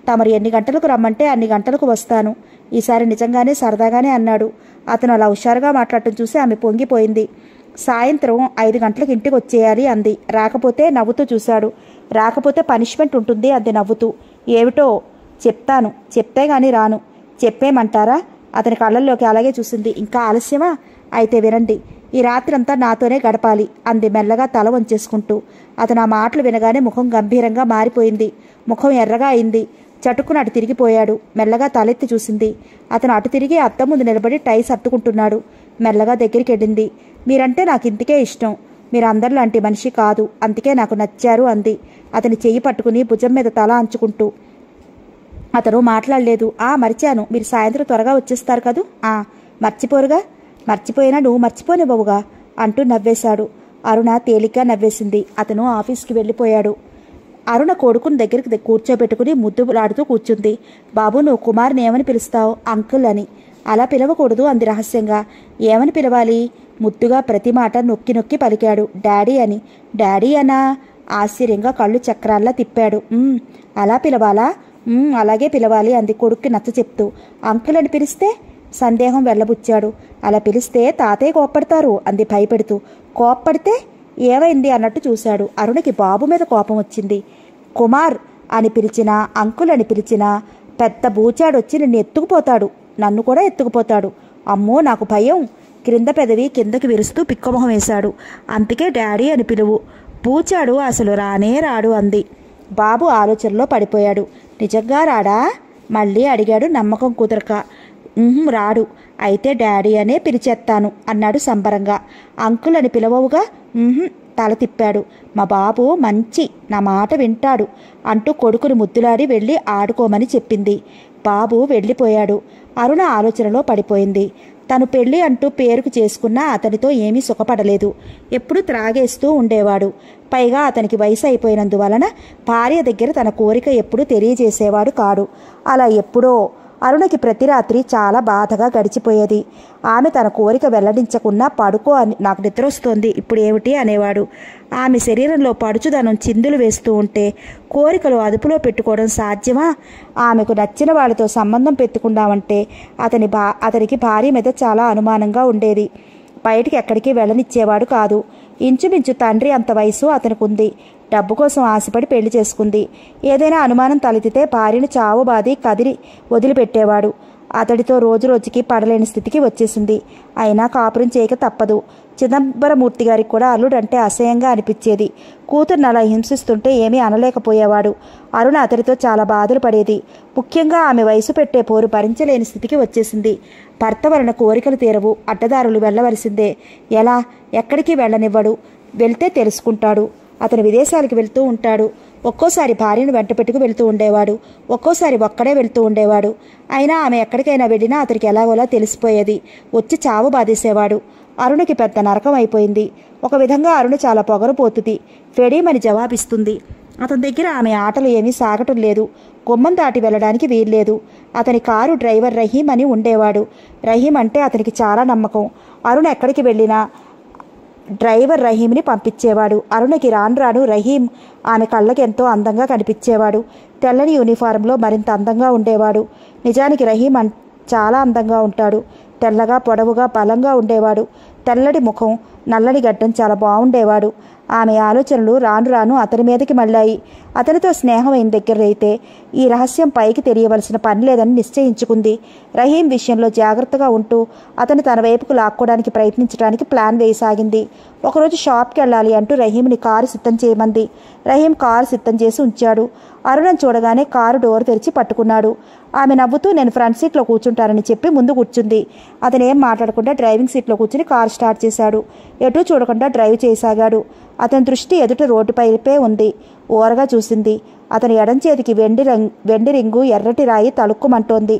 తమరు ఎన్ని గంటలకు రమ్మంటే అన్ని గంటలకు వస్తాను. ఈసారి నిజంగానే సరదాగానే అన్నాడు. అతను అలా హుషారుగా మాట్లాడటం చూసి ఆమె పొంగిపోయింది. సాయంత్రం ఐదు గంటలకు ఇంటికి వచ్చేయాలి అంది. రాకపోతే నవ్వుతూ చూశాడు. రాకపోతే పనిష్మెంట్ ఉంటుంది అంది నవ్వుతూ. ఏమిటో చెప్తాను, చెప్తే గాని రాను. చెప్పేమంటారా? అతని కళ్ళల్లోకి అలాగే చూసింది. ఇంకా ఆలస్యమా? అయితే వినండి, ఈ రాత్రంతా నాతోనే గడపాలి అంది మెల్లగా తల వంచేసుకుంటూ. అతను ఆ మాటలు వినగానే ముఖం గంభీరంగా మారిపోయింది. ముఖం ఎర్రగా అయింది. చటుక్కున అటు తిరిగిపోయాడు. మెల్లగా తలెత్తి చూసింది. అతను అటు తిరిగి అద్దం ముందు నిలబడి టై సర్దుకుంటున్నాడు. మెల్లగా దగ్గరికి వెళ్ళింది. మీరంటే నాకు ఇంతకే ఇష్టం. మీరు అందరిలాంటి మనిషి కాదు, అందుకే నాకు నచ్చారు అంది అతని చెయ్యి పట్టుకుని భుజం మీద తల అంచుకుంటూ. అతను మాట్లాడలేదు. ఆ మర్చాను, మీరు సాయంత్రం త్వరగా వచ్చేస్తారు కదూ? ఆ మర్చిపోరుగా? మర్చిపోయినా నువ్వు మర్చిపోనివ్వవుగా అంటూ నవ్వేశాడు. అరుణ తేలిగ్గా నవ్వేసింది. అతను ఆఫీస్కి వెళ్ళిపోయాడు. అరుణ కొడుకుని దగ్గరికి కూర్చోబెట్టుకుని ముద్దులాడుతూ కూర్చుంది. బాబు, నువ్వు కుమార్ని ఏమని పిలుస్తావు? అంకుల్ అని. అలా పిలవకూడదు అంది రహస్యంగా. ఏమని పిలవాలి? ముద్దుగా ప్రతి మాట నొక్కి నొక్కి పలికాడు. డాడీ అని. డాడీ అనా? ఆశ్చర్యంగా కళ్ళు చక్రాల్లా తిప్పాడు. అలా పిలవాలా? అలాగే పిలవాలి అంది కొడుక్కి నచ్చ చెప్తూ. అంకుల్ అని పిలిస్తే? సందేహం వెళ్ళబుచ్చాడు. అలా పిలిస్తే తాతయ్య కోప్పడతారు అంది భయపెడుతూ. కోప్పడితే ఏమైంది అన్నట్టు చూశాడు. అరుణకి బాబు మీద కోపం వచ్చింది. కుమార్ అని పిలిచినా, అంకుల్ అని పిలిచినా పెద్ద బూచాడొచ్చి నిన్ను ఎత్తుకుపోతాడు, నన్ను కూడా ఎత్తుకుపోతాడు. అమ్మో, నాకు భయం. క్రింద పెదవి కిందకి విరుస్తూ పిక్కమొహం వేశాడు. అందుకే డాడీ అని పిలువు. బూచాడు అసలు రానే రాడు అంది. బాబు ఆలోచనలో పడిపోయాడు. నిజంగా రాడా? మళ్ళీ అడిగాడు నమ్మకం కుదరక. రాడు. అయితే డాడీ అనే పిలిచేస్తాను అన్నాడు సంబరంగా. అంకుల్ అని పిలవవుగా? తల తిప్పాడు. మా బాబు మంచి, నా మాట వింటాడు అంటూ కొడుకుని ముద్దులాడి వెళ్ళి ఆడుకోమని చెప్పింది. బాబు వెళ్ళిపోయాడు. అరుణ ఆలోచనలో పడిపోయింది. తను పెళ్లి అంటూ పేరుకు చేసుకున్నా అతనితో ఏమీ సుఖపడలేదు. ఎప్పుడూ త్రాగేస్తూ ఉండేవాడు. పైగా అతనికి వయసు అయిపోయినందువలన భార్య దగ్గర తన కోరిక ఎప్పుడూ తెలియజేసేవాడు కాడు. అలా ఎప్పుడో అరుణకి ప్రతి రాత్రి చాలా బాధగా గడిచిపోయేది. ఆమె తన కోరిక వెల్లడించకున్నా పడుకో అని, నాకు నిద్ర వస్తోంది ఇప్పుడు ఏమిటి అనేవాడు. ఆమె శరీరంలో పడుచుదనం చిందులు వేస్తూ ఉంటే కోరికలు అదుపులో పెట్టుకోవడం సాధ్యమా? ఆమెకు నచ్చిన వాళ్ళతో సంబంధం పెట్టుకుందామంటే అతని బా అతనికి భార్య మీద చాలా అనుమానంగా ఉండేది. బయటికి ఎక్కడికి వెళ్ళనిచ్చేవాడు కాదు. ఇంచుమించు తండ్రి అంత వయసు అతనికి ఉంది. డబ్బు కోసం ఆశపడి పెళ్లి చేసుకుంది. ఏదైనా అనుమానం తలెత్తితే భార్యను చావు బాది కదిలి వదిలిపెట్టేవాడు. అతడితో రోజు రోజుకి పడలేని స్థితికి వచ్చేసింది. అయినా కాపురం చేయక తప్పదు. చిదంబరమూర్తి గారికి కూడా అల్లుడంటే అసహ్యంగా అనిపించేది. కూతుర్ని అలా హింసిస్తుంటే ఏమీ అనలేకపోయేవాడు. అరుణ అతడితో చాలా బాధలు పడేది. ముఖ్యంగా ఆమె వయసు పెట్టే పోరు భరించలేని స్థితికి వచ్చేసింది. భర్త వలన కోరికలు తీరవు, అడ్డదారులు వెళ్ళవలసిందే. ఎలా? ఎక్కడికి వెళ్ళనివ్వడు. వెళ్తే తెలుసుకుంటాడు. అతను విదేశాలకు వెళ్తూ ఉంటాడు. ఒక్కోసారి భార్యను వెంట పెట్టుకు వెళ్తూ ఉండేవాడు. ఒక్కోసారి ఒక్కడే వెళ్తూ ఉండేవాడు. అయినా ఆమె ఎక్కడికైనా వెళ్ళినా అతనికి ఎలాగోలా తెలిసిపోయేది. వచ్చి చావు బాధేసేవాడు. అరుణకి పెద్ద నరకం అయిపోయింది. ఒక విధంగా అరుణ చాలా పొగరుపోతుంది. ఫెడీమని జవాబిస్తుంది. అతని దగ్గర ఆమె ఆటలు ఏమీ సాగటం లేదు. గుమ్మం దాటి వెళ్ళడానికి వీల్లేదు. అతని కారు డ్రైవర్ రహీం అని ఉండేవాడు. రహీం అంటే అతనికి చాలా నమ్మకం. అరుణ ఎక్కడికి వెళ్ళినా డ్రైవర్ రహీంని పంపించేవాడు. అరుణకి రాను రాను రహీం ఆమె కళ్ళకి ఎంతో అందంగా కనిపించేవాడు. తెల్లని యూనిఫారంలో మరింత అందంగా ఉండేవాడు. నిజానికి రహీం చాలా అందంగా ఉంటాడు. తెల్లగా, పొడవుగా, బలంగా ఉండేవాడు. తెల్లటి ముఖం, నల్లని గడ్డం, చాలా బాగుండేవాడు. ఆమె ఆలోచనలు రాను రాను అతని మీదకి మళ్ళాయి. అతనితో స్నేహం అయిన దగ్గరైతే ఈ రహస్యం పైకి తెలియవలసిన పని లేదని నిశ్చయించుకుంది. రహీం విషయంలో జాగ్రత్తగా ఉంటూ అతను తన వైపుకు లాక్కోవడానికి ప్రయత్నించడానికి ప్లాన్ వేయసాగింది. ఒకరోజు షాప్కి వెళ్ళాలి అంటూ రహీంని కారు సిద్ధం చేయమంది. రహీం కారు సిద్ధం చేసి ఉంచాడు. అరుణను చూడగానే కారు డోర్ తెరిచి పట్టుకున్నాడు. ఆమె నవ్వుతూ నేను ఫ్రంట్ సీట్లో కూర్చుంటానని చెప్పి ముందు కూర్చుంది. అతను ఏం మాట్లాడకుండా డ్రైవింగ్ సీట్లో కూర్చుని కారు స్టార్ట్ చేశాడు. ఎటూ చూడకుండా డ్రైవ్ చేయసాగాడు. అతని దృష్టి ఎదుట రోడ్డుపైపే ఉంది. ఓరగా చూసింది. అతని ఎడం చేతికి వెండి రంగు వెండి రింగు ఎర్రటి రాయి తలుక్కుమంటోంది.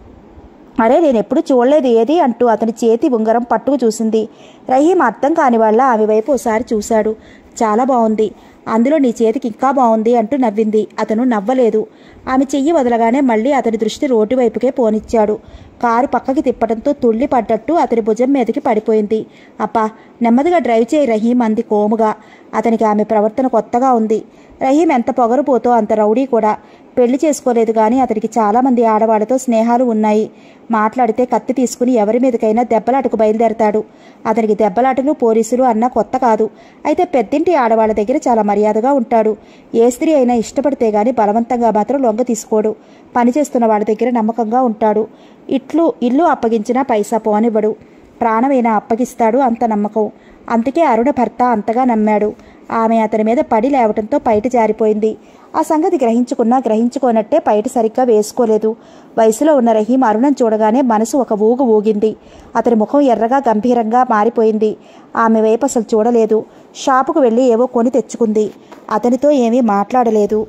అరే, నేనెప్పుడు చూడలేదు ఏది అంటూ అతని చేతి ఉంగరం పట్టుకు చూసింది. రహీం అర్థం కాని వాళ్ళ ఆమె వైపు ఒకసారి చూశాడు. చాలా బాగుంది, అందులో నీ చేతికి ఇంకా బాగుంది అంటూ నవ్వింది. అతను నవ్వలేదు. ఆమె చెయ్యి వదలగానే మళ్ళీ అతని దృష్టి రోడ్డు వైపుకే పోనిచ్చాడు. కారు పక్కకి తిప్పడంతో తుళ్ళి పడ్డట్టు అతని భుజం మీదకి పడిపోయింది. అప్పా, నెమ్మదిగా డ్రైవ్ చేయి రహీం అంది కోముగా. అతనికి ఆమె ప్రవర్తన కొత్తగా ఉంది. రహీం ఎంత పొగరుపోతో అంత రౌడీ కూడా. పెళ్లి చేసుకోలేదు కానీ అతనికి చాలామంది ఆడవాళ్లతో స్నేహాలు ఉన్నాయి. మాట్లాడితే కత్తి తీసుకుని ఎవరి మీదకైనా దెబ్బలాటకు బయలుదేరతాడు. అతనికి దెబ్బలాటలు పోలీసులు అన్నా కొత్త కాదు. అయితే పెద్దింటి ఆడవాళ్ల దగ్గర చాలా మర్యాదగా ఉంటాడు. ఏ స్త్రీ అయినా ఇష్టపడితే గాని బలవంతంగా మాత్రం లొంగ తీసుకోడు. పనిచేస్తున్న వాళ్ళ దగ్గర నమ్మకంగా ఉంటాడు. ఇట్లు ఇల్లు అప్పగించినా పైసా పోనివ్వడు. ప్రాణమైనా అప్పగిస్తాడు, అంత నమ్మకం. అందుకే అరుణ భర్త అంతగా నమ్మాడు. ఆమె అతని మీద పడి లేవటంతో పైట జారిపోయింది. ఆ సంగతి గ్రహించుకున్నా గ్రహించుకోనట్టే పైట సరిగ్గా వేసుకోలేదు. వయసులో ఉన్న రహీం అరుణను చూడగానే మనసు ఒక ఊగు ఊగింది. అతని ముఖం ఎర్రగా గంభీరంగా మారిపోయింది. ఆమె వైపు అసలు చూడలేదు. షాపుకు వెళ్ళి ఏవో కొని తెచ్చుకుంది. అతనితో ఏమీ మాట్లాడలేదు.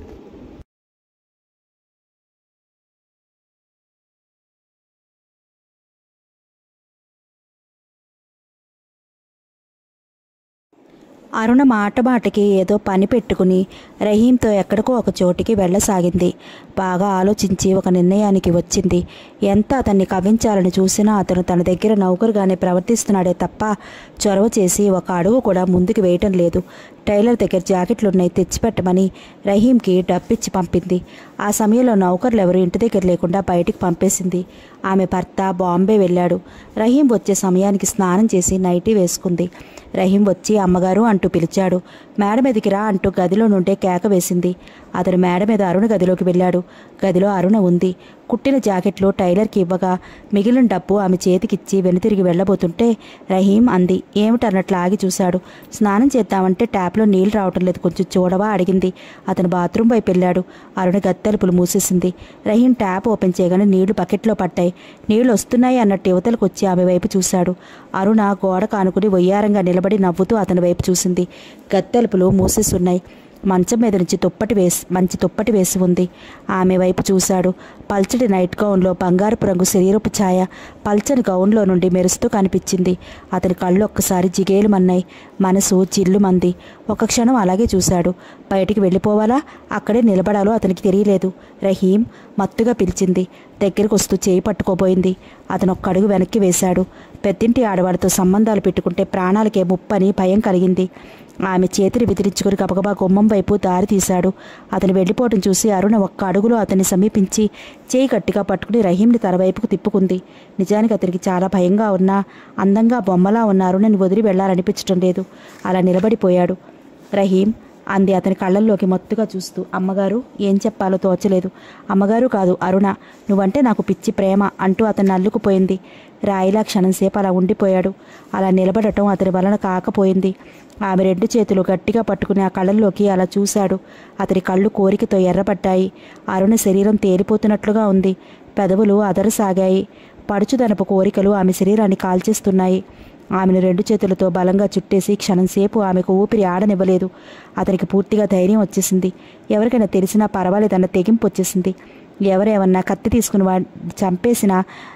అరుణ మాట మాటకి ఏదో పని పెట్టుకుని రహీంతో ఎక్కడికో ఒక చోటికి వెళ్ళసాగింది. బాగా ఆలోచించి ఒక నిర్ణయానికి వచ్చింది. ఎంత అతన్ని కవ్వించాలని చూసినా అతను తన దగ్గర నౌకరుగానే ప్రవర్తిస్తున్నాడే తప్ప చొరవ చేసి ఒక అడుగు కూడా ముందుకు వేయటం లేదు. టైలర్ దగ్గర జాకెట్లున్నాయి, తెచ్చిపెట్టమని రహీంకి డబ్బిచ్చి పంపింది. ఆ సమయంలో నౌకర్లు ఎవరు ఇంటి దగ్గర లేకుండా బయటికి పంపేసింది. ఆమె భర్త బాంబే వెళ్ళాడు. రహీం వచ్చే సమయానికి స్నానం చేసి నైటీ వేసుకుంది. రహీం వచ్చి అమ్మగారు అంటూ పిలిచాడు. మేడ మీదకి రా అంటూ గదిలో నుండే కేక వేసింది. అతను మేడ మీద అరుణ గదిలోకి వెళ్ళాడు. గదిలో అరుణ ఉంది. కుట్టిన జాకెట్లు టైలర్కి ఇవ్వగా మిగిలిన డబ్బు ఆమె చేతికిచ్చి వెనుతిరిగి వెళ్లబోతుంటే రహీం అంది. ఏమిటన్నట్లు ఆగి చూశాడు. స్నానం చేద్దామంటే ట్యాప్లో నీళ్లు రావటం లేదు, కొంచెం చూడవా అడిగింది. అతను బాత్రూం వైపు వెళ్ళాడు. అరుణ గత్తెలుపులు మూసేసింది. రహీం ట్యాప్ ఓపెన్ చేయగానే నీళ్లు బకెట్లో పట్టాయి. నీళ్లు వస్తున్నాయి అన్నట్టు యువతలకు వచ్చి ఆమె వైపు చూశాడు. అరుణ గోడ కానుకుని వయ్యారంగా నిలబడి నవ్వుతూ అతని వైపు చూసింది. గత్తెలుపులు మూసేసున్నాయి. మంచం మీద నుంచి దుప్పటి వేసి మంచి దుప్పటి వేసి ఉంది. ఆమె వైపు చూశాడు. పల్చటి నైట్ గౌన్లో బంగారపు రంగు శరీరపు ఛాయ పల్చని గౌన్లో నుండి మెరుస్తూ కనిపించింది. అతని కళ్ళు ఒక్కసారి జిగేలుమన్నాయి. మనసు చిల్లుమంది. ఒక క్షణం అలాగే చూశాడు. బయటికి వెళ్ళిపోవాలా, అక్కడే నిలబడాలో అతనికి తెలియలేదు. రహీం మత్తుగా పిలిచింది. దగ్గరకు వస్తూ చేయి పట్టుకోబోయింది. అతను ఒక్క అడుగు వెనక్కి వేశాడు. పెద్దింటి ఆడవాడితో సంబంధాలు పెట్టుకుంటే ప్రాణాలకే ముప్పని భయం కలిగింది. ఆమె చేతిని విదిరించుకుని గబగబా గుమ్మం వైపు దారి తీశాడు. అతను వెళ్ళిపోవటం చూసి అరుణ ఒక్క అడుగులో అతన్ని సమీపించి చేయి గట్టిగా పట్టుకుని రహీంని తన వైపుకు తిప్పుకుంది. నిజానికి అతనికి చాలా భయంగా ఉన్నా, అందంగా బొమ్మలా ఉన్న అరుణని వదిలి వెళ్లాలనిపించటం లేదు. అలా నిలబడిపోయాడు. రహీం అంది అతని కళ్ళల్లోకి మత్తుగా చూస్తూ. అమ్మగారు, ఏం చెప్పాలో తోచలేదు. అమ్మగారు కాదు, అరుణ, నువ్వంటే నాకు పిచ్చి ప్రేమ అంటూ అతన్ని అల్లుకుపోయింది. రాయిలా క్షణంసేపు అలా ఉండిపోయాడు. అలా నిలబడటం అతని వలన కాకపోయింది. ఆమె రెండు చేతులు గట్టిగా పట్టుకుని ఆ కళ్ళల్లోకి అలా చూశాడు. అతని కళ్ళు కోరికతో ఎర్రబడ్డాయి. అరుణ శరీరం తేలిపోతున్నట్లుగా ఉంది. పెదవులు అదరసాగాయి. పడుచుదనపు కోరికలు ఆమె శరీరాన్ని కాల్చేస్తున్నాయి. ఆమెను రెండు చేతులతో బలంగా చుట్టేసి క్షణంసేపు ఆమెకు ఊపిరి ఆడనివ్వలేదు. అతనికి పూర్తిగా ధైర్యం వచ్చేసింది. ఎవరికైనా తెలిసినా పర్వాలేదన్న తెగింపు వచ్చేసింది. ఎవరేమన్నా కత్తి తీసుకుని వాడిని చంపేసినా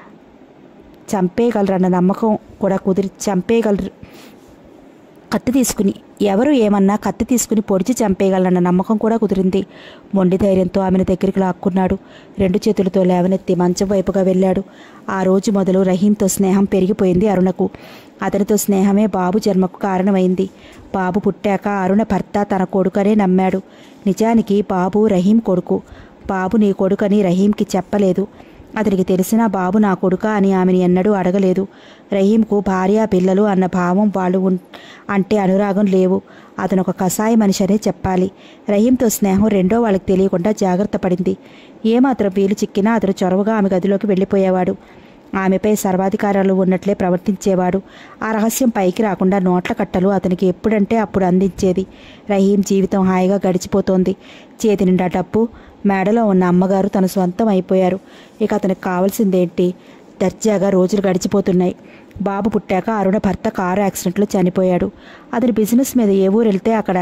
చంపేయగలరన్న నమ్మకం కూడా కుదిరి చంపేయగలరు కత్తి తీసుకుని ఎవరు ఏమన్నా కత్తి తీసుకుని పొడిచి చంపేయగలరన్న నమ్మకం కూడా కుదిరింది. మొండి ధైర్యంతో ఆమెను దగ్గరికి లాక్కున్నాడు. రెండు చేతులతో లేవనెత్తి మంచం వైపుగా వెళ్ళాడు. ఆ రోజు మొదలు రహీంతో స్నేహం పెరిగిపోయింది అరుణకు. అతనితో స్నేహమే బాబు జన్మకు కారణమైంది. బాబు పుట్టాక అరుణ భర్త తన కొడుకనే నమ్మాడు. నిజానికి బాబు రహీం కొడుకు. బాబు నీ కొడుకని రహీంకి చెప్పలేదు. అతనికి తెలిసిన బాబు నా కొడుక అని ఆమెను ఎన్నడూ అడగలేదు. రహీంకు భార్య పిల్లలు అన్న భావం వాళ్ళు అంటే అనురాగం లేవు. అతను ఒక కసాయి మనిషి అనే చెప్పాలి. రహీంతో స్నేహం రెండో వాళ్ళకి తెలియకుండా జాగ్రత్త పడింది. ఏమాత్రం వీలు చిక్కినా అతను చొరవగా ఆమె గదిలోకి వెళ్ళిపోయేవాడు. ఆమెపై సర్వాధికారాలు ఉన్నట్లే ప్రవర్తించేవాడు. ఆ రహస్యం పైకి రాకుండా నోట్ల కట్టలు అతనికి ఎప్పుడంటే అప్పుడు అందించేది. రహీం జీవితం హాయిగా గడిచిపోతోంది. చేతి నిండా డబ్బు, మేడలో ఉన్న అమ్మగారు తన సొంతం అయిపోయారు. ఇక అతనికి కావాల్సిందేంటి? దర్జాగా రోజులు గడిచిపోతున్నాయి. బాబు పుట్టాక అరుణ భర్త కారు యాక్సిడెంట్లో చనిపోయాడు. అతని బిజినెస్ మీద ఏ ఊరు వెళ్తే అక్కడ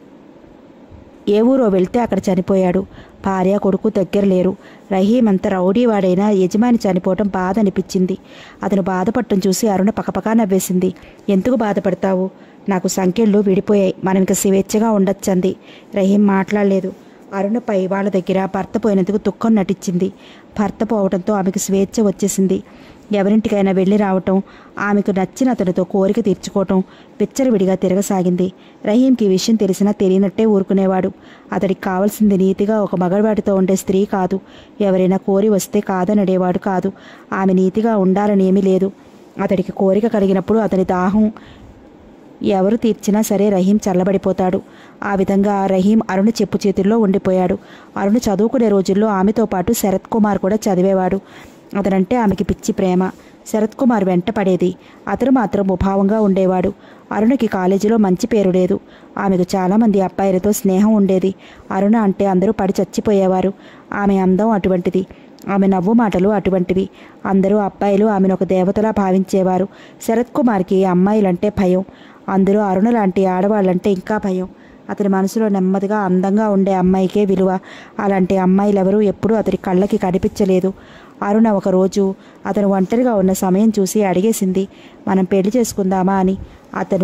ఏ ఊరో వెళ్తే అక్కడ చనిపోయాడు. భార్య కొడుకు దగ్గర లేరు. రహీం అంత రౌడీవాడైనా యజమాని చనిపోవటం బాధ అనిపించింది. అతను బాధపడటం చూసి అరుణ పకపకా నవ్వేసింది. ఎందుకు బాధపడతావు? నాకు సంఖ్యలు విడిపోయాయి, మనం ఇక స్వేచ్ఛగా ఉండొచ్చంది. రహీం మాట్లాడలేదు. అరుణపై వాళ్ళ దగ్గర భర్త పోయినందుకు దుఃఖం నటించింది. భర్త పోవడంతో ఆమెకు స్వేచ్ఛ వచ్చేసింది. ఎవరింటికైనా వెళ్ళి రావటం, ఆమెకు నచ్చిన అతనితో కోరిక తీర్చుకోవటం, విచ్చలవిడిగా తిరగసాగింది. రహీంకి ఈ విషయం తెలిసినా తెలియనట్టే ఊరుకునేవాడు. అతడికి కావాల్సింది నీతిగా ఒక మగవాడితో ఉండే స్త్రీ కాదు. ఎవరైనా కోరి వస్తే కాదనడేవాడు కాదు. ఆమె నీతిగా ఉండాలని ఏమీ లేదు. అతడికి కోరిక కలిగినప్పుడు అతని దాహం ఎవరు తీర్చినా సరే రహీం చల్లబడిపోతాడు. ఆ విధంగా రహీం అరుణ చెప్పు చేతుల్లో ఉండిపోయాడు. అరుణ చదువుకునే రోజుల్లో ఆమెతో పాటు శరత్ కుమార్ కూడా చదివేవాడు. అతనంటే ఆమెకి పిచ్చి ప్రేమ. శరత్ కుమార్ వెంట పడేది. అతను మాత్రం ముభావంగా ఉండేవాడు. అరుణకి కాలేజీలో మంచి పేరు లేదు. ఆమెకు చాలామంది అబ్బాయిలతో స్నేహం ఉండేది. అరుణ అంటే అందరూ పడి చచ్చిపోయేవారు. ఆమె అందం అటువంటిది. ఆమె నవ్వు మాటలు అటువంటివి. అందరూ అబ్బాయిలు ఆమెను ఒక దేవతలా భావించేవారు. శరత్ కుమార్కి అమ్మాయిలంటే భయం. అందులో అరుణ లాంటి ఆడవాళ్ళంటే ఇంకా భయం. అతని మనసులో నెమ్మదిగా అందంగా ఉండే అమ్మాయికే విలువ. అలాంటి అమ్మాయిలెవరూ ఎప్పుడూ అతని కళ్ళకి కనిపించలేదు. అరుణ ఒకరోజు అతను ఒంటరిగా ఉన్న సమయం చూసి అడిగేసింది, మనం పెళ్లి చేసుకుందామా అని. అతను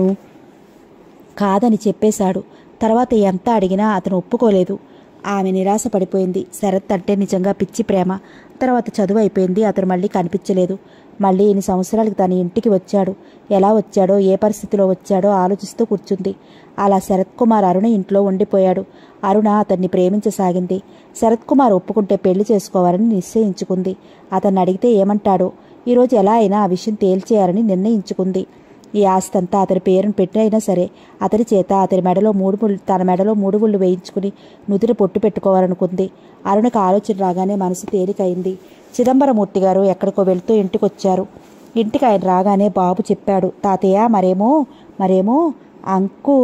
కాదని చెప్పేశాడు. తర్వాత ఎంత అడిగినా అతను ఒప్పుకోలేదు. ఆమె నిరాశ పడిపోయింది. శరత్ అంటే నిజంగా పిచ్చి ప్రేమ. తర్వాత చదువు అయిపోయింది. అతను మళ్ళీ కనిపించలేదు. మళ్ళీ ఇన్ని సంవత్సరాలకి తన ఇంటికి వచ్చాడు. ఎలా వచ్చాడో, ఏ పరిస్థితిలో వచ్చాడో ఆలోచిస్తూ కూర్చుంది. అలా శరత్ కుమార్ అరుణ ఇంట్లో ఉండిపోయాడు. అరుణ అతన్ని ప్రేమించసాగింది. శరత్ కుమార్ ఒప్పుకుంటే పెళ్లి చేసుకోవాలని నిశ్చయించుకుంది. అతన్ని అడిగితే ఏమంటాడో. ఈరోజు ఎలా అయినా ఆ విషయం తేల్చేయాలని నిర్ణయించుకుంది. ఈ ఆస్తంతా అతని పేరును పెట్టినైనా సరే అతని చేత అతని మెడలో మూడు ముళ్ళు తన మెడలో మూడు ముళ్ళు వేయించుకుని నుదురు పొట్టు పెట్టుకోవాలనుకుంది. అరుణకు ఆలోచన రాగానే మనసు తేలికైంది. చిదంబరమూర్తి గారు ఎక్కడికో వెళ్తూ ఇంటికొచ్చారు. ఇంటికి ఆయన రాగానే బాబు చెప్పాడు, తాతయ్య మరేమో మరేమో అంకు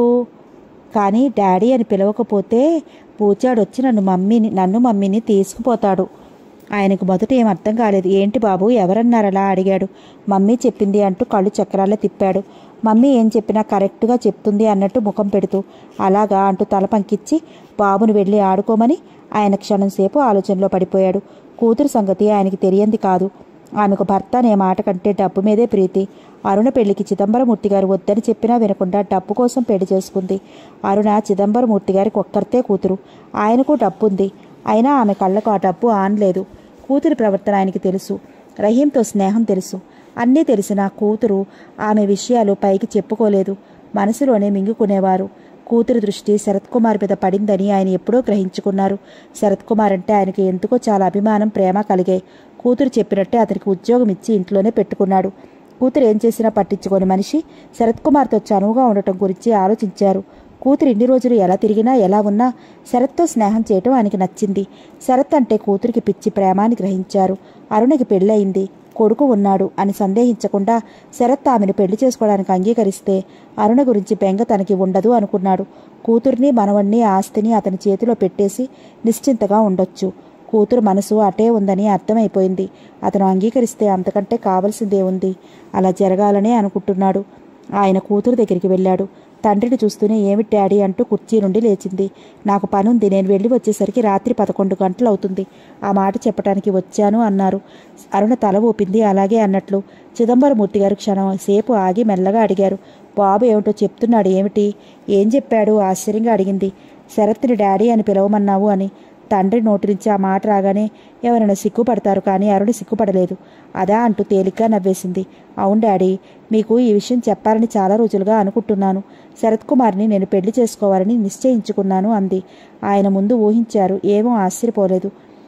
కానీ డాడీ అని పిలవకపోతే పూచాడొచ్చి నన్ను మమ్మీని నన్ను మమ్మీని తీసుకుపోతాడు. ఆయనకు మొదట ఏం అర్థం కాలేదు. ఏంటి బాబు ఎవరన్నారలా అడిగాడు. మమ్మీ చెప్పింది అంటూ కళ్ళు చక్రాల్లో తిప్పాడు. మమ్మీ ఏం చెప్పినా కరెక్ట్గా చెప్తుంది అన్నట్టు ముఖం పెడుతూ అలాగా అంటూ తల పంకిచ్చి బాబును వెళ్ళి ఆడుకోమని ఆయన క్షణం సేపు ఆలోచనలో పడిపోయాడు. కూతురు సంగతి ఆయనకి తెలియంది కాదు. ఆమెకు భర్త అనే మాట కంటే డబ్బు మీదే ప్రీతి. అరుణ పెళ్లికి చిదంబరమూర్తి గారు వద్దని చెప్పినా వినకుండా డబ్బు కోసం పెళ్లి చేసుకుంది. అరుణ చిదంబరమూర్తి గారికి ఒక్కరితే కూతురు. ఆయనకు డబ్బుంది. అయినా ఆమె కళ్ళకు ఆ డబ్బు ఆనలేదు. కూతురి ప్రవర్తన ఆయనకి తెలుసు. రహీంతో స్నేహం తెలుసు. అన్నీ తెలిసిన కూతురు ఆమె విషయాలు పైకి చెప్పుకోలేదు. మనసులోనే మింగుకునేవారు. కూతురి దృష్టి శరత్ కుమార్ మీద పడిందని ఆయన ఎప్పుడో గ్రహించుకున్నారు. శరత్ కుమార్ అంటే ఆయనకి ఎందుకో చాలా అభిమానం, ప్రేమ కలిగాయి. కూతురు చెప్పినట్టే అతనికి ఉద్యోగం ఇచ్చి ఇంట్లోనే పెట్టుకున్నాడు. కూతురు ఏం చేసినా పట్టించుకోని మనిషి శరత్ కుమార్తో చనువుగా ఉండటం గురించి ఆలోచించారు. కూతురు ఇన్ని రోజులు ఎలా తిరిగినా ఎలా ఉన్నా శరత్తో స్నేహం చేయటం ఆయనకి నచ్చింది. శరత్ అంటే కూతురికి పిచ్చి ప్రేమాని గ్రహించారు. అరుణకి పెళ్ళయింది, కొడుకు ఉన్నాడు అని సందేహించకుండా శరత్ ఆమెను పెళ్లి చేసుకోవడానికి అంగీకరిస్తే అరుణ గురించి బెంగ తనకి ఉండదు అనుకున్నాడు. కూతుర్ని మనవణ్ణి ఆస్తిని అతని చేతిలో పెట్టేసి నిశ్చింతగా ఉండొచ్చు. కూతురు మనసు అటే ఉందని అర్థమైపోయింది. అతను అంగీకరిస్తే అంతకంటే కావలసిందే ఉంది. అలా జరగాలనే అనుకుంటున్నాడు. ఆయన కూతురు దగ్గరికి వెళ్ళాడు. తండ్రిని చూస్తూనే ఏమి డాడీ అంటూ కుర్చీ నుండి లేచింది. నాకు పనుంది, నేను వెళ్ళి వచ్చేసరికి రాత్రి పదకొండు గంటలు అవుతుంది. ఆ మాట చెప్పడానికి వచ్చాను అన్నారు. అరుణ తల ఊపింది అలాగే అన్నట్లు. చిదంబరమూర్తి గారు క్షణం సేపు ఆగి మెల్లగా అడిగారు, బాబు ఏమిటో చెప్తున్నాడు ఏమిటి? ఏం చెప్పాడు? ఆశ్చర్యంగా అడిగింది. శరత్ని డాడీ అని పిలవమన్నావు అని. తండ్రి నోటి నుంచి ఆ మాట రాగానే ఎవరైనా సిగ్గుపడతారు, కానీ అరుణ సిగ్గుపడలేదు. అదా అంటూ తేలిగ్గా నవ్వేసింది. అవును డాడీ, మీకు ఈ విషయం చెప్పాలని చాలా రోజులుగా అనుకుంటున్నాను. శరత్ కుమార్ని నేను పెళ్లి చేసుకోవాలని నిశ్చయించుకున్నాను అంది. ఆయన ముందు ఊహించారు ఏమో ఆశ్చర్యపోలేదు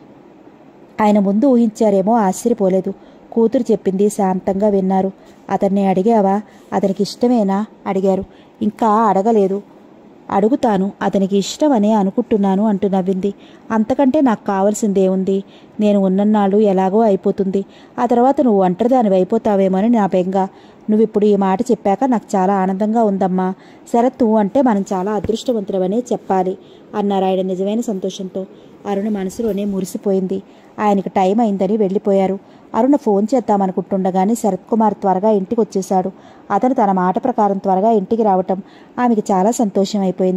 ఆయన ముందు ఊహించారేమో ఆశ్చర్యపోలేదు. కూతురు చెప్పింది శాంతంగా విన్నారు. అతన్ని అడిగావా? అతనికి ఇష్టమేనా అడిగారు. ఇంకా అడగలేదు. అడుగుతాను, అతనికి ఇష్టమనే అనుకుంటున్నాను అంటూ నవ్వింది. అంతకంటే నాకు కావాల్సిందేముంది? నేను ఉన్నన్నాళ్ళు ఎలాగో అయిపోతుంది. ఆ తర్వాత నువ్వు ఒంటరిదానివి అయిపోతావేమోని నా బెంగ. నువ్విప్పుడు ఈ మాట చెప్పాక నాకు చాలా ఆనందంగా ఉందమ్మా. శరత్తు అంటే మనం చాలా అదృష్టవంతులవనే చెప్పాలి అన్నారు ఆయన నిజమైన సంతోషంతో. అరుణ మనసులోనే మురిసిపోయింది. ఆయనకు టైం అయిందని వెళ్ళిపోయారు. అరుణ ఫోన్ చేద్దామనుకుంటుండగానే శరత్ కుమార్ త్వరగా ఇంటికి వచ్చేశాడు. అతను తన మాట ప్రకారం త్వరగా ఇంటికి రావటం ఆమెకి చాలా సంతోషం అయిపోయింది.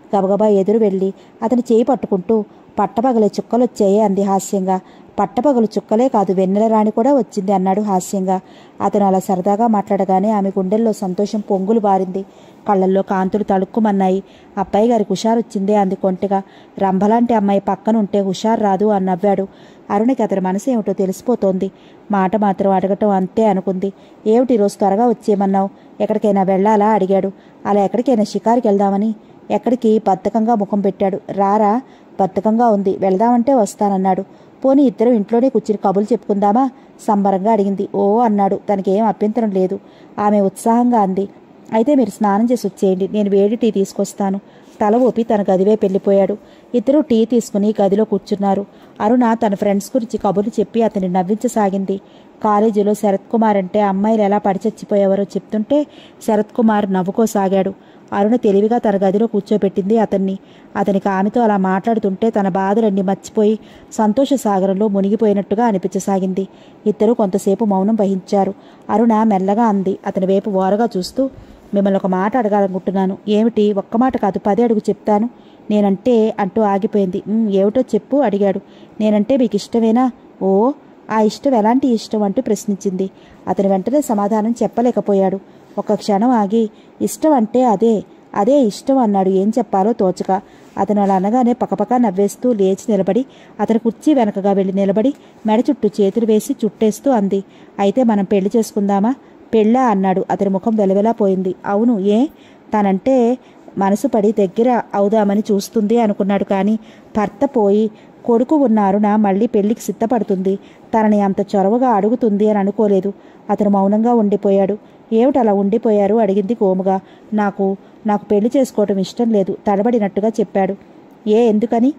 గబగబా ఎదురు వెళ్ళి అతని చేయి పట్టుకుంటూ పట్టపగలే చుక్కలొచ్చాయి అంది హాస్యంగా. పట్టపగలు చుక్కలే కాదు, వెన్నెల రాణి కూడా వచ్చింది అన్నాడు హాస్యంగా. అతను అలా సరదాగా మాట్లాడగానే ఆమె గుండెల్లో సంతోషం పొంగులు బారింది. కళ్ళల్లో కాంతులు తళుక్కుమన్నాయి. అబ్బాయి గారికి హుషారొచ్చిందే అంది కొంటెగా. రంభలాంటి అమ్మాయి పక్కనుంటే హుషారు రాదు అని నవ్వాడు. అరుణకి అతని మనసు ఏమిటో తెలిసిపోతోంది. మాట మాత్రం అడగటం అంతే అనుకుంది. ఏమిటి రోజు త్వరగా వచ్చేయమన్నావు? ఎక్కడికైనా వెళ్ళాలా అడిగాడు. అలా ఎక్కడికైనా షికారుకి వెళ్దామని. ఎక్కడికి? బద్ధకంగా ముఖం పెట్టాడు. రారా, బద్ధకంగా ఉంది, వెళదామంటే వస్తానన్నాడు. పోనీ ఇద్దరు ఇంట్లోనే కూర్చుని కబుర్లు చెప్పుకుందామా సంబరంగా అడిగింది. ఓ అన్నాడు. తనకేం అభ్యంతరం లేదు. ఆమె ఉత్సాహంగా అంది. అయితే మీరు స్నానం చేసి వచ్చేయండి, నేను వేడి టీ తీసుకొస్తాను. తల ఊపి తన గదివైపు వెళ్ళిపోయాడు. ఇద్దరూ టీ తీసుకుని గదిలో కూర్చున్నారు. అరుణ తన ఫ్రెండ్స్ గురించి కబుర్లు చెప్పి అతన్ని నవ్వించసాగింది. కాలేజీలో శరత్ కుమార్ అంటే అమ్మాయిలు ఎలా పడిచచ్చిపోయేవారో చెప్తుంటే శరత్ కుమార్ నవ్వుకోసాగాడు. అరుణ తెలివిగా తన గదిలో కూర్చోబెట్టింది అతన్ని. అతనికి ఆమెతో అలా మాట్లాడుతుంటే తన బాధలన్నీ మర్చిపోయి సంతోష సాగరంలో మునిగిపోయినట్టుగా అనిపించసాగింది. ఇద్దరూ కొంతసేపు మౌనం వహించారు. అరుణ మెల్లగా అంది, అతని వైపు ఓరగా చూస్తూ, మిమ్మల్ని ఒక మాట అడగాలనుకుంటున్నాను. ఏమిటి? ఒక్క మాట కాదు, పదే అడుగు చెప్తాను. నేనంటే అంటూ ఆగిపోయింది. ఏమిటో చెప్పు అడిగాడు. నేనంటే మీకు ఇష్టమేనా? ఓ, ఆ ఇష్టం ఎలాంటి ఇష్టం అంటూ ప్రశ్నించింది. అతని వెంటనే సమాధానం చెప్పలేకపోయాడు. ఒక క్షణం ఆగి, ఇష్టం అంటే అదే అదే ఇష్టం అన్నాడు. ఏం చెప్పాలో తోచక. అతను అలా అనగానే పకపక నవ్వేస్తూ లేచి నిలబడి అతని కుర్చీ వెనకగా వెళ్ళి నిలబడి మెడ చుట్టూ చేతులు వేసి చుట్టేస్తూ అంది, అయితే మనం పెళ్లి చేసుకుందామా? పెళ్ళా అన్నాడు. అతని ముఖం వెలవెలా పోయింది. అవును, ఏ? తనంటే మనసు పడి దగ్గర అవుదామని చూస్తుంది అనుకున్నాడు. కానీ భర్త పోయి కొడుకు ఉన్న అరుణ మళ్ళీ పెళ్లికి సిద్ధపడుతుంది, తనని అంత చొరవగా అడుగుతుంది అని అనుకోలేదు. అతను మౌనంగా ఉండిపోయాడు. ఏమిటి అలా ఉండిపోయారు అడిగింది కోముగా. నాకు నాకు పెళ్లి చేసుకోవటం ఇష్టం లేదు తడబడినట్టుగా చెప్పాడు. ఏ, ఎందుకని?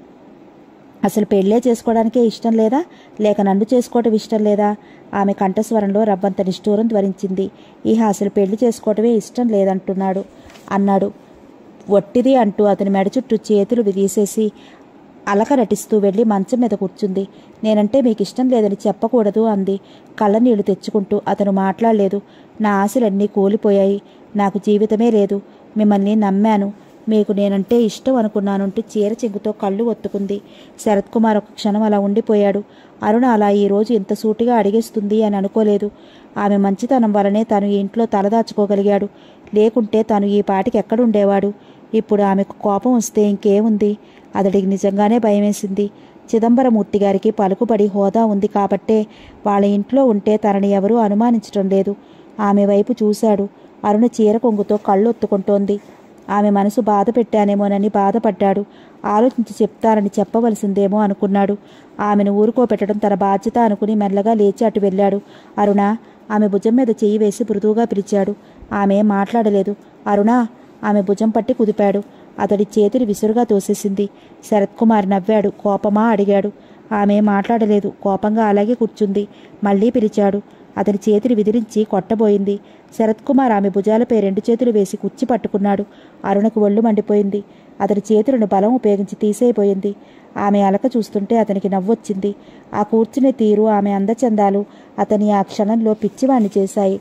అసలు పెళ్ళే చేసుకోవడానికే ఇష్టం లేదా, లేక నన్ను చేసుకోవటం ఇష్టం లేదా? ఆమె కంఠస్వరంలో రవ్వంత నిష్ఠూరం ధ్వనించింది. ఇహ అసలు పెళ్లి చేసుకోవటమే ఇష్టం లేదంటున్నాడు అన్నాడు వట్టిది అంటూ అతని మెడ చుట్టూ చేతులు తీసేసి అలక నటిస్తూ వెళ్ళి మంచం మీద కూర్చుంది. నేనంటే మీకు ఇష్టం లేదని చెప్పకూడదు అంది కళ్ళనీళ్లు తెచ్చుకుంటూ. అతను మాట్లాడలేదు. నా ఆశలన్నీ కూలిపోయాయి, నాకు జీవితమే లేదు, మిమ్మల్ని నమ్మాను, మీకు నేనంటే ఇష్టం అనుకున్నానంటూ చీర చెంగుతో కళ్ళు ఒత్తుకుంది. శరత్ కుమార్ ఒక క్షణం అలా ఉండిపోయాడు. అరుణ అలా ఈరోజు ఇంత సూటిగా అడిగేస్తుంది అని అనుకోలేదు. ఆమె మంచితనం వలనే తను ఈ ఇంట్లో తలదాచుకోగలిగాడు, లేకుంటే తను ఈ పాటికి ఎక్కడుండేవాడు? ఇప్పుడు ఆమెకు కోపం వస్తే ఇంకేముంది? అతడికి నిజంగానే భయమేసింది. చిదంబరమూర్తి గారికి పలుకుబడి హోదా ఉంది కాబట్టే వాళ్ళ ఇంట్లో ఉంటే తనని ఎవరూ అనుమానించటం లేదు. ఆమె వైపు చూశాడు. అరుణ చీర కొంగుతో కళ్ళొత్తుకుంటోంది. ఆమె మనసు బాధ పెట్టానేమోనని బాధపడ్డాడు. ఆలోచించి చెప్తానని చెప్పవలసిందేమో అనుకున్నాడు. ఆమెను ఊరుకోపెట్టడం తన బాధ్యత అనుకుని మెల్లగా లేచి అటు వెళ్ళాడు. అరుణ, ఆమె భుజం మీద చెయ్యి వేసి మృదువుగా పిలిచాడు. ఆమె మాట్లాడలేదు. అరుణ, ఆమె భుజం పట్టి కుదిపాడు. అతడి చేతులు విసురుగా తోసేసింది. శరత్ కుమార్ నవ్వాడు. కోపమా అడిగాడు. ఆమె మాట్లాడలేదు. కోపంగా అలాగే కూర్చుంది. మళ్లీ పిలిచాడు. అతని చేతులు విదిరించి కొట్టబోయింది. శరత్ కుమార్ ఆమె భుజాలపై రెండు చేతులు వేసి కుర్చీ పట్టుకున్నాడు. అరుణకు ఒళ్ళు మండిపోయింది. అతని చేతులను బలం ఉపయోగించి తీసేయబోయింది. ఆమె అలక చూస్తుంటే అతనికి నవ్వొచ్చింది. ఆ కూర్చునే తీరు, ఆమె అందచందాలు అతని ఆ క్షణంలో పిచ్చివాణ్ణి చేశాయి.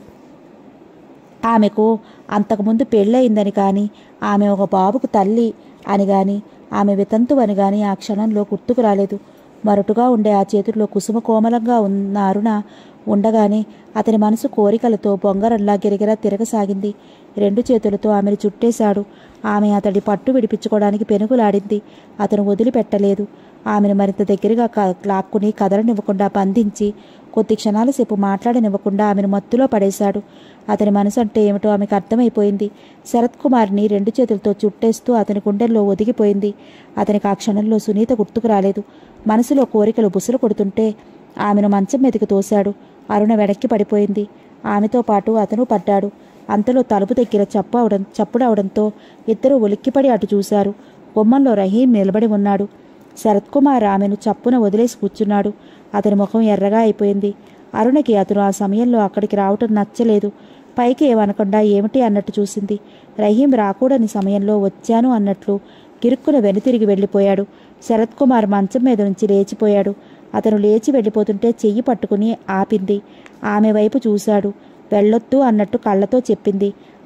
ఆమెకు అంతకుముందు పెళ్ళయిందని కానీ, ఆమె ఒక బాబుకు తల్లి అని గాని, ఆమె వితంతువని గాని ఆ క్షణంలో గుర్తుకు రాలేదు. మరటుగా ఉండే ఆ చేతుల్లో కుసుమ కోమలంగా ఉన్న అరుణ ఉండగానే అతని మనసు కోరికలతో బొంగరంలా గిరగిరా తిరగసాగింది. రెండు చేతులతో ఆమెను చుట్టేశాడు. ఆమె అతడి పట్టు విడిపించుకోవడానికి పెనుగులాడింది. అతను వదిలిపెట్టలేదు. ఆమెను మరింత దగ్గరగా లాక్కుని కదలనివ్వకుండా బంధించి కొద్ది క్షణాల సేపు మాట్లాడనివ్వకుండా ఆమెను మత్తులో పడేశాడు. అతని మనసు అంటే ఏమిటో ఆమెకు అర్థమైపోయింది. శరత్ కుమార్ని రెండు చేతులతో చుట్టేస్తూ అతని గుండెల్లో ఒదిగిపోయింది. అతనికి ఆ క్షణంలో సునీత గుర్తుకు రాలేదు. మనసులో కోరికలు బుసలు కొడుతుంటే ఆమెను మంచం మీదకి తోశాడు. అరుణ వెనక్కి పడిపోయింది. ఆమెతో పాటు అతను పడ్డాడు. అంతలో తలుపు దగ్గర చప్పు అవడం చప్పుడవడంతో ఇద్దరూ ఉలిక్కిపడి అటు చూశారు. గుమ్మంలో రహీం నిలబడి ఉన్నాడు. శరత్ కుమార్ ఆమెను చప్పున వదిలేసి కూర్చున్నాడు. అతని ముఖం ఎర్రగా అయిపోయింది. అరుణకి అతను ఆ సమయంలో అక్కడికి రావటం నచ్చలేదు. పైకి ఏమనకుండా ఏమిటి అన్నట్టు చూసింది. రహీం రాకూడని సమయంలో వచ్చాను అన్నట్లు గిరుక్కున వెనుతిరిగి వెళ్ళిపోయాడు. శరత్ కుమార్ మంచం మీద నుంచి లేచిపోయాడు. అతను లేచి వెళ్ళిపోతుంటే చెయ్యి పట్టుకుని ఆపింది. ఆమె వైపు చూశాడు. వెళ్ళొద్దు అన్నట్టు కళ్ళతో చెప్పింది.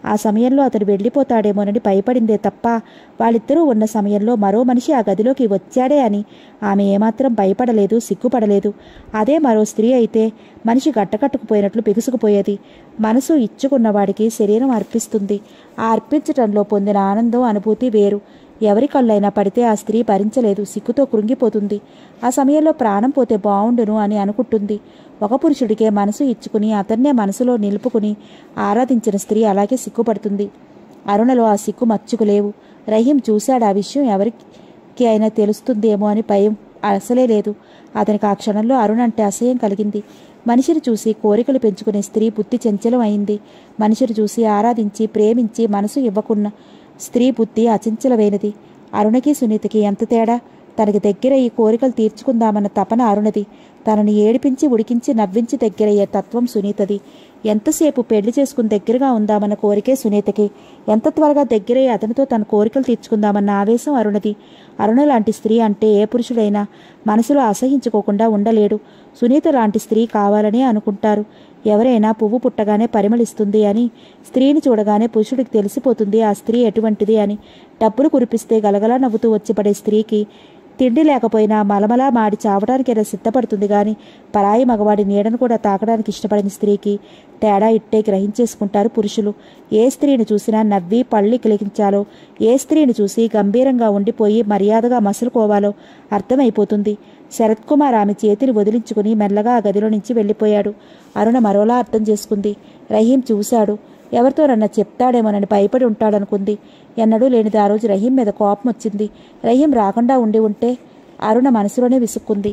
ఆ సమయంలో అతడు వెళ్ళిపోతాడేమోనని భయపడిందే తప్ప వాళ్ళిద్దరూ ఉన్న సమయంలో మరో మనిషి ఆ గదిలోకి వచ్చాడే అని ఆమె ఏమాత్రం భయపడలేదు, సిగ్గుపడలేదు. అదే మరో స్త్రీ అయితే మనిషి గట్టకట్టుకుపోయినట్లు బిగుసుకుపోయేది. మనసు ఇచ్చుకున్నవాడికి శరీరం అర్పిస్తుంది. ఆ అర్పించటంలో పొందిన ఆనందం, అనుభూతి వేరు. ఎవరి కళ్ళైనా పడితే ఆ స్త్రీ భరించలేదు, సిగ్గుతో కృంగిపోతుంది. ఆ సమయంలో ప్రాణం పోతే బావుండును అని అనుకుంటుంది. ఒక పురుషుడికే మనసు ఇచ్చుకుని అతన్నే మనసులో నిలుపుకుని ఆరాధించిన స్త్రీ అలాగే సిగ్గుపడుతుంది. అరుణలో ఆ సిగ్గు మచ్చుకు లేవు. రహీం చూశాడు. ఆ విషయం ఎవరికి అయినా తెలుస్తుందేమో అని భయం అసలే లేదు. అతనికి ఆ క్షణంలో అరుణ అంటే అసహ్యం కలిగింది. మనిషిని చూసి కోరికలు పెంచుకునే స్త్రీ బుద్ధి చంచలం అయింది. మనిషిని చూసి ఆరాధించి ప్రేమించి మనసు ఇవ్వకున్న స్త్రీ బుద్ధి అచంచలమైనది. అరుణకి సునీతకి ఎంత తేడా! తనకి దగ్గర ఈ కోరికలు తీర్చుకుందామన్న తపన అరుణది. తనని ఏడిపించి ఉడికించి నవ్వించి దగ్గరయ్యే తత్వం సునీతది. ఎంతసేపు పెళ్లి చేసుకుని దగ్గరగా ఉందామన్న కోరికే సునీతకి. ఎంత త్వరగా దగ్గరయ్యి అతనితో తన కోరికలు తీర్చుకుందామన్న ఆవేశం అరుణది. అరుణ లాంటి స్త్రీ అంటే ఏ పురుషుడైనా మనసులో అసహించుకోకుండా ఉండలేడు. సునీత లాంటి స్త్రీ కావాలని అనుకుంటారు. ఎవరైనా పువ్వు పుట్టగానే పరిమళిస్తుంది అని, స్త్రీని చూడగానే పురుషుడికి తెలిసిపోతుంది ఆ స్త్రీ ఎటువంటిది అని. డబ్బులు కురిపిస్తే గలగలా నవ్వుతూ వచ్చిపడే స్త్రీకి తిండి లేకపోయినా మలమలా మాడి చావడానికైనా సిద్ధపడుతుంది గాని పరాయి మగవాడి నీడను కూడా తాకడానికి ఇష్టపడిన స్త్రీకి తేడా ఇట్టే గ్రహించేసుకుంటారు పురుషులు. ఏ స్త్రీని చూసినా నవ్వి పళ్ళి కిలికించాలో, ఏ స్త్రీని చూసి గంభీరంగా ఉండిపోయి మర్యాదగా మసలుకోవాలో అర్థమైపోతుంది. శరత్ కుమార్ ఆమె చేతిని వదిలించుకుని మెల్లగా ఆ గదిలో నుంచి వెళ్ళిపోయాడు. అరుణ మరోలా అర్థం చేసుకుంది. రహీం చూశాడు. ఎవరితోనన్నా చెప్తాడేమోనని భయపడి ఉంటాడనుకుంది. ఎన్నడూ లేనిది ఆ రోజు రహీం మీద కోపం వచ్చింది. రహీం రాకుండా ఉండి ఉంటే అరుణ మనసులోనే విసుక్కుంది.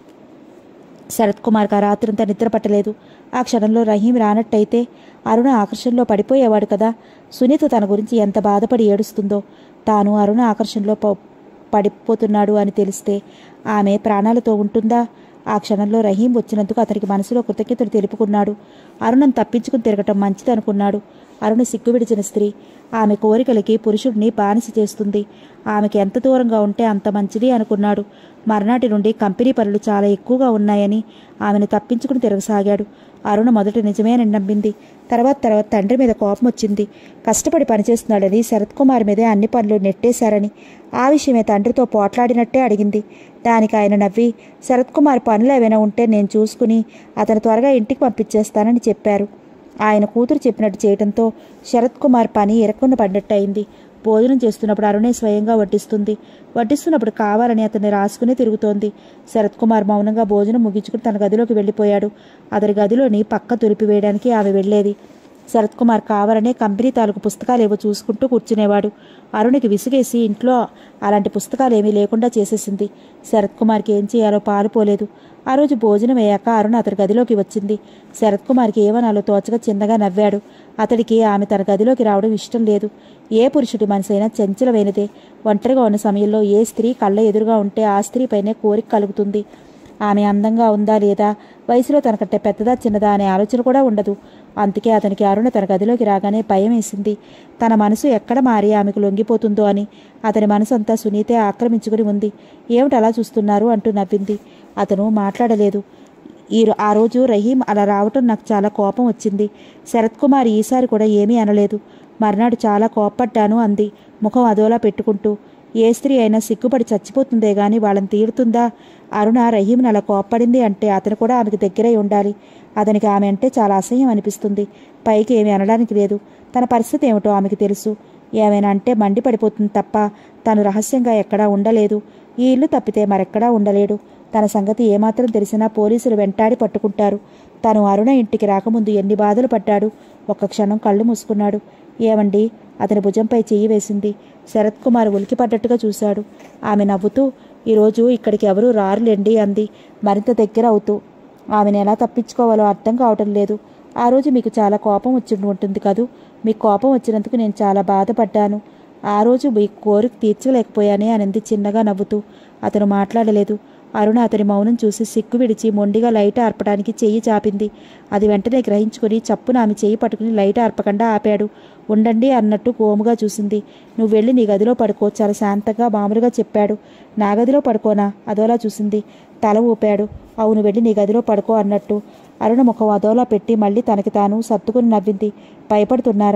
శరత్ కుమార్కి ఆ రాత్రంతా నిద్ర పట్టలేదు. ఆ క్షణంలో రహీం రానట్టయితే అరుణ ఆకర్షణలో పడిపోయేవాడు కదా. సునీత తన గురించి ఎంత బాధపడి ఏడుస్తుందో. తాను అరుణ ఆకర్షణలో పడిపోతున్నాడు అని తెలిస్తే ఆమె ప్రాణాలతో ఉంటుందా? ఆ క్షణంలో రహీం వచ్చినందుకు అతనికి మనసులో కృతజ్ఞతలు తెలుపుకున్నాడు. అరుణను తప్పించుకుని తిరగటం మంచిదనుకున్నాడు. అరుణ సిగ్గు విడిచిన స్త్రీ. ఆమె కోరికలకి పురుషుడిని బానిస చేస్తుంది. ఆమెకి ఎంత దూరంగా ఉంటే అంత మంచిది అనుకున్నాడు. మర్నాటి నుండి కంపెనీ పనులు చాలా ఎక్కువగా ఉన్నాయని ఆమెను తప్పించుకుని తిరగసాగాడు. అరుణ మొదట నిజమేనని నమ్మింది. తర్వాత తర్వాత తండ్రి మీద కోపం వచ్చింది. కష్టపడి పనిచేస్తున్నాడని, శరత్ కుమార్ మీదే అన్ని పనులు నెట్టేశారని ఆ విషయమే తండ్రితో పోట్లాడినట్టే అడిగింది. దానికి ఆయన నవ్వి, శరత్ కుమార్ పనులు ఏవైనా ఉంటే నేను చూసుకుని అతను త్వరగా ఇంటికి పంపించేస్తానని చెప్పారు. ఆయన కూతురు చెప్పినట్టు చేయడంతో శరత్ కుమార్ పని ఇరక్కున పడినట్టు అయింది. భోజనం చేస్తున్నప్పుడు అరుణే స్వయంగా వడ్డిస్తుంది. వడ్డిస్తున్నప్పుడు కావాలని అతన్ని రాసుకుని తిరుగుతోంది. శరత్ కుమార్ మౌనంగా భోజనం ముగించుకుని తన గదిలోకి వెళ్ళిపోయాడు. అతని గదిలోని పక్క తులిపివేయడానికి ఆమె వెళ్లేది. శరత్ కుమార్ కావాలనే కంపెనీ తాలూకు పుస్తకాలు ఏవో చూసుకుంటూ కూర్చునేవాడు. అరుణికి విసిగేసి ఇంట్లో అలాంటి పుస్తకాలేమీ లేకుండా చేసేసింది. శరత్ కుమార్కి ఏం చేయాలో పాలుపోలేదు. ఆ రోజు భోజనం అయ్యాక అరుణ అతని గదిలోకి వచ్చింది. శరత్ కుమార్కి ఏమనాలో తోచగా చిన్నగా నవ్వాడు. అతడికి ఆమె తన గదిలోకి రావడం ఇష్టం లేదు. ఏ పురుషుడి మనసైనా చంచలమైనదే. ఒంటరిగా ఉన్న సమయంలో ఏ స్త్రీ కళ్ళ ఎదురుగా ఉంటే ఆ స్త్రీపైనే కోరిక కలుగుతుంది. ఆమె అందంగా ఉందా లేదా, వయసులో తనకంటే పెద్దదా చిన్నదా అనే ఆలోచన కూడా ఉండదు. అందుకే అతనికి అరుణ తన గదిలోకి రాగానే భయం వేసింది. తన మనసు ఎక్కడ మారి ఆమెకు లొంగిపోతుందో అని. అతని మనసంతా సునీతే ఆక్రమించుకుని ఉంది. ఏమిటి అలా చూస్తున్నారు అంటూ నవ్వింది. అతను మాట్లాడలేదు. ఈ ఆ రోజు రహీం అలా రావటం నాకు చాలా కోపం వచ్చింది. శరత్ కుమార్ ఈసారి కూడా ఏమీ అనలేదు. మర్నాడు చాలా కోప్పడ్డాను అంది, ముఖం అదోలా పెట్టుకుంటూ. ఏ స్త్రీ అయినా సిగ్గుపడి చచ్చిపోతుందే గాని వాళ్ళని తీరుతుందా? అరుణ రహీంని అలా కోప్పడింది అంటే అతను కూడా ఆమెకు దగ్గరై ఉండాలి. అతనికి ఆమె అంటే చాలా అసహ్యం అనిపిస్తుంది. పైకి ఏమీ అనడానికి లేదు. తన పరిస్థితి ఏమిటో ఆమెకు తెలుసు. ఏమైనా అంటే మండిపడిపోతుంది తప్ప తను రహస్యంగా ఎక్కడా ఉండలేదు. ఈ ఇల్లు తప్పితే మరెక్కడా ఉండలేడు. తన సంగతి ఏమాత్రం తెలిసినా పోలీసులు వెంటాడి పట్టుకుంటారు. తను అరుణ ఇంటికి రాకముందు ఎన్ని బాధలు పడ్డాడు. ఒక్క క్షణం కళ్ళు మూసుకున్నాడు. ఏమండి? అతని భుజంపై చెయ్యి వేసింది. శరత్ కుమార్ ఉలికిపడ్డట్టుగా చూశాడు. ఆమె నవ్వుతూ, ఈరోజు ఇక్కడికి ఎవరూ రారులేండి అంది మరింత దగ్గర అవుతూ. ఆమెను ఎలా తప్పించుకోవాలో అర్థం కావటం లేదు. ఆ రోజు మీకు చాలా కోపం వచ్చి ఉంటుంది కదూ. మీకు కోపం వచ్చినందుకు నేను చాలా బాధపడ్డాను. ఆ రోజు మీ కోరిక తీర్చలేకపోయానే అనింది చిన్నగా నవ్వుతూ. అతను మాట్లాడలేదు. అరుణ అతని మౌనం చూసి సిగ్గు విడిచి మొండిగా లైట్ ఆర్పడానికి చెయ్యి చాపింది. అది వెంటనే గ్రహించుకుని చప్పున ఆమె చెయ్యి పట్టుకుని లైట్ ఆర్పకుండా ఆపాడు. ఉండండి అన్నట్టు గోముగా చూసింది. నువ్వు వెళ్ళి నీ గదిలో పడుకో, చాలా శాంతంగా మామూలుగా చెప్పాడు. నా గదిలో పడుకోనా? అదోలా చూసింది. తల ఊపాడు. అవును, వెళ్ళి నీ గదిలో పడుకో అన్నట్టు. అరుణ ముఖం అదోలా పెట్టి మళ్ళీ తనకి తాను సర్దుకుని నవ్వింది. భయపడుతున్నారా?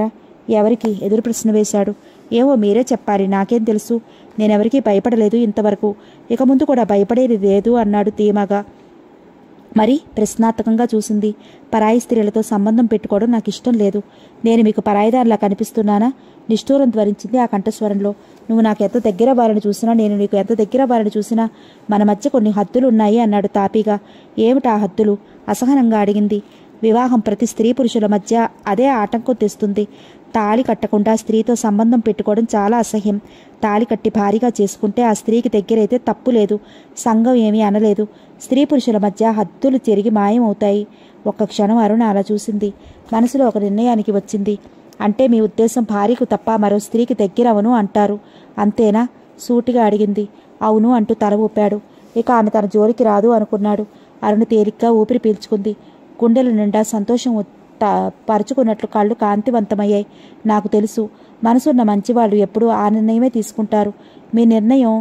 ఎవరికి? ఎదురు ప్రశ్న వేశాడు. ఏమో మీరే చెప్పాలి, నాకేం తెలుసు. నేనెవరికీ భయపడలేదు ఇంతవరకు, ఇక ముందు కూడా భయపడేది లేదు అన్నాడు ధీమాగా. మరి? ప్రశ్నార్థకంగా చూసింది. పరాయి స్త్రీలతో సంబంధం పెట్టుకోవడం నాకు ఇష్టం లేదు. నేను మీకు పరాయిదారిలా కనిపిస్తున్నానా? నిష్ఠూరం ధ్వరించింది ఆ కంఠస్వరంలో. నువ్వు నాకు ఎంత దగ్గర వారిని చూసినా, నేను నీకు ఎంత దగ్గర వారిని చూసినా మన మధ్య కొన్ని హద్దులు ఉన్నాయి అన్నాడు తాపీగా. ఏమిటా హద్దులు? అసహనంగా అడిగింది. వివాహం ప్రతి స్త్రీ పురుషుల మధ్య అదే ఆటంకం తెస్తుంది. తాళి కట్టకుండా స్త్రీతో సంబంధం పెట్టుకోవడం చాలా అసహ్యం. తాళి కట్టి భారీగా చేసుకుంటే ఆ స్త్రీకి దగ్గరైతే తప్పు లేదు. సంఘం ఏమీ అనలేదు. స్త్రీ పురుషుల మధ్య హద్దులు చెరిగి మాయమవుతాయి. ఒక్క క్షణం అరుణ అలా చూసింది. మనసులో ఒక నిర్ణయానికి వచ్చింది. అంటే మీ ఉద్దేశం భార్యకు తప్ప మరో స్త్రీకి దగ్గరవను అంటారు, అంతేనా? సూటిగా అడిగింది. అవును అంటూ తల ఊపాడు. ఇక ఆమె తన జోలికి రాదు అనుకున్నాడు. అరుణ తేలిగ్గా ఊపిరి పీల్చుకుంది. గుండెల నిండా సంతోషం పరుచుకున్నట్లు కళ్ళు కాంతివంతమయ్యాయి. నాకు తెలుసు, మనసున్న మంచివాళ్ళు ఎప్పుడూ ఆ నిర్ణయమే తీసుకుంటారు. మీ నిర్ణయం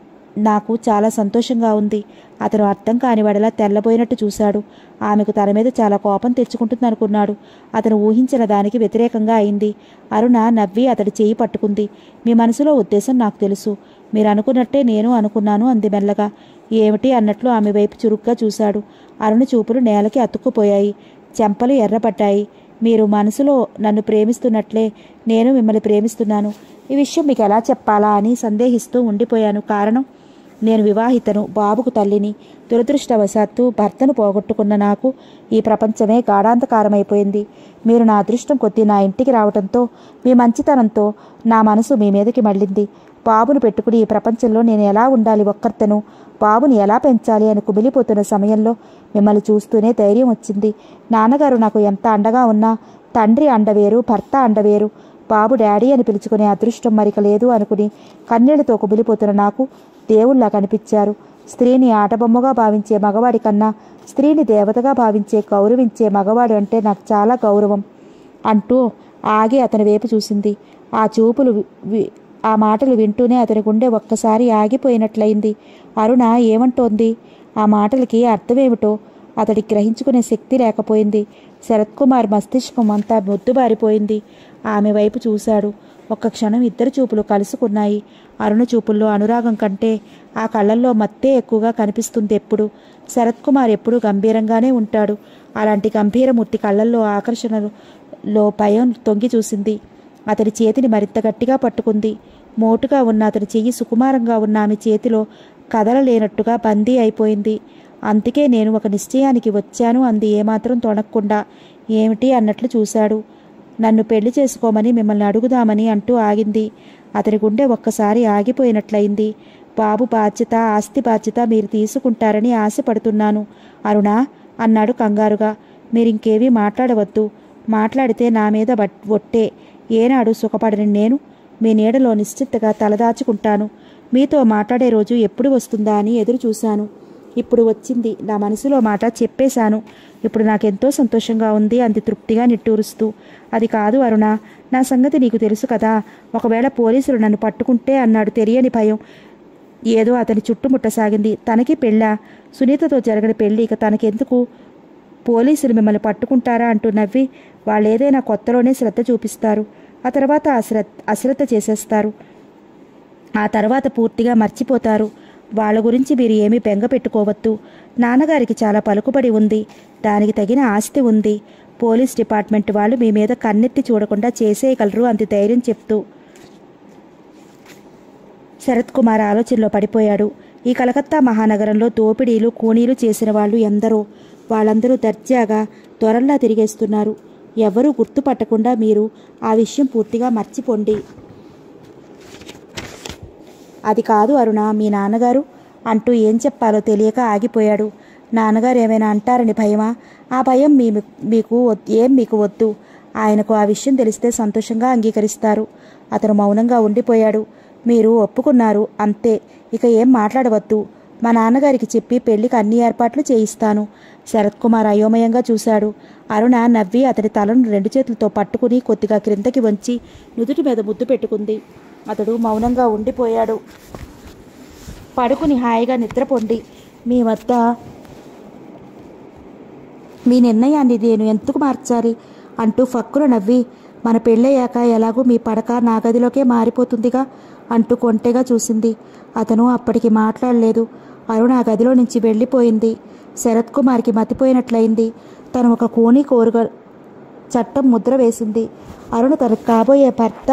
నాకు చాలా సంతోషంగా ఉంది. అతను అర్థం కానివాడలా తెల్లబోయినట్టు చూశాడు. ఆమెకు తన మీద చాలా కోపం తెచ్చుకుంటుందనుకున్నాడు. అతను ఊహించిన దానికి వ్యతిరేకంగా అయింది. అరుణ నవ్వి అతడి చేయి పట్టుకుంది. మీ మనసులో ఉద్దేశం నాకు తెలుసు. మీరు అనుకున్నట్టే నేను అనుకున్నాను అంది మెల్లగా. ఏమిటి అన్నట్లు ఆమె వైపు చురుగ్గా చూశాడు. అరుణ చూపులు నేలకి అతుక్కుపోయాయి. చెంపలు ఎర్రబడ్డాయి. మీరు మనసులో నన్ను ప్రేమిస్తున్నట్లే నేను మిమ్మల్ని ప్రేమిస్తున్నాను. ఈ విషయం మీకు ఎలా చెప్పాలా అని సందేహిస్తూ ఉండిపోయాను. కారణం, నేను వివాహితను, బాబుకు తల్లిని. దురదృష్టవశాత్తు భర్తను పోగొట్టుకున్న నాకు ఈ ప్రపంచమే గాఢాంధకారమైపోయింది. మీరు నా అదృష్టం కొద్దీ నా ఇంటికి రావడంతో, మీ మంచితనంతో నా మనసు మీ మీదకి మళ్ళింది. బాబును పెట్టుకుని ఈ ప్రపంచంలో నేను ఎలా ఉండాలి, ఒక్కర్తను బాబుని ఎలా పెంచాలి అని కుమిలిపోతున్న సమయంలో మిమ్మల్ని చూస్తూనే ధైర్యం వచ్చింది. నాన్నగారు నాకు ఎంత అండగా ఉన్నా తండ్రి అండవేరు, భర్త అండవేరు. బాబు డాడీ అని పిలుచుకునే అదృష్టం మరిక లేదు అనుకుని కన్నీళ్లతో కుమిలిపోతున్న నాకు దేవుళ్లా కనిపించారు. స్త్రీని ఆటబొమ్మగా భావించే మగవాడి కన్నా స్త్రీని దేవతగా భావించే, గౌరవించే మగవాడు అంటే నాకు చాలా గౌరవం అంటూ ఆగి అతని వైపు చూసింది. ఆ చూపులు ఆ మాటలు వింటూనే అతని గుండె ఒక్కసారి ఆగిపోయినట్లయింది. అరుణ ఏమంటోంది? ఆ మాటలకి అర్థమేమిటో అతడి గ్రహించుకునే శక్తి లేకపోయింది. శరత్కుమార్ మస్తిష్కం అంతా మొద్దుబారిపోయింది. ఆమె వైపు చూశాడు. ఒక్క క్షణం ఇద్దరు చూపులు కలుసుకున్నాయి. అరుణ చూపుల్లో అనురాగం కంటే ఆ కళ్ళల్లో మత్తే ఎక్కువగా కనిపిస్తుంది ఎప్పుడు. శరత్కుమార్ ఎప్పుడూ గంభీరంగానే ఉంటాడు. అలాంటి గంభీరమూర్తి కళ్ళల్లో ఆకర్షణలో భయం తొంగి చూసింది. అతడి చేతిని మరింత గట్టిగా పట్టుకుంది. మోటుగా ఉన్న అతని చెయ్యి సుకుమారంగా ఉన్న ఆమె చేతిలో కదలలేనట్టుగా బందీ అయిపోయింది. అందుకే నేను ఒక నిశ్చయానికి వచ్చాను అంది ఏమాత్రం తొణక్కుండా. ఏమిటి అన్నట్లు చూశాడు. నన్ను పెళ్లి చేసుకోమని మిమ్మల్ని అడుగుదామని అంటూ ఆగింది. అతని గుండె ఒక్కసారి ఆగిపోయినట్లయింది. బాబు బాధ్యత, ఆస్తి బాధ్యత మీరు తీసుకుంటారని ఆశపడుతున్నాను అరుణా అన్నాడు కంగారుగా. మీరింకేవీ మాట్లాడవద్దు. మాట్లాడితే నా మీద ఒట్టే. ఏనాడు సుఖపడని నేను మీ నీడలో నిశ్చిత్తగా తలదాచుకుంటాను. మీతో మాట్లాడే రోజు ఎప్పుడు వస్తుందా అని ఎదురు చూశాను. ఇప్పుడు వచ్చింది. నా మనసులో మాట చెప్పేశాను. ఇప్పుడు నాకెంతో సంతోషంగా ఉంది అంది తృప్తిగా నిట్టూరుస్తూ. అది కాదు అరుణ, నా సంగతి నీకు తెలుసు కదా. ఒకవేళ పోలీసులు నన్ను పట్టుకుంటే అన్నాడు తెలియని భయం. ఏదో అతని చుట్టుముట్టసాగింది. తనకి పెళ్ళా? సునీతతో జరగని పెళ్ళి ఇక తనకెందుకు? పోలీసులు మిమ్మల్ని పట్టుకుంటారా అంటూ నవ్వి, వాళ్ళేదైనా కొత్తలోనే శ్రద్ధ చూపిస్తారు. ఆ తర్వాత అశ్రద్ధ అశ్రద్ధ చేసేస్తారు. ఆ తర్వాత పూర్తిగా మర్చిపోతారు. వాళ్ళ గురించి మీరు ఏమీ బెంగ పెట్టుకోవద్దు. నాన్నగారికి చాలా పలుకుబడి ఉంది. దానికి తగిన ఆస్తి ఉంది. పోలీస్ డిపార్ట్మెంట్ వాళ్ళు మీ మీద కన్నెత్తి చూడకుండా చేసేయగలరు అంత ధైర్యం చెప్తూ శరత్కుమార్ ఆలోచనలో పడిపోయాడు. ఈ కలకత్తా మహానగరంలో దోపిడీలు, కూనీలు చేసిన వాళ్ళు ఎందరో. వాళ్ళందరూ దర్జాగా దొరల్లా తిరిగేస్తున్నారు. ఎవరూ గుర్తుపట్టకుండా మీరు ఆ విషయం పూర్తిగా మర్చిపోండి. అది కాదు అరుణ, మీ నాన్నగారు అంటూ ఏం చెప్పాలో తెలియక ఆగిపోయాడు. నాన్నగారు ఏమైనా అంటారని భయమా? ఆ భయం మీ మీకు ఏం మీకు వద్దు. ఆయనకు ఆ విషయం తెలిస్తే సంతోషంగా అంగీకరిస్తారు. అతను మౌనంగా ఉండిపోయాడు. మీరు ఒప్పుకున్నారు, అంతే. ఇక ఏం మాట్లాడవద్దు. మా నాన్నగారికి చెప్పి పెళ్లికి అన్ని ఏర్పాట్లు చేయిస్తాను. శరత్కుమార్ అయోమయంగా చూశాడు. అరుణ నవ్వి అతడి తలను రెండు చేతులతో పట్టుకుని కొద్దిగా క్రిందకి వంచి నుదుటి మీద ముద్దు పెట్టుకుంది. అతడు మౌనంగా ఉండిపోయాడు. పడుకుని హాయిగా నిద్రపోండి. మీ వద్ద మీ నిర్ణయాన్ని నేను ఎందుకు మార్చాలి అంటూ ఫక్కున నవ్వి మన పెళ్ళయ్యాక ఎలాగూ మీ పడక నా గదిలోకే మారిపోతుందిగా అంటూ కొంటెగా చూసింది. అతను అప్పటికి మాట్లాడలేదు. అరుణ ఆ గదిలో నుంచి వెళ్ళిపోయింది. శరత్ కుమార్కి మతిపోయినట్లయింది. తను ఒక కోని కోరుగ చట్టం ముద్ర వేసింది. అరుణ తనకు కాబోయే భర్త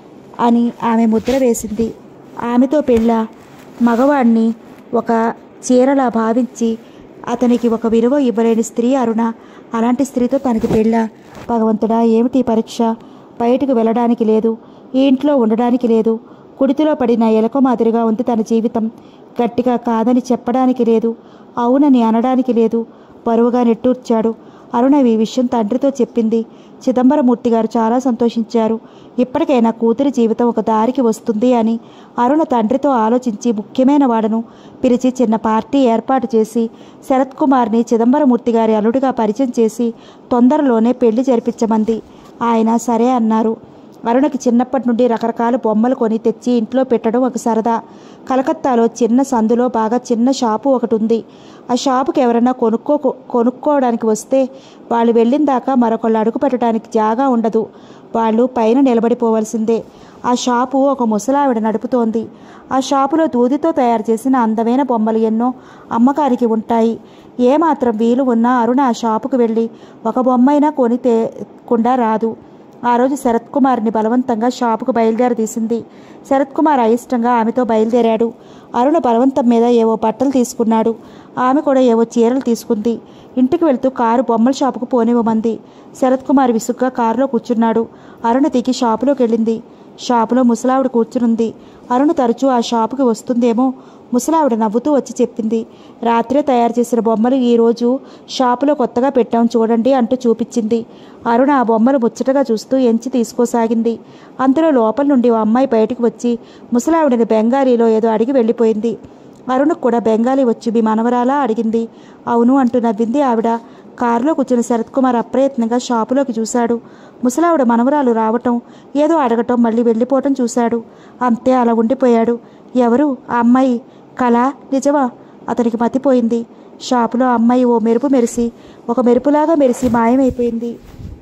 అని ఆమె ముద్ర వేసింది. ఆమెతో పెళ్ళ మగవాణ్ణి ఒక చీరలా భావించి అతనికి ఒక విలువ ఇవ్వలేని స్త్రీ అరుణ. అలాంటి స్త్రీతో తనకి పెళ్ళ? భగవంతుడా, ఏమిటి పరీక్ష? బయటకు వెళ్ళడానికి లేదు, ఈ ఇంట్లో ఉండడానికి లేదు. కుడితిలో పడిన ఎలక మాదిరిగా ఉంది తన జీవితం. గట్టిగా కాదని చెప్పడానికి లేదు, అవునని అనడానికి లేదు. బరువుగా నెట్టూర్చాడు. అరుణ ఈ విషయం తండ్రితో చెప్పింది. చిదంబరమూర్తి గారు చాలా సంతోషించారు. ఇప్పటికైనా కూతురి జీవితం ఒక దారికి వస్తుంది అని అరుణ తండ్రితో ఆలోచించి ముఖ్యమైన వాడను పిలిచి చిన్న పార్టీ ఏర్పాటు చేసి శరత్ కుమార్ని చిదంబరమూర్తి గారి అల్లుడిగా పరిచయం చేసి తొందరలోనే పెళ్లి జరిపించమంది. ఆయన సరే అన్నారు. అరుణకి చిన్నప్పటి నుండి రకరకాల బొమ్మలు కొని తెచ్చి ఇంట్లో పెట్టడం ఒక సరదా. కలకత్తాలో చిన్న సందులో బాగా చిన్న షాపు ఒకటి ఉంది. ఆ షాపుకి ఎవరైనా కొనుక్కో కొనుక్కోవడానికి వస్తే వాళ్ళు వెళ్ళిన దాకా మరొకళ్ళు అడుగు పెట్టడానికి జాగా ఉండదు. వాళ్ళు పైన నిలబడిపోవలసిందే. ఆ షాపు ఒక ముసలావిడ నడుపుతోంది. ఆ షాపులో దూదితో తయారు చేసిన అందమైన బొమ్మలు ఎన్నో అమ్మకానికి ఉంటాయి. ఏమాత్రం వీలు ఉన్నా అరుణ ఆ షాపుకు వెళ్ళి ఒక బొమ్మైనా కొని తేకుండా రాదు. ఆ రోజు శరత్ కుమార్ని బలవంతంగా షాపుకు బయలుదేరి తీసింది. శరత్ కుమార్ అయిష్టంగా ఆమెతో బయలుదేరాడు. అరుణ బలవంతం మీద ఏవో బట్టలు తీసుకున్నాడు. ఆమె కూడా ఏవో చీరలు తీసుకుంది. ఇంటికి వెళ్తూ కారు బొమ్మల షాపుకు పోనివ్వమంది. శరత్ కుమార్ విసుగ్గా కారులో కూర్చున్నాడు. అరుణ దిగి షాపులోకి వెళ్ళింది. షాపులో ముసలావిడ కూర్చునుంది. అరుణ తరచూ ఆ షాపుకి వస్తుందేమో. ముసలావిడ నవ్వుతూ వచ్చి చెప్పింది, రాత్రే తయారు చేసిన బొమ్మలు ఈరోజు షాపులో కొత్తగా పెట్టాం చూడండి అంటూ చూపించింది. అరుణ ఆ బొమ్మలు ముచ్చటగా చూస్తూ ఎంచి తీసుకోసాగింది. అంతలో లోపల నుండి ఓ అమ్మాయి బయటికి వచ్చి ముసలావిడని బెంగాలీలో ఏదో అడిగి వెళ్ళిపోయింది. అరుణకు కూడా బెంగాలీ వచ్చి మీ మనవరాలా అడిగింది. అవును అంటూ నవ్వింది ఆవిడ. కారులో కూర్చున్న శరత్ కుమార్ అప్రయత్నంగా షాపులోకి చూశాడు. ముసలావిడ మనవరాలు రావటం, ఏదో అడగటం, మళ్ళీ వెళ్ళిపోవటం చూశాడు. అంతే, అలా ఉండిపోయాడు. ఎవరు ఆ అమ్మాయి? కళ? నిజమా? అతనికి మతిపోయింది. షాపులో అమ్మాయి ఓ మెరుపు మెరిసి ఒక మెరుపులాగా మెరిసి మాయమైపోయింది.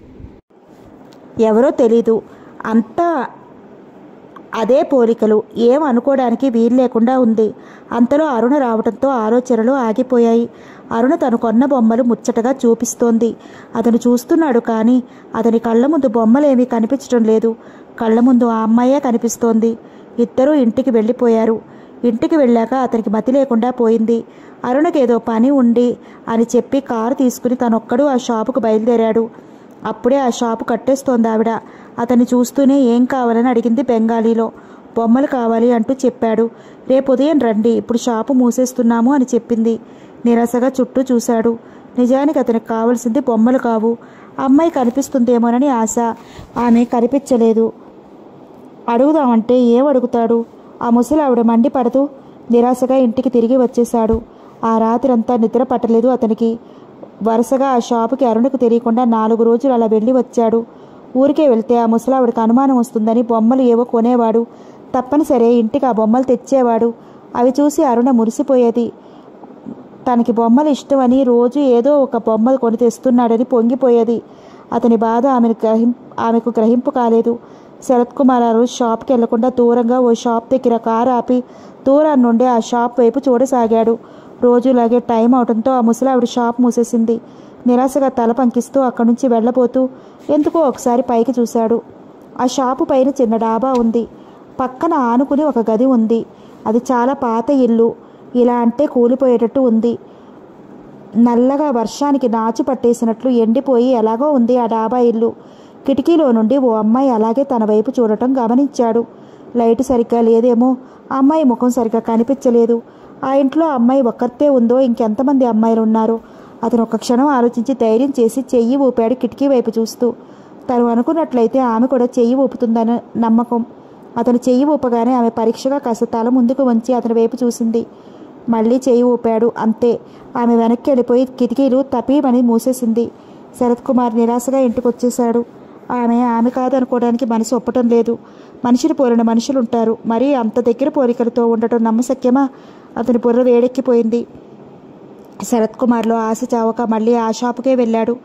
ఎవరో తెలీదు. అంతా అదే పోలికలు. ఏం అనుకోవడానికి వీలు లేకుండా ఉంది. అంతలో అరుణ రావడంతో ఆలోచనలు ఆగిపోయాయి. అరుణ తను కొన్న బొమ్మలు ముచ్చటగా చూపిస్తోంది. అతను చూస్తున్నాడు, కానీ అతని కళ్ళ ముందు బొమ్మలేమీ కనిపించడం లేదు. కళ్ళ ముందు ఆ అమ్మాయే కనిపిస్తోంది. ఇద్దరూ ఇంటికి వెళ్ళిపోయారు. ఇంటికి వెళ్ళాక అతనికి మతి లేకుండా పోయింది. అరుణకేదో పని ఉండి అని చెప్పి కారు తీసుకుని తనొక్కడు ఆ షాపుకు బయలుదేరాడు. అప్పుడే ఆ షాపు కట్టేస్తోంది ఆవిడ. అతన్ని చూస్తూనే ఏం కావాలని అడిగింది బెంగాలీలో. బొమ్మలు కావాలి అంటూ చెప్పాడు. రేపు ఉదయం రండి, ఇప్పుడు షాపు మూసేస్తున్నాము అని చెప్పింది. నిరాశగా చుట్టూ చూశాడు. నిజానికి అతనికి కావలసింది బొమ్మలు కావు. అమ్మాయి కనిపిస్తుందేమోనని ఆశ. ఆమె కనిపించలేదు. అడుగుదామంటే ఏం అడుగుతాడు? ఆ ముసలావిడ మండిపడుతూ నిరాశగా ఇంటికి తిరిగి వచ్చేశాడు. ఆ రాత్రంతా నిద్ర పట్టలేదు అతనికి. వరుసగా ఆ షాపుకి అరుణకు తెలియకుండా నాలుగు రోజులు అలా వెళ్ళి వచ్చాడు. ఊరికే వెళ్తే ఆ ముసలావిడికి అనుమానం వస్తుందని బొమ్మలు ఏవో కొనేవాడు. తప్పనిసరి ఇంటికి ఆ బొమ్మలు తెచ్చేవాడు. అవి చూసి అరుణ మురిసిపోయేది. తనకి బొమ్మలు ఇష్టమని రోజు ఏదో ఒక బొమ్మ కొని తెస్తున్నాడని పొంగిపోయేది. అతని బాధ ఆమెను గ్రహిం ఆమెకు గ్రహింపు కాలేదు. శరత్ కుమార్ ఆ రోజు షాప్కి వెళ్లకుండా దూరంగా ఓ షాప్ దగ్గర కారు ఆపి దూరం నుండి ఆ షాప్ వైపు చూడసాగాడు. రోజులాగే టైం అవడంతో ఆ ముసలావిడ షాప్ మూసేసింది. నిరాశగా తల పంకిస్తూ అక్కడి నుంచి వెళ్ళబోతూ ఎందుకో ఒకసారి పైకి చూశాడు. ఆ షాపు పైన చిన్న డాబా ఉంది. పక్కన ఆనుకుని ఒక గది ఉంది. అది చాలా పాత ఇల్లు. ఇలా అంటే కూలిపోయేటట్టు ఉంది. నల్లగా వర్షానికి నాచు పట్టేసినట్లు ఎండిపోయి ఎలాగో ఉంది ఆ డాబా ఇల్లు. కిటికీలో నుండి ఓ అమ్మాయి అలాగే తన వైపు చూడటం గమనించాడు. లైటు సరిగ్గా లేదేమో. అమ్మాయి ముఖం సరిగ్గా కనిపించలేదు. ఆ ఇంట్లో అమ్మాయి ఒక్కతే ఉందో ఇంకెంతమంది అమ్మాయిలు ఉన్నారో అతను ఒక క్షణం ఆలోచించి ధైర్యం చేసి చెయ్యి ఊపాడు కిటికీ వైపు చూస్తూ. తను అనుకున్నట్లయితే ఆమె కూడా చెయ్యి ఊపుతుందని నమ్మకం. అతను చెయ్యి ఊపగానే ఆమె పరీక్షగా కాస్త తల ముందుకు వంచి అతని వైపు చూసింది. మళ్ళీ చెయ్యి ఊపాడు. అంతే. ఆమె వెనక్కి వెళ్ళిపోయి కిటికీలు తపీమని మూసేసింది. శరత్ కుమార్ నిరాశగా ఇంటికి వచ్చేశాడు. ఆమె ఆమె కాదనుకోవడానికి మనసు ఒప్పటం లేదు. మనిషిని పోలిన మనుషులు ఉంటారు. మరీ అంత దగ్గర పోలికలతో ఉండటం నమ్మశక్యమా? అతని బుర్ర వేడెక్కిపోయింది. శరత్ కుమార్లో ఆశ చావక మళ్ళీ ఆ షాపుకే వెళ్ళాడు.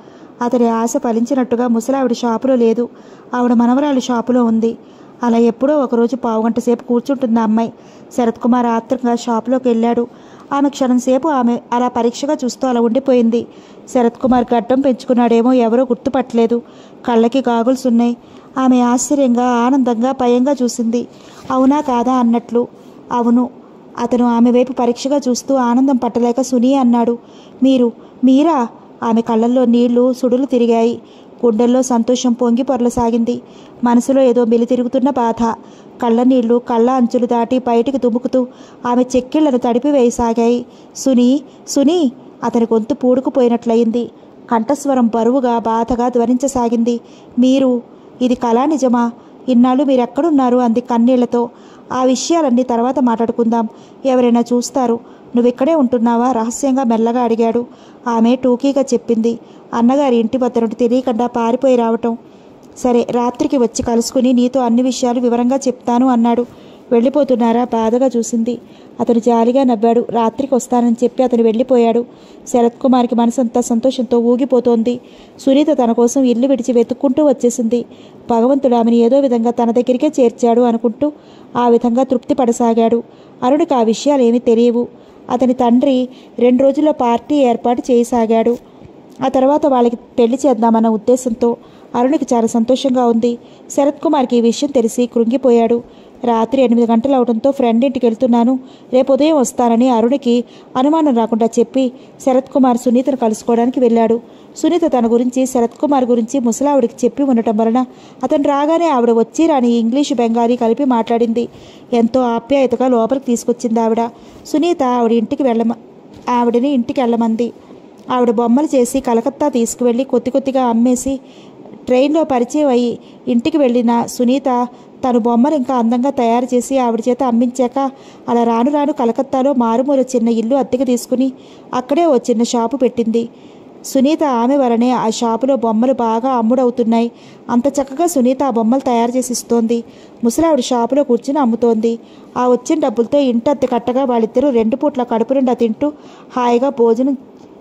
అతని ఆశ ఫలించినట్టుగా ముసలావిడ షాపులో లేదు. ఆవిడ మనవరాలు షాపులో ఉంది. అలా ఎప్పుడో ఒకరోజు పావుగంట సేపు కూర్చుంటుంది ఆ అమ్మాయి. శరత్ కుమార్ ఆత్రంగా షాపులోకి వెళ్ళాడు. ఆమె క్షణం సేపు ఆమె అలా పరీక్షగా చూస్తూ అలా ఉండిపోయింది. శరత్ కుమార్ గడ్డం పెంచుకున్నాడేమో ఎవరో గుర్తుపట్టలేదు. కళ్ళకి గాగుల్స్ ఉన్నాయి. ఆమె ఆశ్చర్యంగా, ఆనందంగా, భయంగా చూసింది. అవునా కాదా అన్నట్లు. అవును. అతను ఆమె వైపు పరీక్షగా చూస్తూ ఆనందం పట్టలేక సునీ అన్నాడు. మీరు మీరా? ఆమె కళ్ళల్లో నీళ్లు సుడులు తిరిగాయి. గుండెల్లో సంతోషం పొంగి పొరలసాగింది. మనసులో ఏదో మెలి తిరుగుతున్న బాధ. కళ్ళ నీళ్లు కళ్ళ అంచులు దాటి బయటికి దుముకుతూ ఆమె చెక్కిళ్లను తడిపివేయసాగాయి. సునీ సునీ అతని గొంతు పూడుకుపోయినట్లయింది. కంఠస్వరం బరువుగా బాధగా ధ్వనించసాగింది. మీరు ఇది కళా నిజమా? ఇన్నాళ్ళు మీరెక్కడున్నారు అంది కన్నీళ్లతో. ఆ విషయాలన్నీ తర్వాత మాట్లాడుకుందాం. ఎవరైనా చూస్తారు. నువ్విక్కడే ఉంటున్నావా? రహస్యంగా మెల్లగా అడిగాడు. ఆమె టూకీగా చెప్పింది. అన్నగారి ఇంటి వద్ద నుండి తెలియకుండా పారిపోయి రావటం. సరే, రాత్రికి వచ్చి కలుసుకుని నీతో అన్ని విషయాలు వివరంగా చెప్తాను అన్నాడు. వెళ్ళిపోతున్నారా? బాధగా చూసింది. అతను జాలిగా నవ్వాడు. రాత్రికి వస్తానని చెప్పి అతను వెళ్ళిపోయాడు. శరత్ కుమార్కి మనసంతా సంతోషంతో ఊగిపోతోంది. సునీత తన కోసం ఇల్లు విడిచి వెతుక్కుంటూ వచ్చేసింది. భగవంతుడు ఆమెను ఏదో విధంగా తన దగ్గరికే చేర్చాడు అనుకుంటూ ఆ విధంగా తృప్తి పడసాగాడు. అరుణికి ఆ విషయాలు ఏమీ తెలియవు. అతని తండ్రి రెండు రోజుల్లో పార్టీ ఏర్పాటు చేయసాగాడు. ఆ తర్వాత వాళ్ళకి పెళ్లి చేద్దామన్న ఉద్దేశంతో. అరుణికి చాలా సంతోషంగా ఉంది. శరత్ కుమార్కి ఈ విషయం తెలిసి కృంగిపోయాడు. రాత్రి ఎనిమిది గంటలు అవడంతో ఫ్రెండ్ ఇంటికి వెళ్తున్నాను, రేపు ఉదయం వస్తానని అరుణికి అనుమానం రాకుండా చెప్పి శరత్ కుమార్ సునీతను కలుసుకోవడానికి వెళ్ళాడు. సునీత తన గురించి, శరత్ కుమార్ గురించి ముసలావిడికి చెప్పి ఉండటం వలన అతను రాగానే ఆవిడ వచ్చి రాని ఇంగ్లీషు బెంగాలీ కలిపి మాట్లాడింది. ఎంతో ఆప్యాయతగా లోపలికి తీసుకొచ్చింది ఆవిడ. సునీత ఆవిడ ఇంటికి వెళ్ళమ ఆవిడని ఇంటికి వెళ్ళమంది. ఆవిడ బొమ్మలు చేసి కలకత్తా తీసుకువెళ్ళి కొద్ది కొద్దిగా అమ్మేసి ట్రైన్లో పరిచయం అయ్యి ఇంటికి వెళ్ళిన సునీత తను బొమ్మలు ఇంకా అందంగా తయారు చేసి ఆవిడ చేత అమ్మించాక అలా రాను రాను కలకత్తాలో మారుమూల చిన్న ఇల్లు అద్దెకు తీసుకుని అక్కడే ఓ చిన్న షాపు పెట్టింది. సునీత ఆమె వలనే ఆ షాపులో బొమ్మలు బాగా అమ్ముడవుతున్నాయి. అంత చక్కగా సునీత ఆ బొమ్మలు తయారు చేసి ఇస్తోంది. ముసలావిడ షాపులో కూర్చుని అమ్ముతోంది. ఆ వచ్చిన డబ్బులతో ఇంటి అద్దె కట్టగా వాళ్ళిద్దరూ రెండు పూట్ల కడుపు నిండా తింటూ హాయిగా భోజనం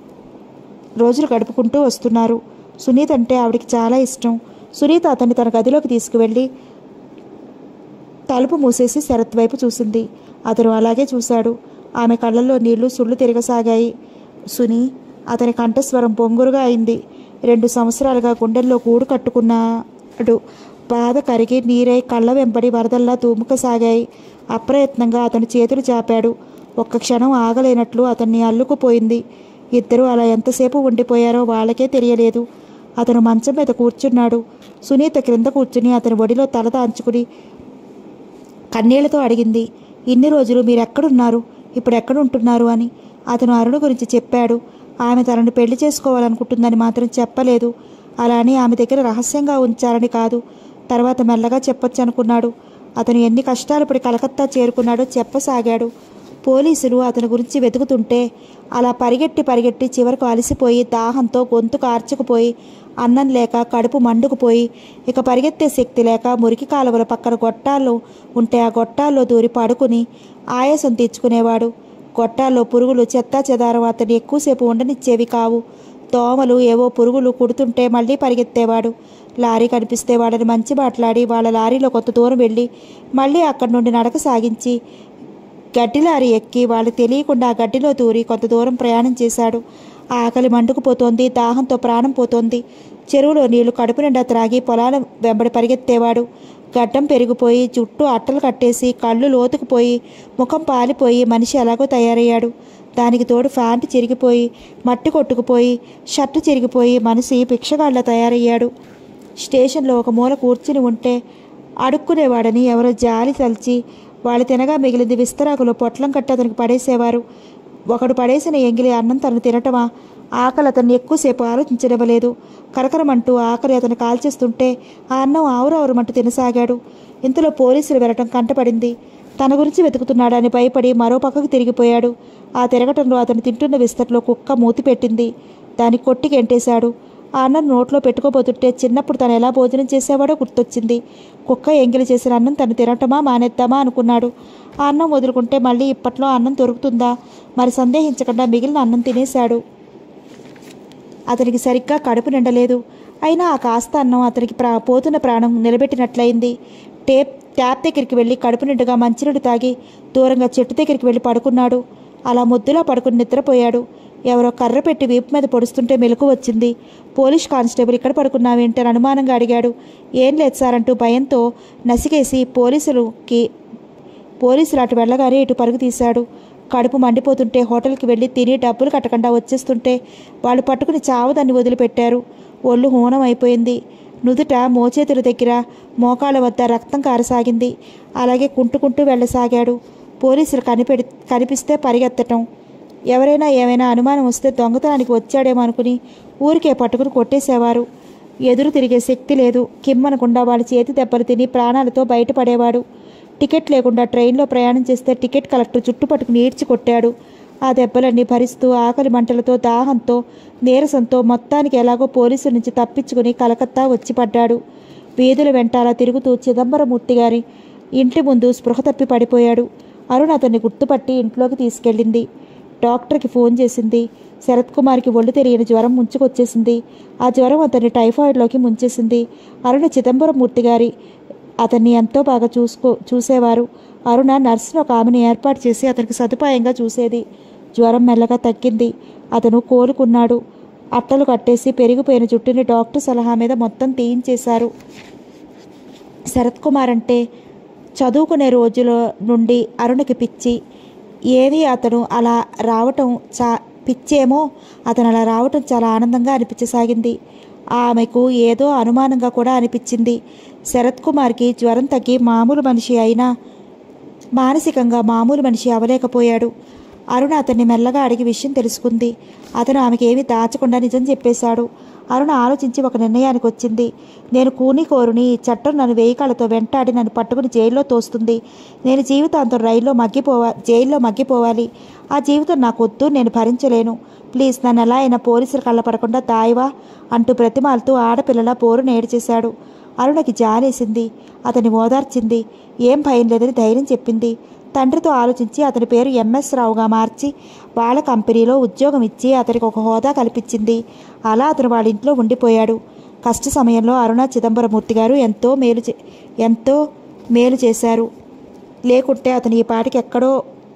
రోజులు గడుపుకుంటూ వస్తున్నారు. సునీత అంటే ఆవిడికి చాలా ఇష్టం. సునీత అతన్ని తన గదిలోకి తీసుకువెళ్ళి తలుపు మూసేసి శరత్ వైపు చూసింది. అతను అలాగే చూశాడు. ఆమె కళ్ళల్లో నీళ్లు సుళ్ళు తిరగసాగాయి. సునీ అతని కంఠస్వరం పొంగురుగా అయింది. రెండు సంవత్సరాలుగా గుండెల్లో గూడు కట్టుకున్నాడు. బాధ కరిగి నీరై కళ్ళ వెంబడి వరదల్లా తూముకసాగాయి. అప్రయత్నంగా అతను చేతులు చాపాడు. ఒక్క క్షణం ఆగలేనట్లు అతన్ని అల్లుకుపోయింది. ఇద్దరూ అలా ఎంతసేపు ఉండిపోయారో వాళ్ళకే తెలియలేదు. అతను మంచం మీద కూర్చున్నాడు. సునీత క్రింద కూర్చుని అతని ఒడిలో తల దాంచుకుని కన్నీళ్లతో అడిగింది. ఇన్ని రోజులు మీరెక్కడున్నారు, ఇప్పుడు ఎక్కడుంటున్నారు అని. అతను అరుణ గురించి చెప్పాడు. ఆమె తనను పెళ్లి చేసుకోవాలనుకుంటుందని మాత్రం చెప్పలేదు. అలానే ఆమె దగ్గర రహస్యంగా ఉంచాలని కాదు. తర్వాత మెల్లగా చెప్పొచ్చు అనుకున్నాడు. అతను ఎన్ని కష్టాలు పడి కలకత్తా చేరుకున్నాడో చెప్పసాగాడు. పోలీసులు అతని గురించి వెతుకుతుంటే అలా పరిగెట్టి పరిగెట్టి చివరకు అలసిపోయి దాహంతో గొంతు కార్చుకుపోయి అన్నం లేక కడుపు మండుకుపోయి ఇక పరిగెత్తే శక్తి లేక మురికి కాలువల పక్కన గొట్టాల్లో ఉంటే ఆ గొట్టాల్లో దూరి పడుకుని ఆయాసం తీర్చుకునేవాడు. గొట్టాల్లో పురుగులు చెత్తా చెదారం అతన్ని ఎక్కువసేపు ఉండనిచ్చేవి కావు. దోమలు ఏవో పురుగులు కుడుతుంటే మళ్ళీ పరిగెత్తేవాడు. లారీ కనిపిస్తే వాళ్ళని మంచి మాట్లాడి వాళ్ళ లారీలో కొంత దూరం వెళ్ళి మళ్ళీ అక్కడి నుండి నడక సాగించి గడ్డి లారీ ఎక్కి వాళ్ళకి తెలియకుండా ఆ గడ్డిలో దూరి కొంత దూరం ప్రయాణం చేశాడు. ఆకలి మండుకుపోతోంది. దాహంతో ప్రాణం పోతోంది. చెరువులో నీళ్లు కడుపు నిండా త్రాగి పొలాల వెంబడి పరిగెత్తేవాడు. గడ్డం పెరిగిపోయి జుట్టు అట్టలు కట్టేసి కళ్ళు లోతుకుపోయి ముఖం పాలిపోయి మనిషి ఎలాగో తయారయ్యాడు. దానికి తోడు ఫ్యాంటు చిరిగిపోయి మట్టి కొట్టుకుపోయి షర్టు చిరిగిపోయి మనిషి భిక్షగాళ్ళ తయారయ్యాడు. స్టేషన్లో ఒక మూల కూర్చుని ఉంటే అడుక్కునేవాడని ఎవరో జాలి తలిచి వాళ్ళు తినగా మిగిలింది విస్తరాకులో పొట్లం కట్టి అతనికి పడేసేవారు. ఒకడు పడేసిన ఎంగిలి అన్నం తను తినటమా? ఆకలి అతన్ని ఎక్కువసేపు ఆలోచించనివ్వలేదు. కరకరమంటూ ఆకలి అతను కాల్చేస్తుంటే ఆ అన్నం ఆవురావురమంటూ తినసాగాడు. ఇంతలో పోలీసులు వెళ్ళటం కంటపడింది. తన గురించి వెతుకుతున్నాడని భయపడి మరో పక్కకు తిరిగిపోయాడు. ఆ తిరగటంలో అతను తింటున్న విస్తట్లో కుక్క మూతి పెట్టింది. దాన్ని కొట్టి గెంటేశాడు. ఆ అన్నం నోట్లో పెట్టుకోబోతుంటే చిన్నప్పుడు తను ఎలా భోజనం చేసేవాడో గుర్తొచ్చింది. కుక్క ఎంగిలి చేసిన అన్నం తను తినటమా మానేద్దామా అనుకున్నాడు. ఆ అన్నం వదులుకుంటే మళ్ళీ ఇప్పట్లో అన్నం దొరుకుతుందా? మరి సందేహించకుండా మిగిలిన అన్నం తినేశాడు. అతనికి సరిగ్గా కడుపు నిండలేదు. అయినా ఆ కాస్త అన్నం అతనికి ప్రా పోతున్న ప్రాణం నిలబెట్టినట్లయింది. టేప్ ట్యాప్ దగ్గరికి వెళ్ళి కడుపు నిండుగా మంచినీడు తాగి దూరంగా చెట్టు దగ్గరికి వెళ్ళి పడుకున్నాడు. అలా ముద్దులో పడుకుని నిద్రపోయాడు. ఎవరో కర్ర పెట్టి వీపు మీద పొడుస్తుంటే మెలకు వచ్చింది. పోలీస్ కానిస్టేబుల్ ఇక్కడ పడుకున్నావేంటని అనుమానంగా అడిగాడు. ఏం లేదు సార్ అంటూ భయంతో నసిగేసి పోలీసులకి పోలీసులు అటు వెళ్ళగానే ఇటు పరుగు తీశాడు. కడుపు మండిపోతుంటే హోటల్కి వెళ్ళి తిని డబ్బులు కట్టకుండా వచ్చేస్తుంటే వాళ్ళు పట్టుకుని చావదాన్ని వదిలిపెట్టారు. ఒళ్ళు హూనం అయిపోయింది. నుదుట మోచేతుల దగ్గర మోకాళ్ళ వద్ద రక్తం కారసాగింది. అలాగే కుంటుకుంటూ వెళ్ళసాగాడు. పోలీసులు కనిపెడి కనిపిస్తే పరిగెత్తటం. ఎవరైనా ఏమైనా అనుమానం వస్తే దొంగతనానికి వచ్చాడేమో అనుకుని ఊరికే పట్టుకుని కొట్టేసేవారు. ఎదురు తిరిగే శక్తి లేదు. కిమ్మనకుండా వాళ్ళ చేతి దెబ్బలు తిని ప్రాణాలతో బయటపడేవాడు. టికెట్ లేకుండా ట్రైన్లో ప్రయాణం చేస్తే టికెట్ కలెక్టర్ చుట్టుపట్టుకుని ఈడ్చి కొట్టాడు. ఆ దెబ్బలన్నీ భరిస్తూ ఆకలి మంటలతో దాహంతో నీరసంతో మొత్తానికి ఎలాగో పోలీసుల నుంచి తప్పించుకుని కలకత్తా వచ్చి పడ్డాడు. వీధుల వెంటాల తిరుగుతూ చిదంబరమూర్తి గారి ఇంటి ముందు స్పృహ తప్పి పడిపోయాడు. అరుణ్ అతన్ని గుర్తుపట్టి ఇంట్లోకి తీసుకెళ్ళింది. డాక్టర్కి ఫోన్ చేసింది. శరత్ కుమార్కి ఒళ్ళు తెలియని జ్వరం ముంచుకొచ్చేసింది. ఆ జ్వరం అతన్ని టైఫాయిడ్లోకి ముంచేసింది. అరుణ చిదంబరమూర్తి గారి అతన్ని ఎంతో బాగా చూసుకో చూసేవారు. అరుణ నర్సును ఒక ఆమెను ఏర్పాటు చేసి అతనికి సదుపాయంగా చూసేది. జ్వరం మెల్లగా తగ్గింది. అతను కోలుకున్నాడు. అట్టలు కట్టేసి పెరిగిపోయిన జుట్టుని డాక్టర్ సలహా మీద మొత్తం తీయించేశారు. శరత్ కుమార్ అంటే చదువుకునే రోజుల నుండి అరుణకి పిచ్చి. ఏది అతను అలా రావటం చా పిచ్చేమో అతను అలా రావటం చాలా ఆనందంగా అనిపించసాగింది. ఆమెకు ఏదో అనుమానంగా కూడా అనిపించింది. శరత్ కుమార్కి జ్వరం తగ్గి మామూలు మనిషి అయినా మానసికంగా మామూలు మనిషి అవలేకపోయాడు. అరుణ అతన్ని మెల్లగా అడిగి విషయం తెలుసుకుంది. అతను ఆమెకి ఏమీ దాచకుండా నిజం చెప్పేశాడు. అరుణ ఆలోచించి ఒక నిర్ణయానికి వచ్చింది. నేను కూని కోరుని ఈ చట్టం నన్ను వేయి కాళ్ళతో వెంటాడి నన్ను పట్టుకుని జైల్లో తోస్తుంది. నేను జీవితాంతం రైల్లో మగ్గిపోవా జైల్లో మగ్గిపోవాలి. ఆ జీవితం నాకు వద్దు, నేను భరించలేను. ప్లీజ్ నన్ను ఎలా అయినా పోలీసులు కళ్ళపడకుండా దాయివా అంటూ ప్రతిమాలతో ఆడపిల్లల పోరు నేడిచేశాడు. అరుణకి జాలేసింది. అతన్ని ఓదార్చింది. ఏం భయం లేదని ధైర్యం చెప్పింది. తండ్రితో ఆలోచించి అతని పేరు ఎంఎస్ రావుగా మార్చి వాళ్ళ కంపెనీలో ఉద్యోగం ఇచ్చి అతనికి ఒక హోదా కల్పించింది. అలా అతను వాళ్ళ ఇంట్లో ఉండిపోయాడు. కష్ట సమయంలో అరుణ చిదంబరమూర్తి గారు ఎంతో మేలు చే ఎంతో మేలు చేశారు. లేకుంటే అతను ఈ పాటికి ఎక్కడో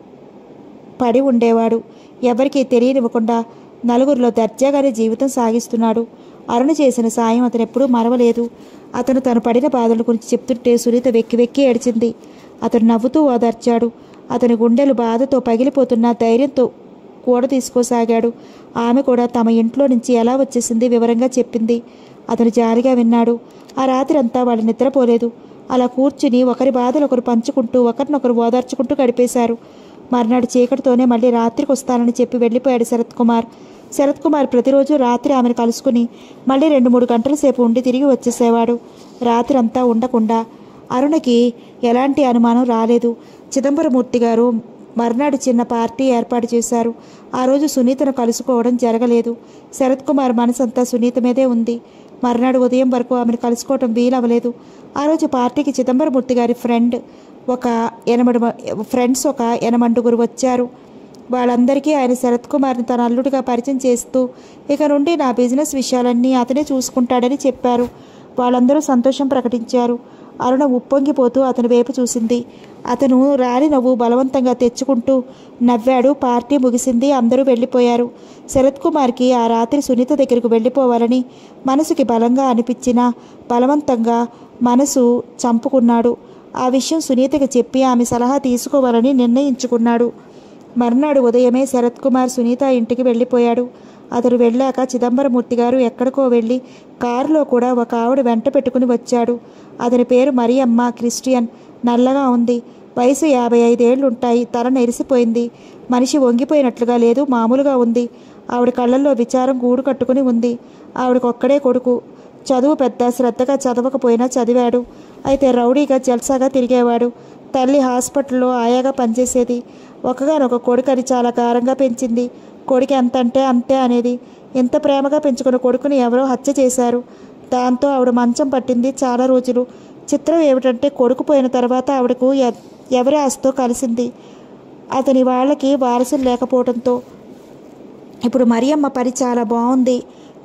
పడి ఉండేవాడు. ఎవరికీ తెలియనివ్వకుండా నలుగురిలో దర్జాగానే జీవితం సాగిస్తున్నాడు. అరుణ చేసిన సాయం అతను ఎప్పుడూ మరవలేదు. అతను తను పడిన బాధల గురించి చెప్తుంటే సునీత వెక్కి వెక్కి ఏడ్చింది. అతను నవ్వుతూ ఓదార్చాడు. అతని గుండెలు బాధతో పగిలిపోతున్న ధైర్యంతో కూడా తీసుకోసాగాడు. ఆమె కూడా తమ ఇంట్లో నుంచి ఎలా వచ్చేసింది వివరంగా చెప్పింది. అతను జాలిగా విన్నాడు. ఆ రాత్రి అంతా వాళ్ళు నిద్రపోలేదు. అలా కూర్చుని ఒకరి బాధలు ఒకరు పంచుకుంటూ ఒకరినొకరు ఓదార్చుకుంటూ గడిపేశారు. మర్నాడు చీకటితోనే మళ్ళీ రాత్రికి వస్తానని చెప్పి వెళ్ళిపోయాడు శరత్ కుమార్. శరత్ కుమార్ ప్రతిరోజు రాత్రి ఆమెను కలుసుకుని మళ్ళీ రెండు మూడు గంటల సేపు ఉండి తిరిగి వచ్చేసేవాడు. రాత్రి అంతా ఉండకుండా అరుణకి ఎలాంటి అనుమానం రాలేదు. చిదంబరమూర్తి గారు మర్నాడు చిన్న పార్టీ ఏర్పాటు చేశారు. ఆ రోజు సునీతను కలుసుకోవడం జరగలేదు. శరత్ కుమార్ మనసంతా సునీత మీదే ఉంది. మర్నాడు ఉదయం వరకు ఆమెను కలుసుకోవడం వీలవ్వలేదు. ఆ రోజు పార్టీకి చిదంబరమూర్తి గారి ఫ్రెండ్ ఒక ఎనమడు ఫ్రెండ్స్ ఒక ఎనమండుగురు వచ్చారు. వాళ్ళందరికీ ఆయన శరత్ కుమార్ని తన అల్లుడిగా పరిచయం చేస్తూ ఇక నుండి నా బిజినెస్ విషయాలన్నీ అతనే చూసుకుంటాడని చెప్పారు. వాళ్ళందరూ సంతోషం ప్రకటించారు. అరుణ ఉప్పొంగిపోతూ అతని వైపు చూసింది. అతను రాని నవ్వు బలవంతంగా తెచ్చుకుంటూ నవ్వాడు. పార్టీ ముగిసింది. అందరూ వెళ్ళిపోయారు. శరత్ కుమార్కి ఆ రాత్రి సునీత దగ్గరకు వెళ్ళిపోవాలని మనసుకి బలంగా అనిపించినా బలవంతంగా మనసు చంపుకున్నాడు. ఆ విషయం సునీతకి చెప్పి ఆమె సలహా తీసుకోవాలని నిర్ణయించుకున్నాడు. మర్నాడు ఉదయమే శరత్ కుమార్ సునీత ఇంటికి వెళ్ళిపోయాడు. అతడు వెళ్ళాక చిదంబరమూర్తి గారు ఎక్కడికో వెళ్ళి కారులో కూడా ఒక ఆవిడ వెంట పెట్టుకుని వచ్చాడు. అతని పేరు మరియమ్మ. క్రిస్టియన్. నల్లగా ఉంది. వయసు యాభై ఐదేళ్లుంటాయి. తల నెరిసిపోయింది. మనిషి వంగిపోయినట్లుగా లేదు, మామూలుగా ఉంది. ఆవిడ కళ్ళల్లో విచారం గూడు కట్టుకుని ఉంది. ఆవిడకొక్కడే కొడుకు. చదువు పెద్ద శ్రద్ధగా చదవకపోయినా చదివాడు. అయితే రౌడీగా జల్సాగా తిరిగేవాడు. తల్లి హాస్పిటల్లో ఆయాగా పనిచేసేది. ఒకగానొక కొడుకు అని చాలా గారంగా పెంచింది. కొడుకు ఎంత అంటే అంతే అనేది. ఎంత ప్రేమగా పెంచుకున్న కొడుకుని ఎవరో హత్య చేశారు. దాంతో ఆవిడ మంచం పట్టింది చాలా రోజులు. చిత్రం ఏమిటంటే కొడుకు పోయిన తర్వాత ఆవిడకు ఎవరి ఆస్తో కలిసింది. అతని వాళ్ళకి వారసులు లేకపోవడంతో ఇప్పుడు మరియమ్మ పని చాలా బాగుంది.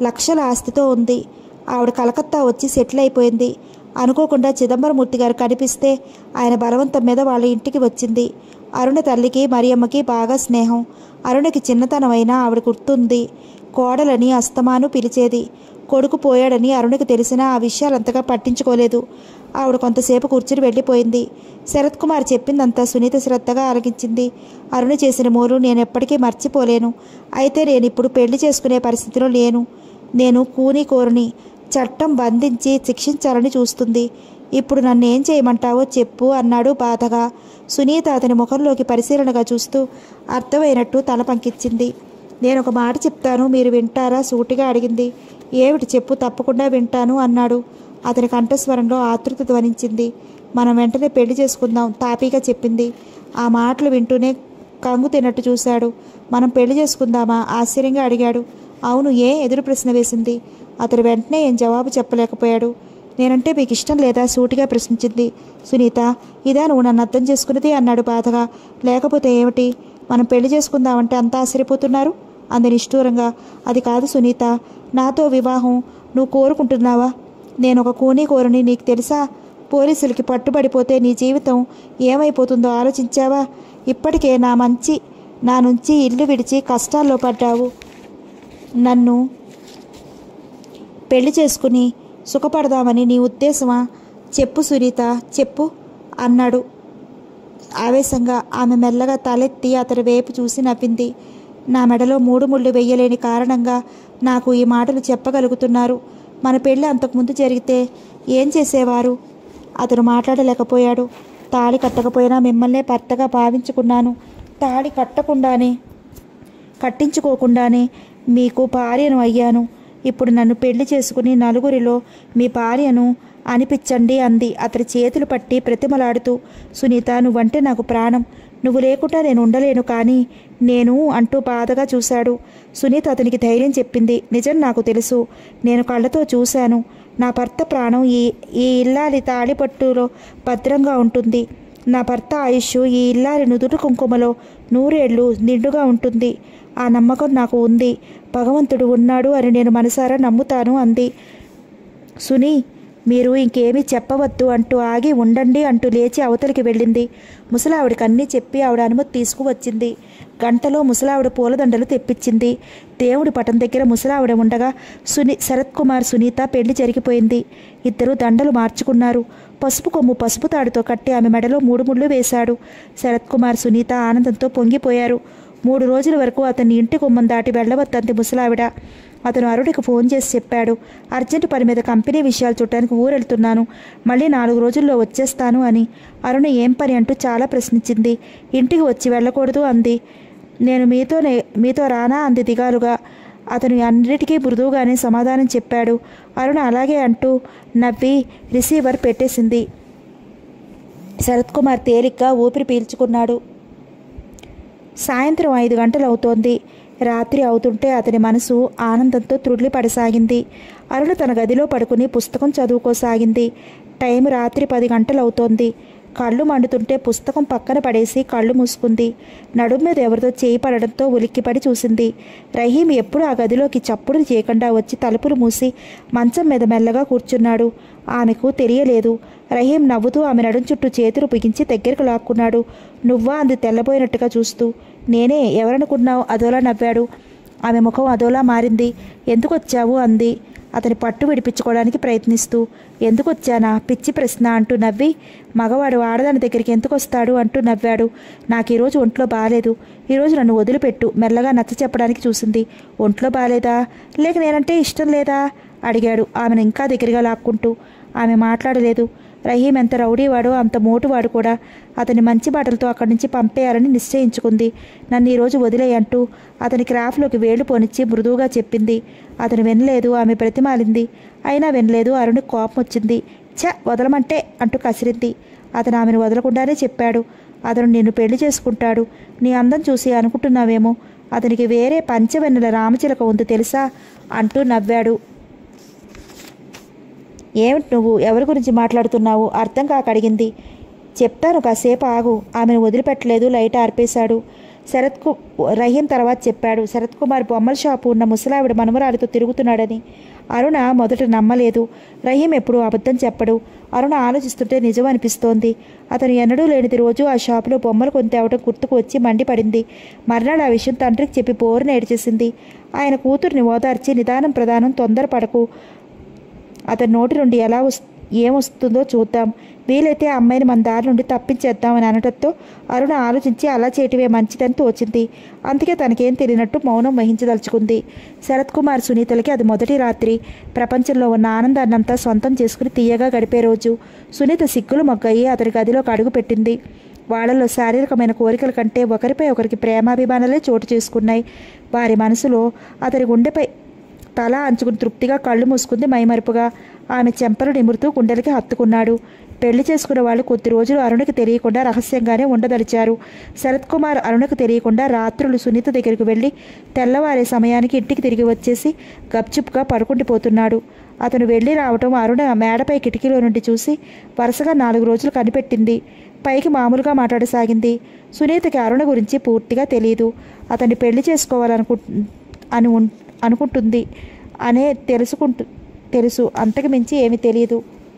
లక్షల ఆస్తితో ఉంది. ఆవిడ కలకత్తా వచ్చి సెటిల్ అయిపోయింది. అనుకోకుండా చిదంబరమూర్తి గారు కనిపిస్తే ఆయన బలవంతం మీద వాళ్ళ ఇంటికి వచ్చింది. అరుణ తల్లికి మరియమ్మకి బాగా స్నేహం. అరుణకి చిన్నతనమైనా ఆవిడ గుర్తుంది. కోడలని అస్తమాను పిలిచేది. కొడుకు పోయాడని అరుణకి తెలిసినా ఆ విషయాలంతగా పట్టించుకోలేదు. ఆవిడ కొంతసేపు కూర్చుని వెళ్ళిపోయింది. శరత్ కుమార్ చెప్పిందంతా సునీత శ్రద్ధగా ఆలకించింది. అరుణ చేసిన మోరు నేను ఎప్పటికీ మర్చిపోలేను. అయితే నేను ఇప్పుడు పెళ్లి చేసుకునే పరిస్థితిలో లేను. నేను కూని కోరుని. చట్టం బంధించి శిక్షించాలని చూస్తుంది. ఇప్పుడు నన్ను ఏం చేయమంటావో చెప్పు అన్నాడు బాధగా. సునీత అతని ముఖంలోకి పరిశీలనగా చూస్తూ అర్థమైనట్టు తల పంకించింది. నేను ఒక మాట చెప్తాను, మీరు వింటారా సూటిగా అడిగింది. ఏమిటి చెప్పు, తప్పకుండా వింటాను అన్నాడు. అతని కంఠస్వరంలో ఆతృత ధ్వనించింది. మనం వెంటనే పెళ్లి చేసుకుందాం తాపీగా చెప్పింది. ఆ మాటలు వింటూనే కంగు తిన్నట్టు చూశాడు. మనం పెళ్లి చేసుకుందామా ఆశ్చర్యంగా అడిగాడు. అవును, ఏ ఎదురు ప్రశ్న వేసింది. అతడు వెంటనే ఏం జవాబు చెప్పలేకపోయాడు. నేనంటే మీకు ఇష్టం లేదా సూటిగా ప్రశ్నించింది సునీత. ఇదా నువ్వు నన్ను అర్థం చేసుకున్నది అన్నాడు బాధగా. లేకపోతే ఏమిటి, మనం పెళ్లి చేసుకుందామంటే అంతా ఆశ్చర్యపోతున్నారు అంది నిష్ఠూరంగా. అది కాదు సునీత, నాతో వివాహం నువ్వు కోరుకుంటున్నావా? నేను ఒక కూనీ కోరని నీకు తెలుసా? పోలీసులకి పట్టుబడిపోతే నీ జీవితం ఏమైపోతుందో ఆలోచించావా? ఇప్పటికే నా మంచి నా నుంచి ఇల్లు విడిచి కష్టాల్లో పడ్డావు. నన్ను పెళ్లి చేసుకుని సుఖపడదామని నీ ఉద్దేశమా? చెప్పు సునీత, చెప్పు అన్నాడు ఆవేశంగా. ఆమె మెల్లగా తలెత్తి అతడి వైపు చూసి నవ్వింది. నా మెడలో మూడు ముళ్ళు వెయ్యలేని కారణంగా నాకు ఈ మాటలు చెప్పగలుగుతున్నారు. మన పెళ్ళి అంతకుముందు జరిగితే ఏం చేసేవారు? అతను మాట్లాడలేకపోయాడు. తాళి కట్టకపోయినా మిమ్మల్నే భర్తగా భావించుకున్నాను. తాళి కట్టకుండానే కట్టించుకోకుండానే మీకు భార్యను అయ్యాను. ఇప్పుడు నన్ను పెళ్లి చేసుకుని నలుగురిలో మీ భార్యను అనిపించండి అంది అతడి చేతులు పట్టి ప్రతిమలాడుతూ. సునీత, నువ్వంటే నాకు ప్రాణం. నువ్వు లేకుండా నేను ఉండలేను. కానీ నేను అంటూ బాధగా చూశాడు. సునీత అతనికి ధైర్యం చెప్పింది. నిజం నాకు తెలుసు. నేను కళ్ళతో చూశాను. నా భర్త ప్రాణం ఈ ఈ ఇల్లాలి తాళిపట్టులో భద్రంగా ఉంటుంది. నా భర్త ఆయుష్ ఈ ఇల్లాలి నుదురు కుంకుమలో నూరేళ్లు నిండుగా ఉంటుంది. ఆ నమ్మకం నాకు ఉంది. భగవంతుడు ఉన్నాడు అని నేను మనసారా నమ్ముతాను అంది. సునీ, మీరు ఇంకేమీ చెప్పవద్దు అంటూ ఆగి ఉండండి అంటూ లేచి అవతలికి వెళ్ళింది. ముసలావిడికి అన్నీ చెప్పి ఆవిడ అనుమతి తీసుకువచ్చింది. గంటలో ముసలావిడ పూలదండలు తెప్పించింది. దేవుడి పటం దగ్గర ముసలావిడ ఉండగా సుని శరత్ కుమార్ సునీత పెళ్లి జరిగిపోయింది. ఇద్దరు దండలు మార్చుకున్నారు. పసుపు కొమ్ము పసుపు తాడుతో కట్టి ఆమె మెడలో మూడు ముళ్ళు వేశాడు. శరత్ కుమార్ సునీత ఆనందంతో పొంగిపోయారు. మూడు రోజుల వరకు అతన్ని ఇంటి గుమ్మం దాటి వెళ్ళవద్దంది ముసలావిడ. అతను అరుడికి ఫోన్ చేసి చెప్పాడు. అర్జెంటు పని మీద కంపెనీ విషయాలు చూడటానికి ఊరెళ్తున్నాను. మళ్ళీ నాలుగు రోజుల్లో వచ్చేస్తాను అని. అరుణ ఏం పని అంటూ చాలా ప్రశ్నించింది. ఇంటికి వచ్చి వెళ్ళకూడదు అంది. నేను మీతోనే మీతో రానా అంది దిగాలుగా. అతను అన్నిటికీ మృదువుగానే సమాధానం చెప్పాడు. అరుణ అలాగే అంటూ నవ్వి రిసీవర్ పెట్టేసింది. శరత్ కుమార్ తేలిగ్గా ఊపిరి పీల్చుకున్నాడు. సాయంత్రం ఐదు గంటలు అవుతోంది. రాత్రి అవుతుంటే అతని మనసు ఆనందంతో త్రుళ్ళిపడసాగింది. అరుణ తన గదిలో పడుకుని పుస్తకం చదువుకోసాగింది. టైం రాత్రి పది గంటలు అవుతోంది. కళ్ళు మండుతుంటే పుస్తకం పక్కన పడేసి కళ్ళు మూసుకుంది. నడుము మీద ఎవరితో చేయి పడడంతో ఉలిక్కిపడి చూసింది. రహీం ఎప్పుడు ఆ గదిలోకి చప్పుడు చేయకుండా వచ్చి తలుపులు మూసి మంచం మీద మెల్లగా కూర్చున్నాడు. ఆమెకు తెలియలేదు. రహీం నవ్వుతూ ఆమె నడుం చుట్టూ చేతులు బిగించి దగ్గరకు లాక్కున్నాడు. నువ్వా అంది తెల్లబోయినట్టుగా చూస్తూ. నేనే, ఎవరనుకున్నావు అదోలా నవ్వాడు. ఆమె ముఖం అదోలా మారింది. ఎందుకు వచ్చావు అంది అతని పట్టు విడిపించుకోవడానికి ప్రయత్నిస్తూ. ఎందుకు వచ్చానా, పిచ్చి ప్రశ్న అంటూ నవ్వి, మగవాడు ఆడదాని దగ్గరికి ఎందుకు వస్తాడు అంటూ నవ్వాడు. నాకు ఈరోజు ఒంట్లో బాగాలేదు. ఈరోజు నన్ను వదిలిపెట్టు మెల్లగా నచ్చ చెప్పడానికి చూసింది. ఒంట్లో బాగాలేదా, లేక నేనంటే ఇష్టం లేదా అడిగాడు ఆమెను ఇంకా దగ్గరగా లాక్కుంటూ. ఆమె మాట్లాడలేదు. రహీం ఎంత రౌడీవాడో అంత మోటువాడు కూడా. అతని మంచి మాటలతో అక్కడి నుంచి పంపేయాలని నిశ్చయించుకుంది. నన్ను ఈరోజు వదిలేయంటూ అతని క్రాఫ్లోకి వేళ్లు పోనిచ్చి మృదువుగా చెప్పింది. అతను వినలేదు. ఆమె ప్రతిమాలింది. అయినా వినలేదు. అరుణికి కోపం వచ్చింది. ఛ, వదలమంటే అంటూ కసిరింది. అతను ఆమెను వదలకుండానే చెప్పాడు. అతను నిన్ను పెళ్లి చేసుకుంటాడు. నీ అందం చూసి అనుకుంటున్నావేమో, అతనికి వేరే పంచవెన్నెల రామచిలక ఉంది తెలుసా అంటూ నవ్వాడు. ఏమిటి నువ్వు, ఎవరి గురించి మాట్లాడుతున్నావు అర్థం కాక అడిగింది. చెప్తాను, కాసేపు ఆగు. ఆమెను వదిలిపెట్టలేదు. లైట్ ఆర్పేశాడు. శరత్ కు రహీం తర్వాత చెప్పాడు. శరత్ కుమార్ బొమ్మల షాపు ఉన్న ముసలావిడ మనమరాలితో తిరుగుతున్నాడని. అరుణ మొదట నమ్మలేదు. రహీం ఎప్పుడూ అబద్ధం చెప్పడు. అరుణ ఆలోచిస్తుంటే నిజం అనిపిస్తోంది. అతను ఎన్నడూ లేనిది రోజు ఆ షాపులో బొమ్మలు కొని తేవటం గుర్తుకు వచ్చి మండిపడింది. మర్నాడు ఆ విషయం తండ్రికి చెప్పి బోరున ఏడ్చేసింది. ఆయన కూతుర్ని ఓదార్చి, నిదానం ప్రధానం, తొందరపడకు, అతని నోటి నుండి ఎలా వస్తు ఏమొస్తుందో చూద్దాం, వీలైతే ఆ అమ్మాయిని మన దారి నుండి తప్పించేద్దామని అనటంతో అరుణ ఆలోచించి అలా చేయటమే మంచిదని తోచింది. అందుకే తనకేం తెలియనట్టు మౌనం వహించదలుచుకుంది. శరత్ కుమార్ సునీతలకి అది మొదటి రాత్రి. ప్రపంచంలో ఉన్న ఆనందాన్నంతా సొంతం చేసుకుని తీయగా గడిపే రోజు. సునీత సిగ్గులు మొగ్గయి అతని గదిలోకి అడుగు పెట్టింది. వాళ్ళలో శారీరకమైన కోరికల కంటే ఒకరిపై ఒకరికి ప్రేమాభిమానాలే చోటు చేసుకున్నాయి. వారి మనసులో అతని గుండెపై తల అంచుకుని తృప్తిగా కళ్ళు మూసుకుంది మైమరుపుగా. ఆమె చెంపలు నిమురుతూ గుండెలకి హత్తుకున్నాడు. పెళ్లి చేసుకున్న వాళ్ళు కొద్ది రోజులు అరుణకి తెలియకుండా రహస్యంగానే ఉండదలిచారు. శరత్ కుమార్ అరుణకు తెలియకుండా రాత్రులు సునీత దగ్గరికి వెళ్ళి తెల్లవారే సమయానికి ఇంటికి తిరిగి వచ్చేసి గప్చుప్గా పడుకుండిపోతున్నాడు. అతను వెళ్ళి రావటం అరుణ మేడపై కిటికీలో నుండి చూసి వరుసగా నాలుగు రోజులు కనిపెట్టింది. పైకి మామూలుగా మాట్లాడసాగింది. సునీతకి అరుణ గురించి పూర్తిగా తెలియదు. అతన్ని పెళ్లి చేసుకోవాలనుకు అని అనుకుంటుంది అనే తెలుసుకుంటు తెలుసు అంతకు మించి ఏమీ తెలియదు.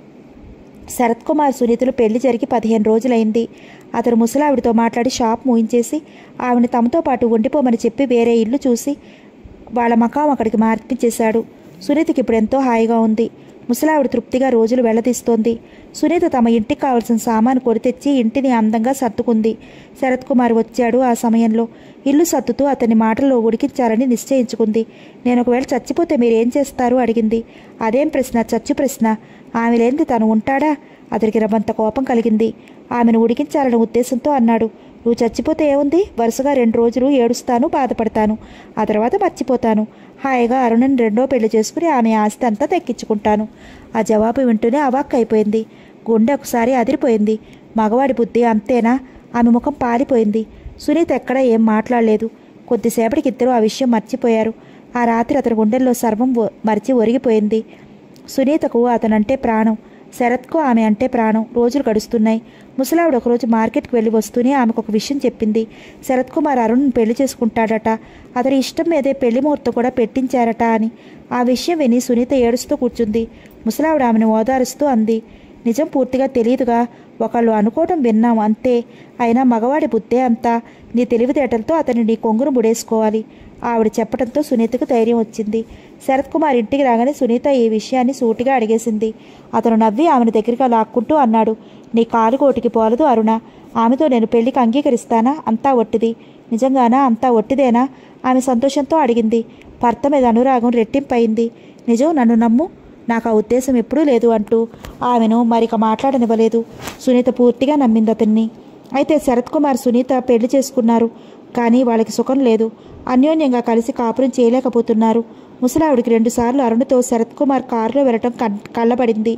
శరత్ కుమార్ సునీతలు పెళ్లి జరిగి పదిహేను రోజులైంది. అతను ముసలావిడితో మాట్లాడి షాప్ మూయించేసి ఆవిడని తమతో పాటు ఉండిపోమని చెప్పి వేరే ఇల్లు చూసి వాళ్ళ మకాం అక్కడికి మార్పించేశాడు. సునీతకి ఇప్పుడు ఎంతో హాయిగా ఉంది. ముసలావిడ తృప్తిగా రోజులు వెళ్లదీస్తోంది. సునీత తమ ఇంటికి కావలసిన సామాను కొని తెచ్చి ఇంటిని అందంగా సర్దుకుంది. శరత్ కుమార్ వచ్చాడు. ఆ సమయంలో ఇల్లు సర్దుతూ అతని మాటల్లో ఉడికించాలని నిశ్చయించుకుంది. నేను ఒకవేళ చచ్చిపోతే మీరేం చేస్తారు అడిగింది. అదేం ప్రశ్న? చచ్చు ప్రశ్న. ఆమె లేనిది తను ఉంటాడా? అతనికి రవ్వంత కోపం కలిగింది. ఆమెను ఉడికించాలనే ఉద్దేశంతో అన్నాడు. నువ్వు చచ్చిపోతే ఏముంది? వరుసగా రెండు రోజులు ఏడుస్తాను, బాధపడతాను. ఆ తర్వాత మర్చిపోతాను. హాయిగా అరుణని రెండో పెళ్లి చేసుకుని ఆమె ఆస్తి అంతా దక్కించుకుంటాను. ఆ జవాబు వింటూనే అవాక్ అయిపోయింది. గుండె ఒకసారి అదిరిపోయింది. మగవాడి బుద్ధి అంతేనా? ఆమె ముఖం పాలిపోయింది. సునీత ఎక్కడా ఏం మాట్లాడలేదు. కొద్దిసేపటికి ఇద్దరు ఆ విషయం మర్చిపోయారు. ఆ రాత్రి అతని గుండెల్లో సర్వం మరిచి ఒరిగిపోయింది. సునీతకు అతనంటే ప్రాణం. శరత్కు ఆమె అంటే ప్రాణం. రోజులు గడుస్తున్నాయి. ముసలావిడ ఒకరోజు మార్కెట్కి వెళ్ళి వస్తూనే ఆమెకు ఒక విషయం చెప్పింది. శరత్ కుమార్ అరుణ్ని పెళ్లి చేసుకుంటాడట. అతని ఇష్టం మీదే పెళ్లి ముహూర్తం కూడా పెట్టించారట అని. ఆ విషయం విని సునీత ఏడుస్తూ కూర్చుంది. ముసలావిడ ఆమెను ఓదారుస్తూ అంది. నిజం పూర్తిగా తెలియదుగా, ఒకళ్ళు అనుకోవటం విన్నాం అంతే. అయినా మగవాడి బుద్ధే అంతా. నీ తెలివితేటలతో అతన్ని నీ కొంగును ముడేసుకోవాలి. ఆవిడ చెప్పడంతో సునీతకు ధైర్యం వచ్చింది. శరత్ కుమార్ ఇంటికి రాగానే సునీత ఈ విషయాన్ని సూటిగా అడిగేసింది. అతను నవ్వి ఆమెను దగ్గరగా లాక్కుంటూ అన్నాడు. నీ కాలు కోటికి పోలదు అరుణ. ఆమెతో నేను పెళ్లికి అంగీకరిస్తానా? అంతా ఒట్టిది. నిజంగానా? అంతా ఒట్టిదేనా? ఆమె సంతోషంతో అడిగింది. భర్త మీద అనురాగం రెట్టింపయింది. నిజం, నన్ను నమ్ము. నాకు ఆ ఉద్దేశం ఎప్పుడూ లేదు అంటూ ఆమెను మరిక మాట్లాడనివ్వలేదు. సునీత పూర్తిగా నమ్మింది అతన్ని. అయితే శరత్ కుమార్ సునీత పెళ్లి చేసుకున్నారు. కానీ వాళ్ళకి సుఖం లేదు. అన్యోన్యంగా కలిసి కాపురం చేయలేకపోతున్నారు. ముసలావిడికి రెండుసార్లు అరుణతో శరత్ కుమార్ కారులో వెళ్ళటం కళ్ళబడింది.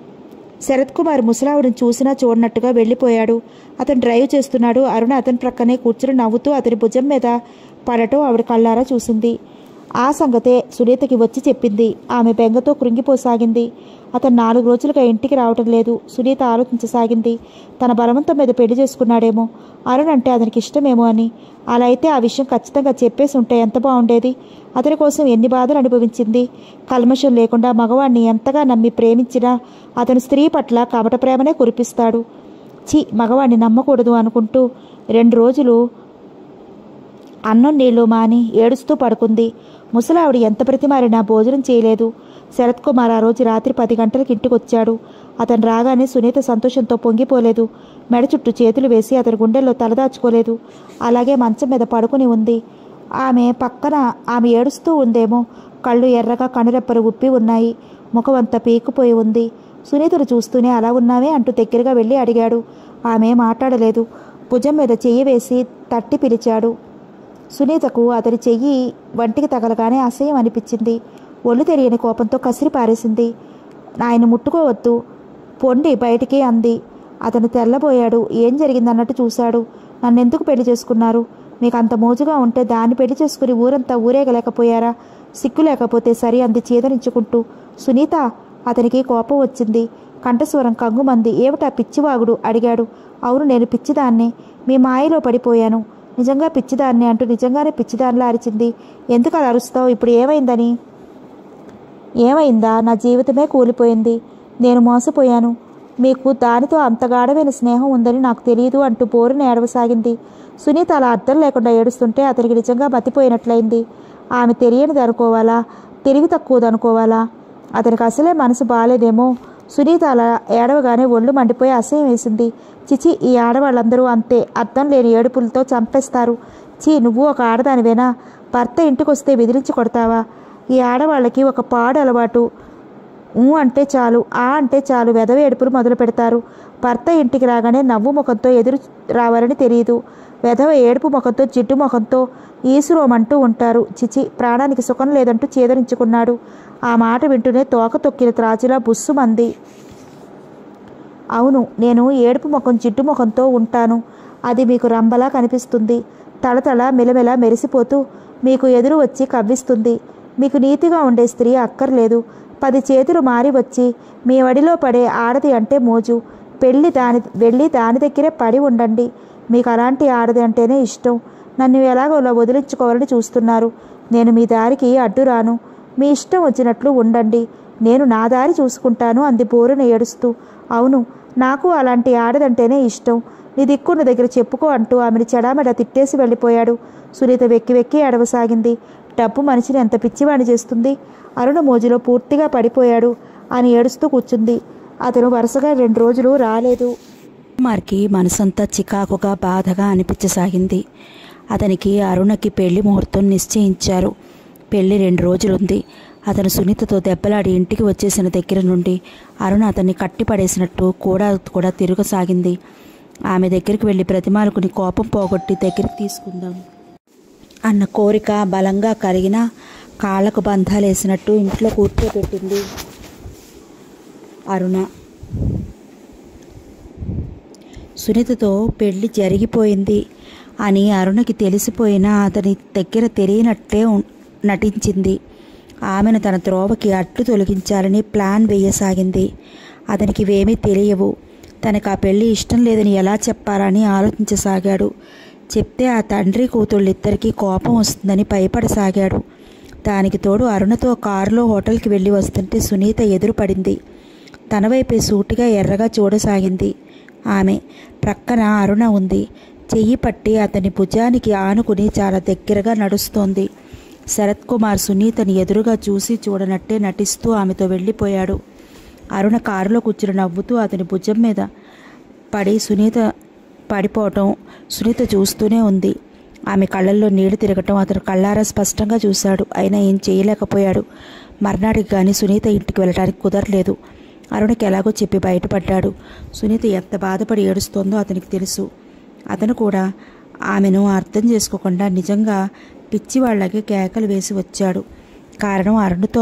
శరత్ కుమార్ ముసలావిడిని చూసినా చూడనట్టుగా వెళ్ళిపోయాడు. అతను డ్రైవ్ చేస్తున్నాడు. అరుణ అతని ప్రక్కనే కూర్చుని నవ్వుతూ అతని భుజం మీద పడటం ఆవిడ కళ్ళారా చూసింది. ఆ సంగతే సునీతకి వచ్చి చెప్పింది. ఆమె బెంగతో కృంగిపోసాగింది. అతను నాలుగు రోజులుగా ఇంటికి రావటం లేదు. సునీత ఆలోచించసాగింది. తన బలవంతం మీద పెళ్లి చేసుకున్నాడేమో, అరుణ్ అంటే అతనికి ఇష్టమేమో అని. అలా అయితే ఆ విషయం ఖచ్చితంగా చెప్పేసి ఉంటే ఎంత బాగుండేది. అతని కోసం ఎన్ని బాధలు అనుభవించింది. కల్మషం లేకుండా మగవాణ్ణి ఎంతగా నమ్మి ప్రేమించినా అతను స్త్రీ పట్ల కపట ప్రేమనే కురిపిస్తాడు. చి, మగవాణ్ణి నమ్మకూడదు అనుకుంటూ రెండు రోజులు అన్నం నీళ్లు మాని ఏడుస్తూ పడుకుంది. ముసలావిడ ఎంత ప్రతిమారినా భోజనం చేయలేదు. శరత్ కుమార్ ఆ రోజు రాత్రి పది గంటలకు ఇంటికొచ్చాడు. అతను రాగానే సునీత సంతోషంతో పొంగిపోలేదు. మెడ చుట్టూ చేతులు వేసి అతని గుండెల్లో తలదాచుకోలేదు. అలాగే మంచం మీద పడుకుని ఉంది. ఆమె పక్కన ఆమె ఏడుస్తూ ఉందేమో. కళ్ళు ఎర్రగా కనురెప్పలు ఉప్పి ఉన్నాయి. ముఖం అంతా పీకుపోయి ఉంది. సునీతను చూస్తూనే అలా ఉన్నావే అంటూ దగ్గరగా వెళ్ళి అడిగాడు. ఆమె మాట్లాడలేదు. భుజం మీద చెయ్యి వేసి తట్టి పిలిచాడు. సునీతకు అతని చెయ్యి వంటికి తగలగానే అసహ్యం అనిపించింది. ఒళ్ళు తెలియని కోపంతో కసిరి పారేసింది. ఆయన ముట్టుకోవద్దు, పొండి బయటికి అంది. అతను తెల్లబోయాడు. ఏం జరిగిందన్నట్టు చూశాడు. నన్నెందుకు పెళ్లి చేసుకున్నారు? మీకు అంత మోజుగా ఉంటే దాన్ని పెళ్లి చేసుకుని ఊరంతా ఊరేగలేకపోయారా? సిగ్గు లేకపోతే సరి అంది చేదరించుకుంటూ. సునీత! అతనికి కోపం వచ్చింది. కంఠస్వరం కంగుమంది. ఏమిటా పిచ్చివాగుడు అడిగాడు. అవును, నేను పిచ్చిదాన్నే. మీ మాయలో పడిపోయాను. నిజంగా పిచ్చిదాన్ని అంటూ నిజంగానే పిచ్చిదానిలా అరిచింది. ఎందుకు అలా అరుస్తావు? ఇప్పుడు ఏమైందని? ఏమైందా? నా జీవితమే కూలిపోయింది. నేను మోసపోయాను. మీకు దానితో అంత గాఢమైన స్నేహం ఉందని నాకు తెలియదు అంటూ బోరుని ఏడవసాగింది. సునీత అలా అర్థం లేకుండా ఏడుస్తుంటే అతనికి నిజంగా మతిపోయినట్లయింది. ఆమె తెలియనిది అనుకోవాలా, తెలివి తక్కువది అనుకోవాలా? అతనికి అసలే మనసు బాగాలేదేమో. సునీత అలా ఏడవగానే ఒళ్ళు మండిపోయి అసహ్యం వేసింది. చిచి, ఈ ఆడవాళ్ళందరూ అంతే, అర్థం లేని ఏడుపులతో చంపేస్తారు. చీ, నువ్వు ఒక ఆడదానివేనా? భర్త ఇంటికి వస్తే బెదిరించి కొడతావా? ఈ ఆడవాళ్ళకి ఒక పాడు అలవాటు. ఊ అంటే చాలు, ఆ అంటే చాలు వెధవ ఏడుపులు మొదలు పెడతారు. భర్త ఇంటికి రాగానే నవ్వు ముఖంతో ఎదురు రావాలని తెలియదు. వెధవ ఏడుపు ముఖంతో జిడ్డు ముఖంతో ఈసురోమంటూ ఉంటారు. చిచి, ప్రాణానికి సుఖం లేదంటూ చేదరించుకున్నాడు. ఆ మాట వింటూనే తోక తొక్కిన త్రాచులా బుస్సుమంది. అవును, నేను ఏడుపు ముఖం జిడ్డు ముఖంతో ఉంటాను. అది మీకు రంబలా కనిపిస్తుంది. తళతళ మెలమెల మెరిసిపోతూ మీకు ఎదురు వచ్చి కవ్విస్తుంది. మీకు నీతిగా ఉండే స్త్రీ అక్కర్లేదు. పది చేతులు మారి వచ్చి మీ వడిలో పడే ఆడది అంటే మోజు. పెళ్ళి దాని వెళ్ళి దాని దగ్గరే పడి ఉండండి. మీకు అలాంటి ఆడది అంటేనే ఇష్టం. నన్ను ఎలాగోలా వదిలించుకోవాలని చూస్తున్నారు. నేను మీ దారికి అడ్డు రాను. మీ ఇష్టం వచ్చినట్లు ఉండండి. నేను నా దారి చూసుకుంటాను అంది బోరున ఏడుస్తూ. అవును, నాకు అలాంటి ఆడదంటేనే ఇష్టం. నీ దిక్కున్న దగ్గర చెప్పుకో అంటూ ఆమెను చెడామెడ తిట్టేసి వెళ్ళిపోయాడు. సునీత వెక్కి వెక్కి ఏడవసాగింది. డబ్బు మనిషిని ఎంత పిచ్చివాణి చేస్తుంది. అరుణ మోజులో పూర్తిగా పడిపోయాడు అని ఏడుస్తూ కూర్చుంది. అతను వరుసగా రెండు రోజులు రాలేదు. కుమార్కి మనసంతా చికాకుగా బాధగా అనిపించసాగింది. అతనికి అరుణకి పెళ్లి ముహూర్తం నిశ్చయించారు. పెళ్లి రెండు రోజులుంది. అతను సునీతతో దెబ్బలాడి ఇంటికి వచ్చేసిన దగ్గర నుండి అరుణ అతన్ని కట్టిపడేసినట్టు కూడా కూడా తిరగసాగింది. ఆమె దగ్గరికి వెళ్ళి ప్రతిమాలకుని కోపం పోగొట్టి దగ్గరికి తీసుకుందాం అన్న కోరిక బలంగా కలిగిన కాళ్లకు బంధాలేసినట్టు ఇంట్లో కూర్చోబెట్టింది అరుణ. సునీతతో పెళ్లి జరిగిపోయింది అని అరుణకి తెలిసిపోయినా అతని దగ్గర తెలియనట్టే నటించింది. ఆమెను తన త్రోవకి అట్లు తొలగించాలని ప్లాన్ వేయసాగింది. అతనికి ఇవేమీ తెలియవు. తనకు ఆ పెళ్లి ఇష్టం లేదని ఎలా చెప్పాలని ఆలోచించసాగాడు. చెప్తే ఆ తండ్రి కూతుళ్ళిద్దరికీ కోపం వస్తుందని భయపడసాగాడు. దానికి తోడు అరుణతో కారులో హోటల్కి వెళ్ళి వస్తుంటే సునీత ఎదురుపడింది. తన వైపే సూటిగా ఎర్రగా చూడసాగింది. ఆమె ప్రక్కన అరుణ ఉంది. చెయ్యి పట్టి అతని భుజానికి ఆనుకుని చాలా దగ్గరగా నడుస్తోంది. శరత్ కుమార్ సునీతని ఎదురుగా చూసి చూడనట్టే నటిస్తూ ఆమెతో వెళ్ళిపోయాడు. అరుణ కారులో కూర్చుని నవ్వుతూ అతని భుజం మీద పడి సునీత పడిపోవటం సునీత చూస్తూనే ఉంది. ఆమె కళ్ళల్లో నీళ్లు తిరగటం అతను కళ్ళారా స్పష్టంగా చూశాడు. అయినా ఏం చేయలేకపోయాడు. మర్నాటికి కానీ సునీత ఇంటికి వెళ్ళడానికి కుదరలేదు. అరుణకి ఎలాగో చెప్పి బయటపడ్డాడు. సునీత ఎంత బాధపడి ఏడుస్తోందో అతనికి తెలుసు. అతను కూడా ఆమెను అర్థం చేసుకోకుండా నిజంగా పిచ్చివాళ్లకి కేకలు వేసి వచ్చాడు. కారణం అరుణతో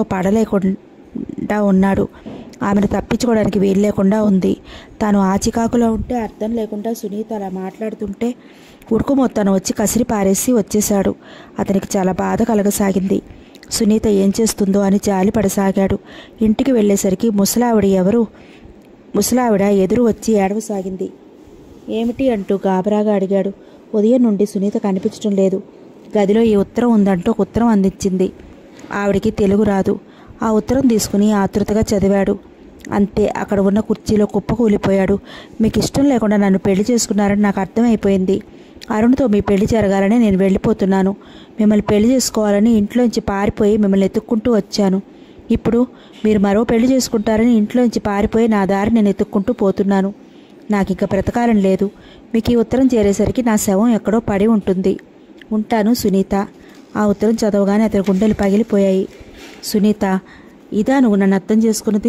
పడలేకుండా ఉన్నాడు. ఆమెను తప్పించుకోవడానికి వీలు లేకుండా ఉంది. తాను ఆ చికాకులో ఉంటే అర్థం లేకుండా సునీత అలా మాట్లాడుతుంటే ఉడుకు మొత్తాను వచ్చి కసిరి పారేసి వచ్చేశాడు. అతనికి చాలా బాధ కలగసాగింది. సునీత ఏం చేస్తుందో అని జాలి పడసాగాడు. ఇంటికి వెళ్ళేసరికి ముసలావిడ ఎవరు ముసలావిడ ఎదురు వచ్చి ఏడవసాగింది. ఏమిటి అంటూ గాబరాగా అడిగాడు. ఉదయం నుండి సునీత కనిపించడం లేదు. గదిలో ఈ ఉత్తరం ఉందంటూ ఒక ఉత్తరం అందించింది. ఆవిడికి తెలుగు రాదు. ఆ ఉత్తరం తీసుకుని ఆతృతగా చదివాడు. అంతే, అక్కడ ఉన్న కుర్చీలో కుప్పకూలిపోయాడు. మీకు ఇష్టం లేకుండా నన్ను పెళ్లి చేసుకున్నారని నాకు అర్థమైపోయింది. అరుణ్తో మీ పెళ్లి జరగాలని నేను వెళ్ళిపోతున్నాను. మిమ్మల్ని పెళ్లి చేసుకోవాలని ఇంట్లోంచి పారిపోయి మిమ్మల్ని ఎత్తుక్కుంటూ వచ్చాను. ఇప్పుడు మీరు మరో పెళ్లి చేసుకుంటారని ఇంట్లోంచి పారిపోయి నా దారి నేను ఎత్తుక్కుంటూ పోతున్నాను. నాకు ఇంకా బ్రతకాలని లేదు. మీకు ఈ ఉత్తరం చేరేసరికి నా శవం ఎక్కడో పడి ఉంటుంది. ఉంటాను, సునీత. ఆ ఉత్తరం చదవగానే అతని గుండెలు పగిలిపోయాయి. సునీత, ఇదా నువ్వు నన్ను అర్థం చేసుకున్నది?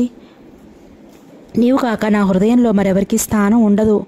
నీవు కాక నా హృదయంలో మరెవరికి స్థానం ఉండదు.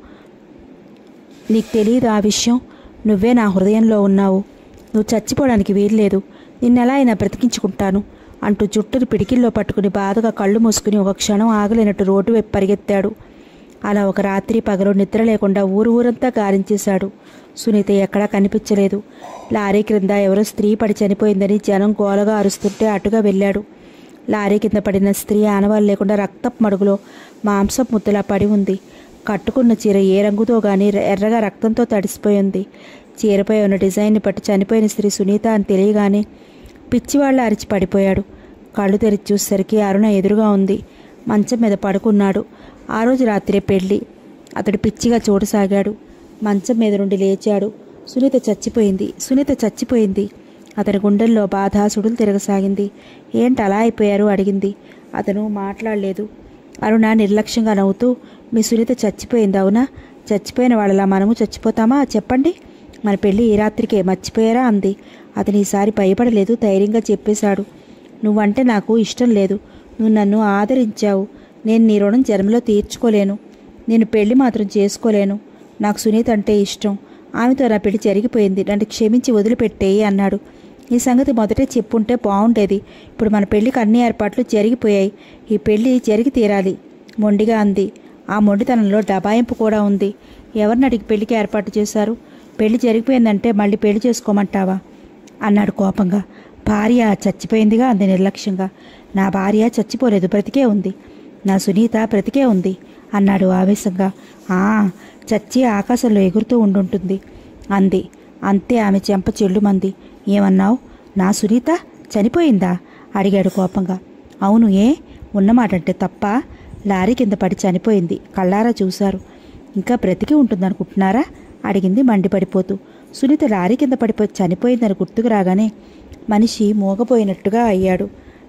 నీకు తెలియదు ఆ విషయం? నువ్వే నా హృదయంలో ఉన్నావు. నువ్వు చచ్చిపోవడానికి వీల్లేదు. నిన్నెలా అయినా బ్రతికించుకుంటాను అంటూ జుట్టుని పిడికిల్లో పట్టుకుని బాధగా కళ్ళు మూసుకుని ఒక క్షణం ఆగలేనట్టు రోడ్డు వైపు పరిగెత్తాడు. అలా ఒక రాత్రి పగలు నిద్ర లేకుండా ఊరు ఊరంతా గాలించేశాడు. సునీత ఎక్కడా కనిపించలేదు. లారీ క్రింద ఎవరో స్త్రీ పడి చనిపోయిందని జనం గోలగా అరుస్తుంటే అటుగా వెళ్ళాడు. లారీ కింద పడిన స్త్రీ ఆనవాళ్ళు లేకుండా రక్తపు మడుగులో మాంసపు ముద్దలా పడి ఉంది. కట్టుకున్న చీర ఏ రంగుతో గానీ ఎర్రగా రక్తంతో తడిసిపోయింది. చీరపై ఉన్న డిజైన్ని బట్టి చనిపోయిన స్త్రీ సునీత అని తెలియగానే పిచ్చివాళ్ళ అరిచి పడిపోయాడు. కళ్ళు తెరిచి చూసేసరికి అరుణ ఎదురుగా ఉంది. మంచం మీద పడుకున్నాడు. ఆ రోజు రాత్రే పెళ్ళి. అతడు పిచ్చిగా చూడసాగాడు. మంచం మీద నుండి లేచాడు. సునీత చచ్చిపోయింది, సునీత చచ్చిపోయింది. అతని గుండెల్లో బాధ సుడులు తిరగసాగింది. ఏంటి అలా అయిపోయారు అడిగింది. అతను మాట్లాడలేదు. అరుణ నిర్లక్ష్యంగా నవ్వుతూ, మీ సునీత చచ్చిపోయింది అవునా? చచ్చిపోయిన వాళ్ళలా మనము చచ్చిపోతామా చెప్పండి. మన పెళ్ళి ఈ రాత్రికే మర్చిపోయారా అంది. అతను ఈసారి భయపడలేదు, ధైర్యంగా చెప్పేశాడు. నువ్వంటే నాకు ఇష్టం లేదు. నువ్వు నన్ను ఆదరించావు. నేను నీ రుణం జన్మలో తీర్చుకోలేను. నేను పెళ్లి మాత్రం చేసుకోలేను. నాకు సునీత అంటే ఇష్టం. ఆమెతో నా పెళ్లి జరిగిపోయింది. నన్ను క్షమించి వదిలిపెట్టేయి అన్నాడు. ఈ సంగతి మొదటే చెప్పుంటే బాగుండేది. ఇప్పుడు మన పెళ్లికి అన్ని ఏర్పాట్లు జరిగిపోయాయి. ఈ పెళ్లి జరిగి తీరాలి మొండిగా అంది. ఆ మొండితనంలో డబాయింపు కూడా ఉంది. ఎవరిని అడిగి పెళ్లికి ఏర్పాటు చేశారు? పెళ్లి జరిగిపోయిందంటే మళ్ళీ పెళ్లి చేసుకోమంటావా అన్నాడు కోపంగా. భార్య చచ్చిపోయిందిగా అంది నిర్లక్ష్యంగా. నా భార్య చచ్చిపోలేదు, బ్రతికే ఉంది. నా సునీత బ్రతికే ఉంది అన్నాడు ఆవేశంగా. ఆ చచ్చి ఆకాశంలో ఎగురుతూ ఉండుంటుంది అంది. అంతే ఆమె చెంప చెల్లుమంది. ఏమన్నావు? నా సునీత చనిపోయిందా అడిగాడు కోపంగా. అవును, ఏ ఉన్నమాటంటే తప్ప? లారీ కింద పడి చనిపోయింది, కళ్ళారా చూశారు. ఇంకా బ్రతికి ఉంటుందనుకుంటున్నారా అడిగింది మండిపడిపోతూ. సునీత లారీ కింద పడిపోయి చనిపోయిందని గుర్తుకు రాగానే మనిషి మోగపోయినట్టుగా అయ్యాడు.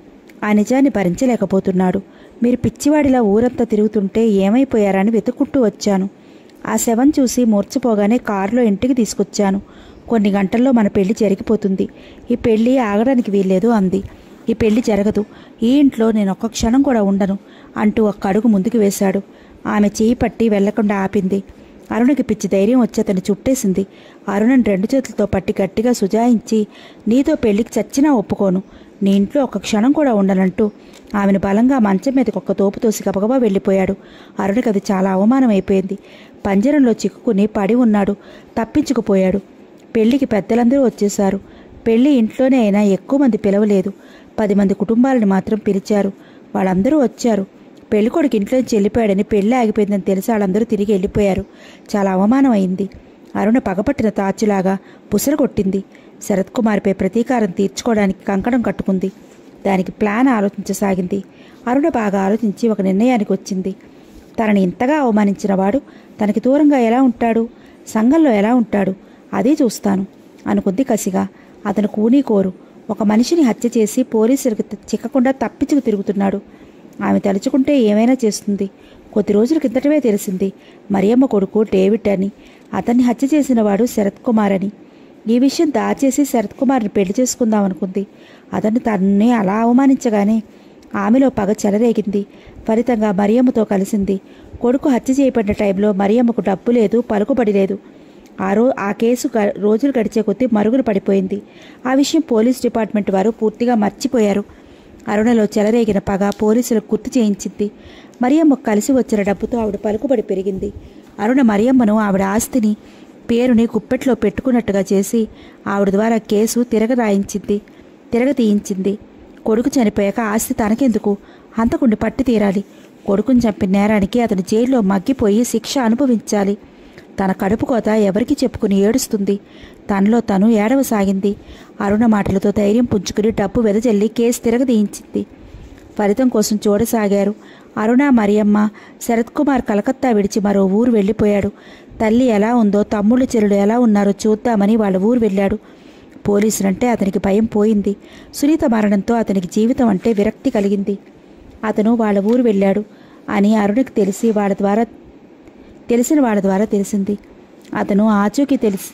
ఆ నిజాన్ని భరించలేకపోతున్నాడు. మీరు పిచ్చివాడిలా ఊరంతా తిరుగుతుంటే ఏమైపోయారని వెతుక్కుంటూ వచ్చాను. ఆ శవం చూసి మూర్చిపోగానే కారులో ఇంటికి తీసుకొచ్చాను. కొన్ని గంటల్లో మన పెళ్లి జరిగిపోతుంది. ఈ పెళ్లి ఆగడానికి వీల్లేదు అంది. ఈ పెళ్లి జరగదు. ఈ ఇంట్లో నేను ఒక్క క్షణం కూడా ఉండను అంటూ ఒక్క అడుగు ముందుకు వేశాడు. ఆమె చేయి పట్టి వెళ్లకుండా ఆపింది. అరుణకి పిచ్చి ధైర్యం వచ్చి అతన్ని చుట్టేసింది. అరుణని రెండు చేతులతో పట్టి గట్టిగా సుజాయించి, నీతో పెళ్లికి చచ్చినా ఒప్పుకోను, నీ ఇంట్లో ఒక్క క్షణం కూడా ఉండనంటూ ఆమెను బలంగా మంచం మీదకి ఒక్క తోపు తోసి గబగబా వెళ్ళిపోయాడు. అరుణకి అది చాలా అవమానం అయిపోయింది. పంజరంలో చిక్కుకుని పడి ఉన్నాడు. తప్పించుకుపోయాడు. పెళ్లికి పెద్దలందరూ వచ్చేశారు. పెళ్లి ఇంట్లోనే అయినా ఎక్కువ మంది పిలవలేదు. పది మంది కుటుంబాలను మాత్రం పిలిచారు. వాళ్ళందరూ వచ్చారు. పెళ్ళికొడుకు ఇంట్లోంచి వెళ్ళిపోయాడని పెళ్లి ఆగిపోయిందని తెలిసి వాళ్ళందరూ తిరిగి వెళ్ళిపోయారు. చాలా అవమానం అయింది. అరుణ పగపట్టిన తాచులాగా బుసలు కొట్టింది. శరత్ కుమార్పై ప్రతీకారం తీర్చుకోవడానికి కంకణం కట్టుకుంది. దానికి ప్లాన్ ఆలోచించసాగింది. అరుణ బాగా ఆలోచించి ఒక నిర్ణయానికి వచ్చింది. తనని ఇంతగా అవమానించిన వాడు తనకి దూరంగా ఎలా ఉంటాడు, సంఘంలో ఎలా ఉంటాడు, అదే చూస్తాను అనుకుంది కసిగా. అతను కూనీ కోరు ఒక మనిషిని హత్య చేసి పోలీసులకు చిక్కకుండా తప్పించుకు తిరుగుతున్నాడు. ఆమె తలుచుకుంటే ఏమైనా చేస్తుంది. కొద్ది రోజుల కిందటమే తెలిసింది మరియమ్మ కొడుకు డేవిడ్ అని. అతన్ని హత్య చేసిన వాడు శరత్ కుమార్ అని. ఈ విషయం దాచేసి శరత్ కుమార్ని పెళ్లి చేసుకుందామనుకుంది. అతన్ని తనని అలా అవమానించగానే ఆమెలో పగ చెలరేగింది. ఫలితంగా మరియమ్మతో కలిసింది. కొడుకు హత్య చేయబడిన టైంలో మరియమ్మకు డబ్బు లేదు, పలుకుబడి లేదు. ఆ రో ఆ కేసు రోజులు గడిచే కొద్దీ మరుగున పడిపోయింది. ఆ విషయం పోలీస్ డిపార్ట్మెంట్ వారు పూర్తిగా మర్చిపోయారు. అరుణలో చెలరేగిన పగ పోలీసులకు గుర్తు చేయించింది. మరియమ్మకు కలిసి వచ్చిన డబ్బుతో ఆవిడ పలుకుబడి పెరిగింది. అరుణ మరియమ్మను ఆవిడ ఆస్తిని పేరుని గుప్పెట్లో పెట్టుకున్నట్టుగా చేసి ఆవిడ ద్వారా కేసు తిరగరాయించింది తిరగతీయించింది. కొడుకు చనిపోయాక ఆస్తి తనకెందుకు, హంతకుండి పట్టి తీరాలి. కొడుకుని చంపిన నేరానికి అతను జైల్లో మగ్గిపోయి శిక్ష అనుభవించాలి. తన కడుపు కోత ఎవరికి చెప్పుకుని ఏడుస్తుంది. తనలో తను ఏడవసాగింది. అరుణ మాటలతో ధైర్యం పుంజుకుని డబ్బు వెదజల్లి కేసు తిరగదీయించింది. ఫలితం కోసం చూడసాగారు. అరుణ, మరియమ్మ. శరత్ కుమార్ కలకత్తా విడిచి మరో ఊరు వెళ్ళిపోయాడు. తల్లి ఎలా ఉందో, తమ్ముళ్ళు చెల్లుడు ఎలా ఉన్నారో చూద్దామని వాళ్ళ ఊరు వెళ్ళాడు. పోలీసులంటే అతనికి భయం పోయింది. సునీత మరణంతో అతనికి జీవితం అంటే విరక్తి కలిగింది. అతను వాళ్ళ ఊరు వెళ్ళాడు అని అరుణకి తెలిసి వాళ్ళ ద్వారా తెలిసిన వాళ్ళ ద్వారా తెలిసింది. అతను ఆచూకీ తెలిసి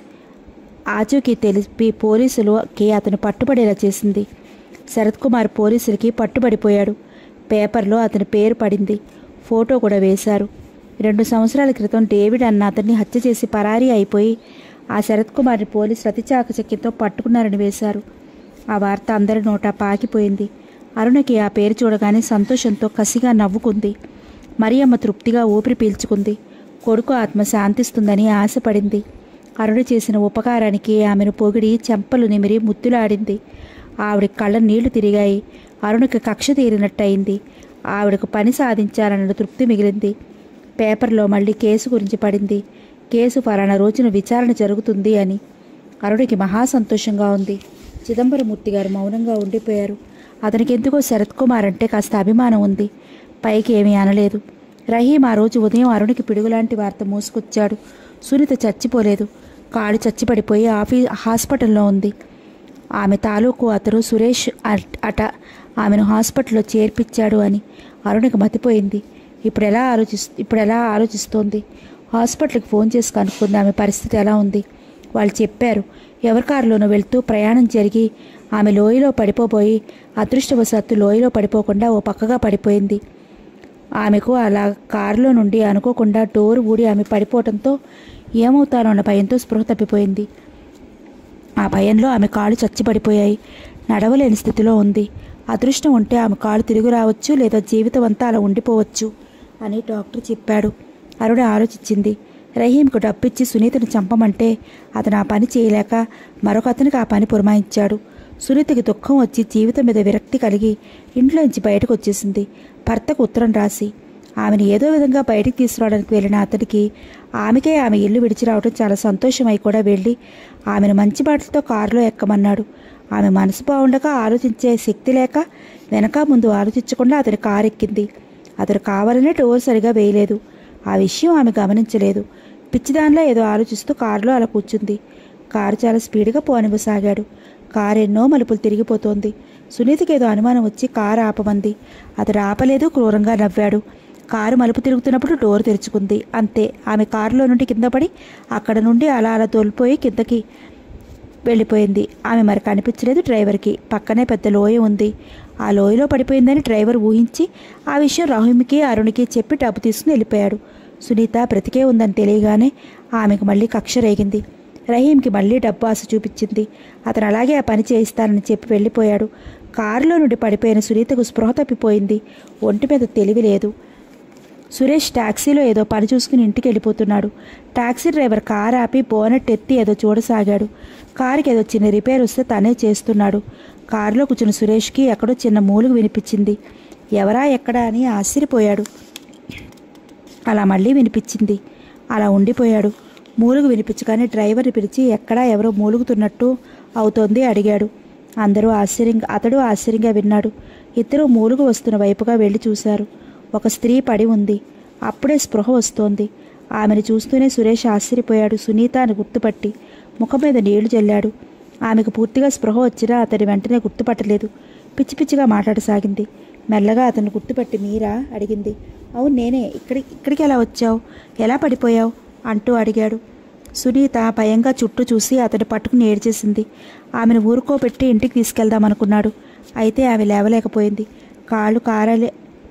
ఆచూకీ తెలిపి పోలీసులకి అతను పట్టుబడేలా చేసింది. శరత్ కుమార్ పోలీసులకి పట్టుబడిపోయాడు. పేపర్లో అతని పేరు పడింది. ఫోటో కూడా వేశారు. రెండు సంవత్సరాల క్రితం డేవిడ్ అన్న అతన్ని హత్య చేసి పరారీ అయిపోయి ఆ శరత్ కుమార్ని పోలీసులు అతి చాకచక్యంతో పట్టుకున్నారని వేశారు. ఆ వార్త అందరి నోట పాకిపోయింది. అరుణకి ఆ పేరు చూడగానే సంతోషంతో కసిగా నవ్వుకుంది. మరియమ్మ తృప్తిగా ఊపిరి పీల్చుకుంది. కొడుకు ఆత్మ శాంతిస్తుందని ఆశపడింది. అరుణ చేసిన ఉపకారానికి ఆమెను పొగిడి చెంపలు నిమిరి ముద్దులాడింది. ఆవిడ కళ్ళ నీళ్లు తిరిగాయి. అరుణకి కక్ష తీరినట్టయింది. ఆవిడకు పని సాధించాలన్న తృప్తి మిగిలింది. పేపర్లో మళ్ళీ కేసు గురించి పడింది. కేసు ఫలానా రోజున విచారణ జరుగుతుంది అని. అరుణికి మహా సంతోషంగా ఉంది. చిదంబరమూర్తి గారు మౌనంగా ఉండిపోయారు. అతనికి ఎందుకో శరత్ కుమార్ అంటే కాస్త అభిమానం ఉంది. పైకి ఏమీ అనలేదు. రహీం ఆ రోజు ఉదయం అరుణికి పిడుగులాంటి వార్త మోసుకొచ్చాడు. సునీత చచ్చిపోలేదు, కాళ్ళు చచ్చిపడిపోయి ఆఫీ హాస్పిటల్లో ఉంది. ఆమె తాలూకు అతను సురేష్ అట ఆమెను హాస్పిటల్లో చేర్పించాడు అని అరుణికి మతిపోయింది. ఇప్పుడు ఎలా ఆలోచిస్తూ ఇప్పుడు ఎలా ఆలోచిస్తోంది. హాస్పిటల్కి ఫోన్ చేసి కనుక్కుంది ఆమె పరిస్థితి ఎలా ఉంది. వాళ్ళు చెప్పారు. ఎవరి కారులోనో వెళ్తూ ప్రయాణం జరిగి ఆమె లోయలో పడిపోబోయి అదృష్టవశాత్తు లోయలో పడిపోకుండా ఓ పక్కగా పడిపోయింది. ఆమెకు అలా కారులో నుండి అనుకోకుండా డోరు ఊడి ఆమె పడిపోవడంతో ఏమవుతానో అన్న భయంతో స్పృహ తప్పిపోయింది. ఆ భయంలో ఆమె కాళ్ళు చచ్చిపడిపోయాయి. నడవలేని స్థితిలో ఉంది. అదృష్టం ఉంటే ఆమె కాళ్ళు తిరిగి రావచ్చు, లేదా జీవితం అంతా అలా ఉండిపోవచ్చు అని డాక్టర్ చెప్పాడు. అరుణ ఆలోచించింది. రహీంకు డబ్బిచ్చి సునీతను చంపమంటే అతను ఆ పని చేయలేక మరొక అతనికి ఆ పని పురమాయించాడు. సునీతకి దుఃఖం వచ్చి జీవితం మీద విరక్తి కలిగి ఇంట్లోంచి బయటకు వచ్చేసింది. భర్తకు ఉత్తరం రాసి ఆమెను ఏదో విధంగా బయటికి తీసుకురావడానికి వెళ్ళిన అతనికి ఆమెకే ఆమె ఇల్లు విడిచి రావడం చాలా సంతోషమై కూడా వెళ్ళి ఆమెను మంచి మాటలతో కారులో ఎక్కమన్నాడు. ఆమె మనసు బాగుండగా ఆలోచించే శక్తి లేక వెనక ముందు ఆలోచించకుండా అతని కారు ఎక్కింది. అతను కావాలనే డోర్ సరిగా వేయలేదు. ఆ విషయం ఆమె గమనించలేదు. పిచ్చిదానిలో ఏదో ఆలోచిస్తూ కారులో అలా కూర్చుంది. కారు చాలా స్పీడ్గా పోనివ్వసాగాడు. కారు ఎన్నో మలుపులు తిరిగిపోతోంది. సునీతకి ఏదో అనుమానం వచ్చి కారు ఆపమంది. అతడు ఆపలేదు. క్రూరంగా నవ్వాడు. కారు మలుపు తిరుగుతున్నప్పుడు డోర్ తెరుచుకుంది. అంతే. ఆమె కారులో నుండి కింద పడి అక్కడ నుండి అలా అలా తోలిపోయి కిందకి వెళ్ళిపోయింది. ఆమె మరి కనిపించలేదు డ్రైవర్కి. పక్కనే పెద్ద లోయ ఉంది. ఆ లోయలో పడిపోయిందని డ్రైవర్ ఊహించి ఆ విషయం రహీంకి అరుణికి చెప్పి డబ్బు తీసుకుని వెళ్ళిపోయాడు. సునీత బ్రతికే ఉందని తెలియగానే ఆమెకు మళ్ళీ కక్ష రేగింది. రహీంకి మళ్ళీ డబ్బు ఆశ చూపించింది. అతను అలాగే ఆ పని చేయిస్తానని చెప్పి వెళ్ళిపోయాడు. కారులో నుండి పడిపోయిన సునీతకు స్పృహ తప్పిపోయింది. ఒంటి మీద తెలివి లేదు. సురేష్ టాక్సీలో ఏదో పని చూసుకుని ఇంటికి వెళ్ళిపోతున్నాడు. టాక్సీ డ్రైవర్ కారు ఆపి బోనెట్ ఎత్తి ఏదో చూడసాగాడు. కారుకి ఏదో చిన్న రిపేర్ వస్తే తనే చేస్తున్నాడు. కారులో కూర్చున్న సురేష్కి ఎక్కడో చిన్న మూలుగు వినిపించింది. ఎవరా ఎక్కడా అని ఆశ్చర్యపోయాడు. అలా మళ్ళీ వినిపించింది. అలా ఉండిపోయాడు. మూలుగు వినిపించగానే డ్రైవర్ని పిలిచి ఎక్కడా ఎవరో మూలుగుతున్నట్టు అవుతోంది అడిగాడు. అందరూ ఆశ్చర్యంగా అతడు ఆశ్చర్యంగా విన్నాడు. ఇద్దరు మూలుగు వస్తున్న వైపుగా వెళ్ళి చూశారు. ఒక స్త్రీ పడి ఉంది. అప్పుడే స్పృహ వస్తోంది. ఆమెను చూస్తూనే సురేష్ ఆశ్చర్యపోయాడు. సునీత అని గుర్తుపట్టి ముఖం మీద నీళ్లు చల్లాడు. ఆమెకు పూర్తిగా స్పృహ వచ్చినా అతని వెంటనే గుర్తుపట్టలేదు. పిచ్చి పిచ్చిగా మాట్లాడసాగింది. మెల్లగా అతను గుర్తుపట్టి మీరా అడిగింది. అవును నేనే. ఇక్కడి ఇక్కడికి ఎలా వచ్చావు, ఎలా పడిపోయావు అంటూ అడిగాడు. సునీత భయంగా చుట్టూ చూసి అతను పట్టుకుని ఏడ్చేసింది. ఆమెను ఊరుకోబెట్టి ఇంటికి తీసుకెళ్దామనుకున్నాడు. అయితే ఆమె లేవలేకపోయింది. కాళ్ళు కారాలే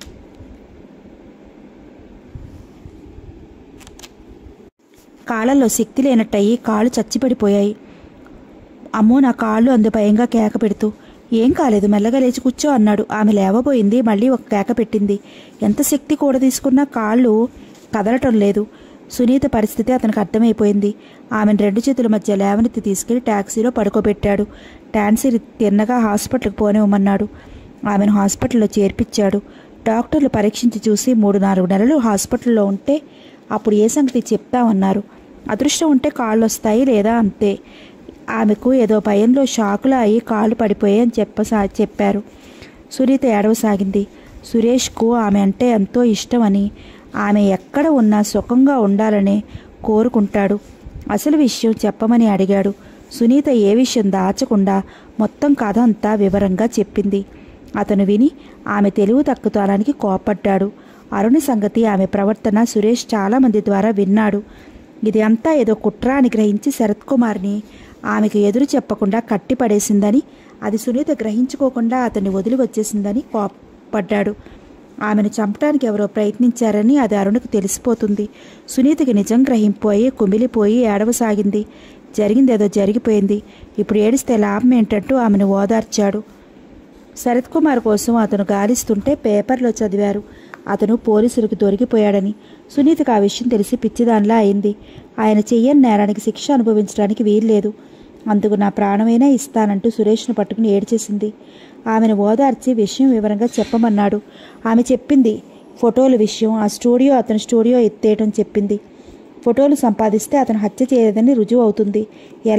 కాళ్ళల్లో శక్తి లేనట్టయి కాళ్ళు చచ్చిపడిపోయాయి. అమ్మో నా కాళ్ళు అందు భయంగా కేక పెడుతూ. ఏం కాలేదు, మెల్లగా లేచి కూర్చో అన్నాడు. ఆమె లేవబోయింది. మళ్ళీ ఒక కేక పెట్టింది. ఎంత శక్తి కూడా తీసుకున్నా కాళ్ళు కదలటం లేదు. సునీత పరిస్థితి అతనికి అర్థమైపోయింది. ఆమెను రెండు చేతుల మధ్య లేవనెత్తి తీసుకెళ్లి ట్యాక్సీలో పడుకోబెట్టాడు. టాన్సీ తిన్నగా హాస్పిటల్కి పోనివ్వమన్నాడు. ఆమెను హాస్పిటల్లో చేర్పించాడు. డాక్టర్లు పరీక్షించి చూసి మూడు నాలుగు నెలలు హాస్పిటల్లో ఉంటే అప్పుడు ఏ సంగతి చెప్తామన్నారు. అదృష్టం ఉంటే కాళ్ళు వస్తాయి, లేదా అంతే. ఆమెకు ఏదో భయంలో షాకులా అయ్యి కాళ్ళు పడిపోయాయని చెప్పసా చెప్పారు. సునీత ఏడవసాగింది. సురేష్కు ఆమె అంటే ఎంతో ఇష్టమని, ఆమె ఎక్కడ ఉన్నా సుఖంగా ఉండాలని కోరుకుంటాడు. అసలు విషయం చెప్పమని అడిగాడు. సునీత ఏ విషయం దాచకుండా మొత్తం కథ అంతా వివరంగా చెప్పింది. అతను విని ఆమె తెలివి తక్కువతనానికి కోపడ్డాడు. అరుణి సంగతి, ఆమె ప్రవర్తన సురేష్ చాలామంది ద్వారా విన్నాడు. ఇది అంతా ఏదో కుట్ర అని గ్రహించి శరత్ కుమార్ని ఆమెకు ఎదురు చెప్పకుండా కట్టిపడేసిందని, అది సునీత గ్రహించుకోకుండా అతన్ని వదిలి వచ్చేసిందని కోపడ్డాడు. ఆమెను చంపడానికి ఎవరో ప్రయత్నించారని అది అరుణకు తెలిసిపోతుంది. సునీతకి నిజం గ్రహింపోయి కుమిలిపోయి ఏడవసాగింది. జరిగిందేదో జరిగిపోయింది. ఇప్పుడు ఏడిస్తే లాభం ఏంటంటూ ఆమెను ఓదార్చాడు. శరత్ కుమార్ కోసం అతను గాలిస్తుంటే పేపర్లో చదివారు అతను పోలీసులకు దొరికిపోయాడని. సునీతకు ఆ విషయం తెలిసి పిచ్చిదానిలా అయింది. ఆయన చెయ్యని నేరానికి శిక్ష అనుభవించడానికి వీల్లేదు. అందుకు నా ప్రాణమైనా ఇస్తానంటూ సురేష్ను పట్టుకుని ఏడ్చేసింది. ఆమెను ఓదార్చి విషయం వివరంగా చెప్పమన్నాడు. ఆమె చెప్పింది. ఫోటోల విషయం, ఆ స్టూడియో అతని స్టూడియో ఎత్తేయటం చెప్పింది. ఫోటోలు సంపాదిస్తే అతను హత్య చేయలేదని రుజువు అవుతుంది. ఎలా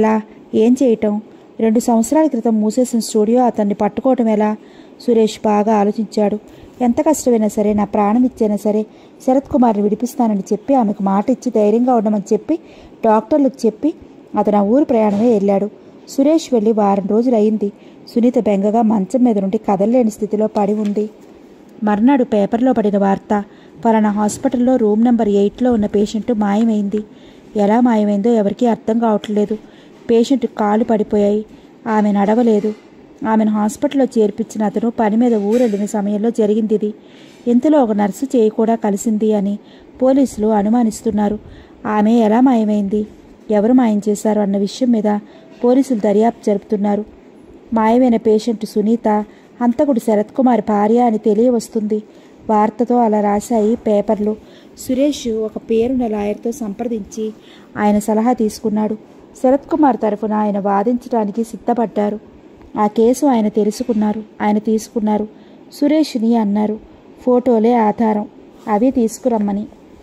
ఏం చేయటం? రెండు సంవత్సరాల క్రితం మూసేసిన స్టూడియో అతన్ని పట్టుకోవటం ఎలా? సురేష్ బాగా ఆలోచించాడు. ఎంత కష్టమైనా సరే, నా ప్రాణం ఇచ్చైనా సరే శరత్ కుమార్ని విడిపిస్తానని చెప్పి ఆమెకు మాట ఇచ్చి ధైర్యంగా ఉండమని చెప్పి డాక్టర్లకు చెప్పి అతను ఆ ఊరు ప్రయాణమే వెళ్ళాడు. సురేష్ వెళ్ళి వారం రోజులు అయింది. సునీత బెంగగా మంచం మీద నుండి కదలలేని స్థితిలో పడి ఉంది. మర్నాడు పేపర్లో పడిన వార్త, పలానా హాస్పిటల్లో రూమ్ నెంబర్ ఎయిట్లో ఉన్న పేషెంట్ మాయమైంది. ఎలా మాయమైందో ఎవరికీ అర్థం కావట్లేదు. పేషెంట్ కాళ్ళు పడిపోయాయి. ఆమె నడవలేదు. ఆమెను హాస్పిటల్లో చేర్పించిన అతను పని మీద ఊరెళ్ళిన సమయంలో జరిగింది ఇది. ఇంతలో ఒక నర్సు చేయి కూడా కలిసింది అని పోలీసులు అనుమానిస్తున్నారు. ఆమె ఎలా మాయమైంది, ఎవరు మాయం చేశారు అన్న విషయం మీద పోలీసులు దర్యాప్తు జరుపుతున్నారు. మాయమైన పేషెంట్ సునీత, హంతకుడు శరత్ కుమార్ భార్య అని తెలియవస్తుంది. వార్తతో అలా రాశాయి పేపర్లు. సురేష్ ఒక పేరున్న లాయర్తో సంప్రదించి ఆయన సలహా తీసుకున్నాడు. శరత్ కుమార్ తరఫున ఆయన వాదించడానికి సిద్ధపడ్డారు. ఆ కేసు ఆయన తెలుసుకున్నారు, ఆయన తీసుకున్నారు. సురేష్ని అన్నారు, ఫోటోలే ఆధారం, అవి తీసుకురమ్మని.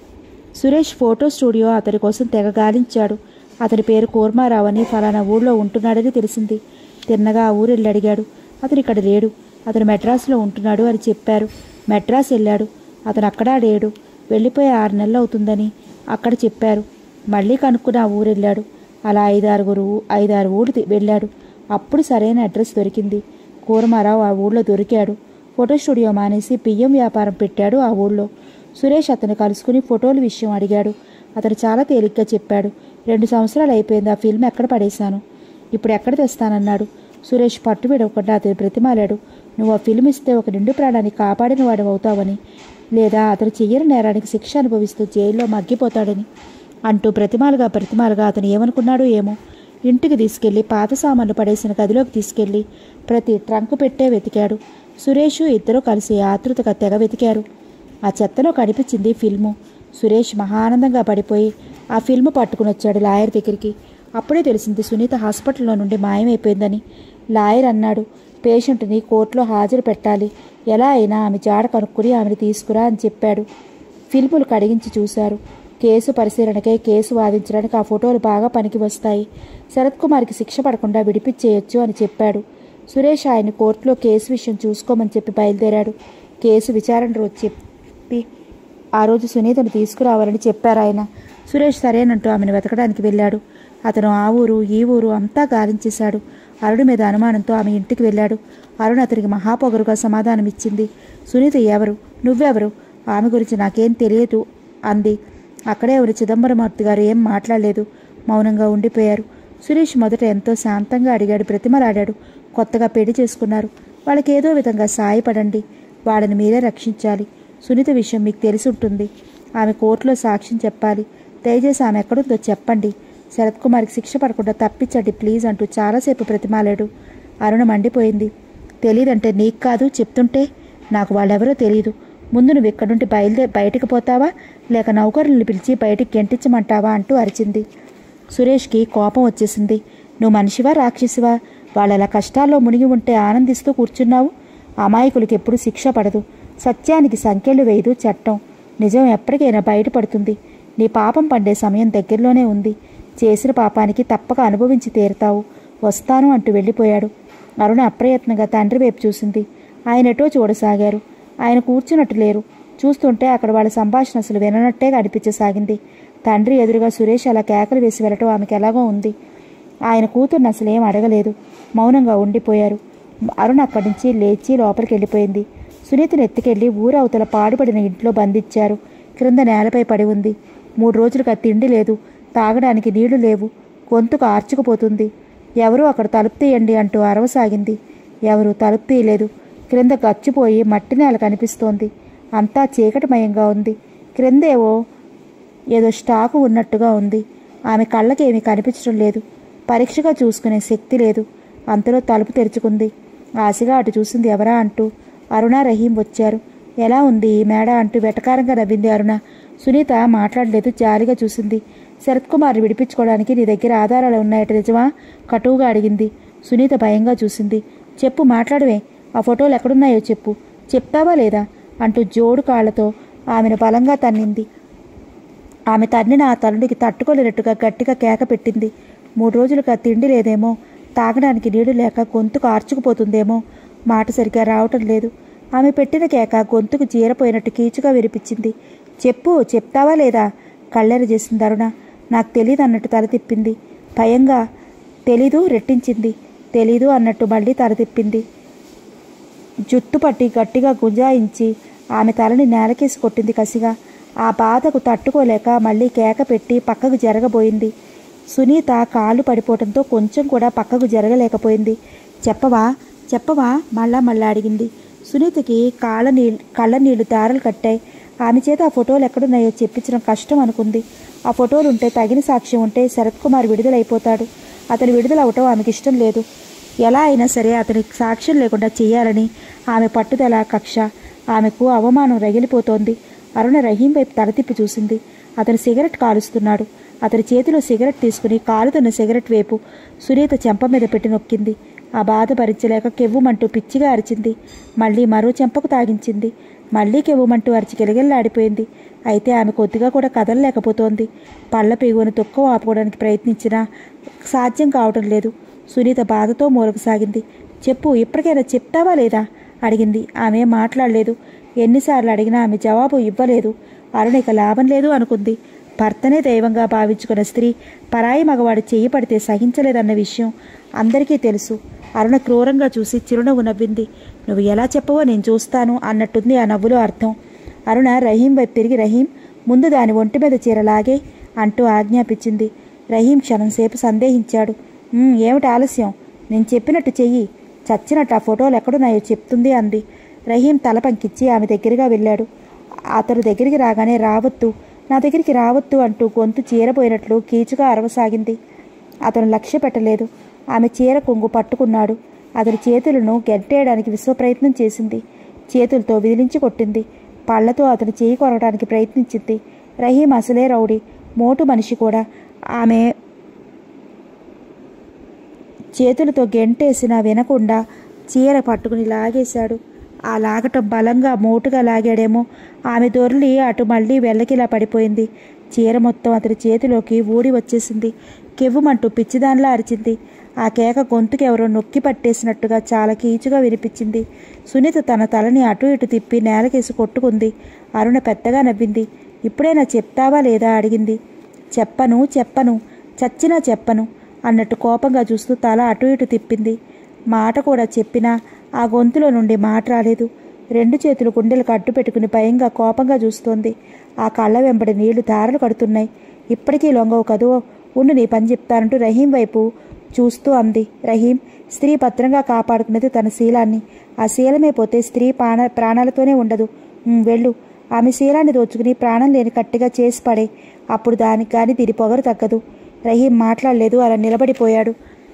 సురేష్ ఫోటో స్టూడియో అతని కోసం తెగ గాలించాడు. అతని పేరు కూర్మారావు అని, ఫలానా ఊళ్ళో ఉంటున్నాడని తెలిసింది. తిన్నగా ఆ ఊరు వెళ్ళి అడిగాడు. అతను ఇక్కడ లేడు, అతను మెడ్రాస్లో ఉంటున్నాడు అని చెప్పారు. మెడ్రాస్ వెళ్ళాడు. అతను అక్కడా లేడు, వెళ్ళిపోయి ఆరు నెలలు అవుతుందని అక్కడ చెప్పారు. మళ్ళీ కనుక్కుని ఆ ఊరు వెళ్ళాడు. అలా ఐదారుగురు ఐదారు ఊరు వెళ్ళాడు. అప్పుడు సరైన అడ్రస్ దొరికింది. కూర్మారావు ఆ ఊళ్ళో దొరికాడు. ఫోటో స్టూడియో మానేసి బియ్యం వ్యాపారం పెట్టాడు ఆ ఊళ్ళో. సురేష్ అతను కలుసుకుని ఫోటోల విషయం అడిగాడు. అతను చాలా తేలిగ్గా చెప్పాడు. రెండు సంవత్సరాలు అయిపోయింది, ఆ ఫిల్మ్ ఎక్కడ పడేశాను, ఇప్పుడు ఎక్కడ తెస్తానన్నాడు. సురేష్ పట్టు విడవకుండా అతను బ్రతిమాలాడు. నువ్వు ఆ ఫిల్మ్ ఇస్తే ఒక నిండు ప్రాణాన్ని కాపాడిన వాడు అవుతావని, లేదా అతను చెయ్యని నేరానికి శిక్ష అనుభవిస్తూ జైల్లో మగ్గిపోతాడని అంటూ బ్రతిమాలుగా బ్రతిమాలుగా అతను ఏమనుకున్నాడో ఏమో. ఇంటికి తీసుకెళ్లి పాత సామాన్లు పడేసిన గదిలోకి తీసుకెళ్లి ప్రతి ట్రంకు పెట్టే వెతికాడు. సురేష్ ఇద్దరూ కలిసి ఆతృతగా తెగ వెతికారు. ఆ చెత్తలో కనిపించింది ఫిల్ము. సురేష్ మహానందంగా పడిపోయి ఆ ఫిల్ము పట్టుకుని వచ్చాడు లాయర్ దగ్గరికి. అప్పుడే తెలిసింది సునీత హాస్పిటల్లో నుండి మాయమైపోయిందని. లాయర్ అన్నాడు, పేషెంట్ని కోర్టులో హాజరు పెట్టాలి, ఎలా అయినా ఆమె జాడ కనుక్కుని ఆమెను తీసుకురా అని చెప్పాడు. ఫిల్ములు కడిగించి చూశారు. కేసు పరిశీలనకై కేసు వాదించడానికి ఆ ఫోటోలు బాగా పనికి వస్తాయి. శరత్ కుమార్కి శిక్ష పడకుండా విడిపించేయొచ్చు అని చెప్పాడు. సురేష్ ఆయన కోర్టులో కేసు విషయం చూసుకోమని చెప్పి బయలుదేరాడు. కేసు విచారణ రోజు చెప్పి ఆ రోజు సునీతను తీసుకురావాలని చెప్పారు ఆయన. సురేష్ సరేనంటూ ఆమెను వెతకడానికి వెళ్ళాడు. అతను ఆ ఊరు ఈ ఊరు అంతా గాలించేశాడు. అరుణ్ మీద అనుమానంతో ఆమె ఇంటికి వెళ్ళాడు. అరుణ్ అతనికి మహాపొగరుగా సమాధానం ఇచ్చింది. సునీత ఎవరు, నువ్వెవరు, ఆమె గురించి నాకేం తెలియదు అంది. అక్కడే ఉన్న చిదంబరమూర్తి గారు ఏం మాట్లాడలేదు, మౌనంగా ఉండిపోయారు. సురేష్ మొదట ఎంతో శాంతంగా అడిగాడు, బ్రతిమలాడాడు. కొత్తగా పెళ్లి చేసుకున్నారు, వాళ్ళకి ఏదో విధంగా సాయపడండి, వాళ్ళని మీరే రక్షించాలి. సునీత విషయం మీకు తెలిసి ఉంటుంది, ఆమె కోర్టులో సాక్ష్యం చెప్పాలి, దయచేసి ఆమె ఎక్కడుందో చెప్పండి, శరత్ కుమార్కి శిక్ష పడకుండా తప్పించండి ప్లీజ్ అంటూ చాలాసేపు బ్రతిమాలాడు. అరుణ మండిపోయింది. తెలీదంటే నీకు కాదు, చెప్తుంటే నాకు వాళ్ళెవరో తెలియదు. ముందు నువ్వు ఇక్కడ నుండి బయలుదే బయటికి పోతావా, లేక నౌకరుల్ని పిలిచి బయటికి గెంటించమంటావా అంటూ అరిచింది. సురేష్కి కోపం వచ్చేసింది. నువ్వు మనిషివా రాక్షసివా, వాళ్ళలా కష్టాల్లో మునిగి ఉంటే ఆనందిస్తూ కూర్చున్నావు. అమాయకులకి ఎప్పుడు శిక్ష పడదు, సత్యానికి సంఖ్యలు వేయదు చట్టం. నిజం ఎప్పటికైనా బయటపడుతుంది. నీ పాపం పండే సమయం దగ్గరలోనే ఉంది. చేసిన పాపానికి తప్పక అనుభవించి తీరుతావు. వస్తాను అంటూ వెళ్ళిపోయాడు. అరుణ అప్రయత్నంగా తండ్రి వైపు చూసింది. ఆయన ఎటో చూడసాగారు. ఆయన కూర్చున్నట్టు లేరు. చూస్తుంటే అక్కడ వాళ్ళ సంభాషణ అసలు విననట్టే అనిపించసాగింది. తండ్రి ఎదురుగా సురేష్ అలా కేకలు వేసి వెళ్ళటం ఆమెకు ఎలాగో ఉంది. ఆయన కూతుర్ని అసలేం అడగలేదు, మౌనంగా ఉండిపోయారు. అరుణ అక్కడి నుంచి లేచి లోపలికి వెళ్ళిపోయింది. సునీతను ఎత్తుకెళ్లి ఊరవతల పాడుపడిన ఇంట్లో బంధించారు. క్రింద నేలపై పడి ఉంది. మూడు రోజులుగా తిండి లేదు, తాగడానికి నీళ్లు లేవు, గొంతుకు ఆర్చుకుపోతుంది. ఎవరూ అక్కడ తలుపు తీయండి అంటూ అరవసాగింది. ఎవరు తలుపు తీయలేదు. క్రింద గచ్చిపోయి మట్టి నేల కనిపిస్తోంది. అంతా చీకటిమయంగా ఉంది. క్రిందేవో ఏదో స్టాకు ఉన్నట్టుగా ఉంది. ఆమె కళ్ళకేమీ కనిపించడం లేదు. పరీక్షగా చూసుకునే శక్తి లేదు. అంతలో తలుపు తెరుచుకుంది. ఆశగా అటు చూసింది. ఎవరా అంటూ అరుణ రహీం వచ్చారు. ఎలా ఉంది ఈ మేడ అంటూ వెటకారంగా నవ్వింది అరుణ. సునీత మాట్లాడలేదు, జాలిగా చూసింది. శరత్ కుమార్ని విడిపించుకోవడానికి నీ దగ్గర ఆధారాలు ఉన్నాయట నిజమా, కటువుగా అడిగింది. సునీత భయంగా చూసింది. చెప్పు, మాట్లాడవే, ఆ ఫోటోలు ఎక్కడున్నాయో చెప్పు, చెప్తావా లేదా అంటూ జోడు కాళ్లతో ఆమెను బలంగా తన్నింది. ఆమె తన్నిన ఆ తల్లుడికి తట్టుకోలేనట్టుగా గట్టిగా కేక పెట్టింది. మూడు రోజులుగా తిండి లేదేమో, తాగడానికి నీడు లేక గొంతు కార్చుకుపోతుందేమో, మాట సరిగా రావటం లేదు. ఆమె పెట్టిన కేక గొంతుకు జీరపోయినట్టు కీచుగా వినిపించింది. చెప్పు, చెప్తావా లేదా? కళ్ళెర చేసింది అరుణ. నాకు తెలీదు అన్నట్టు తల తిప్పింది. భయంగా తెలీదు రెట్టించింది. తెలీదు అన్నట్టు మళ్ళీ తల తిప్పింది. జుట్టు పట్టి గట్టిగా గుంజాయించి ఆమె తలని నేలకేసి కొట్టింది కసిగా. ఆ బాధకు తట్టుకోలేక మళ్ళీ కేక పెట్టి పక్కకు జరగబోయింది. సునీత కాళ్ళు పడిపోవటంతో కొంచెం కూడా పక్కకు జరగలేకపోయింది. చెప్పవా చెప్పవా మళ్ళా మళ్ళా అడిగింది. సునీతకి కాళ్ళ నీళ్ళు కళ్ళ నీళ్లు దారలు కట్టాయి. ఆమె చేత ఆ ఫోటోలు ఎక్కడున్నాయో చెప్పించడం కష్టం అనుకుంది. ఆ ఫోటోలు ఉంటే, తగిన సాక్ష్యం ఉంటే శరత్ కుమార్ విడుదలైపోతాడు. అతను విడుదలవటం ఆమెకి ఇష్టం లేదు. ఎలా అయినా సరే అతనికి సాక్ష్యం లేకుండా చెయ్యాలని ఆమె పట్టుదల, కక్ష. ఆమెకు అవమానం రగిలిపోతోంది. అరుణ రహీం వైపు తల తిప్పి చూసింది. అతను సిగరెట్ కాలుస్తున్నాడు. అతని చేతిలో సిగరెట్ తీసుకుని కాలుతున్న సిగరెట్ వైపు సునీత చెంప మీద పెట్టి నొక్కింది. ఆ బాధ భరించలేక కెవ్వుమంటూ పిచ్చిగా అరిచింది. మళ్ళీ మరో చెంపకు తాగించింది. మళ్ళీ కెవ్వుమంటూ అరిచి గిలగిల్లాడిపోయింది. అయితే ఆమె కొద్దిగా కూడా కదలలేకపోతోంది. పళ్ళ పేగును తొక్క ఆపుకోవడానికి ప్రయత్నించినా సాధ్యం కావటం లేదు. సునీత బాధతో మూలకసాగింది. చెప్పు, ఇప్పటికైనా చెప్తావా లేదా అడిగింది. ఆమె మాట్లాడలేదు. ఎన్నిసార్లు అడిగినా ఆమె జవాబు ఇవ్వలేదు. అరుణ ఇక లాభం లేదు అనుకుంది. భర్తనే దైవంగా భావించుకున్న స్త్రీ పరాయి మగవాడు చెయ్యి పడితే సహించలేదన్న విషయం అందరికీ తెలుసు. అరుణ క్రూరంగా చూసి చిరునవ్వు నవ్వింది. నువ్వు ఎలా చెప్పవో నేను చూస్తాను అన్నట్టుంది ఆ నవ్వులో అర్థం. అరుణ రహీం వైపు తిరిగి, రహీం, ముందు దాని ఒంటి మీద చీరలాగే అంటూ ఆజ్ఞాపించింది. రహీం క్షణంసేపు సందేహించాడు. ఏమిటి ఆలస్యం? నేను చెప్పినట్టు చెయ్యి. చచ్చినట్టు ఆ ఫోటోలు ఎక్కడున్నాయో చెప్తుంది అంది. రహీం తల పంకిచ్చి ఆమె దగ్గరగా వెళ్ళాడు. అతను దగ్గరికి రాగానే రావద్దు, నా దగ్గరికి రావద్దు అంటూ గొంతు చీరపోయినట్లు కీచుగా అరవసాగింది. అతను లక్ష్య పెట్టలేదు. ఆమె చీర కొంగు పట్టుకున్నాడు. అతని చేతులను గెంటేయడానికి విశ్వప్రయత్నం చేసింది. చేతులతో విదిలించి కొట్టింది. పళ్లతో అతను చేయి కొరగడానికి ప్రయత్నించింది. రహీం అసలే రౌడీ, మోటు మనిషి కూడా. ఆమె చేతులతో గెంటేసినా వినకుండా చీర పట్టుకుని లాగేశాడు. ఆ లాగటం బలంగా మోటుగా లాగాడేమో. ఆమె దొర్లి అటు మళ్ళీ వెళ్ళకిలా పడిపోయింది. చీర మొత్తం అతని చేతిలోకి ఊడి వచ్చేసింది. కెవ్వుమంటూ పిచ్చిదానిలా అరిచింది. ఆ కేక గొంతుకు ఎవరో నొక్కి పట్టేసినట్టుగా చాలా కీచుగా వినిపించింది. సునీత తన తలని అటు ఇటు తిప్పి నేలకేసి కొట్టుకుంది. అరుణ పెద్దగా నవ్వింది. ఇప్పుడైనా చెప్తావా లేదా అడిగింది. చెప్పను చెప్పను చచ్చినా చెప్పను అన్నట్టు కోపంగా చూస్తూ తల అటు ఇటు తిప్పింది. మాట కూడా చెప్పినా ఆ గొంతులో నుండి మాట రాలేదు. రెండు చేతులు గుండెలకు అడ్డు పెట్టుకుని భయంగా కోపంగా చూస్తోంది. ఆ కళ్ళ వెంబడి నీళ్లు ధారలు కడుతున్నాయి. ఇప్పటికీ లొంగవు కదో, ఉండు నీ పని చెప్తానంటూ రహీం వైపు చూస్తూ అంది. రహీం, స్త్రీ భద్రంగా కాపాడుకునేది తన శీలాన్ని. ఆ శీలమే పోతే స్త్రీ ప్రాణ ప్రాణాలతోనే ఉండదు. వెళ్ళు, ఆమె శీలాన్ని దోచుకుని ప్రాణం లేని కట్టిగా చేసి పడే. అప్పుడు దానికి కానీ దీని పొగరు తగ్గదు. రహీం మాట్లాడలేదు. అలా నిలబడిపోయాడు.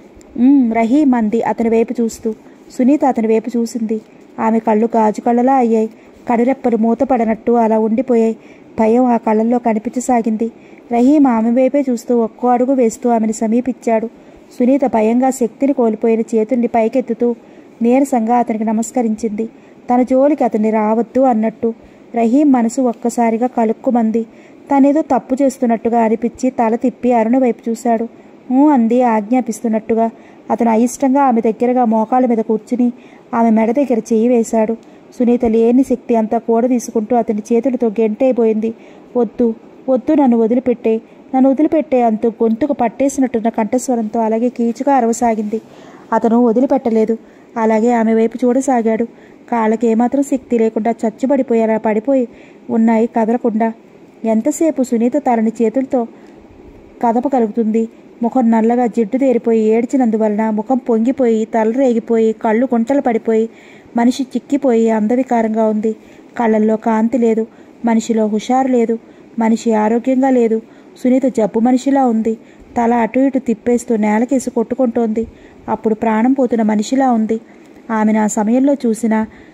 రహీం అంది అతని వైపు చూస్తూ. సునీత అతని వైపు చూసింది. ఆమె కళ్ళు గాజు కళ్ళలా అయ్యాయి. కడురెప్పలు మూతపడనట్టు అలా ఉండిపోయాయి. భయం ఆ కళ్ళల్లో కనిపించసాగింది. రహీం ఆమె వైపే చూస్తూ ఒక్కో అడుగు వేస్తూ ఆమెను సమీపించాడు. సునీత భయంగా శక్తిని కోల్పోయిన చేతుల్ని పైకెత్తుతూ నీరసంగా అతనికి నమస్కరించింది. తన జోలికి అతన్ని రావద్దు అన్నట్టు. రహీం మనసు ఒక్కసారిగా కలుక్కుమంది. తనేదో తప్పు చేస్తున్నట్టుగా అనిపించి తల తిప్పి అరుణ వైపు చూశాడు. ఊ అంది ఆజ్ఞాపిస్తున్నట్టుగా. అతను అయిష్టంగా ఆమె దగ్గరగా మోకాళ్ళ మీద కూర్చుని ఆమె మెడ దగ్గర చేయి వేశాడు. సునీత లేని శక్తి అంతా కూడ తీసుకుంటూ అతని చేతులతో గెంటైపోయింది. వద్దు వద్దు, నన్ను వదిలిపెట్టే, నన్ను వదిలిపెట్టే అంటూ గొంతుకు పట్టేసినట్టున్న కంఠస్వరంతో అలాగే కీచుగా అరవసాగింది. అతను వదిలిపెట్టలేదు. అలాగే ఆమె వైపు చూడసాగాడు. కాళ్ళకి ఏమాత్రం శక్తి లేకుండా చచ్చుబడిపోయేలా పడిపోయి ఉన్నాయి, కదలకుండా. ఎంతసేపు సునీత తలని చేతులతో కదపగలుగుతుంది? ముఖం నల్లగా జిడ్డు తేరిపోయి ఏడ్చినందువలన ముఖం పొంగిపోయి తల రేగిపోయి కళ్ళు గుంటలు పడిపోయి మనిషి చిక్కిపోయి అందవికారంగా ఉంది. కళ్ళల్లో కాంతి లేదు. మనిషిలో హుషారు లేదు. మనిషి ఆరోగ్యంగా లేదు. సునీత జబ్బు మనిషిలా ఉంది. తల అటు ఇటు తిప్పేస్తూ నేలకేసి కొట్టుకుంటోంది. అప్పుడు ప్రాణం పోతున్న మనిషిలా ఉంది. ఆమెను ఆ సమయంలో చూసినా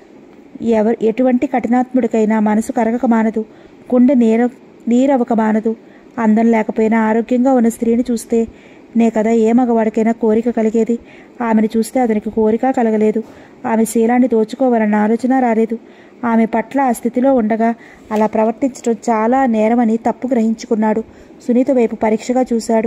ఎవరు ఎటువంటి కఠినాత్ముడికైనా మనసు కరగక మానదు. గుండె నీర నీరవక మానదు. అందం లేకపోయినా ఆరోగ్యంగా ఉన్న స్త్రీని చూస్తే నే కదా ఏ మగవాడికైనా కోరిక కలిగేది. ఆమెను చూస్తే అతనికి కోరిక కలగలేదు. ఆమె శీలాన్ని దోచుకోవాలన్న ఆలోచన రాలేదు. ఆమె పట్ల ఆ స్థితిలో ఉండగా అలా ప్రవర్తించడం చాలా నేరమని తప్పు గ్రహించుకున్నాడు. సునీత వైపు పరీక్షగా చూశాడు.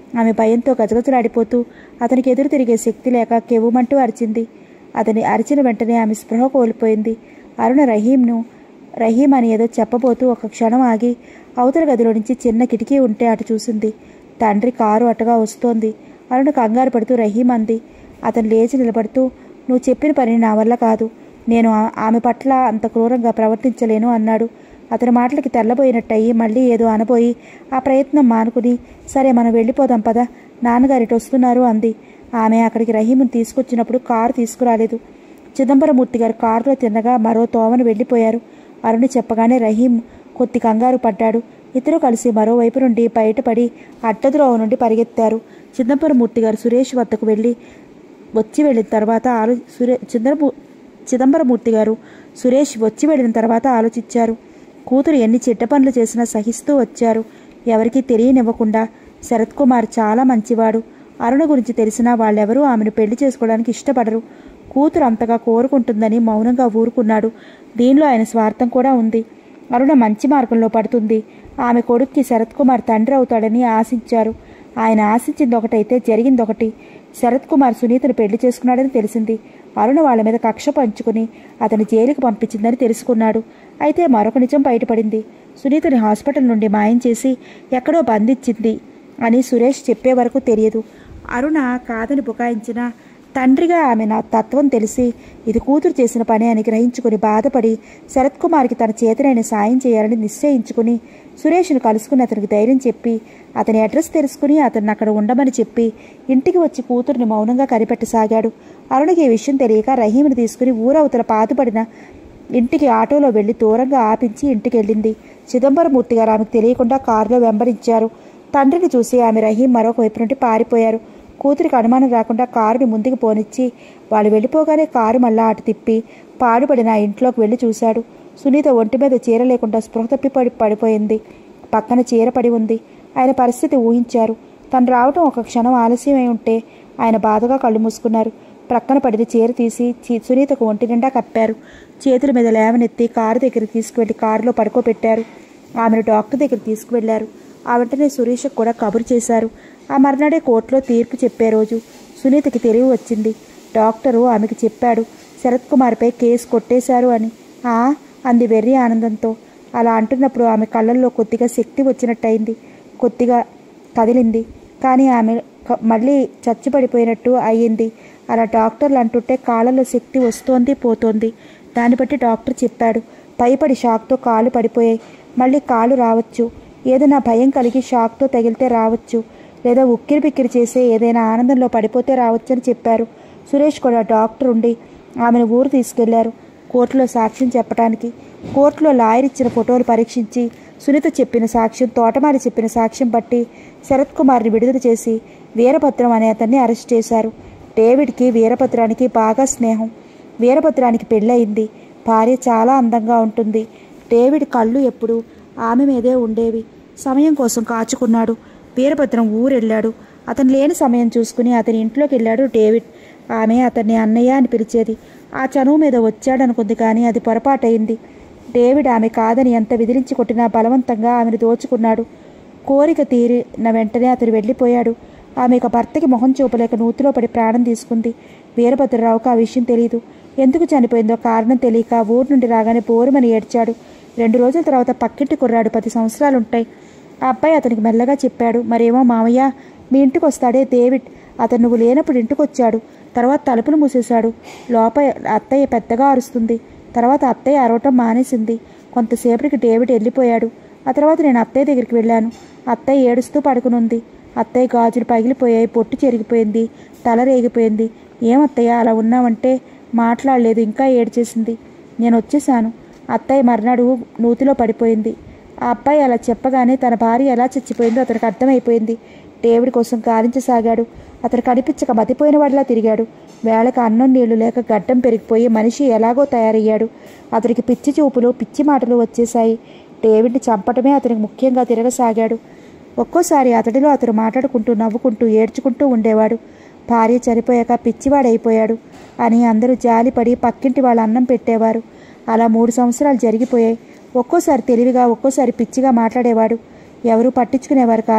ఆమె భయంతో గజగజలాడిపోతూ అతనికి ఎదురు తిరిగే శక్తి లేక కెవ్వుమంటూ అరిచింది. అతని అరిచిన వెంటనే ఆమె స్పృహ కోల్పోయింది. అరుణ రహీంను రహీం అని ఏదో చెప్పబోతూ ఒక క్షణం ఆగి అవతల గదిలో నుంచి చిన్న కిటికీ ఉంటే అటు చూసింది. తండ్రి కారు అటుగా వస్తోంది. అరుణ కంగారు పడుతూ రహీం అంది. అతను లేచి నిలబడుతూ, నువ్వు చెప్పిన పని నా వల్ల కాదు, నేను ఆమె పట్ల అంత క్రూరంగా ప్రవర్తించలేను అన్నాడు. అతని మాటలకి తెల్లబోయినట్టయి మళ్ళీ ఏదో అనబోయి ఆ ప్రయత్నం మానుకుని, సరే మనం వెళ్ళిపోదాం పదా, నాన్నగారిటి వస్తున్నారు అంది. ఆమె అక్కడికి రహీంను తీసుకొచ్చినప్పుడు కారు తీసుకురాలేదు. చిదంబరమూర్తి గారు కారులో తిన్నగా మరో తోవను వెళ్ళిపోయారు. అరుణ చెప్పగానే రహీం కొద్ది కంగారు పడ్డాడు. ఇద్దరు కలిసి మరోవైపు నుండి బయటపడి అడ్డద్రోవ నుండి పరిగెత్తారు. చిదంబరమూర్తి గారు సురేష్ వద్దకు వెళ్ళి వచ్చి వెళ్ళిన తర్వాత ఆలో సురే చిదంబరమూ చిదంబరమూర్తి గారు సురేష్ వచ్చి వెళ్ళిన తర్వాత ఆలోచించారు. కూతురు ఎన్ని చెడ్డ పనులు చేసినా సహిస్తూ వచ్చారు, ఎవరికీ తెలియనివ్వకుండా. శరత్ కుమార్ చాలా మంచివాడు. అరుణ గురించి తెలిసినా వాళ్ళెవరూ ఆమెను పెళ్లి చేసుకోవడానికి ఇష్టపడరు. కూతురు అంతగా కోరుకుంటుందని మౌనంగా ఊరుకున్నాడు. దీనిలో ఆయన స్వార్థం కూడా ఉంది. అరుణ మంచి మార్గంలో పడుతుంది. ఆమె కొడుక్కి శరత్ కుమార్ తండ్రి అవుతాడని ఆశించారు. ఆయన ఆశించింది ఒకటైతే జరిగింది ఒకటి. శరత్ కుమార్ సునీతను పెళ్లి చేసుకున్నాడని తెలిసింది. అరుణ వాళ్ళ మీద కక్ష పంచుకుని అతని జైలుకు పంపించిందని తెలుసుకున్నాడు. అయితే మరొక నిజం బయటపడింది. సునీతని హాస్పిటల్ నుండి మాయం చేసి ఎక్కడో బంధించింది అని సురేష్ చెప్పే వరకు తెలియదు. అరుణ కాదని బుకాయించిన తండ్రిగా ఆమె నా తత్వం తెలిసి ఇది కూతురు చేసిన పని అని గ్రహించుకుని బాధపడి శరత్ కుమార్కి తన చేతనైన సాయం చేయాలని నిశ్చయించుకుని సురేష్ను కలుసుకుని అతనికి ధైర్యం చెప్పి అతని అడ్రస్ తెలుసుకుని అతన్ని అక్కడ ఉండమని చెప్పి ఇంటికి వచ్చి కూతురుని మౌనంగా కనిపెట్టసాగాడు. అరుణకి ఈ విషయం తెలియక రహీంని తీసుకుని ఊరవతల పాతుపడిన ఇంటికి ఆటోలో వెళ్లి దూరంగా ఆపించి ఇంటికి వెళ్ళింది. చిదంబరమూర్తి గారు ఆమెకు తెలియకుండా కారులో వెంబడించారు. తండ్రిని చూసి ఆమె రహీం మరొక వైపు నుండి పారిపోయారు. కూతురికి అనుమానం రాకుండా కారుని ముందుకు పోనిచ్చి వాళ్ళు వెళ్ళిపోగానే కారు మళ్ళా అటు తిప్పి పాడుపడిన ఇంట్లోకి వెళ్ళి చూశాడు. సునీత ఒంటి మీద చీర లేకుండా స్పృహ తప్పి పడి పడిపోయింది. పక్కన చీర పడి ఉంది. ఆయన పరిస్థితి ఊహించారు. తను రావటం ఒక క్షణం ఆలస్యమై ఉంటే ఆయన బాధగా కళ్ళు మూసుకున్నారు. ప్రక్కన పడిన చీర తీసి సునీతకు ఒంటి నిండా కప్పారు. చేతుల మీద లేవనెత్తి కారు దగ్గరికి తీసుకువెళ్ళి కారులో పడుకోబెట్టారు. ఆమెను డాక్టర్ దగ్గర తీసుకువెళ్లారు. ఆ వెంటనే సురేష్కు కూడా కబురు చేశారు. ఆ మర్నాడే కోర్టులో తీర్పు చెప్పే రోజు. సునీతకి తెలివి వచ్చింది. డాక్టరు ఆమెకు చెప్పాడు శరత్ కుమార్పై కేసు కొట్టేశారు అని. ఆ అంది వెర్రి ఆనందంతో. అలా అంటున్నప్పుడు ఆమె కళ్ళల్లో కొద్దిగా శక్తి వచ్చినట్టయింది. కొద్దిగా కదిలింది. కానీ ఆమె మళ్ళీ చచ్చిపడిపోయినట్టు అయ్యింది. అలా డాక్టర్లు అంటుంటే కాళ్ళలో శక్తి వస్తోంది పోతోంది. దాన్ని బట్టి డాక్టర్ చెప్పాడు, భయపడి షాక్తో కాళ్ళు పడిపోయాయి, మళ్ళీ కాళ్ళు రావచ్చు, ఏదైనా భయం కలిగి షాక్తో తగిలితే రావచ్చు, లేదా ఉక్కిరి బిక్కిరి చేసే ఏదైనా ఆనందంలో పడిపోతే రావచ్చని చెప్పారు. సురేష్ కూడా డాక్టర్ ఉండి ఆమెను ఊరు తీసుకెళ్లారు కోర్టులో సాక్ష్యం చెప్పడానికి. కోర్టులో లాయర్ ఇచ్చిన ఫోటోలు పరీక్షించి సునీత చెప్పిన సాక్ష్యం, తోటమాలి చెప్పిన సాక్ష్యం బట్టి శరత్ కుమార్ని విడుదల చేసి వీరభద్రం అనే అతన్ని అరెస్ట్ చేశారు. డేవిడ్కి వీరభద్రానికి బాగా స్నేహం. వీరభద్రానికి పెళ్ళయింది. భార్య చాలా అందంగా ఉంటుంది. డేవిడ్ కళ్ళు ఎప్పుడు ఆమె మీదే ఉండేవి. సమయం కోసం కాచుకున్నాడు. వీరభద్రం ఊరెళ్ళాడు. అతను లేని సమయం చూసుకుని అతని ఇంట్లోకి వెళ్ళాడు డేవిడ్. ఆమె అతన్ని అన్నయ్య అని పిలిచేది. ఆ చనువు మీద వచ్చాడనుకుంది, కానీ అది పొరపాటయింది. డేవిడ్ ఆమె కాదని ఎంత విదిలించి కొట్టినా బలవంతంగా ఆమెను దోచుకున్నాడు. కోరిక తీరిన వెంటనే అతను వెళ్ళిపోయాడు. ఆమె ఇక భర్తకి మొహం చూపలేక నూతిలో పడి ప్రాణం తీసుకుంది. వీరభద్రరావుకు ఆ విషయం తెలియదు. ఎందుకు చనిపోయిందో కారణం తెలియక ఊరు నుండి రాగానే బోరుమని ఏడ్చాడు. రెండు రోజుల తర్వాత పక్కింటి కుర్రాడు, పది సంవత్సరాలుంటాయి. ఆ అబ్బాయి అతనికి మెల్లగా చెప్పాడు, మరేమో మామయ్య మీ ఇంటికి వస్తాడే డేవిడ్, అతను నువ్వు లేనప్పుడు ఇంటికి వచ్చాడు. తర్వాత తలుపులు మూసేశాడు. లోపల అత్తయ్య పెద్దగా అరుస్తుంది. తర్వాత అత్తయ్య అరవటం మానేసింది. కొంతసేపటికి డేవిడ్ వెళ్ళిపోయాడు. ఆ తర్వాత నేను అత్తయ్య దగ్గరికి వెళ్ళాను. అత్తయ్య ఏడుస్తూ పడుకునుంది. అత్తయ్య గాజులు పగిలిపోయాయి, పొట్టు చెరిగిపోయింది, తల రేగిపోయింది. ఏమత్తయ్య అలా ఉన్నావంటే మాట్లాడలేదు, ఇంకా ఏడ్చేసింది. నేను వచ్చేసాను. అత్తయ్య మర్నాడు నూతిలో పడిపోయింది. ఆ అబ్బాయి అలా చెప్పగానే తన భార్య ఎలా చచ్చిపోయిందో అతనికి అర్థమైపోయింది. డేవిడ్ కోసం గాలించసాగాడు. అతను కనిపించక మతిపోయిన వాడిలా తిరిగాడు. వేళకు అన్నం నీళ్లు లేక గడ్డం పెరిగిపోయి మనిషి ఎలాగో తయారయ్యాడు. అతనికి పిచ్చి చూపులు, పిచ్చి మాటలు వచ్చేశాయి. డేవిడ్ని చంపటమే అతనికి ముఖ్యంగా తిరగసాగాడు. ఒక్కోసారి అతడిలో అతను మాట్లాడుకుంటూ, నవ్వుకుంటూ, ఏడ్చుకుంటూ ఉండేవాడు. భార్య చనిపోయాక పిచ్చివాడైపోయాడు అని అందరూ జాలిపడి పక్కింటి వాళ్ళు అన్నం పెట్టేవారు. అలా మూడు సంవత్సరాలు జరిగిపోయాయి. ఒక్కోసారి తెలివిగా, ఒక్కోసారి పిచ్చిగా మాట్లాడేవాడు. ఎవరూ పట్టించుకునేవారు కాదు.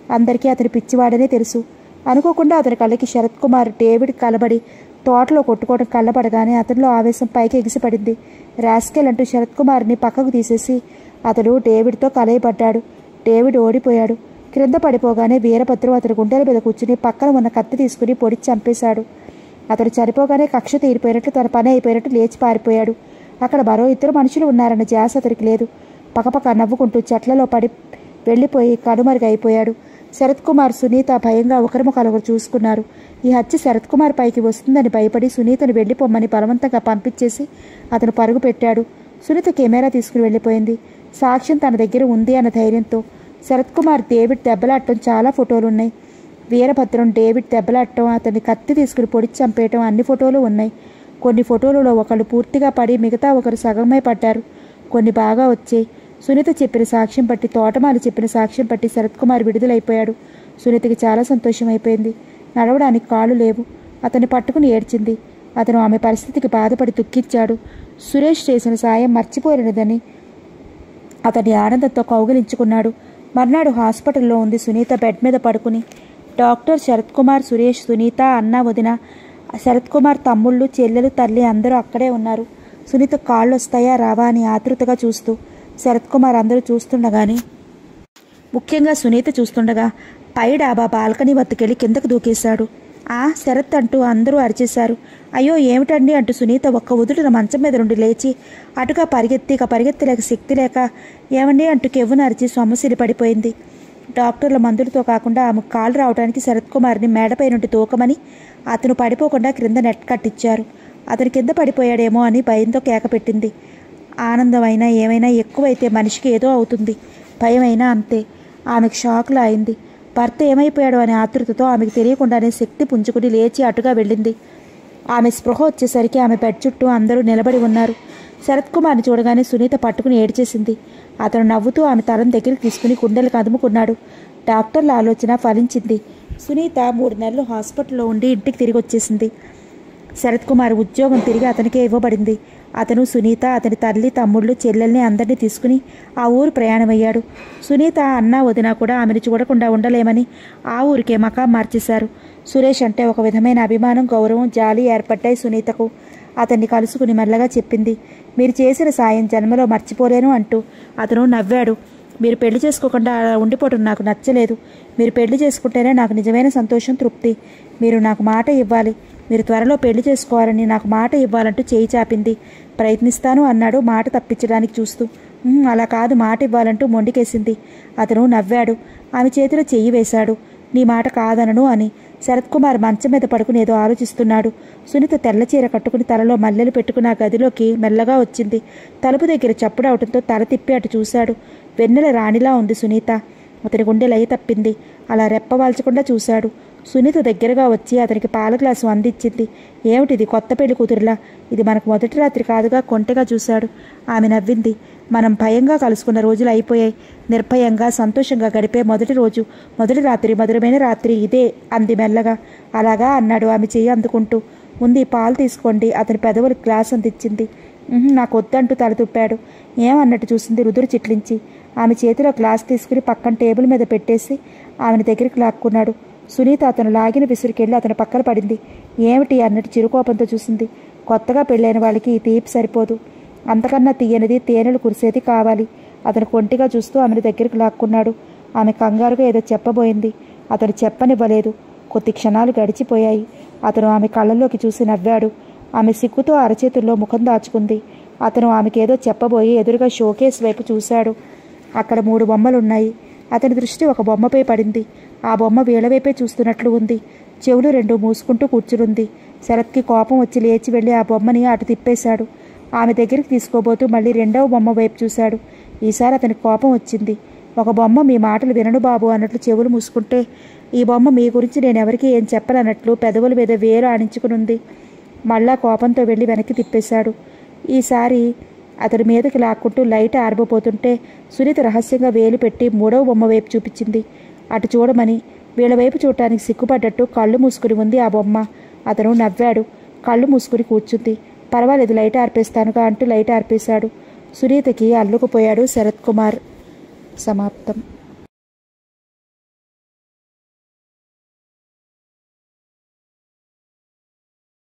అందరికీ అతని పిచ్చివాడనే తెలుసు. అనుకోకుండా అతని కళ్ళకి శరత్ కుమార్ డేవిడ్ కలబడి తోటలో కొట్టుకోవడం కళ్ళబడగానే అతనిలో ఆవేశం పైకి ఎగిసిపడింది. రాస్కెల్ అంటూ శరత్ కుమార్ని పక్కకు తీసేసి అతడు డేవిడ్తో కలయబడ్డాడు. డేవిడ్ ఓడిపోయాడు. క్రింద పడిపోగానే వీరభద్రం అతని గుండెల మీద కూర్చుని పక్కన ఉన్న కత్తి తీసుకుని పొడిచి చంపేశాడు. అతడు చనిపోగానే కక్ష తీరిపోయినట్లు తన పని అయిపోయినట్టు లేచి పారిపోయాడు. అక్కడ మరో ఇద్దరు మనుషులు ఉన్నారన్న ధ్యాస అతనికి లేదు. పక్కపక్క నవ్వుకుంటూ చెట్లలో పడి వెళ్ళిపోయి కనుమరుగైపోయాడు. శరత్ కుమార్, సునీత భయంగా ఒకరి ముఖాలొకరు చూసుకున్నారు. ఈ హత్య శరత్ కుమార్ పైకి వస్తుందని భయపడి సునీతను వెళ్ళిపోమ్మని బలవంతంగా పంపించేసి అతను పరుగు పెట్టాడు. సునీత కెమెరా తీసుకుని వెళ్ళిపోయింది. సాక్ష్యం తన దగ్గర ఉంది అన్న ధైర్యంతో. శరత్ కుమార్ డేవిడ్ దెబ్బలాడటం చాలా ఫోటోలున్నాయి. వీరభద్రం డేవిడ్ దెబ్బలాడటం, అతన్ని కత్తి తీసుకుని పొడిచి చంపేయటం అన్ని ఫోటోలు ఉన్నాయి. కొన్ని ఫోటోలలో ఒకళ్ళు పూర్తిగా పడి మిగతా ఒకరు సగమే పడ్డారు. కొన్ని బాగా వచ్చాయి. సునీత చెప్పిన సాక్ష్యం బట్టి, తోటమాలి చెప్పిన సాక్ష్యం బట్టి శరత్ కుమార్ విడుదలైపోయాడు. సునీతకి చాలా సంతోషం అయిపోయింది. నడవడానికి కాళ్ళు లేవు. అతన్ని పట్టుకుని ఏడ్చింది. అతను ఆమె పరిస్థితికి బాధపడి దుఃఖించాడు. సురేష్ చేసిన సాయం మర్చిపోయినదని అతన్ని ఆనందంతో కౌగిలించుకున్నాడు. మర్నాడు హాస్పిటల్లో ఉంది సునీత బెడ్ మీద పడుకుని. డాక్టర్, శరత్ కుమార్, సురేష్, సునీత, అన్న, వదిన, శరత్ కుమార్ తమ్ముళ్ళు, చెల్లెలు, తల్లి అందరూ అక్కడే ఉన్నారు. సునీత కాళ్ళు వస్తాయా రావా అని ఆతృతగా చూస్తూ, శరత్ కుమార్ అందరూ చూస్తుండగానే, ముఖ్యంగా సునీత చూస్తుండగా పై డాబా బాల్కనీ వద్దకెళ్ళి కిందకు దూకేశాడు. ఆ శరత్ అంటూ అందరూ అరిచేశారు. అయ్యో ఏమిటండి అంటూ సునీత ఒక్క ఉదుటిన మంచం మీద నుండి లేచి అటుగా పరిగెత్తి ఇక పరిగెత్తలేక శక్తి లేక ఏమండి అంటూ కెవ్వును అరిచి సొమ్మసిలి పడిపోయింది. డాక్టర్ల మందులతో కాకుండా ఆమె కాలు రావడానికి శరత్ కుమార్ని మేడపై నుండి తూకమని అతను పడిపోకుండా క్రింద నెట్ కట్టించారు. అతను కింద పడిపోయాడేమో అని భయంతో కేక పెట్టింది. ఆనందమైనా ఏమైనా ఎక్కువైతే మనిషికి ఏదో అవుతుంది. భయమైనా అంతే. ఆమెకు షాక్లా అయింది. భర్త ఏమైపోయాడో అనే ఆతృతతో ఆమెకు తెలియకుండానే శక్తి పుంజుకుని లేచి అటుగా వెళ్ళింది. ఆమె స్పృహ వచ్చేసరికి ఆమె బెడ్ చుట్టూ అందరూ నిలబడి ఉన్నారు. శరత్ కుమార్ని చూడగానే సునీత పట్టుకుని ఏడ్చేసింది. అతను నవ్వుతూ ఆమె తలం దగ్గరికి తీసుకుని గుండెలు కదుముకున్నాడు. డాక్టర్ల ఆలోచన ఫలించింది. సునీత మూడు నెలలు హాస్పిటల్లో ఉండి ఇంటికి తిరిగి వచ్చేసింది. శరత్ కుమార్ ఉద్యోగం తిరిగి అతనికే ఇవ్వబడింది. అతను, సునీత, అతని తల్లి, తమ్ముళ్ళు, చెల్లెల్ని అందరినీ తీసుకుని ఆ ఊరు ప్రయాణమయ్యాడు. సునీత, అన్న, వదిన కూడా ఆమెను చూడకుండా ఉండలేమని ఆ ఊరికే మకాం మార్చేశారు. సురేష్ అంటే ఒక విధమైన అభిమానం, గౌరవం, జాలి ఏర్పడ్డాయి సునీతకు. అతన్ని కలుసుకుని మెల్లగా చెప్పింది. మీరు చేసిన సాయం జన్మలో మర్చిపోలేను అంటూ. అతను నవ్వాడు. మీరు పెళ్లి చేసుకోకుండా అలా ఉండిపోవడం నాకు నచ్చలేదు. మీరు పెళ్లి చేసుకుంటేనే నాకు నిజమైన సంతోషం, తృప్తి. మీరు నాకు మాట ఇవ్వాలి. మీరు త్వరలో పెళ్లి చేసుకోవాలని నాకు మాట ఇవ్వాలంటూ చేయి చాపింది. ప్రయత్నిస్తాను అన్నాడు మాట తప్పించడానికి చూస్తూ. అలా కాదు, మాట ఇవ్వాలంటూ మొండికేసింది. అతను నవ్వాడు. ఆమె చేతిలో చెయ్యి వేశాడు. నీ మాట కాదనను అని. శరత్ కుమార్ మంచం మీద పడుకుని ఏదో ఆలోచిస్తున్నాడు. సునీత తెల్ల చీర కట్టుకుని తలలో మల్లెలు పెట్టుకుని ఆ గదిలోకి మెల్లగా వచ్చింది. తలుపు దగ్గర చప్పుడు అవటంతో తల తిప్పి అటు చూశాడు. వెన్నెల రాణిలా ఉంది సునీత. అతని గుండె లయ తప్పింది. అలా రెప్పవాల్చకుండా చూశాడు. సునీత దగ్గరగా వచ్చి అతనికి పాల గ్లాసు అందించింది. ఏమిటిది, కొత్త పెళ్లి కూతురులా? ఇది మనకు మొదటి రాత్రి కాదుగా. కొంటెగా చూశాడు. ఆమె నవ్వింది. మనం భయంగా కలుసుకున్న రోజులు అయిపోయాయి. నిర్భయంగా సంతోషంగా గడిపే మొదటి రోజు, మొదటి రాత్రి, మధురమైన రాత్రి ఇదే అంది మెల్లగా. అలాగా అన్నాడు ఆమె చెయ్యి అందుకుంటూ. ముందు పాలు తీసుకోండి. అతని పెదవులు గ్లాస్ అందించింది. నాకు వద్దంటూ తల తుప్పాడు. ఏమన్నట్టు చూసింది రుదురు చిట్లించి. ఆమె చేతిలో గ్లాస్ తీసుకుని పక్కన టేబుల్ మీద పెట్టేసి ఆమెను దగ్గరికి లాక్కున్నాడు. సునీత అతను లాగిన విసురుకెళ్ళి అతని పక్కన పడింది. ఏమిటి అన్నట్టు చిరుకోపంతో చూసింది. కొత్తగా పెళ్ళైన వాళ్ళకి ఈ తీపి సరిపోదు. అంతకన్నా తీయనిది, తేనెలు కురిసేది కావాలి. అతను కొంటిగా చూస్తూ ఆమెను దగ్గరికి లాక్కున్నాడు. ఆమె కంగారుగా ఏదో చెప్పబోయింది. అతను చెప్పనివ్వలేదు. కొద్ది క్షణాలు గడిచిపోయాయి. అతను ఆమె కళ్ళల్లోకి చూసి నవ్వాడు. ఆమె సిగ్గుతో అరచేతుల్లో ముఖం దాచుకుంది. అతను ఆమెకేదో చెప్పబోయి ఎదురుగా షోకేస్ వైపు చూశాడు. అక్కడ మూడు బొమ్మలున్నాయి. అతని దృష్టి ఒక బొమ్మపై పడింది. ఆ బొమ్మ వీళ్ళవైపే చూస్తున్నట్లు ఉంది. చెవులు రెండు మూసుకుంటూ కూర్చునుంది. శరత్కి కోపం వచ్చి లేచి వెళ్ళి ఆ బొమ్మని అటు తిప్పేశాడు. ఆమె దగ్గరికి తీసుకోబోతూ మళ్ళీ రెండవ బొమ్మ వైపు చూశాడు. ఈసారి అతనికి కోపం వచ్చింది. ఒక బొమ్మ మీ మాటలు వినను బాబు అన్నట్లు చెవులు మూసుకుంటే, ఈ బొమ్మ మీ గురించి నేను ఎవరికి ఏం చెప్పనన్నట్లు పెదవుల మీద వేలు ఆనించుకునుంది. మళ్ళా కోపంతో వెళ్ళి వెనక్కి తిప్పేశాడు. ఈసారి అతని మీదకి లాక్కుంటూ లైట్ ఆరిపోతుంటే సునీత రహస్యంగా వేలు పెట్టి మూడవ బొమ్మ వైపు చూపించింది. అటు చూడమని. వీళ్ళ వైపు చూడటానికి సిగ్గుపడ్డట్టు కళ్ళు మూసుకుని ఉంది ఆ బొమ్మ. అతను నవ్వాడు. కళ్ళు మూసుకుని కూర్చుంది. పర్వాలేదు, లైట్ ఆర్పేస్తానుగా అంటూ లైట్ ఆర్పేశాడు. సునీతకి అల్లుకుపోయాడు శరత్ కుమార్. సమాప్తం.